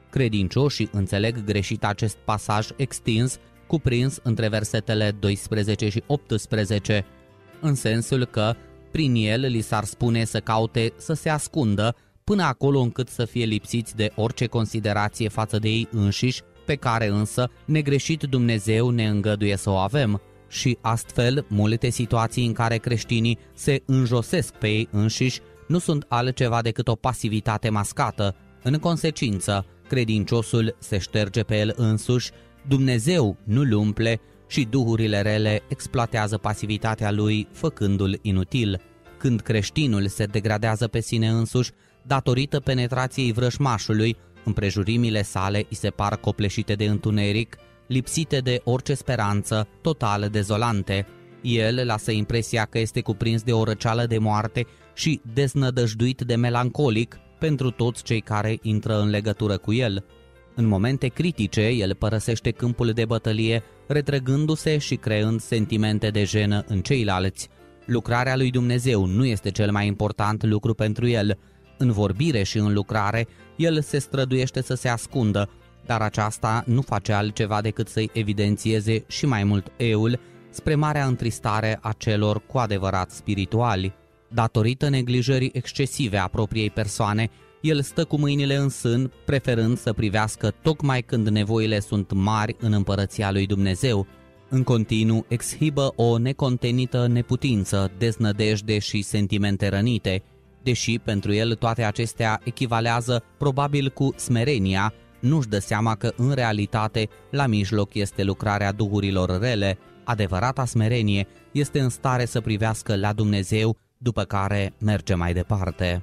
Credincioșii înțeleg greșit acest pasaj extins, cuprins între versetele doisprezece și optsprezece, în sensul că prin el li s-ar spune să caute să se ascundă până acolo încât să fie lipsiți de orice considerație față de ei înșiși, pe care însă negreșit Dumnezeu ne îngăduie să o avem. Și astfel, multe situații în care creștinii se înjosesc pe ei înșiși nu sunt altceva decât o pasivitate mascată. În consecință, credinciosul se șterge pe el însuși, Dumnezeu nu-l umple și duhurile rele exploatează pasivitatea lui, făcându-l inutil. Când creștinul se degradează pe sine însuși, datorită penetrației vrăjmașului, împrejurimile sale îi se par copleșite de întuneric, lipsite de orice speranță, total dezolante. El lasă impresia că este cuprins de o răceală de moarte și deznădăjduit de melancolic pentru toți cei care intră în legătură cu el. În momente critice, el părăsește câmpul de bătălie, retrăgându-se și creând sentimente de jenă în ceilalți. Lucrarea lui Dumnezeu nu este cel mai important lucru pentru el. În vorbire și în lucrare, el se străduiește să se ascundă, dar aceasta nu face altceva decât să-i evidențieze și mai mult eul, spre marea întristare a celor cu adevărat spirituali. Datorită neglijării excesive a propriei persoane, el stă cu mâinile în sân, preferând să privească tocmai când nevoile sunt mari în împărăția lui Dumnezeu. În continuu exhibă o necontenită neputință, deznădejde și sentimente rănite. Deși pentru el toate acestea echivalează probabil cu smerenia, nu-și dă seama că în realitate la mijloc este lucrarea duhurilor rele. Adevărata smerenie este în stare să privească la Dumnezeu, după care merge mai departe.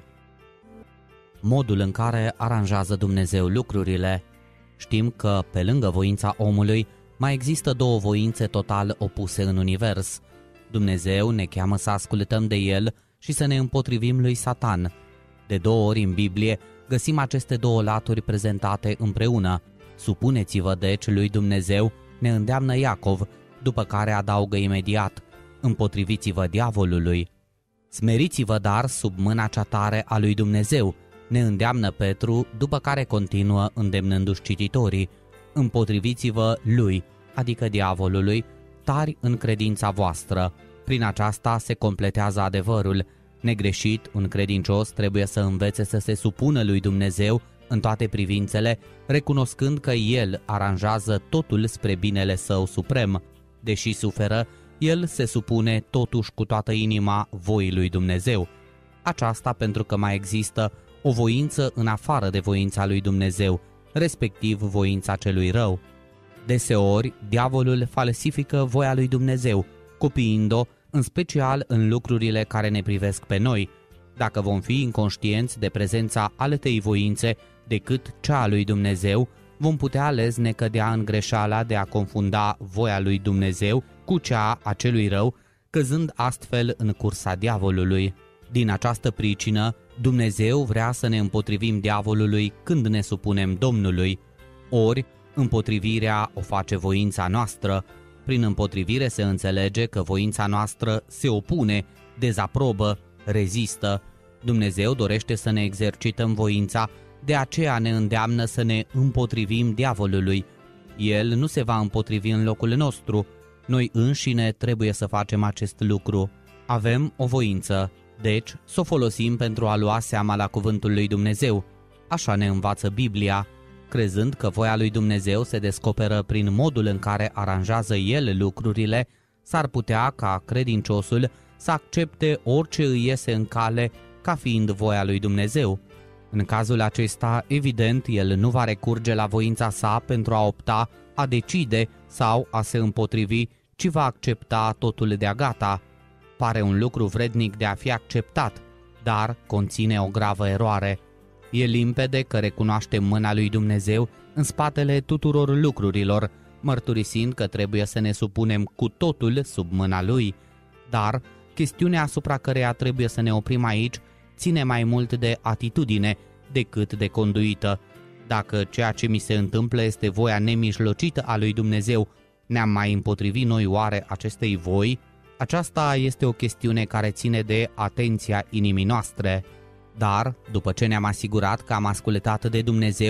Modul în care aranjează Dumnezeu lucrurile. Știm că, pe lângă voința omului, mai există două voințe total opuse în univers. Dumnezeu ne cheamă să ascultăm de El și să ne împotrivim lui Satan. De două ori în Biblie găsim aceste două laturi prezentate împreună. Supuneți-vă deci lui Dumnezeu, ne îndeamnă Iacov, după care adaugă imediat, împotriviți-vă diavolului. Smeriți-vă dar sub mâna cea tare a lui Dumnezeu, ne îndeamnă Petru, după care continuă îndemnându-și cititorii, împotriviți-vă lui, adică diavolului, tari în credința voastră. Prin aceasta se completează adevărul. Negreșit, un credincios trebuie să învețe să se supună lui Dumnezeu în toate privințele, recunoscând că El aranjează totul spre binele său suprem. Deși suferă, el se supune totuși cu toată inima voii lui Dumnezeu. Aceasta pentru că mai există o voință în afară de voința lui Dumnezeu, respectiv voința celui rău. Deseori, diavolul falsifică voia lui Dumnezeu, copiind-o în special în lucrurile care ne privesc pe noi. Dacă vom fi inconștienți de prezența altei voințe decât cea a lui Dumnezeu, vom putea lezne cădea în greșeala de a confunda voia lui Dumnezeu cu cea a celui rău, căzând astfel în cursa diavolului. Din această pricină, Dumnezeu vrea să ne împotrivim diavolului când ne supunem Domnului. Ori, împotrivirea o face voința noastră. Prin împotrivire se înțelege că voința noastră se opune, dezaprobă, rezistă. Dumnezeu dorește să ne exercităm voința, de aceea ne îndeamnă să ne împotrivim diavolului. El nu se va împotrivi în locul nostru. Noi înșine trebuie să facem acest lucru. Avem o voință, deci să o folosim pentru a lua seama la cuvântul lui Dumnezeu. Așa ne învață Biblia, crezând că voia lui Dumnezeu se descoperă prin modul în care aranjează El lucrurile, s-ar putea ca credinciosul să accepte orice îi iese în cale ca fiind voia lui Dumnezeu. În cazul acesta, evident, el nu va recurge la voința sa pentru a opta, a decide sau a se împotrivi, ci va accepta totul de-a gata. Pare un lucru vrednic de a fi acceptat, dar conține o gravă eroare. E limpede că recunoaștem mâna lui Dumnezeu în spatele tuturor lucrurilor, mărturisind că trebuie să ne supunem cu totul sub mâna lui. Dar chestiunea asupra căreia trebuie să ne oprim aici ține mai mult de atitudine decât de conduită. Dacă ceea ce mi se întâmplă este voia nemijlocită a lui Dumnezeu, ne-am mai împotrivit noi oare acestei voi? Aceasta este o chestiune care ține de atenția inimii noastre. Dar, după ce ne-am asigurat că am ascultat de Dumnezeu,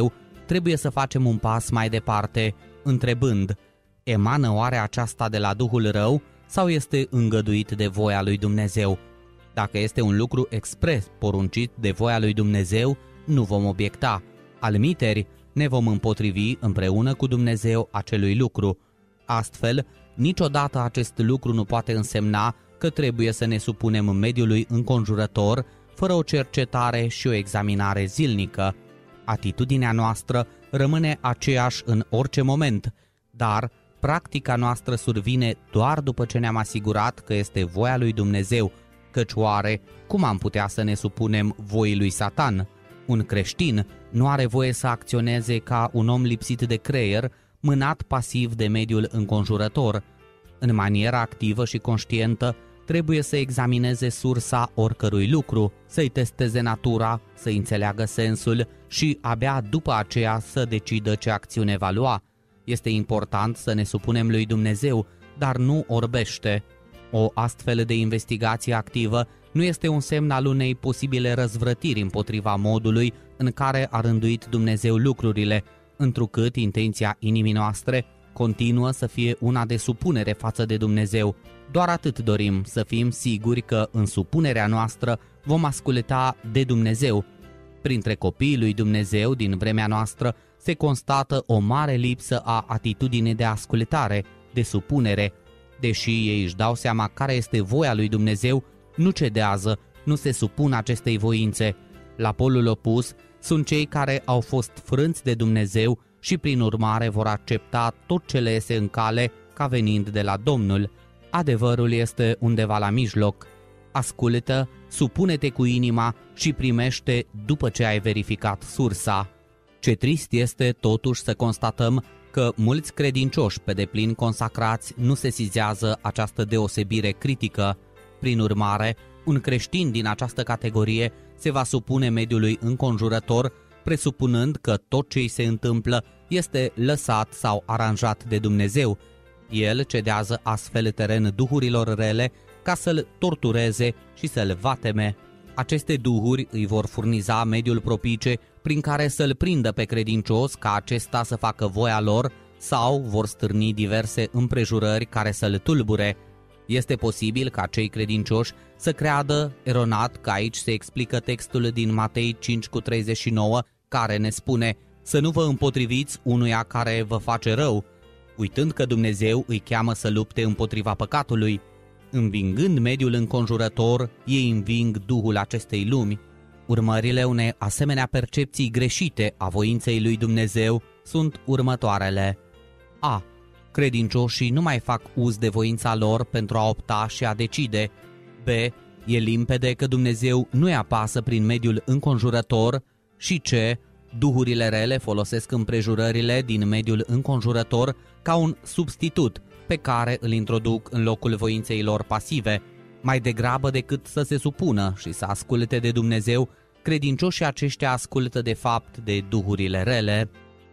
trebuie să facem un pas mai departe, întrebând: emană oare aceasta de la Duhul rău sau este îngăduit de voia lui Dumnezeu? Dacă este un lucru expres poruncit de voia lui Dumnezeu, nu vom obiecta. Almiteri, ne vom împotrivi împreună cu Dumnezeu acelui lucru. Astfel, niciodată acest lucru nu poate însemna că trebuie să ne supunem mediului înconjurător fără o cercetare și o examinare zilnică. Atitudinea noastră rămâne aceeași în orice moment, dar practica noastră survine doar după ce ne-am asigurat că este voia lui Dumnezeu, căci oare cum am putea să ne supunem voii lui Satan? Un creștin nu are voie să acționeze ca un om lipsit de creier, mânat pasiv de mediul înconjurător. În maniera activă și conștientă, trebuie să examineze sursa oricărui lucru, să-i testeze natura, să-i înțeleagă sensul și abia după aceea să decidă ce acțiune va lua. Este important să ne supunem lui Dumnezeu, dar nu orbește. O astfel de investigație activă nu este un semn al unei posibile răzvrătiri împotriva modului în care a rânduit Dumnezeu lucrurile, întrucât intenția inimii noastre continuă să fie una de supunere față de Dumnezeu. Doar atât dorim, să fim siguri că în supunerea noastră vom asculta de Dumnezeu. Printre copiii lui Dumnezeu din vremea noastră se constată o mare lipsă a atitudinii de ascultare, de supunere. Deși ei își dau seama care este voia lui Dumnezeu, nu cedează, nu se supun acestei voințe. La polul opus sunt cei care au fost frânți de Dumnezeu și prin urmare vor accepta tot ce le iese în cale ca venind de la Domnul. Adevărul este undeva la mijloc. Ascultă, supune-te cu inima și primește după ce ai verificat sursa. Ce trist este totuși să constatăm că mulți credincioși pe deplin consacrați nu sesizează această deosebire critică. Prin urmare, un creștin din această categorie se va supune mediului înconjurător, presupunând că tot ce îi se întâmplă este lăsat sau aranjat de Dumnezeu. El cedează astfel teren duhurilor rele ca să-l tortureze și să-l vateme. Aceste duhuri îi vor furniza mediul propice prin care să-l prindă pe credincios ca acesta să facă voia lor sau vor stârni diverse împrejurări care să-l tulbure. Este posibil ca cei credincioși să creadă eronat că aici se explică textul din Matei cinci cu treizeci și nouă care ne spune: să nu vă împotriviți unuia care vă face rău, uitând că Dumnezeu îi cheamă să lupte împotriva păcatului. Învingând mediul înconjurător, ei înving duhul acestei lumi. Urmările unei asemenea percepții greșite a voinței lui Dumnezeu sunt următoarele. A. Credincioșii nu mai fac uz de voința lor pentru a opta și a decide. B. E limpede că Dumnezeu nu-i apasă prin mediul înconjurător. Și C. Duhurile rele folosesc împrejurările din mediul înconjurător ca un substitut pe care îl introduc în locul voinței lor pasive. Mai degrabă decât să se supună și să asculte de Dumnezeu, credincioșii aceștia ascultă de fapt de duhurile rele.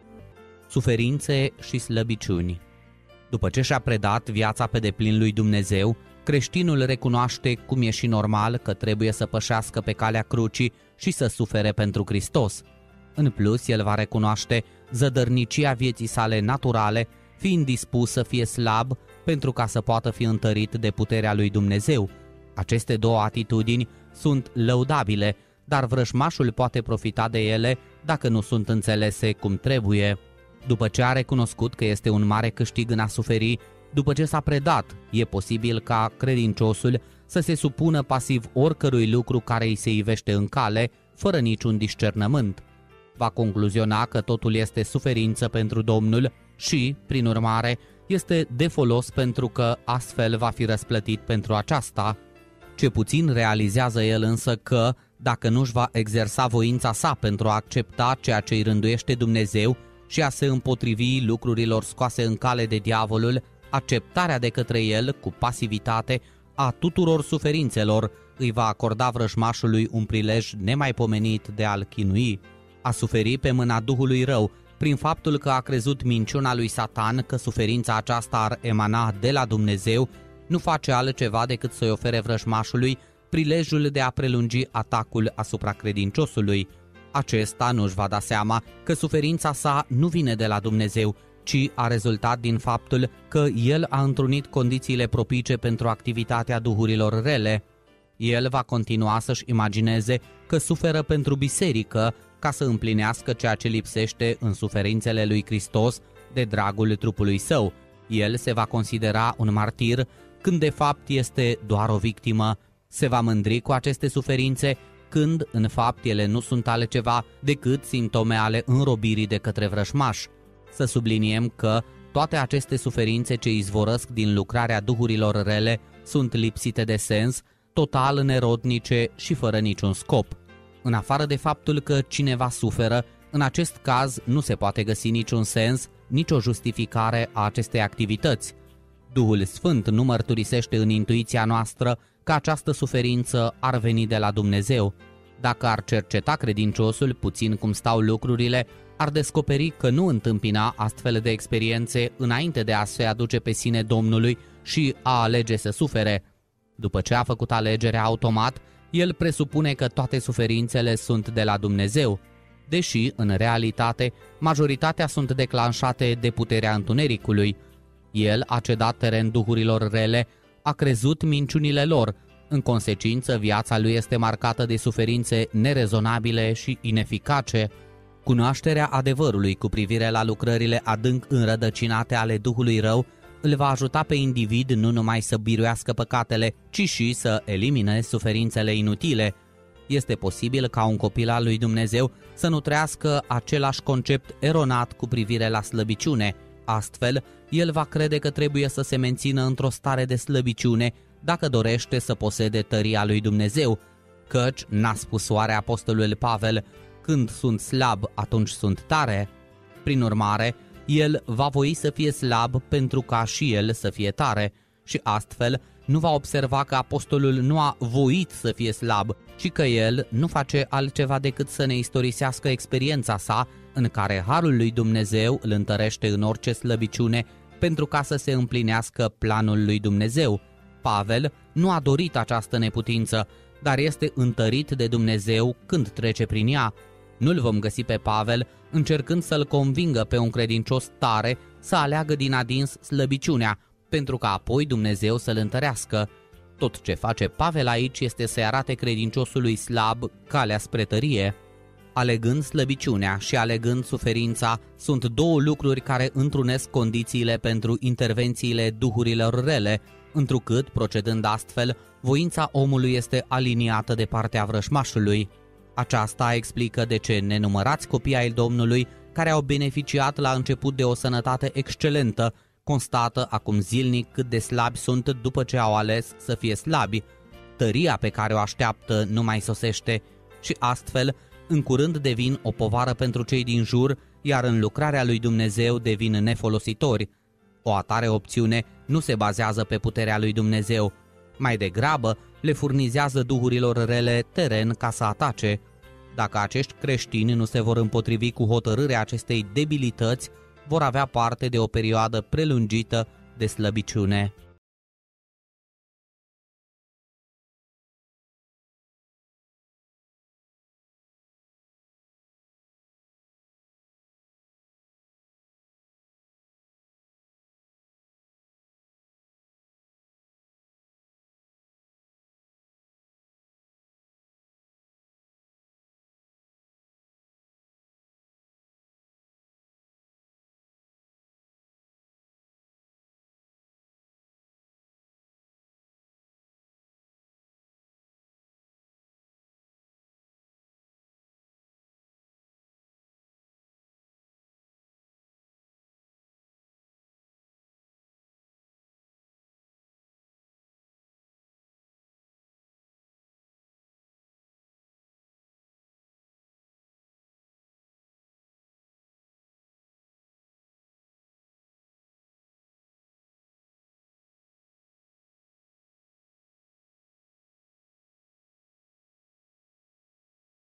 Suferințe și slăbiciuni. După ce și-a predat viața pe deplin lui Dumnezeu, creștinul recunoaște, cum e și normal, că trebuie să pășească pe calea crucii și să sufere pentru Hristos. În plus, el va recunoaște zădărnicia vieții sale naturale, fiind dispus să fie slab pentru ca să poată fi întărit de puterea lui Dumnezeu. Aceste două atitudini sunt lăudabile, dar vrăjmașul poate profita de ele dacă nu sunt înțelese cum trebuie. După ce a recunoscut că este un mare câștig în a suferi, după ce s-a predat, e posibil ca credinciosul să se supună pasiv oricărui lucru care îi se ivește în cale, fără niciun discernământ. Va concluziona că totul este suferință pentru Domnul și, prin urmare, este de folos pentru că astfel va fi răsplătit pentru aceasta. Ce puțin realizează el însă că, dacă nu-și va exersa voința sa pentru a accepta ceea ce îi rânduiește Dumnezeu și a se împotrivi lucrurilor scoase în cale de diavolul, acceptarea de către el, cu pasivitate, a tuturor suferințelor, îi va acorda vrăjmașului un prilej nemaipomenit de a-l chinui. A suferi pe mâna Duhului rău, prin faptul că a crezut minciuna lui Satan că suferința aceasta ar emana de la Dumnezeu, nu face altceva decât să-i ofere vrăjmașului prilejul de a prelungi atacul asupra credinciosului. Acesta nu-și va da seama că suferința sa nu vine de la Dumnezeu, ci a rezultat din faptul că el a întrunit condițiile propice pentru activitatea duhurilor rele. El va continua să-și imagineze că suferă pentru biserică ca să împlinească ceea ce lipsește în suferințele lui Hristos de dragul trupului său. El se va considera un martir când de fapt este doar o victimă. Se va mândri cu aceste suferințe când în fapt ele nu sunt altceva decât simptome ale înrobirii de către vrășmaș. Să subliniem că toate aceste suferințe ce izvorăsc din lucrarea duhurilor rele sunt lipsite de sens, total nerodnice și fără niciun scop. În afară de faptul că cineva suferă, în acest caz nu se poate găsi niciun sens, nicio justificare a acestei activități. Duhul Sfânt nu mărturisește în intuiția noastră că această suferință ar veni de la Dumnezeu. Dacă ar cerceta credinciosul puțin cum stau lucrurile, ar descoperi că nu întâmpina astfel de experiențe înainte de a se aduce pe sine Domnului și a alege să sufere. După ce a făcut alegerea automat, el presupune că toate suferințele sunt de la Dumnezeu, deși, în realitate, majoritatea sunt declanșate de puterea întunericului. El a cedat teren duhurilor rele, a crezut minciunile lor. În consecință, viața lui este marcată de suferințe nerezonabile și ineficace. Cunoașterea adevărului cu privire la lucrările adânc înrădăcinate ale Duhului rău îl va ajuta pe individ nu numai să biruiască păcatele, ci și să elimine suferințele inutile. Este posibil ca un copil al lui Dumnezeu să nu trăiască același concept eronat cu privire la slăbiciune. Astfel, el va crede că trebuie să se mențină într-o stare de slăbiciune dacă dorește să posede tăria lui Dumnezeu, căci n-a spus oare apostolul Pavel: când sunt slab, atunci sunt tare? Prin urmare, el va voi să fie slab pentru ca și el să fie tare și astfel nu va observa că apostolul nu a voit să fie slab, ci că el nu face altceva decât să ne istorisească experiența sa în care harul lui Dumnezeu îl întărește în orice slăbiciune pentru ca să se împlinească planul lui Dumnezeu. Pavel nu a dorit această neputință, dar este întărit de Dumnezeu când trece prin ea. Nu-l vom găsi pe Pavel încercând să-l convingă pe un credincios tare să aleagă din adins slăbiciunea, pentru ca apoi Dumnezeu să-l întărească. Tot ce face Pavel aici este să-i arate credinciosului slab calea spre tărie. Alegând slăbiciunea și alegând suferința sunt două lucruri care întrunesc condițiile pentru intervențiile duhurilor rele, întrucât, procedând astfel, voința omului este aliniată de partea vrășmașului. Aceasta explică de ce nenumărați copii ai Domnului, care au beneficiat la început de o sănătate excelentă, constată acum zilnic cât de slabi sunt după ce au ales să fie slabi. Tăria pe care o așteaptă nu mai sosește și astfel, în curând devin o povară pentru cei din jur, iar în lucrarea lui Dumnezeu devin nefolositori. O atare opțiune nu se bazează pe puterea lui Dumnezeu, mai degrabă le furnizează duhurilor rele teren ca să atace. Dacă acești creștini nu se vor împotrivi cu hotărârea acestei debilități, vor avea parte de o perioadă prelungită de slăbiciune.